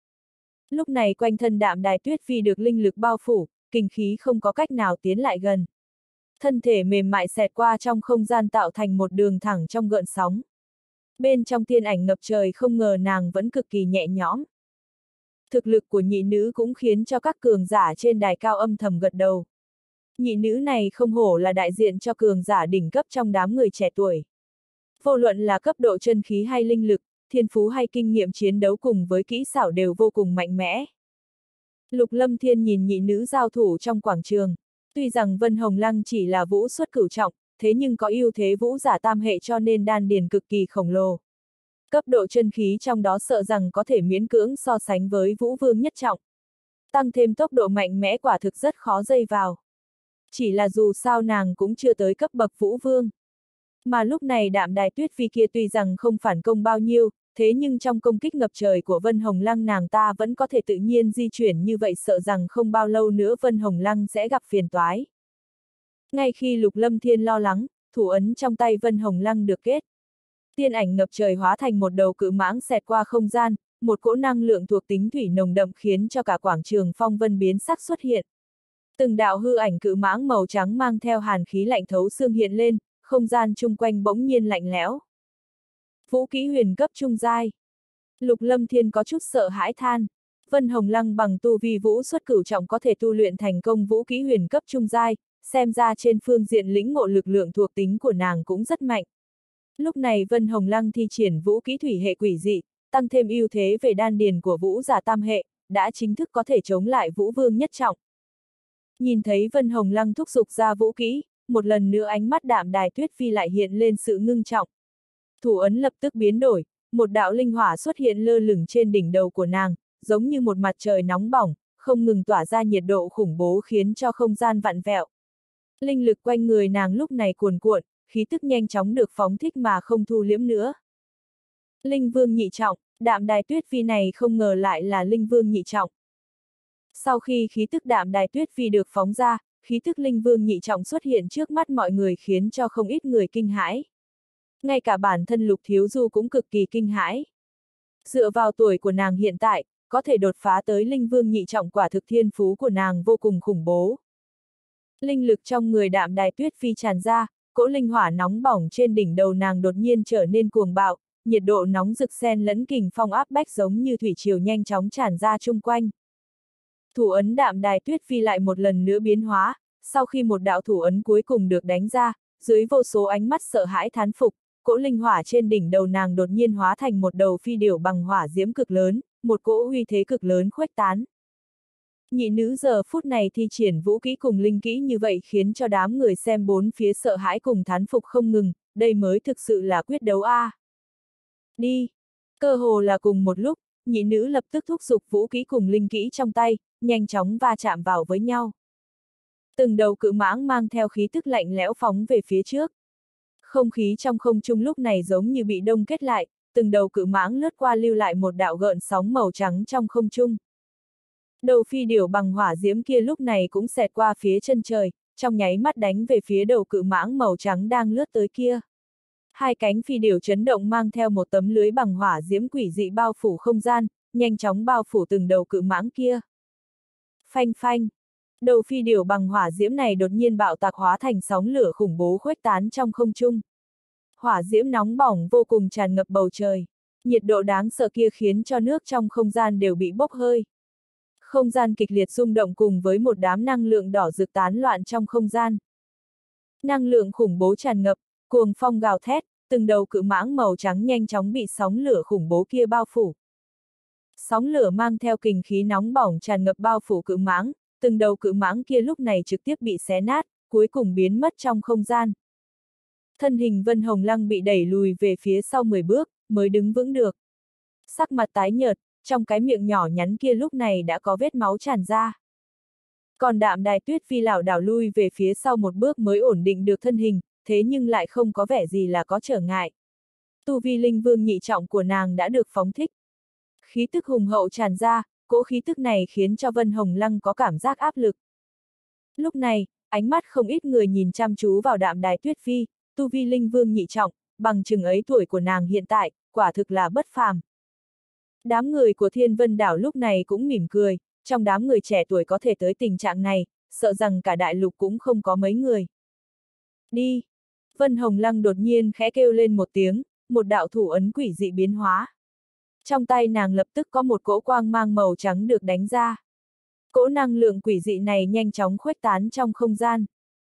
Lúc này quanh thân Đạm Đài Tuyết Phi được linh lực bao phủ, kinh khí không có cách nào tiến lại gần. Thân thể mềm mại xẹt qua trong không gian tạo thành một đường thẳng trong gợn sóng. Bên trong tiên ảnh ngập trời không ngờ nàng vẫn cực kỳ nhẹ nhõm. Thực lực của nhị nữ cũng khiến cho các cường giả trên đài cao âm thầm gật đầu. Nhị nữ này không hổ là đại diện cho cường giả đỉnh cấp trong đám người trẻ tuổi. Vô luận là cấp độ chân khí hay linh lực, thiên phú hay kinh nghiệm chiến đấu cùng với kỹ xảo đều vô cùng mạnh mẽ. Lục Lâm Thiên nhìn nhị nữ giao thủ trong quảng trường. Tuy rằng Vân Hồng Lăng chỉ là vũ xuất cửu trọng, thế nhưng có ưu thế vũ giả tam hệ cho nên đan điền cực kỳ khổng lồ. Cấp độ chân khí trong đó sợ rằng có thể miễn cưỡng so sánh với vũ vương nhất trọng. Tăng thêm tốc độ mạnh mẽ quả thực rất khó dây vào. Chỉ là dù sao nàng cũng chưa tới cấp bậc vũ vương. Mà lúc này Đạm Đài Tuyết Phi kia tuy rằng không phản công bao nhiêu, thế nhưng trong công kích ngập trời của Vân Hồng Lăng nàng ta vẫn có thể tự nhiên di chuyển như vậy, sợ rằng không bao lâu nữa Vân Hồng Lăng sẽ gặp phiền toái. Ngay khi Lục Lâm Thiên lo lắng, thủ ấn trong tay Vân Hồng Lăng được kết. Tiên ảnh ngập trời hóa thành một đầu cự mãng xẹt qua không gian, một cỗ năng lượng thuộc tính thủy nồng đậm khiến cho cả quảng trường phong vân biến sắc xuất hiện. Từng đạo hư ảnh cự mãng màu trắng mang theo hàn khí lạnh thấu xương hiện lên, không gian chung quanh bỗng nhiên lạnh lẽo. Vũ kỹ huyền cấp trung giai. Lục Lâm Thiên có chút sợ hãi than. Vân Hồng Lăng bằng tu vi vũ xuất cửu trọng có thể tu luyện thành công vũ kỹ huyền cấp trung giai, xem ra trên phương diện lĩnh ngộ lực lượng thuộc tính của nàng cũng rất mạnh. Lúc này Vân Hồng Lăng thi triển vũ kỹ thủy hệ quỷ dị, tăng thêm ưu thế về đan điền của vũ giả tam hệ, đã chính thức có thể chống lại vũ vương nhất trọng. Nhìn thấy Vân Hồng Lăng thúc giục ra vũ kỹ, một lần nữa ánh mắt Đạm Đài Tuyết Phi lại hiện lên sự ngưng trọng. Thủ ấn lập tức biến đổi, một đạo linh hỏa xuất hiện lơ lửng trên đỉnh đầu của nàng, giống như một mặt trời nóng bỏng, không ngừng tỏa ra nhiệt độ khủng bố khiến cho không gian vặn vẹo. Linh lực quanh người nàng lúc này cuồn cuộn, khí tức nhanh chóng được phóng thích mà không thu liễm nữa. Linh vương nhị trọng, Đạm Đài Tuyết Phi này không ngờ lại là linh vương nhị trọng. Sau khi khí tức Đạm Đài Tuyết Phi được phóng ra, khí tức linh vương nhị trọng xuất hiện trước mắt mọi người khiến cho không ít người kinh hãi. Ngay cả bản thân Lục Thiếu Du cũng cực kỳ kinh hãi. Dựa vào tuổi của nàng hiện tại, có thể đột phá tới linh vương nhị trọng quả thực thiên phú của nàng vô cùng khủng bố. Linh lực trong người Đạm Đài Tuyết Phi tràn ra, cỗ linh hỏa nóng bỏng trên đỉnh đầu nàng đột nhiên trở nên cuồng bạo, nhiệt độ nóng rực xen lẫn kình phong áp bách giống như thủy triều nhanh chóng tràn ra chung quanh. Thủ ấn Đạm Đài Tuyết Phi lại một lần nữa biến hóa, sau khi một đạo thủ ấn cuối cùng được đánh ra, dưới vô số ánh mắt sợ hãi thán phục, cỗ linh hỏa trên đỉnh đầu nàng đột nhiên hóa thành một đầu phi điểu bằng hỏa diễm cực lớn, một cỗ uy thế cực lớn khuếch tán. Nhị nữ giờ phút này thi triển vũ kỹ cùng linh kỹ như vậy khiến cho đám người xem bốn phía sợ hãi cùng thán phục không ngừng, đây mới thực sự là quyết đấu a. Đi! Cơ hồ là cùng một lúc, nhị nữ lập tức thúc giục vũ kỹ cùng linh kỹ trong tay, nhanh chóng va chạm vào với nhau. Từng đầu cự mãng mang theo khí tức lạnh lẽo phóng về phía trước. Không khí trong không trung lúc này giống như bị đông kết lại, từng đầu cự mãng lướt qua lưu lại một đạo gợn sóng màu trắng trong không trung. Đầu phi điểu bằng hỏa diễm kia lúc này cũng xẹt qua phía chân trời, trong nháy mắt đánh về phía đầu cự mãng màu trắng đang lướt tới kia. Hai cánh phi điểu chấn động mang theo một tấm lưới bằng hỏa diễm quỷ dị bao phủ không gian, nhanh chóng bao phủ từng đầu cự mãng kia. Phanh phanh! Đầu phi điểu bằng hỏa diễm này đột nhiên bạo tạc hóa thành sóng lửa khủng bố khuếch tán trong không trung. Hỏa diễm nóng bỏng vô cùng tràn ngập bầu trời. Nhiệt độ đáng sợ kia khiến cho nước trong không gian đều bị bốc hơi. Không gian kịch liệt rung động cùng với một đám năng lượng đỏ rực tán loạn trong không gian. Năng lượng khủng bố tràn ngập, cuồng phong gào thét, từng đầu cự mãng màu trắng nhanh chóng bị sóng lửa khủng bố kia bao phủ. Sóng lửa mang theo kình khí nóng bỏng tràn ngập bao phủ cự mãng, từng đầu cự mãng kia lúc này trực tiếp bị xé nát, cuối cùng biến mất trong không gian. Thân hình Vân Hồng Lăng bị đẩy lùi về phía sau 10 bước, mới đứng vững được. Sắc mặt tái nhợt, trong cái miệng nhỏ nhắn kia lúc này đã có vết máu tràn ra. Còn Đạm Đài Tuyết Phi lảo đảo lui về phía sau một bước mới ổn định được thân hình, thế nhưng lại không có vẻ gì là có trở ngại. Tu vi linh vương nhị trọng của nàng đã được phóng thích. Khí tức hùng hậu tràn ra, cỗ khí tức này khiến cho Vân Hồng Lăng có cảm giác áp lực. Lúc này, ánh mắt không ít người nhìn chăm chú vào Đạm Đài Tuyết Phi, tu vi linh vương nhị trọng, bằng chừng ấy tuổi của nàng hiện tại, quả thực là bất phàm. Đám người của Thiên Vân Đảo lúc này cũng mỉm cười, trong đám người trẻ tuổi có thể tới tình trạng này, sợ rằng cả đại lục cũng không có mấy người. Đi! Vân Hồng Lăng đột nhiên khẽ kêu lên một tiếng, một đạo thủ ấn quỷ dị biến hóa. Trong tay nàng lập tức có một cỗ quang mang màu trắng được đánh ra. Cỗ năng lượng quỷ dị này nhanh chóng khuếch tán trong không gian.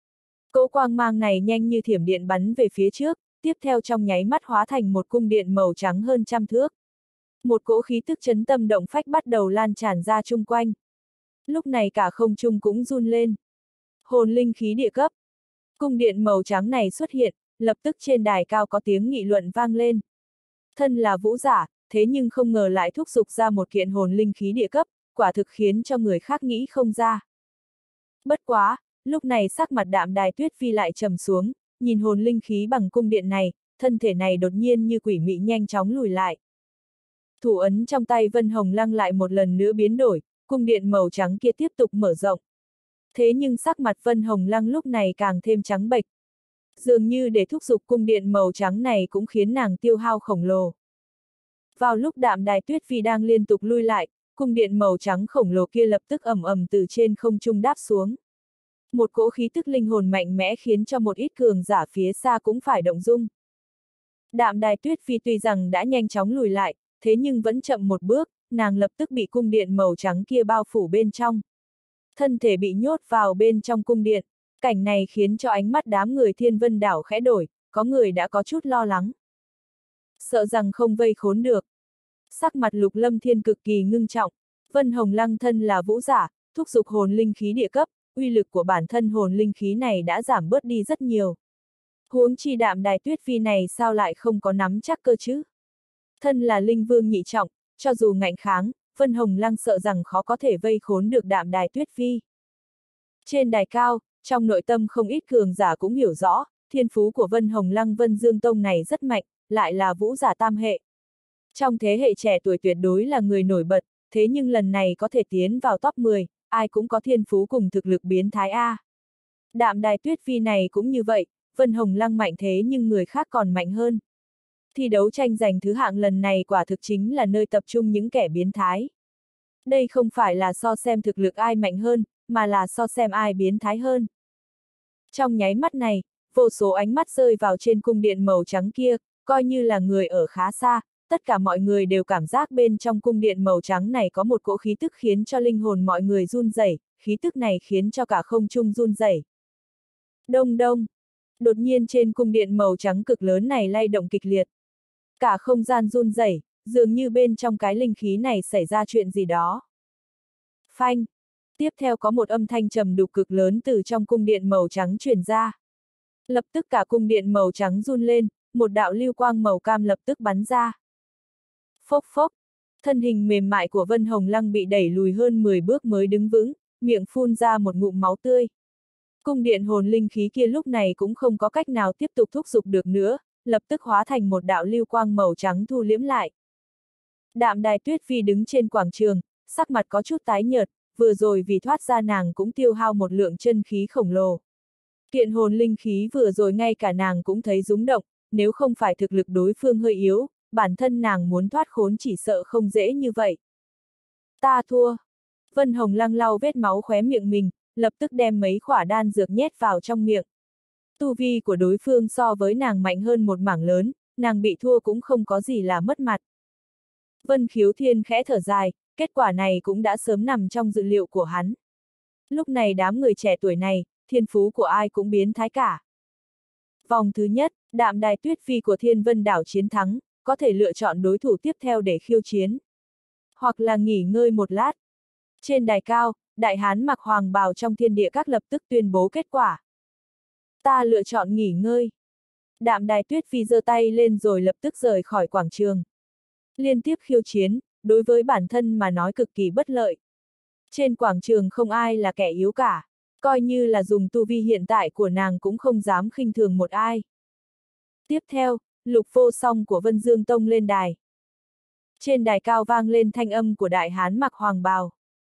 Cỗ quang mang này nhanh như thiểm điện bắn về phía trước, tiếp theo trong nháy mắt hóa thành một cung điện màu trắng hơn 100 thước. Một cỗ khí tức chấn tâm động phách bắt đầu lan tràn ra chung quanh. Lúc này cả không trung cũng run lên. Hồn linh khí địa cấp. Cung điện màu trắng này xuất hiện, lập tức trên đài cao có tiếng nghị luận vang lên. Thân là vũ giả, thế nhưng không ngờ lại thúc giục ra một kiện hồn linh khí địa cấp, quả thực khiến cho người khác nghĩ không ra. Bất quá, lúc này sắc mặt Đạm Đài Tuyết Phi lại trầm xuống, nhìn hồn linh khí bằng cung điện này, thân thể này đột nhiên như quỷ mị nhanh chóng lùi lại. Thủ ấn trong tay Vân Hồng Lăng lại một lần nữa biến đổi, cung điện màu trắng kia tiếp tục mở rộng. Thế nhưng sắc mặt Vân Hồng Lăng lúc này càng thêm trắng bệch. Dường như để thúc giục cung điện màu trắng này cũng khiến nàng tiêu hao khổng lồ. Vào lúc Đạm Đài Tuyết Phi đang liên tục lui lại, cung điện màu trắng khổng lồ kia lập tức ầm ầm từ trên không trung đáp xuống. Một cỗ khí tức linh hồn mạnh mẽ khiến cho một ít cường giả phía xa cũng phải động dung. Đạm Đài Tuyết Phi tuy rằng đã nhanh chóng lùi lại, thế nhưng vẫn chậm một bước, nàng lập tức bị cung điện màu trắng kia bao phủ bên trong. Thân thể bị nhốt vào bên trong cung điện, cảnh này khiến cho ánh mắt đám người Thiên Vân Đảo khẽ đổi, có người đã có chút lo lắng. Sợ rằng không vây khốn được. Sắc mặt Lục Lâm Thiên cực kỳ ngưng trọng, Vân Hồng Lăng thân là vũ giả, thúc giục hồn linh khí địa cấp, uy lực của bản thân hồn linh khí này đã giảm bớt đi rất nhiều. Huống chi Đạm Đài Tuyết Phi này sao lại không có nắm chắc cơ chứ? Thân là linh vương nhị trọng, cho dù ngạnh kháng, Vân Hồng Lăng sợ rằng khó có thể vây khốn được Đạm Đài Tuyết Phi. Trên đài cao, trong nội tâm không ít cường giả cũng hiểu rõ, thiên phú của Vân Hồng Lăng Vân Dương Tông này rất mạnh, lại là vũ giả tam hệ. Trong thế hệ trẻ tuổi tuyệt đối là người nổi bật, thế nhưng lần này có thể tiến vào top 10, ai cũng có thiên phú cùng thực lực biến thái A. Đạm Đài Tuyết Phi này cũng như vậy, Vân Hồng Lăng mạnh thế nhưng người khác còn mạnh hơn. Thi đấu tranh giành thứ hạng lần này quả thực chính là nơi tập trung những kẻ biến thái. Đây không phải là so xem thực lực ai mạnh hơn, mà là so xem ai biến thái hơn. Trong nháy mắt này, vô số ánh mắt rơi vào trên cung điện màu trắng kia, coi như là người ở khá xa, tất cả mọi người đều cảm giác bên trong cung điện màu trắng này có một cỗ khí tức khiến cho linh hồn mọi người run rẩy, khí tức này khiến cho cả không trung run rẩy. Đông đông. Đột nhiên trên cung điện màu trắng cực lớn này lay động kịch liệt. Cả không gian run rẩy, dường như bên trong cái linh khí này xảy ra chuyện gì đó. Phanh. Tiếp theo có một âm thanh trầm đục cực lớn từ trong cung điện màu trắng truyền ra. Lập tức cả cung điện màu trắng run lên, một đạo lưu quang màu cam lập tức bắn ra. Phốc phốc. Thân hình mềm mại của Vân Hồng Lăng bị đẩy lùi hơn 10 bước mới đứng vững, miệng phun ra một ngụm máu tươi. Cung điện hồn linh khí kia lúc này cũng không có cách nào tiếp tục thúc giục được nữa, lập tức hóa thành một đạo lưu quang màu trắng thu liễm lại. Đạm Đài Tuyết Phi đứng trên quảng trường, sắc mặt có chút tái nhợt, vừa rồi vì thoát ra nàng cũng tiêu hao một lượng chân khí khổng lồ. Kiện hồn linh khí vừa rồi ngay cả nàng cũng thấy rúng động, nếu không phải thực lực đối phương hơi yếu, bản thân nàng muốn thoát khốn chỉ sợ không dễ như vậy. Ta thua. Vân Hồng Lăng lau vết máu khóe miệng mình, lập tức đem mấy khỏa đan dược nhét vào trong miệng. Tu vi của đối phương so với nàng mạnh hơn một mảng lớn, nàng bị thua cũng không có gì là mất mặt. Vân Khiếu Thiên khẽ thở dài, kết quả này cũng đã sớm nằm trong dự liệu của hắn. Lúc này đám người trẻ tuổi này, thiên phú của ai cũng biến thái cả. Vòng thứ nhất, Đạm Đài Tuyết Phi của Thiên Vân Đảo chiến thắng, có thể lựa chọn đối thủ tiếp theo để khiêu chiến. Hoặc là nghỉ ngơi một lát. Trên đài cao, đại hán mặc hoàng bào trong thiên địa các lập tức tuyên bố kết quả. Ta lựa chọn nghỉ ngơi. Đạm Đài Tuyết Phi giơ tay lên rồi lập tức rời khỏi quảng trường. Liên tiếp khiêu chiến, đối với bản thân mà nói cực kỳ bất lợi. Trên quảng trường không ai là kẻ yếu cả, coi như là dùng tu vi hiện tại của nàng cũng không dám khinh thường một ai. Tiếp theo, Lục Vô Song của Vân Dương Tông lên đài. Trên đài cao vang lên thanh âm của đại hán mặc hoàng bào.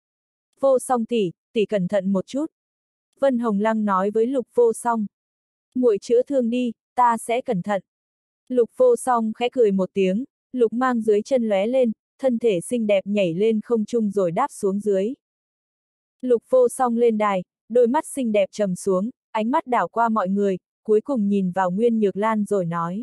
Vô Song tỷ, tỷ cẩn thận một chút. Vân Hồng Lăng nói với Lục Vô Song. Muội chữa thương đi, ta sẽ cẩn thận. Lục Vô Song khẽ cười một tiếng, lục mang dưới chân lóe lên, thân thể xinh đẹp nhảy lên không trung rồi đáp xuống dưới. Lục Vô Song lên đài, đôi mắt xinh đẹp trầm xuống, ánh mắt đảo qua mọi người, cuối cùng nhìn vào Nguyên Nhược Lan rồi nói.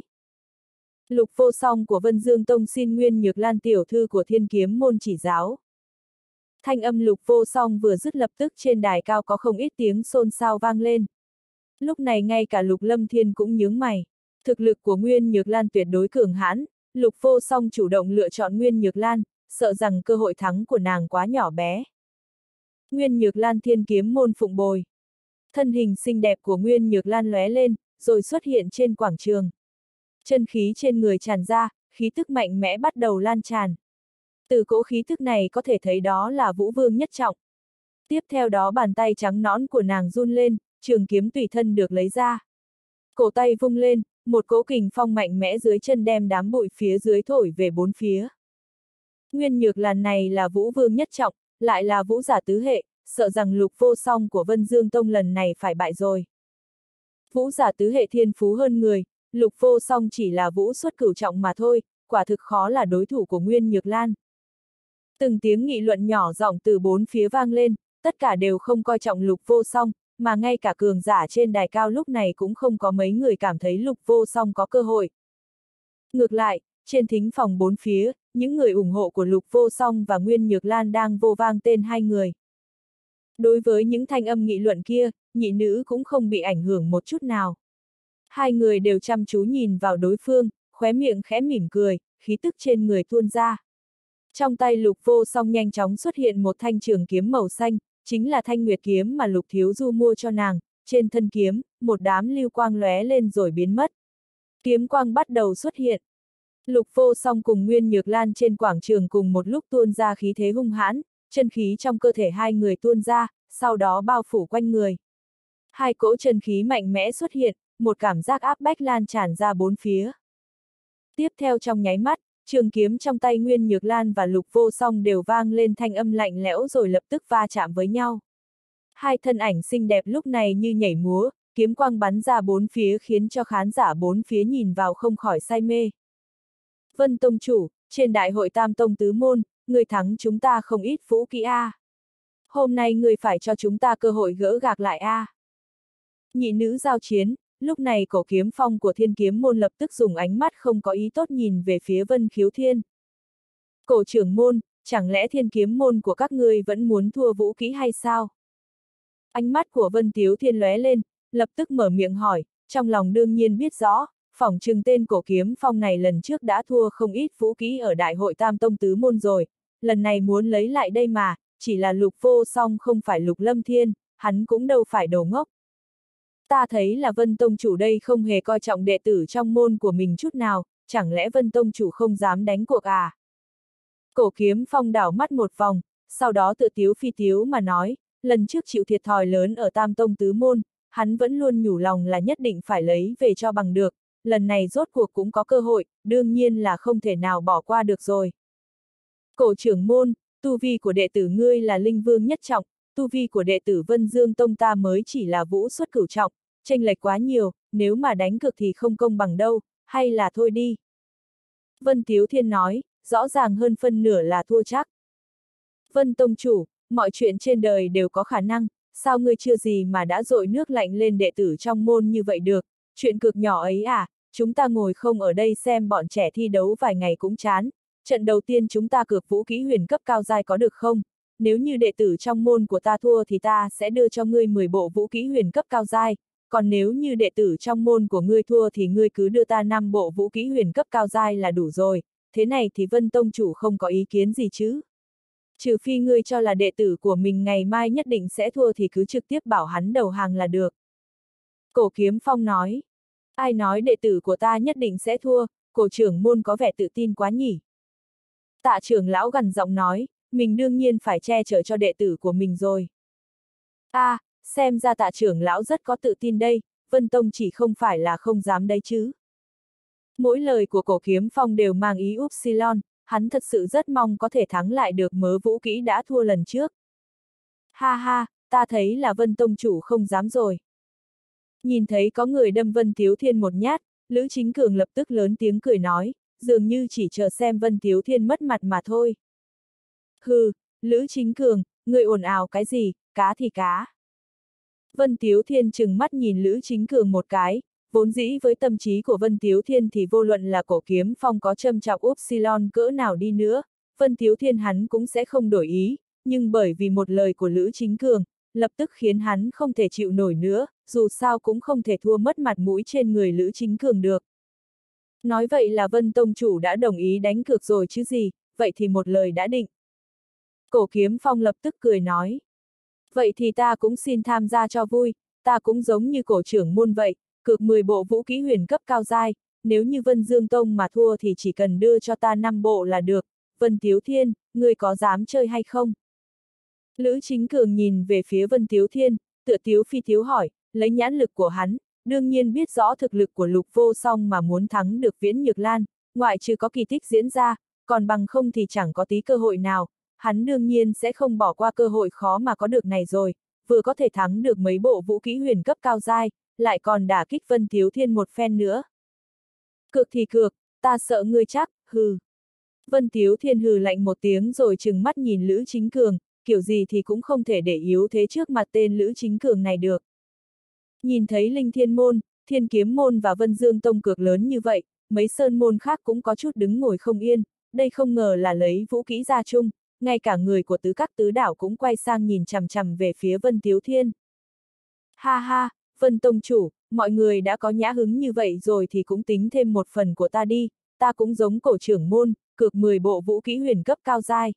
Lục Vô Song của Vân Dương Tông xin Nguyên Nhược Lan tiểu thư của Thiên Kiếm môn chỉ giáo. Thanh âm Lục Vô Song vừa dứt lập tức trên đài cao có không ít tiếng xôn xao vang lên. Lúc này ngay cả Lục Lâm Thiên cũng nhướng mày. Thực lực của Nguyên Nhược Lan tuyệt đối cường hãn, Lục Vô Song chủ động lựa chọn Nguyên Nhược Lan, sợ rằng cơ hội thắng của nàng quá nhỏ bé. Nguyên Nhược Lan Thiên Kiếm môn phụng bồi. Thân hình xinh đẹp của Nguyên Nhược Lan lóe lên, rồi xuất hiện trên quảng trường. Chân khí trên người tràn ra, khí tức mạnh mẽ bắt đầu lan tràn. Từ cỗ khí tức này có thể thấy đó là Vũ Vương nhất trọng. Tiếp theo đó bàn tay trắng nõn của nàng run lên, trường kiếm tùy thân được lấy ra. Cổ tay vung lên, một cỗ kình phong mạnh mẽ dưới chân đem đám bụi phía dưới thổi về bốn phía. Nguyên Nhược Lan này là Vũ Vương nhất trọng, lại là vũ giả tứ hệ, sợ rằng Lục Vô Song của Vân Dương Tông lần này phải bại rồi. Vũ giả tứ hệ thiên phú hơn người, Lục Vô Song chỉ là vũ xuất cửu trọng mà thôi, quả thực khó là đối thủ của Nguyên Nhược Lan. Từng tiếng nghị luận nhỏ giọng từ bốn phía vang lên, tất cả đều không coi trọng Lục Vô Song, mà ngay cả cường giả trên đài cao lúc này cũng không có mấy người cảm thấy Lục Vô Song có cơ hội. Ngược lại, trên thính phòng bốn phía, những người ủng hộ của Lục Vô Song và Nguyên Nhược Lan đang vô vang tên hai người. Đối với những thanh âm nghị luận kia, nhị nữ cũng không bị ảnh hưởng một chút nào. Hai người đều chăm chú nhìn vào đối phương, khóe miệng khẽ mỉm cười, khí tức trên người tuôn ra. Trong tay Lục Vô Song nhanh chóng xuất hiện một thanh trường kiếm màu xanh, chính là thanh nguyệt kiếm mà Lục Thiếu Du mua cho nàng, trên thân kiếm, một đám lưu quang lóe lên rồi biến mất. Kiếm quang bắt đầu xuất hiện. Lục Vô Song cùng Nguyên Nhược Lan trên quảng trường cùng một lúc tuôn ra khí thế hung hãn, chân khí trong cơ thể hai người tuôn ra, sau đó bao phủ quanh người. Hai cỗ chân khí mạnh mẽ xuất hiện, một cảm giác áp bách lan tràn ra bốn phía. Tiếp theo trong nháy mắt, trường kiếm trong tay Nguyên Nhược Lan và Lục Vô Song đều vang lên thanh âm lạnh lẽo rồi lập tức va chạm với nhau. Hai thân ảnh xinh đẹp lúc này như nhảy múa, kiếm quang bắn ra bốn phía khiến cho khán giả bốn phía nhìn vào không khỏi say mê. Vân Tông chủ, trên đại hội Tam Tông Tứ Môn, người thắng chúng ta không ít vũ kỹ a. Hôm nay người phải cho chúng ta cơ hội gỡ gạc lại a. Nhị nữ giao chiến, lúc này Cổ Kiếm Phong của Thiên Kiếm môn lập tức dùng ánh mắt không có ý tốt nhìn về phía Vân Khiếu Thiên. Cổ trưởng môn, chẳng lẽ Thiên Kiếm môn của các ngươi vẫn muốn thua vũ kỹ hay sao? Ánh mắt của Vân Khiếu Thiên lóe lên, lập tức mở miệng hỏi, trong lòng đương nhiên biết rõ, phỏng chừng tên Cổ Kiếm Phong này lần trước đã thua không ít vũ kỹ ở đại hội Tam Tông Tứ Môn rồi, lần này muốn lấy lại đây mà, chỉ là Lục Vô Song không phải Lục Lâm Thiên, hắn cũng đâu phải đồ ngốc. Ta thấy là Vân Tông chủ đây không hề coi trọng đệ tử trong môn của mình chút nào, chẳng lẽ Vân Tông chủ không dám đánh cuộc à? Cổ Kiếm Phong đảo mắt một vòng, sau đó tự tiếu phi tiếu mà nói, lần trước chịu thiệt thòi lớn ở Tam Tông Tứ Môn, hắn vẫn luôn nhủ lòng là nhất định phải lấy về cho bằng được, lần này rốt cuộc cũng có cơ hội, đương nhiên là không thể nào bỏ qua được rồi. Cổ trưởng môn, tu vi của đệ tử ngươi là linh vương nhất trọng, tu vi của đệ tử Vân Dương Tông ta mới chỉ là vũ xuất cửu trọng, chênh lệch quá nhiều, nếu mà đánh cược thì không công bằng đâu, hay là thôi đi. Vân Tiếu Thiên nói, rõ ràng hơn phân nửa là thua chắc. Vân Tông chủ, mọi chuyện trên đời đều có khả năng, sao ngươi chưa gì mà đã dội nước lạnh lên đệ tử trong môn như vậy được, chuyện cực nhỏ ấy à, chúng ta ngồi không ở đây xem bọn trẻ thi đấu vài ngày cũng chán, trận đầu tiên chúng ta cược vũ kỹ huyền cấp cao giai có được không? Nếu như đệ tử trong môn của ta thua thì ta sẽ đưa cho ngươi 10 bộ vũ kỹ huyền cấp cao giai, còn nếu như đệ tử trong môn của ngươi thua thì ngươi cứ đưa ta 5 bộ vũ kỹ huyền cấp cao giai là đủ rồi, thế này thì Vân Tông chủ không có ý kiến gì chứ? Trừ phi ngươi cho là đệ tử của mình ngày mai nhất định sẽ thua thì cứ trực tiếp bảo hắn đầu hàng là được. Cổ Kiếm Phong nói, ai nói đệ tử của ta nhất định sẽ thua, cổ trưởng môn có vẻ tự tin quá nhỉ? Tạ trưởng lão gằn giọng nói, mình đương nhiên phải che chở cho đệ tử của mình rồi. Xem ra Tạ trưởng lão rất có tự tin đây, Vân Tông chỉ không phải là không dám đấy chứ. Mỗi lời của Cổ Kiếm Phong đều mang ý upsilon, hắn thật sự rất mong có thể thắng lại được mớ vũ kỹ đã thua lần trước. Ha ha, ta thấy là Vân Tông chủ không dám rồi. Nhìn thấy có người đâm Vân Tiếu Thiên một nhát, Lữ Chính Cường lập tức lớn tiếng cười nói, dường như chỉ chờ xem Vân Tiếu Thiên mất mặt mà thôi. Hừ, Lữ Chính Cường, người ồn ào cái gì, cá thì cá. Vân Tiếu Thiên trừng mắt nhìn Lữ Chính Cường một cái, vốn dĩ với tâm trí của Vân Tiếu Thiên thì vô luận là Cổ Kiếm Phong có châm chọc upsilon cỡ nào đi nữa, Vân Tiếu Thiên hắn cũng sẽ không đổi ý, nhưng bởi vì một lời của Lữ Chính Cường, lập tức khiến hắn không thể chịu nổi nữa, dù sao cũng không thể thua mất mặt mũi trên người Lữ Chính Cường được. Nói vậy là Vân Tông chủ đã đồng ý đánh cược rồi chứ gì, vậy thì một lời đã định. Cổ Kiếm Phong lập tức cười nói. Vậy thì ta cũng xin tham gia cho vui, ta cũng giống như cổ trưởng môn vậy, cược 10 bộ vũ kỹ huyền cấp cao giai, nếu như Vân Dương Tông mà thua thì chỉ cần đưa cho ta 5 bộ là được. Vân Tiếu Thiên, ngươi có dám chơi hay không? Lữ Chính Cường nhìn về phía Vân Tiếu Thiên, tựa tiếu phi tiếu hỏi, lấy nhãn lực của hắn, đương nhiên biết rõ thực lực của Lục Vô Song mà muốn thắng được Viễn Nhược Lan, ngoại trừ có kỳ tích diễn ra, còn bằng không thì chẳng có tí cơ hội nào, hắn đương nhiên sẽ không bỏ qua cơ hội khó mà có được này rồi, vừa có thể thắng được mấy bộ vũ kỹ huyền cấp cao giai, lại còn đả kích Vân Tiếu Thiên một phen nữa. Cược thì cược, ta sợ ngươi chắc, hừ. Vân Tiếu Thiên hừ lạnh một tiếng rồi trừng mắt nhìn Lữ Chính Cường, kiểu gì thì cũng không thể để yếu thế trước mặt tên Lữ Chính Cường này được. Nhìn thấy Linh Thiên Môn, Thiên Kiếm Môn và Vân Dương Tông cược lớn như vậy, mấy sơn môn khác cũng có chút đứng ngồi không yên, đây không ngờ là lấy vũ kỹ ra chung, ngay cả người của tứ các tứ đảo cũng quay sang nhìn chằm chằm về phía Vân Tiếu Thiên. Ha ha, Vân Tông chủ, mọi người đã có nhã hứng như vậy rồi thì cũng tính thêm một phần của ta đi, ta cũng giống cổ trưởng môn, cược 10 bộ vũ kỹ huyền cấp cao giai.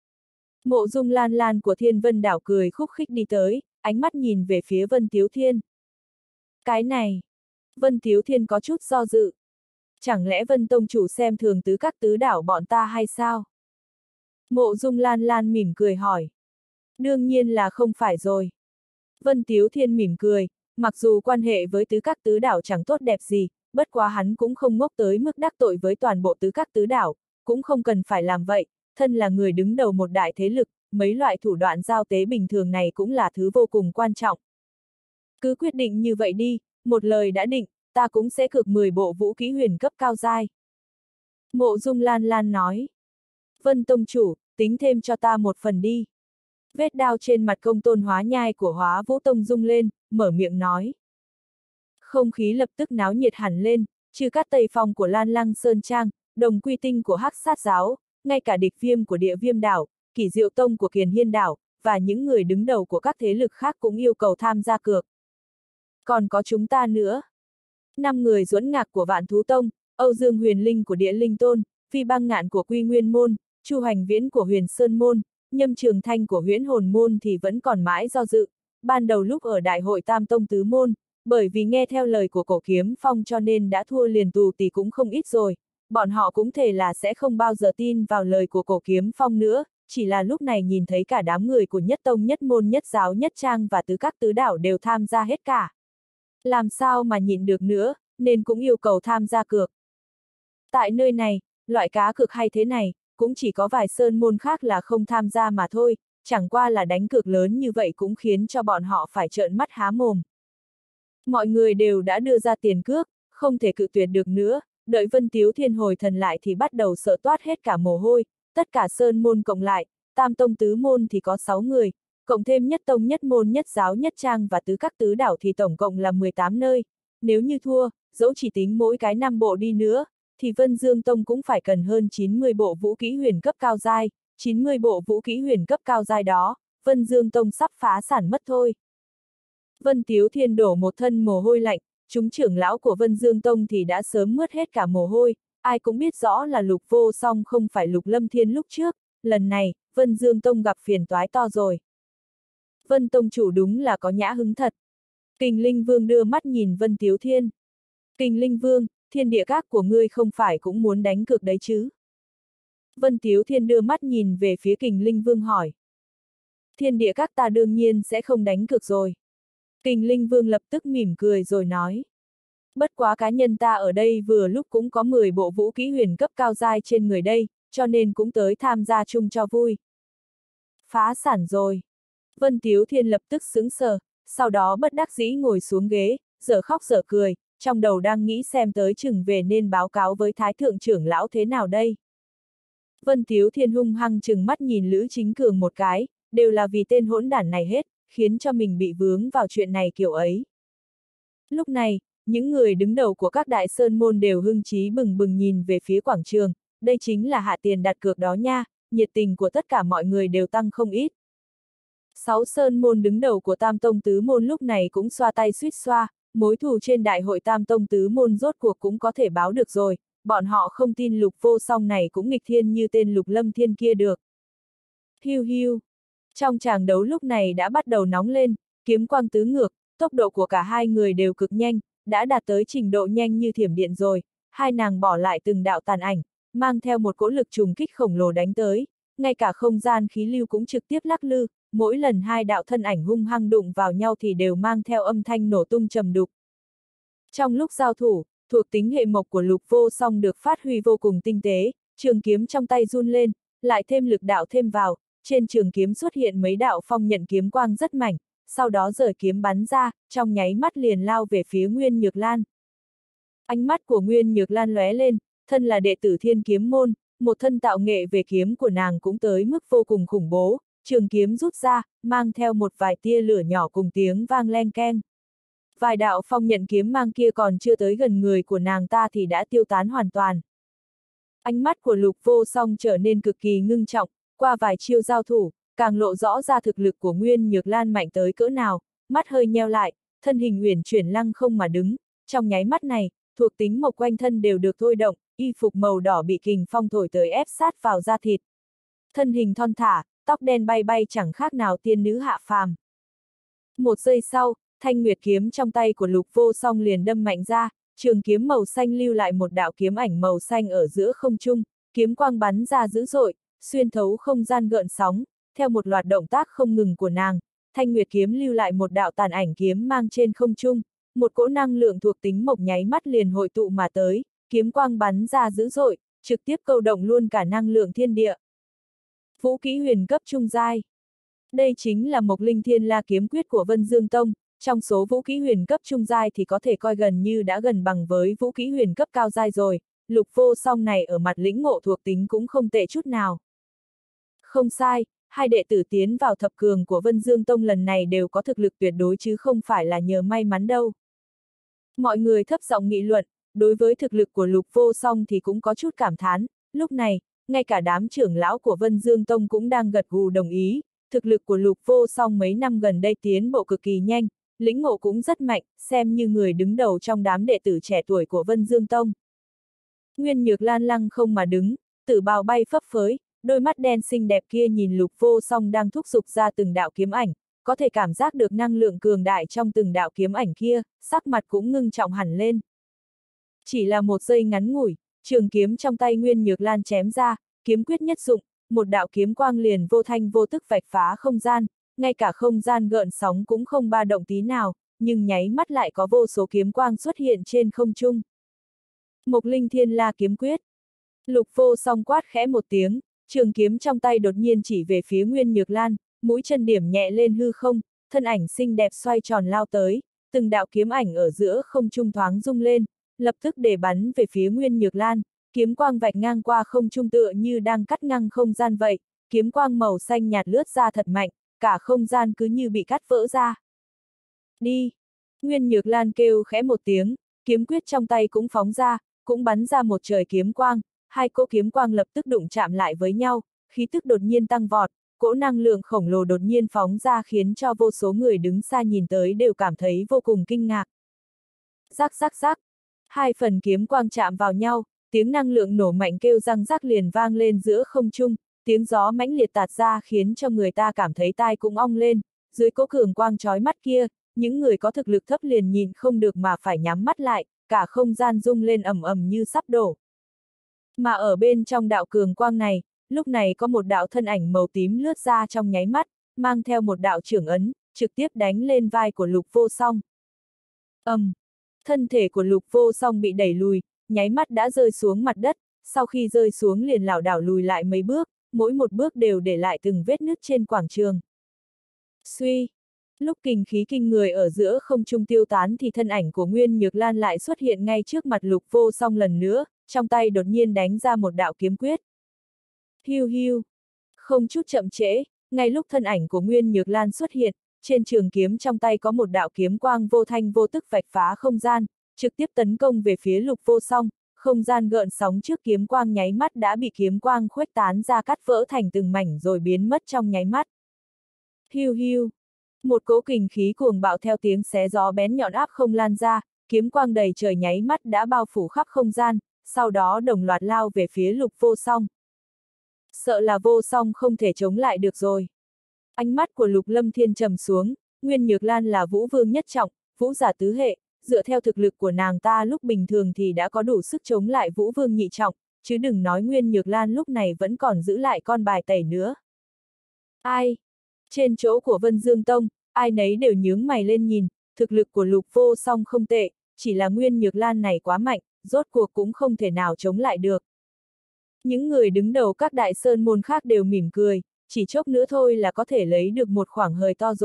Mộ Dung Lan Lan của Thiên Vân đảo cười khúc khích đi tới, ánh mắt nhìn về phía Vân Tiếu Thiên. Cái này, Vân Tiếu Thiên có chút do dự. Chẳng lẽ Vân Tông chủ xem thường tứ các tứ đảo bọn ta hay sao? Mộ Dung Lan Lan mỉm cười hỏi. Đương nhiên là không phải rồi. Vân Tiếu Thiên mỉm cười, mặc dù quan hệ với tứ các tứ đảo chẳng tốt đẹp gì, bất quá hắn cũng không ngốc tới mức đắc tội với toàn bộ tứ các tứ đảo, cũng không cần phải làm vậy, thân là người đứng đầu một đại thế lực, mấy loại thủ đoạn giao tế bình thường này cũng là thứ vô cùng quan trọng. Cứ quyết định như vậy đi, một lời đã định, ta cũng sẽ cược 10 bộ vũ kỹ huyền cấp cao giai. Mộ Dung Lan Lan nói. Vân Tông chủ, tính thêm cho ta một phần đi. Vết đao trên mặt Công Tôn Hóa Nhai của Hóa Vũ Tông rung lên, mở miệng nói. Không khí lập tức náo nhiệt hẳn lên, trừ các Tây Phong của Lan Lăng Sơn Trang, Đồng Quy Tinh của Hắc Sát Giáo, ngay cả Địch Viêm của Địa Viêm đảo, Kỷ Diệu Tông của Kiền Hiên đảo, và những người đứng đầu của các thế lực khác cũng yêu cầu tham gia cược. Còn có chúng ta nữa. 5 người Duẫn Ngạc của Vạn Thú Tông, Âu Dương Huyền Linh của Địa Linh Tôn, Phi Băng Ngạn của Quy Nguyên Môn, Chu Hoành Viễn của Huyền Sơn Môn, Nhâm Trường Thanh của Huyễn Hồn Môn thì vẫn còn mãi do dự. Ban đầu lúc ở Đại hội Tam Tông Tứ Môn, bởi vì nghe theo lời của Cổ Kiếm Phong cho nên đã thua liền tù tì cũng không ít rồi, bọn họ cũng thề là sẽ không bao giờ tin vào lời của Cổ Kiếm Phong nữa, chỉ là lúc này nhìn thấy cả đám người của Nhất Tông Nhất Môn Nhất Giáo Nhất Trang và tứ các tứ đảo đều tham gia hết cả. Làm sao mà nhịn được nữa, nên cũng yêu cầu tham gia cược. Tại nơi này, loại cá cược hay thế này, cũng chỉ có vài sơn môn khác là không tham gia mà thôi, chẳng qua là đánh cược lớn như vậy cũng khiến cho bọn họ phải trợn mắt há mồm. Mọi người đều đã đưa ra tiền cước, không thể cự tuyệt được nữa, đợi Vân Tiếu Thiên hồi thần lại thì bắt đầu sợ toát hết cả mồ hôi, tất cả sơn môn cộng lại, tam tông tứ môn thì có 6 người, cộng thêm nhất tông nhất môn nhất giáo nhất trang và tứ các tứ đảo thì tổng cộng là 18 nơi, nếu như thua, dẫu chỉ tính mỗi cái 5 bộ đi nữa, thì Vân Dương Tông cũng phải cần hơn 90 bộ vũ kỹ huyền cấp cao giai, 90 bộ vũ kỹ huyền cấp cao giai đó, Vân Dương Tông sắp phá sản mất thôi. Vân Tiếu Thiên đổ một thân mồ hôi lạnh, chúng trưởng lão của Vân Dương Tông thì đã sớm mướt hết cả mồ hôi, ai cũng biết rõ là Lục Vô Song không phải Lục Lâm Thiên lúc trước, lần này, Vân Dương Tông gặp phiền toái to rồi. Vân Tông chủ đúng là có nhã hứng thật. Kình Linh Vương đưa mắt nhìn Vân Tiếu Thiên. Kình Linh Vương, thiên địa các của ngươi không phải cũng muốn đánh cược đấy chứ? Vân Tiếu Thiên đưa mắt nhìn về phía Kình Linh Vương hỏi. Thiên địa các ta đương nhiên sẽ không đánh cược rồi. Kình Linh Vương lập tức mỉm cười rồi nói. Bất quá cá nhân ta ở đây vừa lúc cũng có 10 bộ vũ kỹ huyền cấp cao giai trên người đây, cho nên cũng tới tham gia chung cho vui. Phá sản rồi. Vân Tiếu Thiên lập tức sững sờ, sau đó bất đắc dĩ ngồi xuống ghế, dở khóc dở cười, trong đầu đang nghĩ xem tới chừng về nên báo cáo với Thái Thượng trưởng lão thế nào đây. Vân Tiếu Thiên hung hăng chừng mắt nhìn Lữ Chính Cường một cái, đều là vì tên hỗn đản này hết, khiến cho mình bị vướng vào chuyện này kiểu ấy. Lúc này, những người đứng đầu của các đại sơn môn đều hưng chí bừng bừng nhìn về phía quảng trường, đây chính là hạ tiền đặt cược đó nha, nhiệt tình của tất cả mọi người đều tăng không ít. 6 sơn môn đứng đầu của Tam Tông Tứ Môn lúc này cũng xoa tay suýt xoa, mối thù trên đại hội Tam Tông Tứ Môn rốt cuộc cũng có thể báo được rồi, bọn họ không tin Lục Vô Song này cũng nghịch thiên như tên Lục Lâm Thiên kia được. Hiu hiu. Trong tràng đấu lúc này đã bắt đầu nóng lên, kiếm quang tứ ngược, tốc độ của cả hai người đều cực nhanh, đã đạt tới trình độ nhanh như thiểm điện rồi, hai nàng bỏ lại từng đạo tàn ảnh, mang theo một cỗ lực trùng kích khổng lồ đánh tới, ngay cả không gian khí lưu cũng trực tiếp lắc lư, mỗi lần hai đạo thân ảnh hung hăng đụng vào nhau thì đều mang theo âm thanh nổ tung trầm đục. Trong lúc giao thủ, thuộc tính hệ mộc của Lục Vô Song được phát huy vô cùng tinh tế, trường kiếm trong tay run lên, lại thêm lực đạo thêm vào, trên trường kiếm xuất hiện mấy đạo phong nhận kiếm quang rất mảnh, sau đó giở kiếm bắn ra, trong nháy mắt liền lao về phía Nguyên Nhược Lan. Ánh mắt của Nguyên Nhược Lan lóe lên, thân là đệ tử Thiên Kiếm môn, một thân tạo nghệ về kiếm của nàng cũng tới mức vô cùng khủng bố, trường kiếm rút ra, mang theo một vài tia lửa nhỏ cùng tiếng vang leng keng. Vài đạo phong nhận kiếm mang kia còn chưa tới gần người của nàng ta thì đã tiêu tán hoàn toàn. Ánh mắt của Lục Vô Song trở nên cực kỳ ngưng trọng, qua vài chiêu giao thủ, càng lộ rõ ra thực lực của Nguyên Nhược Lan mạnh tới cỡ nào, mắt hơi nheo lại, thân hình uyển chuyển lăng không mà đứng, trong nháy mắt này, thuộc tính mộc quanh thân đều được thôi động, y phục màu đỏ bị kình phong thổi tới ép sát vào da thịt. Thân hình thon thả, tóc đen bay bay chẳng khác nào tiên nữ hạ phàm. Một giây sau, thanh nguyệt kiếm trong tay của Lục Vô Song liền đâm mạnh ra, trường kiếm màu xanh lưu lại một đạo kiếm ảnh màu xanh ở giữa không trung, kiếm quang bắn ra dữ dội, xuyên thấu không gian gợn sóng, theo một loạt động tác không ngừng của nàng, thanh nguyệt kiếm lưu lại một đạo tàn ảnh kiếm mang trên không trung, một cỗ năng lượng thuộc tính mộc nháy mắt liền hội tụ mà tới, kiếm quang bắn ra dữ dội, trực tiếp câu động luôn cả năng lượng thiên địa. Vũ kỹ huyền cấp trung giai. Đây chính là Mộc Linh Thiên La kiếm quyết của Vân Dương Tông, trong số vũ kỹ huyền cấp trung giai thì có thể coi gần như đã gần bằng với vũ kỹ huyền cấp cao giai rồi, Lục Vô Song này ở mặt lĩnh ngộ thuộc tính cũng không tệ chút nào. Không sai, hai đệ tử tiến vào thập cường của Vân Dương Tông lần này đều có thực lực tuyệt đối chứ không phải là nhờ may mắn đâu. Mọi người thấp giọng nghị luận, đối với thực lực của Lục Vô Song thì cũng có chút cảm thán, lúc này, ngay cả đám trưởng lão của Vân Dương Tông cũng đang gật gù đồng ý, thực lực của Lục Vô Song mấy năm gần đây tiến bộ cực kỳ nhanh, lĩnh ngộ cũng rất mạnh, xem như người đứng đầu trong đám đệ tử trẻ tuổi của Vân Dương Tông. Nguyên Nhược Lan lăng không mà đứng, tử bào bay phấp phới, đôi mắt đen xinh đẹp kia nhìn Lục Vô Song đang thúc giục ra từng đạo kiếm ảnh, có thể cảm giác được năng lượng cường đại trong từng đạo kiếm ảnh kia, sắc mặt cũng ngưng trọng hẳn lên. Chỉ là một giây ngắn ngủi, trường kiếm trong tay Nguyên Nhược Lan chém ra, kiếm quyết nhất dụng, một đạo kiếm quang liền vô thanh vô tức vạch phá không gian, ngay cả không gian gợn sóng cũng không ba động tí nào, nhưng nháy mắt lại có vô số kiếm quang xuất hiện trên không trung. Mộc Linh Thiên La kiếm quyết. Lục Vô Song quát khẽ một tiếng, trường kiếm trong tay đột nhiên chỉ về phía Nguyên Nhược Lan, mũi chân điểm nhẹ lên hư không, thân ảnh xinh đẹp xoay tròn lao tới, từng đạo kiếm ảnh ở giữa không trung thoáng rung lên, lập tức để bắn về phía Nguyên Nhược Lan, kiếm quang vạch ngang qua không trung tựa như đang cắt ngang không gian vậy, kiếm quang màu xanh nhạt lướt ra thật mạnh, cả không gian cứ như bị cắt vỡ ra. Đi! Nguyên Nhược Lan kêu khẽ một tiếng, kiếm quyết trong tay cũng phóng ra, cũng bắn ra một trời kiếm quang, hai cỗ kiếm quang lập tức đụng chạm lại với nhau, khí tức đột nhiên tăng vọt, cỗ năng lượng khổng lồ đột nhiên phóng ra khiến cho vô số người đứng xa nhìn tới đều cảm thấy vô cùng kinh ngạc. Rắc rắc rắc! Hai phần kiếm quang chạm vào nhau, tiếng năng lượng nổ mạnh kêu răng rắc liền vang lên giữa không trung, tiếng gió mãnh liệt tạt ra khiến cho người ta cảm thấy tai cũng ong lên, dưới cỗ cường quang chói mắt kia, những người có thực lực thấp liền nhìn không được mà phải nhắm mắt lại, cả không gian rung lên ầm ầm như sắp đổ. Mà ở bên trong đạo cường quang này, lúc này có một đạo thân ảnh màu tím lướt ra trong nháy mắt, mang theo một đạo trưởng ấn, trực tiếp đánh lên vai của Lục Vô Song. Thân thể của Lục Vô Song bị đẩy lùi, nháy mắt đã rơi xuống mặt đất, sau khi rơi xuống liền lảo đảo lùi lại mấy bước, mỗi một bước đều để lại từng vết nứt trên quảng trường. Suy! Lúc kình khí kinh người ở giữa không trung tiêu tán thì thân ảnh của Nguyên Nhược Lan lại xuất hiện ngay trước mặt Lục Vô Song lần nữa, trong tay đột nhiên đánh ra một đạo kiếm quyết. Hiu hiu! Không chút chậm trễ, ngay lúc thân ảnh của Nguyên Nhược Lan xuất hiện, trên trường kiếm trong tay có một đạo kiếm quang vô thanh vô tức vạch phá không gian, trực tiếp tấn công về phía Lục Vô Song, không gian gợn sóng trước kiếm quang nháy mắt đã bị kiếm quang khuếch tán ra cắt vỡ thành từng mảnh rồi biến mất trong nháy mắt. Hiu hiu! Một cỗ kình khí cuồng bạo theo tiếng xé gió bén nhọn áp không lan ra, kiếm quang đầy trời nháy mắt đã bao phủ khắp không gian, sau đó đồng loạt lao về phía Lục Vô Song. Sợ là Vô Song không thể chống lại được rồi. Ánh mắt của Lục Lâm Thiên trầm xuống, Nguyên Nhược Lan là vũ vương nhất trọng, vũ giả tứ hệ, dựa theo thực lực của nàng ta lúc bình thường thì đã có đủ sức chống lại vũ vương nhị trọng, chứ đừng nói Nguyên Nhược Lan lúc này vẫn còn giữ lại con bài tẩy nữa. Ai? Trên chỗ của Vân Dương Tông, ai nấy đều nhướng mày lên nhìn, thực lực của Lục Vô Song không tệ, chỉ là Nguyên Nhược Lan này quá mạnh, rốt cuộc cũng không thể nào chống lại được. Những người đứng đầu các đại sơn môn khác đều mỉm cười, chỉ chốc nữa thôi là có thể lấy được một khoảng hời to rồi,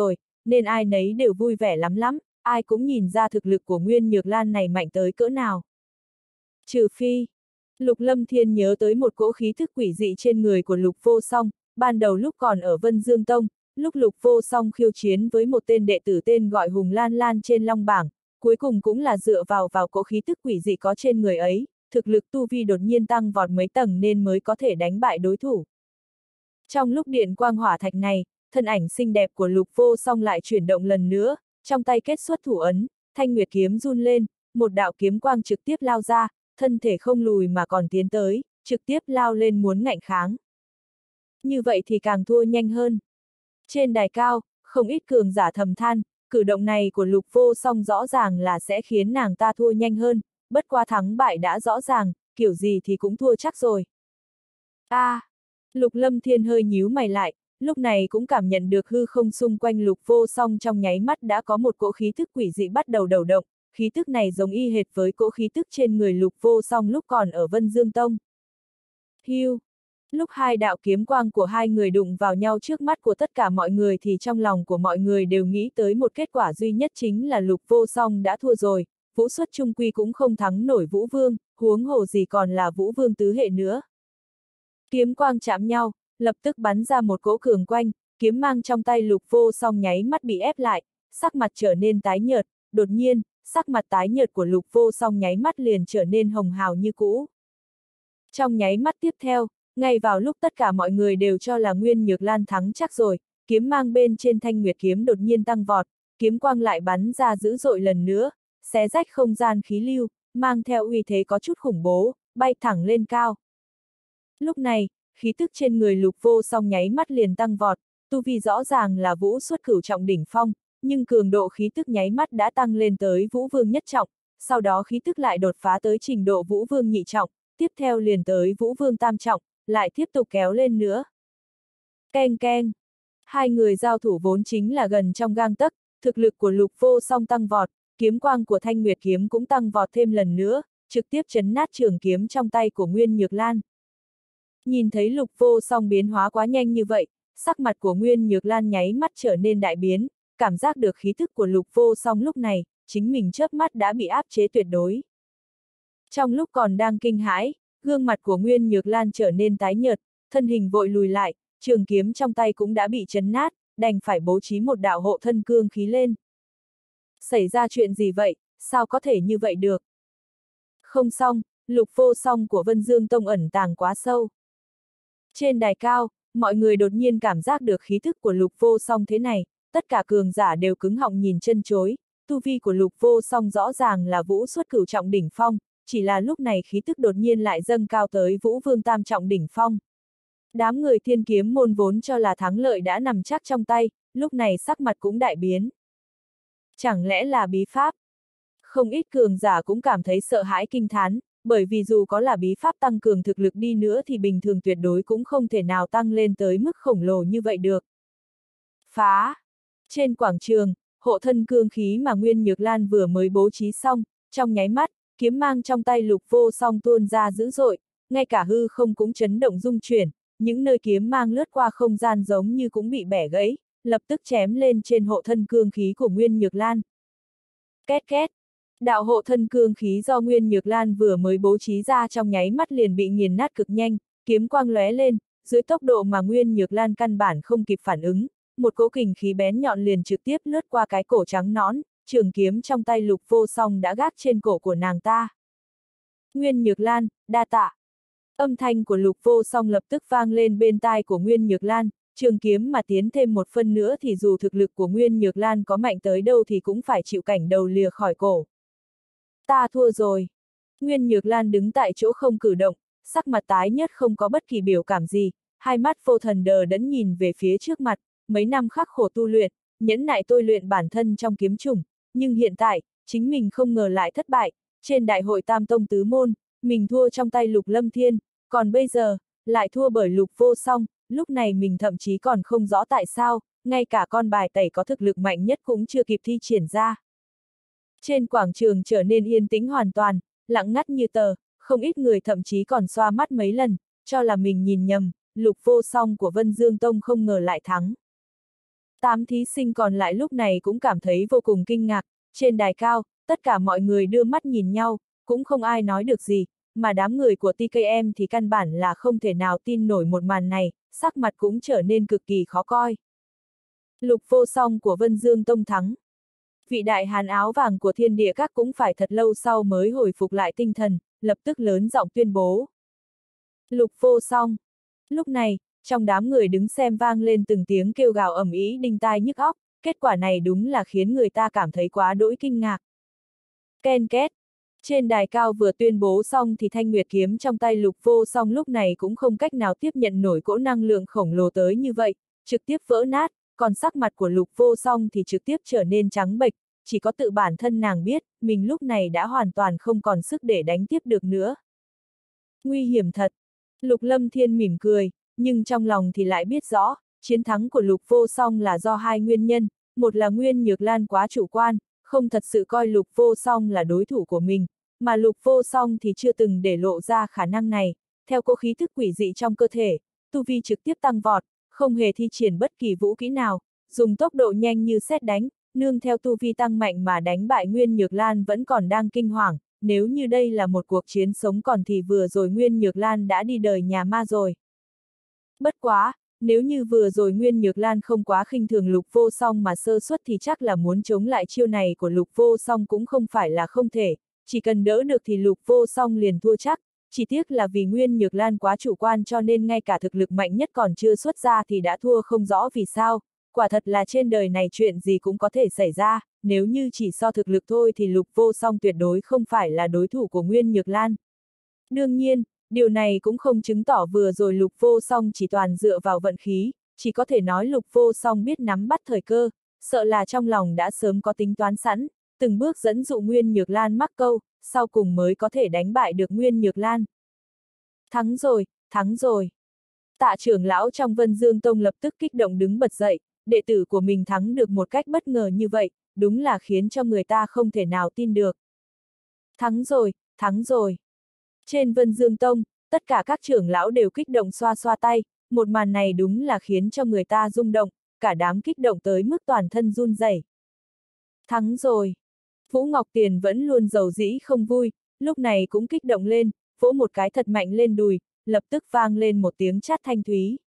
nên ai nấy đều vui vẻ lắm lắm, ai cũng nhìn ra thực lực của Nguyên Nhược Lan này mạnh tới cỡ nào. Trừ phi, Lục Lâm Thiên nhớ tới một cỗ khí thức quỷ dị trên người của Lục Vô Song, ban đầu lúc còn ở Vân Dương Tông, lúc Lục Vô Song khiêu chiến với một tên đệ tử tên gọi Hùng Lan Lan trên Long Bảng, cuối cùng cũng là dựa vào cỗ khí thức quỷ dị có trên người ấy, thực lực tu vi đột nhiên tăng vọt mấy tầng nên mới có thể đánh bại đối thủ. Trong lúc điện quang hỏa thạch này, thân ảnh xinh đẹp của Lục Vô Song lại chuyển động lần nữa, trong tay kết xuất thủ ấn, thanh nguyệt kiếm run lên, một đạo kiếm quang trực tiếp lao ra, thân thể không lùi mà còn tiến tới, trực tiếp lao lên muốn ngạnh kháng. Như vậy thì càng thua nhanh hơn. Trên đài cao, không ít cường giả thầm than, cử động này của Lục Vô Song rõ ràng là sẽ khiến nàng ta thua nhanh hơn, bất quá thắng bại đã rõ ràng, kiểu gì thì cũng thua chắc rồi. Lục Lâm Thiên hơi nhíu mày lại, lúc này cũng cảm nhận được hư không xung quanh Lục Vô Song trong nháy mắt đã có một cỗ khí thức quỷ dị bắt đầu đầu động, khí tức này giống y hệt với cỗ khí tức trên người Lục Vô Song lúc còn ở Vân Dương Tông. Hiu! Lúc hai đạo kiếm quang của hai người đụng vào nhau trước mắt của tất cả mọi người thì trong lòng của mọi người đều nghĩ tới một kết quả duy nhất chính là Lục Vô Song đã thua rồi, Vũ Xuất Trung Quy cũng không thắng nổi Vũ Vương, huống hồ gì còn là Vũ Vương tứ hệ nữa. Kiếm quang chạm nhau, lập tức bắn ra một cỗ cường quanh, kiếm mang trong tay Lục Vô Song nháy mắt bị ép lại, sắc mặt trở nên tái nhợt, đột nhiên, sắc mặt tái nhợt của Lục Vô Song nháy mắt liền trở nên hồng hào như cũ. Trong nháy mắt tiếp theo, ngay vào lúc tất cả mọi người đều cho là Nguyên Nhược Lan thắng chắc rồi, kiếm mang bên trên thanh nguyệt kiếm đột nhiên tăng vọt, kiếm quang lại bắn ra dữ dội lần nữa, xé rách không gian khí lưu, mang theo uy thế có chút khủng bố, bay thẳng lên cao. Lúc này, khí tức trên người Lục Vô Song nháy mắt liền tăng vọt, tu vi rõ ràng là Vũ Xuất cửu trọng đỉnh phong, nhưng cường độ khí tức nháy mắt đã tăng lên tới Vũ Vương nhất trọng, sau đó khí tức lại đột phá tới trình độ Vũ Vương nhị trọng, tiếp theo liền tới Vũ Vương tam trọng, lại tiếp tục kéo lên nữa. Keng keng. Hai người giao thủ vốn chính là gần trong gang tấc, thực lực của Lục Vô Song tăng vọt, kiếm quang của Thanh Nguyệt kiếm cũng tăng vọt thêm lần nữa, trực tiếp chấn nát trường kiếm trong tay của Nguyên Nhược Lan. Nhìn thấy Lục Vô Song biến hóa quá nhanh như vậy, sắc mặt của Nguyên Nhược Lan nháy mắt trở nên đại biến, cảm giác được khí thức của Lục Vô Song lúc này, chính mình chớp mắt đã bị áp chế tuyệt đối. Trong lúc còn đang kinh hãi, gương mặt của Nguyên Nhược Lan trở nên tái nhợt, thân hình vội lùi lại, trường kiếm trong tay cũng đã bị chấn nát, đành phải bố trí một đạo hộ thân cương khí lên. Xảy ra chuyện gì vậy, sao có thể như vậy được? Không xong, Lục Vô Song của Vân Dương Tông ẩn tàng quá sâu. Trên đài cao, mọi người đột nhiên cảm giác được khí thức của Lục Vô Song thế này, tất cả cường giả đều cứng họng nhìn chân chối, tu vi của Lục Vô Song rõ ràng là Vũ Xuất cửu trọng đỉnh phong, chỉ là lúc này khí tức đột nhiên lại dâng cao tới Vũ Vương tam trọng đỉnh phong. Đám người Thiên Kiếm môn vốn cho là thắng lợi đã nằm chắc trong tay, lúc này sắc mặt cũng đại biến. Chẳng lẽ là bí pháp? Không ít cường giả cũng cảm thấy sợ hãi kinh thán, bởi vì dù có là bí pháp tăng cường thực lực đi nữa thì bình thường tuyệt đối cũng không thể nào tăng lên tới mức khổng lồ như vậy được. Phá! Trên quảng trường, hộ thân cương khí mà Nguyên Nhược Lan vừa mới bố trí xong, trong nháy mắt, kiếm mang trong tay Lục Vô Song tuôn ra dữ dội, ngay cả hư không cũng chấn động rung chuyển, những nơi kiếm mang lướt qua không gian giống như cũng bị bẻ gãy, lập tức chém lên trên hộ thân cương khí của Nguyên Nhược Lan. Két két! Đạo hộ thân cương khí do Nguyên Nhược Lan vừa mới bố trí ra trong nháy mắt liền bị nghiền nát cực nhanh, kiếm quang lóe lên, dưới tốc độ mà Nguyên Nhược Lan căn bản không kịp phản ứng, một cỗ kình khí bén nhọn liền trực tiếp lướt qua cái cổ trắng nõn, trường kiếm trong tay Lục Vô Song đã gác trên cổ của nàng ta. Nguyên Nhược Lan, đa tạ. Âm thanh của Lục Vô Song lập tức vang lên bên tai của Nguyên Nhược Lan, trường kiếm mà tiến thêm một phân nữa thì dù thực lực của Nguyên Nhược Lan có mạnh tới đâu thì cũng phải chịu cảnh đầu lìa khỏi cổ. Ta thua rồi. Nguyên Nhược Lan đứng tại chỗ không cử động, sắc mặt tái nhợt không có bất kỳ biểu cảm gì, hai mắt vô thần đờ đẫn nhìn về phía trước mặt, mấy năm khắc khổ tu luyện, nhẫn nại tôi luyện bản thân trong kiếm chủng, nhưng hiện tại, chính mình không ngờ lại thất bại, trên đại hội Tam Tông Tứ Môn, mình thua trong tay Lục Lâm Thiên, còn bây giờ, lại thua bởi Lục Vô Song, lúc này mình thậm chí còn không rõ tại sao, ngay cả con bài tẩy có thực lực mạnh nhất cũng chưa kịp thi triển ra. Trên quảng trường trở nên yên tĩnh hoàn toàn, lặng ngắt như tờ, không ít người thậm chí còn xoa mắt mấy lần, cho là mình nhìn nhầm, Lục Vô Song của Vân Dương Tông không ngờ lại thắng. Tám thí sinh còn lại lúc này cũng cảm thấy vô cùng kinh ngạc, trên đài cao, tất cả mọi người đưa mắt nhìn nhau, cũng không ai nói được gì, mà đám người của TKM thì căn bản là không thể nào tin nổi một màn này, sắc mặt cũng trở nên cực kỳ khó coi. Lục Vô Song của Vân Dương Tông thắng. Vị đại hán áo vàng của Thiên Địa Các cũng phải thật lâu sau mới hồi phục lại tinh thần, lập tức lớn giọng tuyên bố. Lục Vô Song. Lúc này, trong đám người đứng xem vang lên từng tiếng kêu gào ầm ĩ đinh tai nhức óc, kết quả này đúng là khiến người ta cảm thấy quá đỗi kinh ngạc. Ken két. Trên đài cao vừa tuyên bố xong thì thanh nguyệt kiếm trong tay Lục Vô Song lúc này cũng không cách nào tiếp nhận nổi cỗ năng lượng khổng lồ tới như vậy, trực tiếp vỡ nát, còn sắc mặt của Lục Vô Song thì trực tiếp trở nên trắng bệch, chỉ có tự bản thân nàng biết, mình lúc này đã hoàn toàn không còn sức để đánh tiếp được nữa. Nguy hiểm thật. Lục Lâm Thiên mỉm cười, nhưng trong lòng thì lại biết rõ, chiến thắng của Lục Vô Song là do hai nguyên nhân, một là Nguyên Nhược Lan quá chủ quan, không thật sự coi Lục Vô Song là đối thủ của mình, mà Lục Vô Song thì chưa từng để lộ ra khả năng này, theo cô khí thức quỷ dị trong cơ thể, tu vi trực tiếp tăng vọt, không hề thi triển bất kỳ vũ kỹ nào, dùng tốc độ nhanh như sét đánh, nương theo tu vi tăng mạnh mà đánh bại Nguyên Nhược Lan vẫn còn đang kinh hoàng, nếu như đây là một cuộc chiến sống còn thì vừa rồi Nguyên Nhược Lan đã đi đời nhà ma rồi. Bất quá, nếu như vừa rồi Nguyên Nhược Lan không quá khinh thường Lục Vô Song mà sơ suất thì chắc là muốn chống lại chiêu này của Lục Vô Song cũng không phải là không thể, chỉ cần đỡ được thì Lục Vô Song liền thua chắc, chỉ tiếc là vì Nguyên Nhược Lan quá chủ quan cho nên ngay cả thực lực mạnh nhất còn chưa xuất ra thì đã thua không rõ vì sao, quả thật là trên đời này chuyện gì cũng có thể xảy ra, nếu như chỉ so thực lực thôi thì Lục Vô Song tuyệt đối không phải là đối thủ của Nguyên Nhược Lan. Đương nhiên, điều này cũng không chứng tỏ vừa rồi Lục Vô Song chỉ toàn dựa vào vận khí, chỉ có thể nói Lục Vô Song biết nắm bắt thời cơ, sợ là trong lòng đã sớm có tính toán sẵn, từng bước dẫn dụ Nguyên Nhược Lan mắc câu, sau cùng mới có thể đánh bại được Nguyên Nhược Lan. Thắng rồi, thắng rồi. Tạ trưởng lão trong Vân Dương Tông lập tức kích động đứng bật dậy, đệ tử của mình thắng được một cách bất ngờ như vậy, đúng là khiến cho người ta không thể nào tin được. Thắng rồi, thắng rồi. Trên Vân Dương Tông, tất cả các trưởng lão đều kích động xoa xoa tay, một màn này đúng là khiến cho người ta rung động, cả đám kích động tới mức toàn thân run rẩy. Thắng rồi. Vũ Ngọc Tiền vẫn luôn giàu dĩ không vui, lúc này cũng kích động lên, vỗ một cái thật mạnh lên đùi, lập tức vang lên một tiếng chát thanh thúy.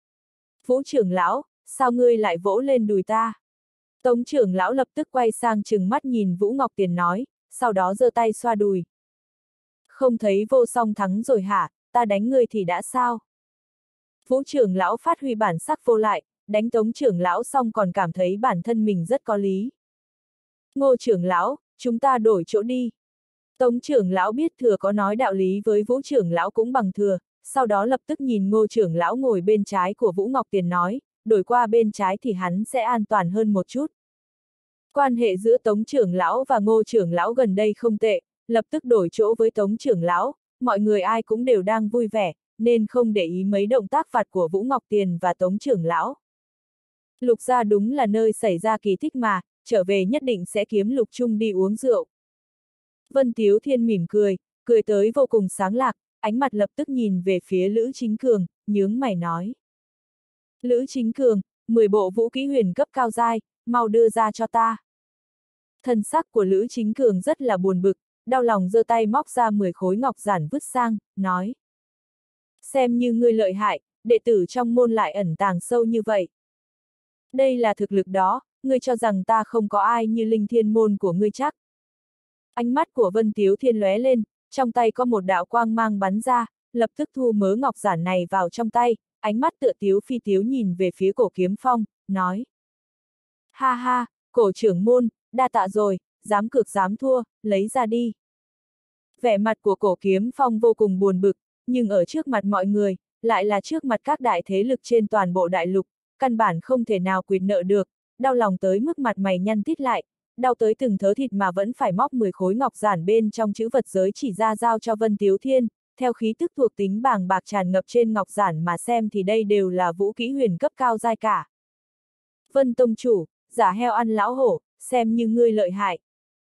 Vũ trưởng lão, sao ngươi lại vỗ lên đùi ta? Tống trưởng lão lập tức quay sang trừng mắt nhìn Vũ Ngọc Tiền nói, sau đó giơ tay xoa đùi. Không thấy Vô Song thắng rồi hả, ta đánh ngươi thì đã sao? Vũ trưởng lão phát huy bản sắc vô lại, đánh Tống trưởng lão xong còn cảm thấy bản thân mình rất có lý. Ngô trưởng lão, chúng ta đổi chỗ đi. Tống trưởng lão biết thừa có nói đạo lý với Vũ trưởng lão cũng bằng thừa, sau đó lập tức nhìn Ngô trưởng lão ngồi bên trái của Vũ Ngọc Tiền nói, đổi qua bên trái thì hắn sẽ an toàn hơn một chút. Quan hệ giữa Tống trưởng lão và Ngô trưởng lão gần đây không tệ, lập tức đổi chỗ với Tống trưởng lão, mọi người ai cũng đều đang vui vẻ, nên không để ý mấy động tác phạt của Vũ Ngọc Tiền và Tống trưởng lão. Lục gia đúng là nơi xảy ra kỳ tích mà, trở về nhất định sẽ kiếm Lục Trung đi uống rượu. Vân Tiếu Thiên mỉm cười, cười tới vô cùng sáng lạc, ánh mặt lập tức nhìn về phía Lữ Chính Cường, nhướng mày nói. Lữ Chính Cường, 10 bộ vũ kỹ huyền cấp cao giai, mau đưa ra cho ta. Thân sắc của Lữ Chính Cường rất là buồn bực, đau lòng giơ tay móc ra 10 khối ngọc giản vứt sang, nói. Xem như ngươi lợi hại, đệ tử trong môn lại ẩn tàng sâu như vậy. Đây là thực lực đó, ngươi cho rằng ta không có ai như linh thiên môn của ngươi chắc. Ánh mắt của Vân Tiếu Thiên lóe lên, trong tay có một đạo quang mang bắn ra, lập tức thu mớ ngọc giản này vào trong tay, ánh mắt tựa tiếu phi tiếu nhìn về phía Cổ Kiếm Phong, nói. Ha ha, Cổ trưởng môn, đa tạ rồi, dám cược dám thua, lấy ra đi. Vẻ mặt của Cổ Kiếm Phong vô cùng buồn bực, nhưng ở trước mặt mọi người, lại là trước mặt các đại thế lực trên toàn bộ đại lục, căn bản không thể nào quỵt nợ được, đau lòng tới mức mặt mày nhăn tít lại, đau tới từng thớ thịt mà vẫn phải móc 10 khối ngọc giản bên trong chữ vật giới chỉ ra giao cho Vân Tiếu Thiên, theo khí tức thuộc tính bàng bạc tràn ngập trên ngọc giản mà xem thì đây đều là vũ kỹ huyền cấp cao giai cả. Vân Tông chủ, giả heo ăn lão hổ, xem như ngươi lợi hại.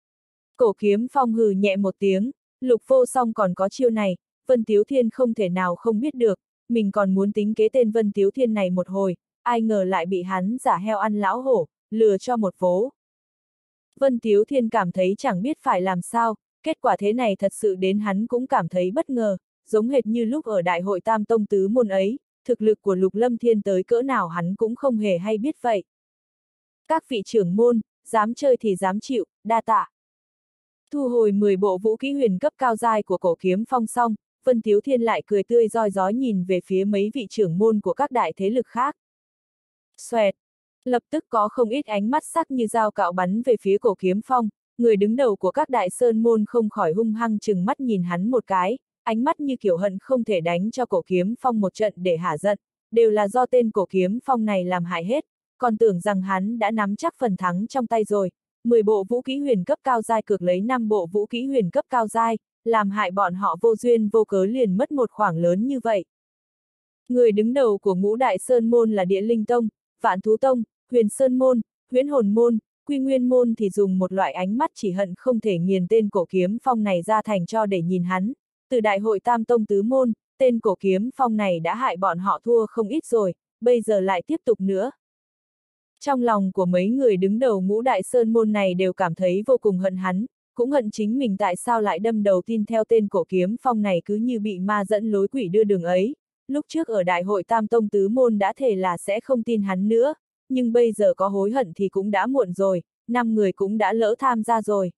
Cổ Kiếm Phong hừ nhẹ một tiếng, Lục Vô Song còn có chiêu này, Vân Tiếu Thiên không thể nào không biết được, mình còn muốn tính kế tên Vân Tiếu Thiên này một hồi, ai ngờ lại bị hắn giả heo ăn lão hổ, lừa cho một vố. Vân Tiếu Thiên cảm thấy chẳng biết phải làm sao, kết quả thế này thật sự đến hắn cũng cảm thấy bất ngờ, giống hệt như lúc ở đại hội Tam Tông Tứ Môn ấy, thực lực của Lục Lâm Thiên tới cỡ nào hắn cũng không hề hay biết vậy. Các vị trưởng môn, dám chơi thì dám chịu, đa tạ. Thu hồi 10 bộ vũ kỹ huyền cấp cao giai của Cổ Kiếm Phong xong, Vân Tiếu Thiên lại cười tươi roi rói nhìn về phía mấy vị trưởng môn của các đại thế lực khác. Xoẹt! Lập tức có không ít ánh mắt sắc như dao cạo bắn về phía Cổ Kiếm Phong, người đứng đầu của các đại sơn môn không khỏi hung hăng chừng mắt nhìn hắn một cái, ánh mắt như kiểu hận không thể đánh cho Cổ Kiếm Phong một trận để hả giận, đều là do tên Cổ Kiếm Phong này làm hại hết, còn tưởng rằng hắn đã nắm chắc phần thắng trong tay rồi. 10 bộ vũ kỹ huyền cấp cao giai cược lấy 5 bộ vũ kỹ huyền cấp cao giai, làm hại bọn họ vô duyên vô cớ liền mất một khoản lớn như vậy. Người đứng đầu của ngũ đại sơn môn là Địa Linh Tông, Vạn Thú Tông, Huyền Sơn Môn, Huyễn Hồn Môn, Quy Nguyên Môn thì dùng một loại ánh mắt chỉ hận không thể nghiền tên Cổ Kiếm Phong này ra thành cho để nhìn hắn. Từ đại hội Tam Tông Tứ Môn, tên Cổ Kiếm Phong này đã hại bọn họ thua không ít rồi, bây giờ lại tiếp tục nữa. Trong lòng của mấy người đứng đầu ngũ đại sơn môn này đều cảm thấy vô cùng hận hắn, cũng hận chính mình tại sao lại đâm đầu tin theo tên Cổ Kiếm Phong này cứ như bị ma dẫn lối quỷ đưa đường ấy. Lúc trước ở đại hội Tam Tông Tứ Môn đã thề là sẽ không tin hắn nữa, nhưng bây giờ có hối hận thì cũng đã muộn rồi, 5 người cũng đã lỡ tham gia rồi.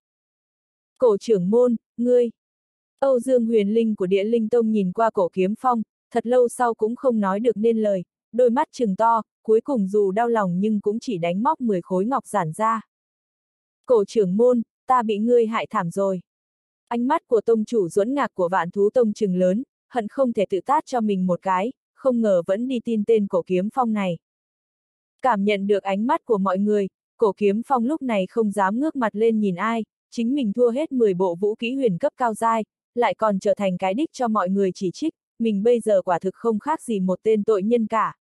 Cổ trưởng môn, ngươi! Âu Dương Huyền Linh của Địa Linh Tông nhìn qua Cổ Kiếm Phong, thật lâu sau cũng không nói được nên lời, đôi mắt trừng to, cuối cùng dù đau lòng nhưng cũng chỉ đánh móc 10 khối ngọc giản ra. Cổ trưởng môn, ta bị ngươi hại thảm rồi. Ánh mắt của tông chủ Duẫn Ngạc của Vạn Thú Tông trừng lớn, hận không thể tự tát cho mình một cái, không ngờ vẫn đi tin tên Cổ Kiếm Phong này. Cảm nhận được ánh mắt của mọi người, Cổ Kiếm Phong lúc này không dám ngước mặt lên nhìn ai, chính mình thua hết 10 bộ vũ kỹ huyền cấp cao giai, lại còn trở thành cái đích cho mọi người chỉ trích, mình bây giờ quả thực không khác gì một tên tội nhân cả.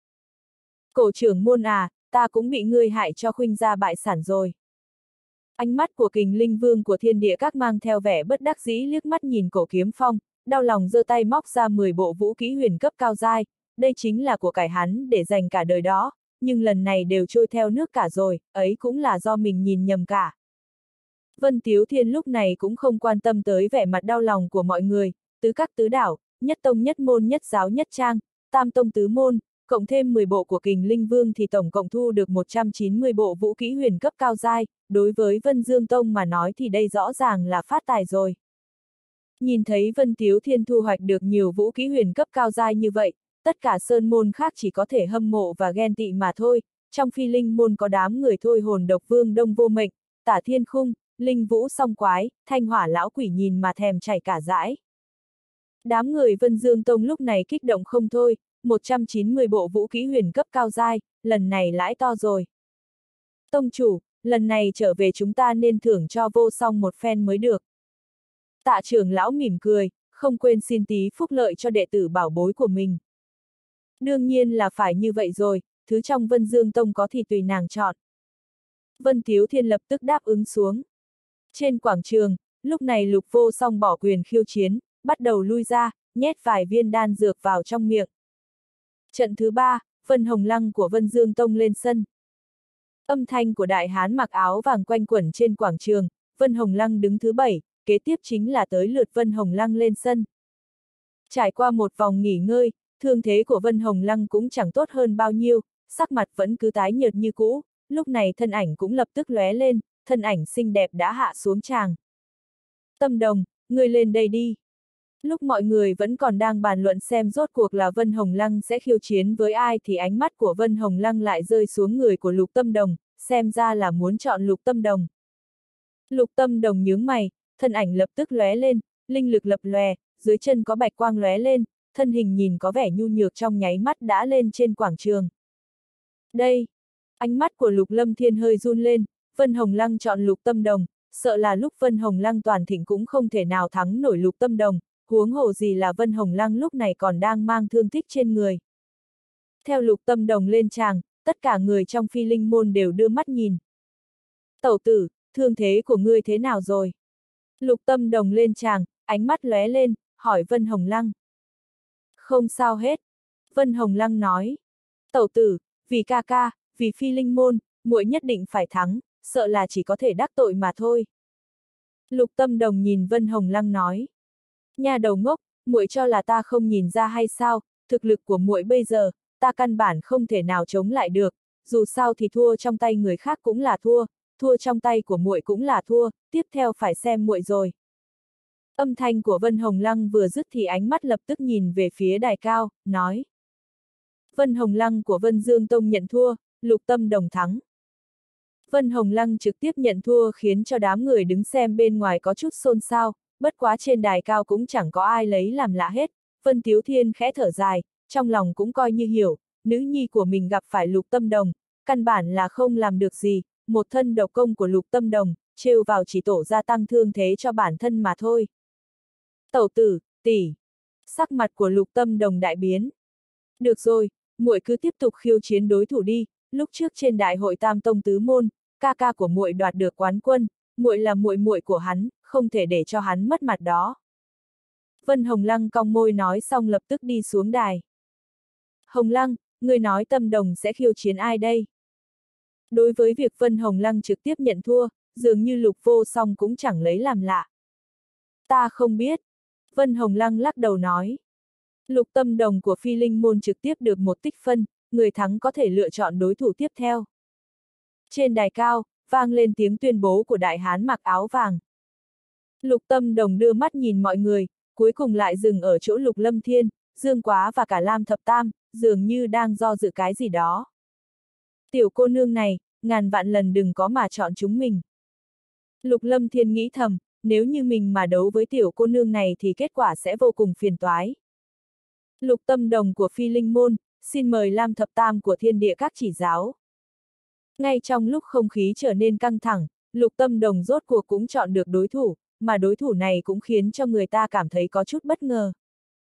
Cổ trưởng môn à, ta cũng bị ngươi hại cho khuynh gia bại sản rồi. Ánh mắt của Kình Linh Vương của Thiên Địa Các mang theo vẻ bất đắc dĩ liếc mắt nhìn Cổ Kiếm Phong, đau lòng giơ tay móc ra 10 bộ vũ kỹ huyền cấp cao giai, đây chính là của cải hắn để dành cả đời đó, nhưng lần này đều trôi theo nước cả rồi, ấy cũng là do mình nhìn nhầm cả. Vân Tiếu Thiên lúc này cũng không quan tâm tới vẻ mặt đau lòng của mọi người, tứ các tứ đảo, nhất tông nhất môn nhất giáo nhất trang, tam tông tứ môn, cộng thêm 10 bộ của Kình Linh Vương thì tổng cộng thu được 190 bộ vũ kỹ huyền cấp cao giai, đối với Vân Dương Tông mà nói thì đây rõ ràng là phát tài rồi. Nhìn thấy Vân Tiếu Thiên thu hoạch được nhiều vũ kỹ huyền cấp cao giai như vậy, tất cả sơn môn khác chỉ có thể hâm mộ và ghen tị mà thôi, trong Phi Linh môn có đám người thôi hồn độc vương Đông Vô Mệnh, Tả Thiên Khung, Linh Vũ Song Quái, Thanh Hỏa lão quỷ nhìn mà thèm chảy cả dãi. Đám người Vân Dương Tông lúc này kích động không thôi, 190 bộ vũ kỹ huyền cấp cao giai, lần này lãi to rồi. Tông chủ, lần này trở về chúng ta nên thưởng cho Vô Song một phen mới được. Tạ trưởng lão mỉm cười, không quên xin tí phúc lợi cho đệ tử bảo bối của mình. Đương nhiên là phải như vậy rồi, thứ trong Vân Dương Tông có thì tùy nàng chọn. Vân Tiếu Thiên lập tức đáp ứng xuống. Trên quảng trường, lúc này Lục Vô Song bỏ quyền khiêu chiến, bắt đầu lui ra, nhét vài viên đan dược vào trong miệng. Trận thứ 3, Vân Hồng Lăng của Vân Dương Tông lên sân. Âm thanh của đại hán mặc áo vàng quanh quẩn trên quảng trường, Vân Hồng Lăng đứng thứ 7, kế tiếp chính là tới lượt Vân Hồng Lăng lên sân. Trải qua một vòng nghỉ ngơi, thương thế của Vân Hồng Lăng cũng chẳng tốt hơn bao nhiêu, sắc mặt vẫn cứ tái nhợt như cũ, lúc này thân ảnh cũng lập tức lóe lên, thân ảnh xinh đẹp đã hạ xuống tràng. Tâm Đồng, ngươi lên đây đi. Lúc mọi người vẫn còn đang bàn luận xem rốt cuộc là Vân Hồng Lăng sẽ khiêu chiến với ai thì ánh mắt của Vân Hồng Lăng lại rơi xuống người của Lục Tâm Đồng, xem ra là muốn chọn Lục Tâm Đồng. Lục Tâm Đồng nhướng mày, thân ảnh lập tức lóe lên, linh lực lập lòe, dưới chân có bạch quang lóe lên, thân hình nhìn có vẻ nhu nhược trong nháy mắt đã lên trên quảng trường. Đây! Ánh mắt của Lục Lâm Thiên hơi run lên, Vân Hồng Lăng chọn Lục Tâm Đồng, sợ là lúc Vân Hồng Lăng toàn thịnh cũng không thể nào thắng nổi Lục Tâm Đồng, huống hồ gì là Vân Hồng Lăng lúc này còn đang mang thương tích trên người. Theo Lục Tâm Đồng lên tràng, tất cả người trong Phi Linh môn đều đưa mắt nhìn. Tẩu tử, thương thế của ngươi thế nào rồi? Lục Tâm Đồng lên tràng, ánh mắt lóe lên, hỏi Vân Hồng Lăng. Không sao hết. Vân Hồng Lăng nói. Tẩu tử, vì ca ca, vì Phi Linh môn, muội nhất định phải thắng, sợ là chỉ có thể đắc tội mà thôi. Lục Tâm Đồng nhìn Vân Hồng Lăng nói. Nhà đầu ngốc, muội cho là ta không nhìn ra hay sao, thực lực của muội bây giờ, ta căn bản không thể nào chống lại được, dù sao thì thua trong tay người khác cũng là thua, thua trong tay của muội cũng là thua, tiếp theo phải xem muội rồi. Âm thanh của Vân Hồng Lăng vừa dứt thì ánh mắt lập tức nhìn về phía đài cao, nói. Vân Hồng Lăng của Vân Dương Tông nhận thua, Lục Tâm Đồng thắng. Vân Hồng Lăng trực tiếp nhận thua khiến cho đám người đứng xem bên ngoài có chút xôn xao, bất quá trên đài cao cũng chẳng có ai lấy làm lạ hết. Vân Tiếu Thiên khẽ thở dài, trong lòng cũng coi như hiểu, nữ nhi của mình gặp phải Lục Tâm Đồng, căn bản là không làm được gì, một thân độc công của Lục Tâm Đồng, trêu vào chỉ tổ gia tăng thương thế cho bản thân mà thôi. Tẩu tử, tỷ. Sắc mặt của Lục Tâm Đồng đại biến. Được rồi, muội cứ tiếp tục khiêu chiến đối thủ đi, lúc trước trên đại hội Tam Tông Tứ Môn, ca ca của muội đoạt được quán quân, muội là muội muội của hắn, không thể để cho hắn mất mặt đó. Vân Hồng Lăng cong môi nói xong lập tức đi xuống đài. Hồng Lăng, ngươi nói Tâm Đồng sẽ khiêu chiến ai đây? Đối với việc Vân Hồng Lăng trực tiếp nhận thua, dường như Lục Vô Song cũng chẳng lấy làm lạ. Ta không biết. Vân Hồng Lăng lắc đầu nói. Lục Tâm Đồng của Phi Linh môn trực tiếp được một tích phân, người thắng có thể lựa chọn đối thủ tiếp theo. Trên đài cao, vang lên tiếng tuyên bố của đại hán mặc áo vàng. Lục Tâm Đồng đưa mắt nhìn mọi người, cuối cùng lại dừng ở chỗ Lục Lâm Thiên, Dương Quá và cả Lam Thập Tam, dường như đang do dự cái gì đó. Tiểu cô nương này, ngàn vạn lần đừng có mà chọn chúng mình. Lục Lâm Thiên nghĩ thầm, nếu như mình mà đấu với tiểu cô nương này thì kết quả sẽ vô cùng phiền toái. Lục Tâm Đồng của Phi Linh môn, xin mời Lam Thập Tam của Thiên Địa các chỉ giáo. Ngay trong lúc không khí trở nên căng thẳng, Lục Tâm Đồng rốt cuộc cũng chọn được đối thủ, mà đối thủ này cũng khiến cho người ta cảm thấy có chút bất ngờ.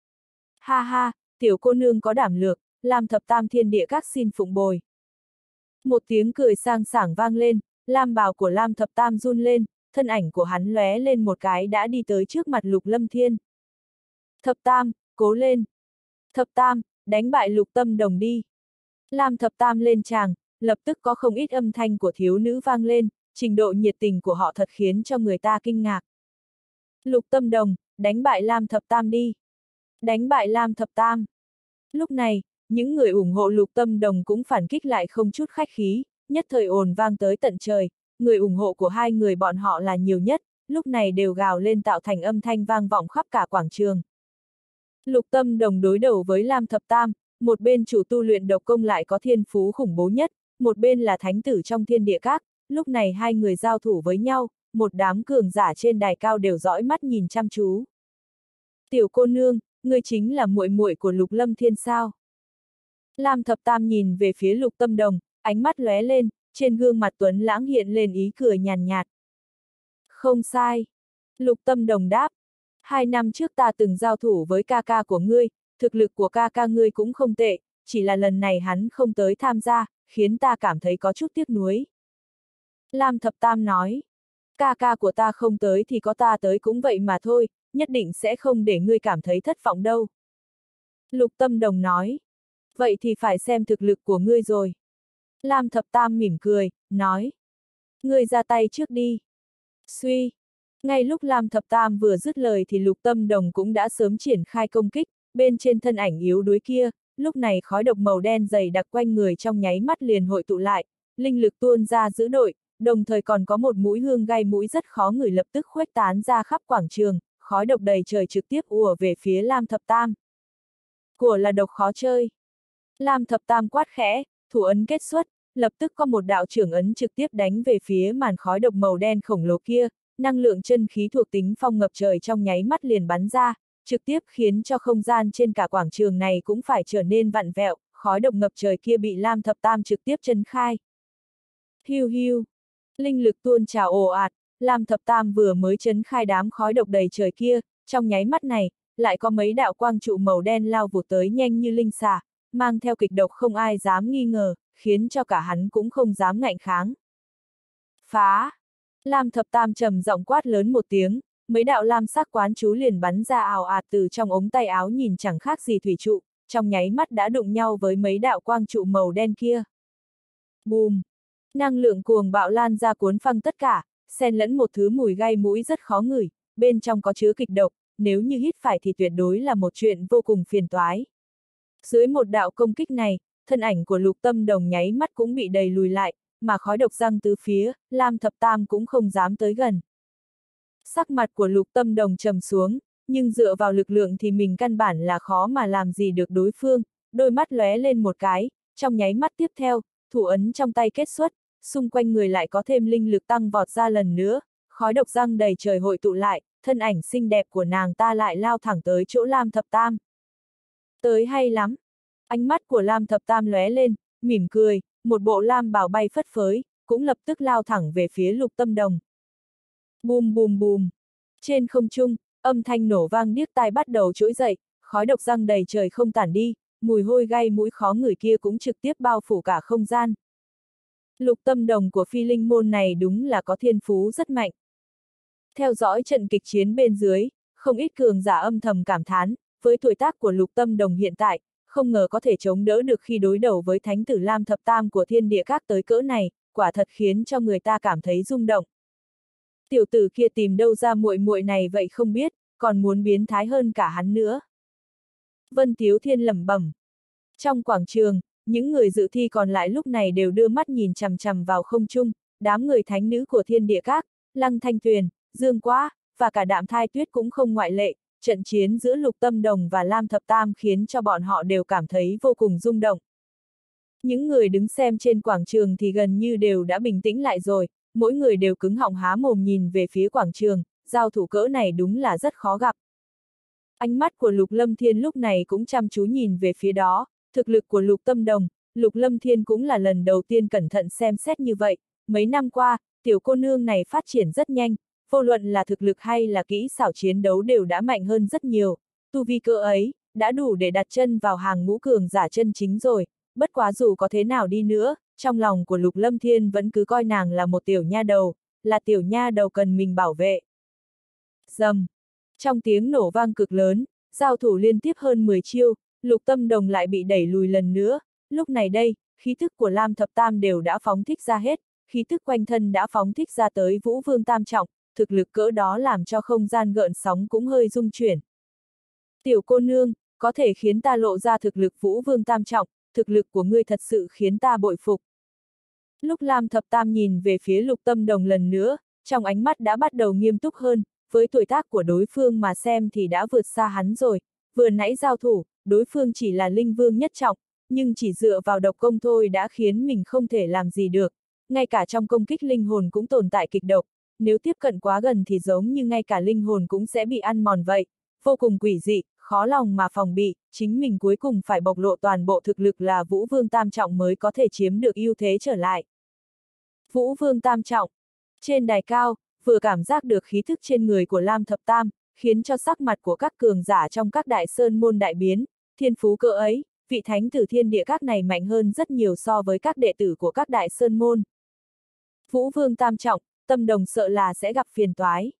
Ha ha, tiểu cô nương có đảm lược, Lam Thập Tam Thiên Địa các xin phụng bồi. Một tiếng cười sang sảng vang lên, lam bào của Lam Thập Tam run lên, thân ảnh của hắn lóe lên một cái đã đi tới trước mặt Lục Lâm Thiên. Thập Tam, cố lên! Thập Tam, đánh bại Lục Tâm Đồng đi! Lam Thập Tam lên tràng, lập tức có không ít âm thanh của thiếu nữ vang lên, trình độ nhiệt tình của họ thật khiến cho người ta kinh ngạc. Lục Tâm Đồng, đánh bại Lam Thập Tam đi! Đánh bại Lam Thập Tam! Lúc này, những người ủng hộ Lục Tâm Đồng cũng phản kích lại không chút khách khí, nhất thời ồn vang tới tận trời, người ủng hộ của hai người bọn họ là nhiều nhất, lúc này đều gào lên tạo thành âm thanh vang vọng khắp cả quảng trường. Lục Tâm Đồng đối đầu với Lam Thập Tam, một bên chủ tu luyện độc công lại có thiên phú khủng bố nhất, một bên là thánh tử trong Thiên Địa các, lúc này hai người giao thủ với nhau, một đám cường giả trên đài cao đều dõi mắt nhìn chăm chú. Tiểu cô nương, ngươi chính là muội muội của Lục Lâm Thiên sao? Lam Thập Tam nhìn về phía Lục Tâm Đồng, ánh mắt lóe lên, trên gương mặt tuấn lãng hiện lên ý cười nhàn nhạt. Không sai. Lục Tâm Đồng đáp. 2 năm trước ta từng giao thủ với ca ca của ngươi, thực lực của ca ca ngươi cũng không tệ, chỉ là lần này hắn không tới tham gia, khiến ta cảm thấy có chút tiếc nuối. Lam Thập Tam nói. Ca ca của ta không tới thì có ta tới cũng vậy mà thôi, nhất định sẽ không để ngươi cảm thấy thất vọng đâu. Lục Tâm Đồng nói. Vậy thì phải xem thực lực của ngươi rồi. Lam Thập Tam mỉm cười, nói. Ngươi ra tay trước đi. Suy. Ngay lúc Lam Thập Tam vừa dứt lời thì Lục Tâm Đồng cũng đã sớm triển khai công kích, bên trên thân ảnh yếu đuối kia, lúc này khói độc màu đen dày đặc quanh người trong nháy mắt liền hội tụ lại, linh lực tuôn ra dữ dội, đồng thời còn có một mũi hương gai mũi rất khó ngửi lập tức khuếch tán ra khắp quảng trường, khói độc đầy trời trực tiếp ùa về phía Lam Thập Tam. Của là độc khó chơi. Lam Thập Tam quát khẽ, thủ ấn kết xuất, lập tức có một đạo trưởng ấn trực tiếp đánh về phía màn khói độc màu đen khổng lồ kia, năng lượng chân khí thuộc tính phong ngập trời trong nháy mắt liền bắn ra, trực tiếp khiến cho không gian trên cả quảng trường này cũng phải trở nên vặn vẹo, khói độc ngập trời kia bị Lam Thập Tam trực tiếp chấn khai. Hiu hiu, linh lực tuôn trào ồ ạt, Lam Thập Tam vừa mới chấn khai đám khói độc đầy trời kia, trong nháy mắt này, lại có mấy đạo quang trụ màu đen lao vụt tới nhanh như linh xà, mang theo kịch độc không ai dám nghi ngờ, khiến cho cả hắn cũng không dám ngạnh kháng. Phá! Lam Thập Tam trầm giọng quát lớn một tiếng, mấy đạo lam sắc quán chú liền bắn ra ào ạt từ trong ống tay áo nhìn chẳng khác gì thủy trụ, trong nháy mắt đã đụng nhau với mấy đạo quang trụ màu đen kia. Bùm! Năng lượng cuồng bạo lan ra cuốn phăng tất cả, xen lẫn một thứ mùi gai mũi rất khó ngửi, bên trong có chứa kịch độc, nếu như hít phải thì tuyệt đối là một chuyện vô cùng phiền toái. Dưới một đạo công kích này, thân ảnh của Lục Tâm Đồng nháy mắt cũng bị đẩy lùi lại, mà khói độc giăng tứ phía, Lam Thập Tam cũng không dám tới gần. Sắc mặt của Lục Tâm Đồng trầm xuống, nhưng dựa vào lực lượng thì mình căn bản là khó mà làm gì được đối phương, đôi mắt lóe lên một cái, trong nháy mắt tiếp theo, thủ ấn trong tay kết xuất, xung quanh người lại có thêm linh lực tăng vọt ra lần nữa, khói độc giăng đầy trời hội tụ lại, thân ảnh xinh đẹp của nàng ta lại lao thẳng tới chỗ Lam Thập Tam. Tới hay lắm! Ánh mắt của Lam Thập Tam lóe lên, mỉm cười, một bộ lam bào bay phất phới, cũng lập tức lao thẳng về phía Lục Tâm Đồng. Bùm bùm bùm! Trên không trung, âm thanh nổ vang điếc tai bắt đầu trỗi dậy, khói độc giăng đầy trời không tản đi, mùi hôi gai mũi khó ngửi kia cũng trực tiếp bao phủ cả không gian. Lục Tâm Đồng của Phi Linh môn này đúng là có thiên phú rất mạnh. Theo dõi trận kịch chiến bên dưới, không ít cường giả âm thầm cảm thán, với tuổi tác của Lục Tâm Đồng hiện tại, không ngờ có thể chống đỡ được khi đối đầu với thánh tử Lam Thập Tam của Thiên Địa Các tới cỡ này, quả thật khiến cho người ta cảm thấy rung động. Tiểu tử kia tìm đâu ra muội muội này vậy không biết, còn muốn biến thái hơn cả hắn nữa. Vân Tiếu Thiên lẩm bẩm. Trong quảng trường, những người dự thi còn lại lúc này đều đưa mắt nhìn chằm chằm vào không trung, đám người thánh nữ của Thiên Địa Các, Lăng Thanh Tuyền, Dương Quá, và cả Đạm Thai Tuyết cũng không ngoại lệ, trận chiến giữa Lục Tâm Đồng và Lam Thập Tam khiến cho bọn họ đều cảm thấy vô cùng rung động. Những người đứng xem trên quảng trường thì gần như đều đã bình tĩnh lại rồi, mỗi người đều cứng họng há mồm nhìn về phía quảng trường, giao thủ cỡ này đúng là rất khó gặp. Ánh mắt của Lục Lâm Thiên lúc này cũng chăm chú nhìn về phía đó, thực lực của Lục Tâm Đồng, Lục Lâm Thiên cũng là lần đầu tiên cẩn thận xem xét như vậy, mấy năm qua, tiểu cô nương này phát triển rất nhanh, vô luận là thực lực hay là kỹ xảo chiến đấu đều đã mạnh hơn rất nhiều, tu vi cỡ ấy, đã đủ để đặt chân vào hàng ngũ cường giả chân chính rồi, bất quá dù có thế nào đi nữa, trong lòng của Lục Lâm Thiên vẫn cứ coi nàng là một tiểu nha đầu, là tiểu nha đầu cần mình bảo vệ. Rầm! Trong tiếng nổ vang cực lớn, giao thủ liên tiếp hơn 10 chiêu, Lục Tâm Đồng lại bị đẩy lùi lần nữa, lúc này đây, khí thức của Lam Thập Tam đều đã phóng thích ra hết, khí thức quanh thân đã phóng thích ra tới Vũ Vương Tam Trọng, thực lực cỡ đó làm cho không gian gợn sóng cũng hơi rung chuyển. Tiểu cô nương, có thể khiến ta lộ ra thực lực Vũ Vương Tam Trọng, thực lực của ngươi thật sự khiến ta bội phục. Lúc Lam Thập Tam nhìn về phía Lục Tâm Đồng lần nữa, trong ánh mắt đã bắt đầu nghiêm túc hơn, với tuổi tác của đối phương mà xem thì đã vượt xa hắn rồi, vừa nãy giao thủ, đối phương chỉ là linh vương nhất trọng, nhưng chỉ dựa vào độc công thôi đã khiến mình không thể làm gì được, ngay cả trong công kích linh hồn cũng tồn tại kịch độc, nếu tiếp cận quá gần thì giống như ngay cả linh hồn cũng sẽ bị ăn mòn vậy, vô cùng quỷ dị, khó lòng mà phòng bị, chính mình cuối cùng phải bộc lộ toàn bộ thực lực là Vũ Vương Tam Trọng mới có thể chiếm được ưu thế trở lại. Vũ Vương Tam Trọng. Trên đài cao, vừa cảm giác được khí thức trên người của Lam Thập Tam, khiến cho sắc mặt của các cường giả trong các đại sơn môn đại biến, thiên phú cỡ ấy, vị thánh tử Thiên Địa Các này mạnh hơn rất nhiều so với các đệ tử của các đại sơn môn. Vũ Vương Tam Trọng, Tâm Đồng sợ là sẽ gặp phiền toái.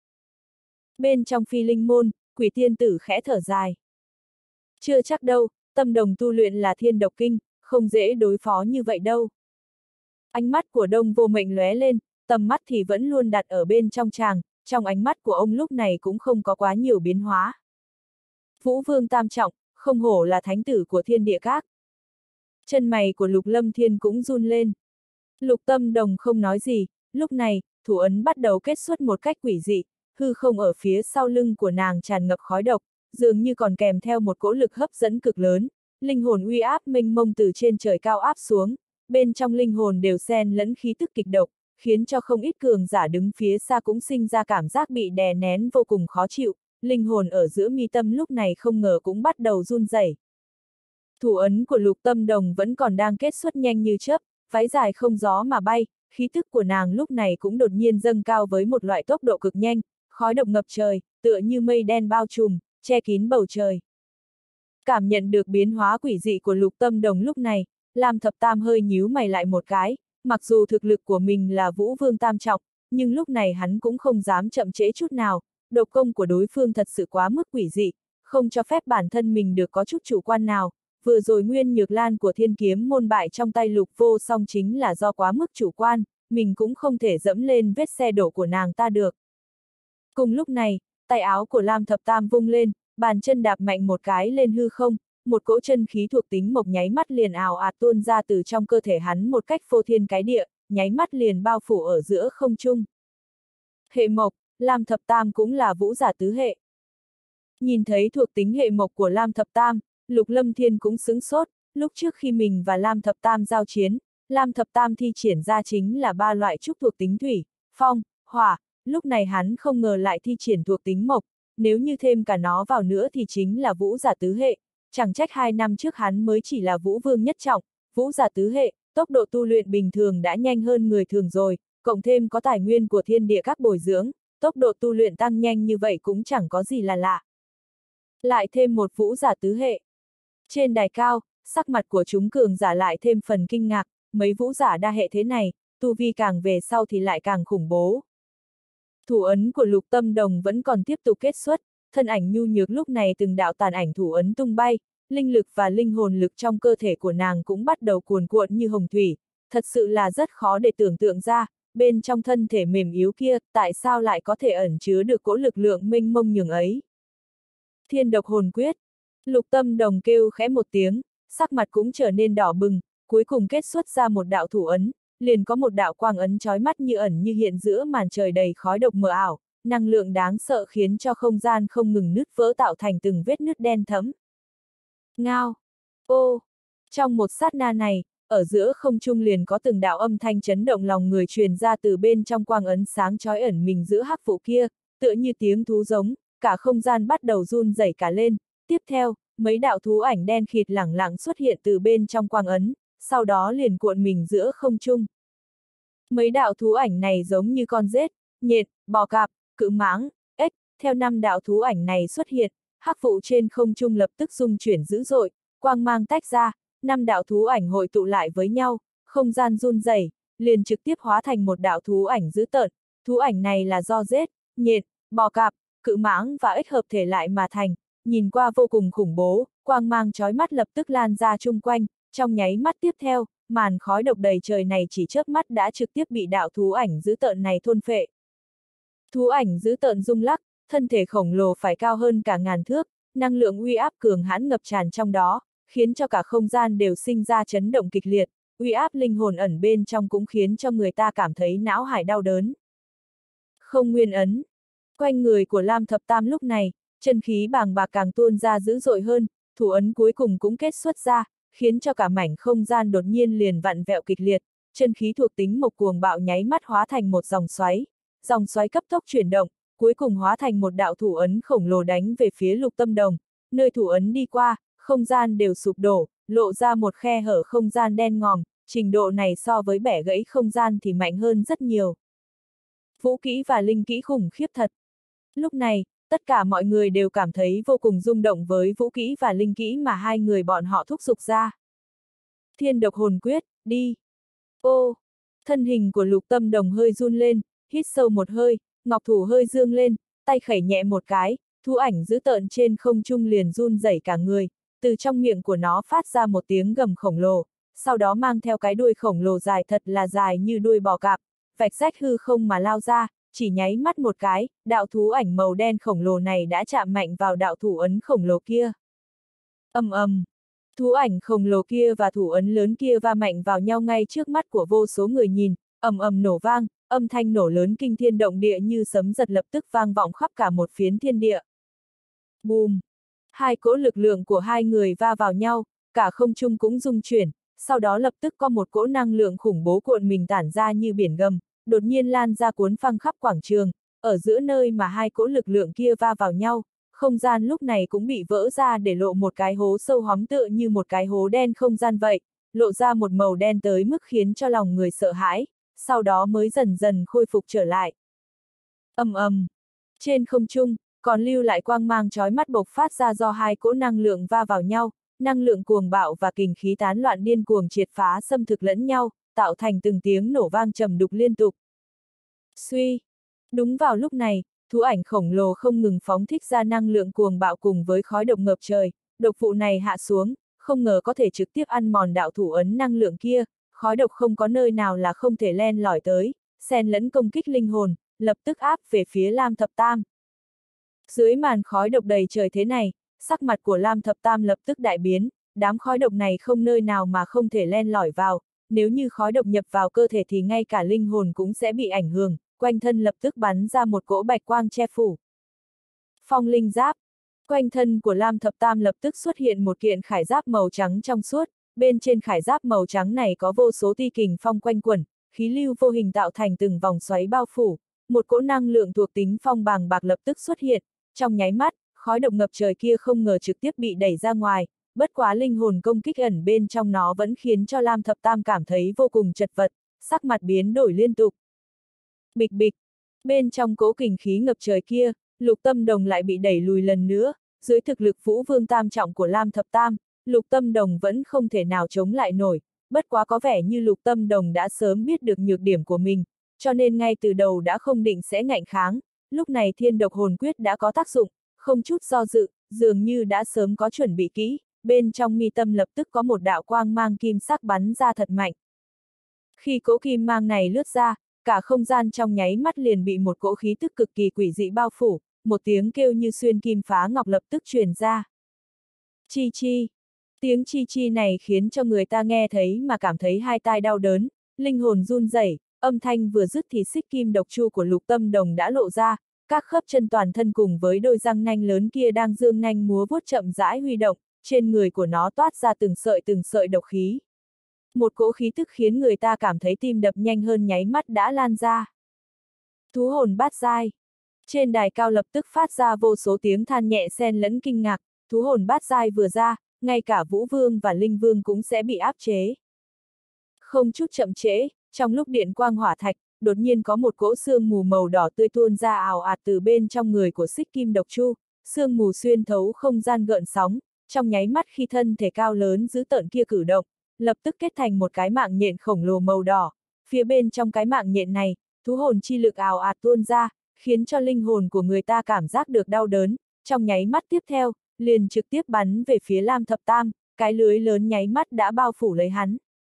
Bên trong Phi Linh môn, Quỷ Tiên Tử khẽ thở dài. Chưa chắc đâu, Tâm Đồng tu luyện là Thiên Độc Kinh, không dễ đối phó như vậy đâu. Ánh mắt của Đông Vô Mệnh lóe lên, tầm mắt thì vẫn luôn đặt ở bên trong chàng, trong ánh mắt của ông lúc này cũng không có quá nhiều biến hóa. Vũ Vương Tam Trọng, không hổ là thánh tử của Thiên Địa Các. Chân mày của Lục Lâm Thiên cũng run lên. Lục Tâm Đồng không nói gì, lúc này, thủ ấn bắt đầu kết xuất một cách quỷ dị, hư không ở phía sau lưng của nàng tràn ngập khói độc, dường như còn kèm theo một cỗ lực hấp dẫn cực lớn, linh hồn uy áp mênh mông từ trên trời cao áp xuống, bên trong linh hồn đều xen lẫn khí tức kịch độc, khiến cho không ít cường giả đứng phía xa cũng sinh ra cảm giác bị đè nén vô cùng khó chịu, linh hồn ở giữa mi tâm lúc này không ngờ cũng bắt đầu run rẩy. Thủ ấn của Lục Tâm Đồng vẫn còn đang kết xuất nhanh như chớp, váy dài không gió mà bay, khí tức của nàng lúc này cũng đột nhiên dâng cao với một loại tốc độ cực nhanh, khói độc ngập trời, tựa như mây đen bao trùm, che kín bầu trời. Cảm nhận được biến hóa quỷ dị của Lục Tâm Đồng lúc này, Lam Thập Tam hơi nhíu mày lại một cái, mặc dù thực lực của mình là Vũ Vương Tam Trọng, nhưng lúc này hắn cũng không dám chậm trễ chút nào, độc công của đối phương thật sự quá mức quỷ dị, không cho phép bản thân mình được có chút chủ quan nào, vừa rồi Nguyên Nhược Lan của Thiên Kiếm môn bại trong tay Lục Vô Song chính là do quá mức chủ quan, mình cũng không thể dẫm lên vết xe đổ của nàng ta được. Cùng lúc này, tay áo của Lam Thập Tam vung lên, bàn chân đạp mạnh một cái lên hư không, một cỗ chân khí thuộc tính mộc nháy mắt liền ào ạt tuôn ra từ trong cơ thể hắn một cách phô thiên cái địa, nháy mắt liền bao phủ ở giữa không trung. Hệ mộc, Lam Thập Tam cũng là vũ giả tứ hệ. Nhìn thấy thuộc tính hệ mộc của Lam Thập Tam, Lục Lâm Thiên cũng sững sốt, lúc trước khi mình và Lam Thập Tam giao chiến, Lam Thập Tam thi triển ra chính là 3 loại trúc thuộc tính thủy, phong, hỏa, lúc này hắn không ngờ lại thi triển thuộc tính mộc, nếu như thêm cả nó vào nữa thì chính là vũ giả tứ hệ, chẳng trách 2 năm trước hắn mới chỉ là vũ vương nhất trọng, vũ giả tứ hệ, tốc độ tu luyện bình thường đã nhanh hơn người thường rồi, cộng thêm có tài nguyên của thiên địa các bồi dưỡng, tốc độ tu luyện tăng nhanh như vậy cũng chẳng có gì là lạ. Lại thêm một vũ giả tứ hệ. Trên đài cao, sắc mặt của chúng cường giả lại thêm phần kinh ngạc, mấy vũ giả đa hệ thế này, tu vi càng về sau thì lại càng khủng bố. Thủ ấn của Lục Tâm Đồng vẫn còn tiếp tục kết xuất, thân ảnh nhu nhược lúc này từng đạo tàn ảnh thủ ấn tung bay, linh lực và linh hồn lực trong cơ thể của nàng cũng bắt đầu cuồn cuộn như hồng thủy, thật sự là rất khó để tưởng tượng ra, bên trong thân thể mềm yếu kia, tại sao lại có thể ẩn chứa được cỗ lực lượng mênh mông nhường ấy. Thiên độc hồn quyết. Lục Tâm Đồng kêu khẽ một tiếng, sắc mặt cũng trở nên đỏ bừng, cuối cùng kết xuất ra một đạo thủ ấn, liền có một đạo quang ấn chói mắt như ẩn như hiện giữa màn trời đầy khói độc mờ ảo, năng lượng đáng sợ khiến cho không gian không ngừng nứt vỡ tạo thành từng vết nứt đen thẫm. Ngao! Ô! Trong một sát na này, ở giữa không trung liền có từng đạo âm thanh chấn động lòng người truyền ra từ bên trong quang ấn sáng chói ẩn mình giữa hắc vụ kia, tựa như tiếng thú giống, cả không gian bắt đầu run rẩy cả lên. Tiếp theo, mấy đạo thú ảnh đen khịt lẳng lặng xuất hiện từ bên trong quang ấn, sau đó liền cuộn mình giữa không trung. Mấy đạo thú ảnh này giống như con rết, nhện, bò cạp, cự mãng, ếch, theo 5 đạo thú ảnh này xuất hiện, hắc vụ trên không trung lập tức rung chuyển dữ dội, quang mang tách ra, 5 đạo thú ảnh hội tụ lại với nhau, không gian run rẩy, liền trực tiếp hóa thành một đạo thú ảnh dữ tợn. Thú ảnh này là do rết, nhện, bò cạp, cự mãng và ếch hợp thể lại mà thành, nhìn qua vô cùng khủng bố, quang mang chói mắt lập tức lan ra chung quanh, trong nháy mắt tiếp theo, màn khói độc đầy trời này chỉ chớp mắt đã trực tiếp bị đạo thú ảnh dữ tợn này thôn phệ. Thú ảnh dữ tợn rung lắc, thân thể khổng lồ phải cao hơn cả ngàn thước, năng lượng uy áp cường hãn ngập tràn trong đó, khiến cho cả không gian đều sinh ra chấn động kịch liệt, uy áp linh hồn ẩn bên trong cũng khiến cho người ta cảm thấy não hải đau đớn. Không nguyên ấn. Quanh người của Lam Thập Tam lúc này, chân khí bàng bạc càng tuôn ra dữ dội hơn, thủ ấn cuối cùng cũng kết xuất ra, khiến cho cả mảnh không gian đột nhiên liền vặn vẹo kịch liệt, chân khí thuộc tính mộc cuồng bạo nháy mắt hóa thành một dòng xoáy cấp tốc chuyển động, cuối cùng hóa thành một đạo thủ ấn khổng lồ đánh về phía Lục Tâm Đồng, nơi thủ ấn đi qua, không gian đều sụp đổ, lộ ra một khe hở không gian đen ngòm, trình độ này so với bẻ gãy không gian thì mạnh hơn rất nhiều. Vũ kỹ và linh kỹ khủng khiếp thật. Lúc này, tất cả mọi người đều cảm thấy vô cùng rung động với vũ kỹ và linh kỹ mà hai người bọn họ thúc giục ra. Thiên độc hồn quyết, đi! Ô! Thân hình của Lục Tâm Đồng hơi run lên, hít sâu một hơi, ngọc thủ hơi dương lên, tay khẩy nhẹ một cái, thú ảnh dữ tợn trên không trung liền run rẩy cả người, từ trong miệng của nó phát ra một tiếng gầm khổng lồ, sau đó mang theo cái đuôi khổng lồ dài thật là dài như đuôi bò cạp, vạch rách hư không mà lao ra, chỉ nháy mắt một cái, đạo thú ảnh màu đen khổng lồ này đã chạm mạnh vào đạo thủ ấn khổng lồ kia. Ầm ầm, thú ảnh khổng lồ kia và thủ ấn lớn kia va mạnh vào nhau ngay trước mắt của vô số người nhìn, ầm ầm nổ vang, âm thanh nổ lớn kinh thiên động địa như sấm giật lập tức vang vọng khắp cả một phiến thiên địa. Bùm! Hai cỗ lực lượng của hai người va vào nhau, cả không trung cũng rung chuyển, sau đó lập tức có một cỗ năng lượng khủng bố cuộn mình tản ra như biển gầm, đột nhiên lan ra cuốn phăng khắp quảng trường, ở giữa nơi mà hai cỗ lực lượng kia va vào nhau, không gian lúc này cũng bị vỡ ra để lộ một cái hố sâu hóm tựa như một cái hố đen không gian vậy, lộ ra một màu đen tới mức khiến cho lòng người sợ hãi, sau đó mới dần dần khôi phục trở lại. Ầm ầm, trên không trung, còn lưu lại quang mang chói mắt bộc phát ra do hai cỗ năng lượng va vào nhau, năng lượng cuồng bạo và kình khí tán loạn điên cuồng triệt phá xâm thực lẫn nhau, tạo thành từng tiếng nổ vang trầm đục liên tục. Suy! Đúng vào lúc này, thú ảnh khổng lồ không ngừng phóng thích ra năng lượng cuồng bạo cùng với khói độc ngập trời, độc vụ này hạ xuống, không ngờ có thể trực tiếp ăn mòn đạo thủ ấn năng lượng kia, khói độc không có nơi nào là không thể len lỏi tới, xen lẫn công kích linh hồn, lập tức áp về phía Lam Thập Tam. Dưới màn khói độc đầy trời thế này, sắc mặt của Lam Thập Tam lập tức đại biến, đám khói độc này không nơi nào mà không thể len lỏi vào, nếu như khói độc nhập vào cơ thể thì ngay cả linh hồn cũng sẽ bị ảnh hưởng, quanh thân lập tức bắn ra một cỗ bạch quang che phủ. Phong linh giáp. Quanh thân của Lam Thập Tam lập tức xuất hiện một kiện khải giáp màu trắng trong suốt, bên trên khải giáp màu trắng này có vô số ti kình phong quanh quẩn, khí lưu vô hình tạo thành từng vòng xoáy bao phủ, một cỗ năng lượng thuộc tính phong bàng bạc lập tức xuất hiện, trong nháy mắt, khói độc ngập trời kia không ngờ trực tiếp bị đẩy ra ngoài, bất quá linh hồn công kích ẩn bên trong nó vẫn khiến cho Lam Thập Tam cảm thấy vô cùng chật vật, sắc mặt biến đổi liên tục. Bịch bịch, bên trong cỗ kình khí ngập trời kia, Lục Tâm Đồng lại bị đẩy lùi lần nữa, dưới thực lực Vũ Vương tam trọng của Lam Thập Tam, Lục Tâm Đồng vẫn không thể nào chống lại nổi, bất quá có vẻ như Lục Tâm Đồng đã sớm biết được nhược điểm của mình, cho nên ngay từ đầu đã không định sẽ ngạnh kháng, lúc này Thiên Độc Hồn Quyết đã có tác dụng, không chút do dự, dường như đã sớm có chuẩn bị kỹ, bên trong mi tâm lập tức có một đạo quang mang kim sắc bắn ra thật mạnh. Khi cỗ kim mang này lướt ra, cả không gian trong nháy mắt liền bị một cỗ khí tức cực kỳ quỷ dị bao phủ, một tiếng kêu như xuyên kim phá ngọc lập tức truyền ra. Chi chi. Tiếng chi chi này khiến cho người ta nghe thấy mà cảm thấy hai tai đau đớn, linh hồn run rẩy, âm thanh vừa dứt thì xích kim độc chu của Lục Tâm Đồng đã lộ ra, các khớp chân toàn thân cùng với đôi răng nanh lớn kia đang dương nanh múa vuốt chậm rãi huy động, trên người của nó toát ra từng sợi độc khí. Một cỗ khí tức khiến người ta cảm thấy tim đập nhanh hơn nháy mắt đã lan ra. Thú hồn bát giai. Trên đài cao lập tức phát ra vô số tiếng than nhẹ xen lẫn kinh ngạc, thú hồn bát giai vừa ra, ngay cả Vũ Vương và Linh Vương cũng sẽ bị áp chế. Không chút chậm trễ, trong lúc điện quang hỏa thạch, đột nhiên có một cỗ sương mù màu đỏ tươi tuôn ra ào ạt từ bên trong người của xích kim độc chu, sương mù xuyên thấu không gian gợn sóng, trong nháy mắt khi thân thể cao lớn dữ tợn kia cử động, lập tức kết thành một cái mạng nhện khổng lồ màu đỏ, phía bên trong cái mạng nhện này, thú hồn chi lực ào ạt tuôn ra, khiến cho linh hồn của người ta cảm giác được đau đớn, trong nháy mắt tiếp theo, liền trực tiếp bắn về phía Lam Thập Tam, cái lưới lớn nháy mắt đã bao phủ lấy hắn.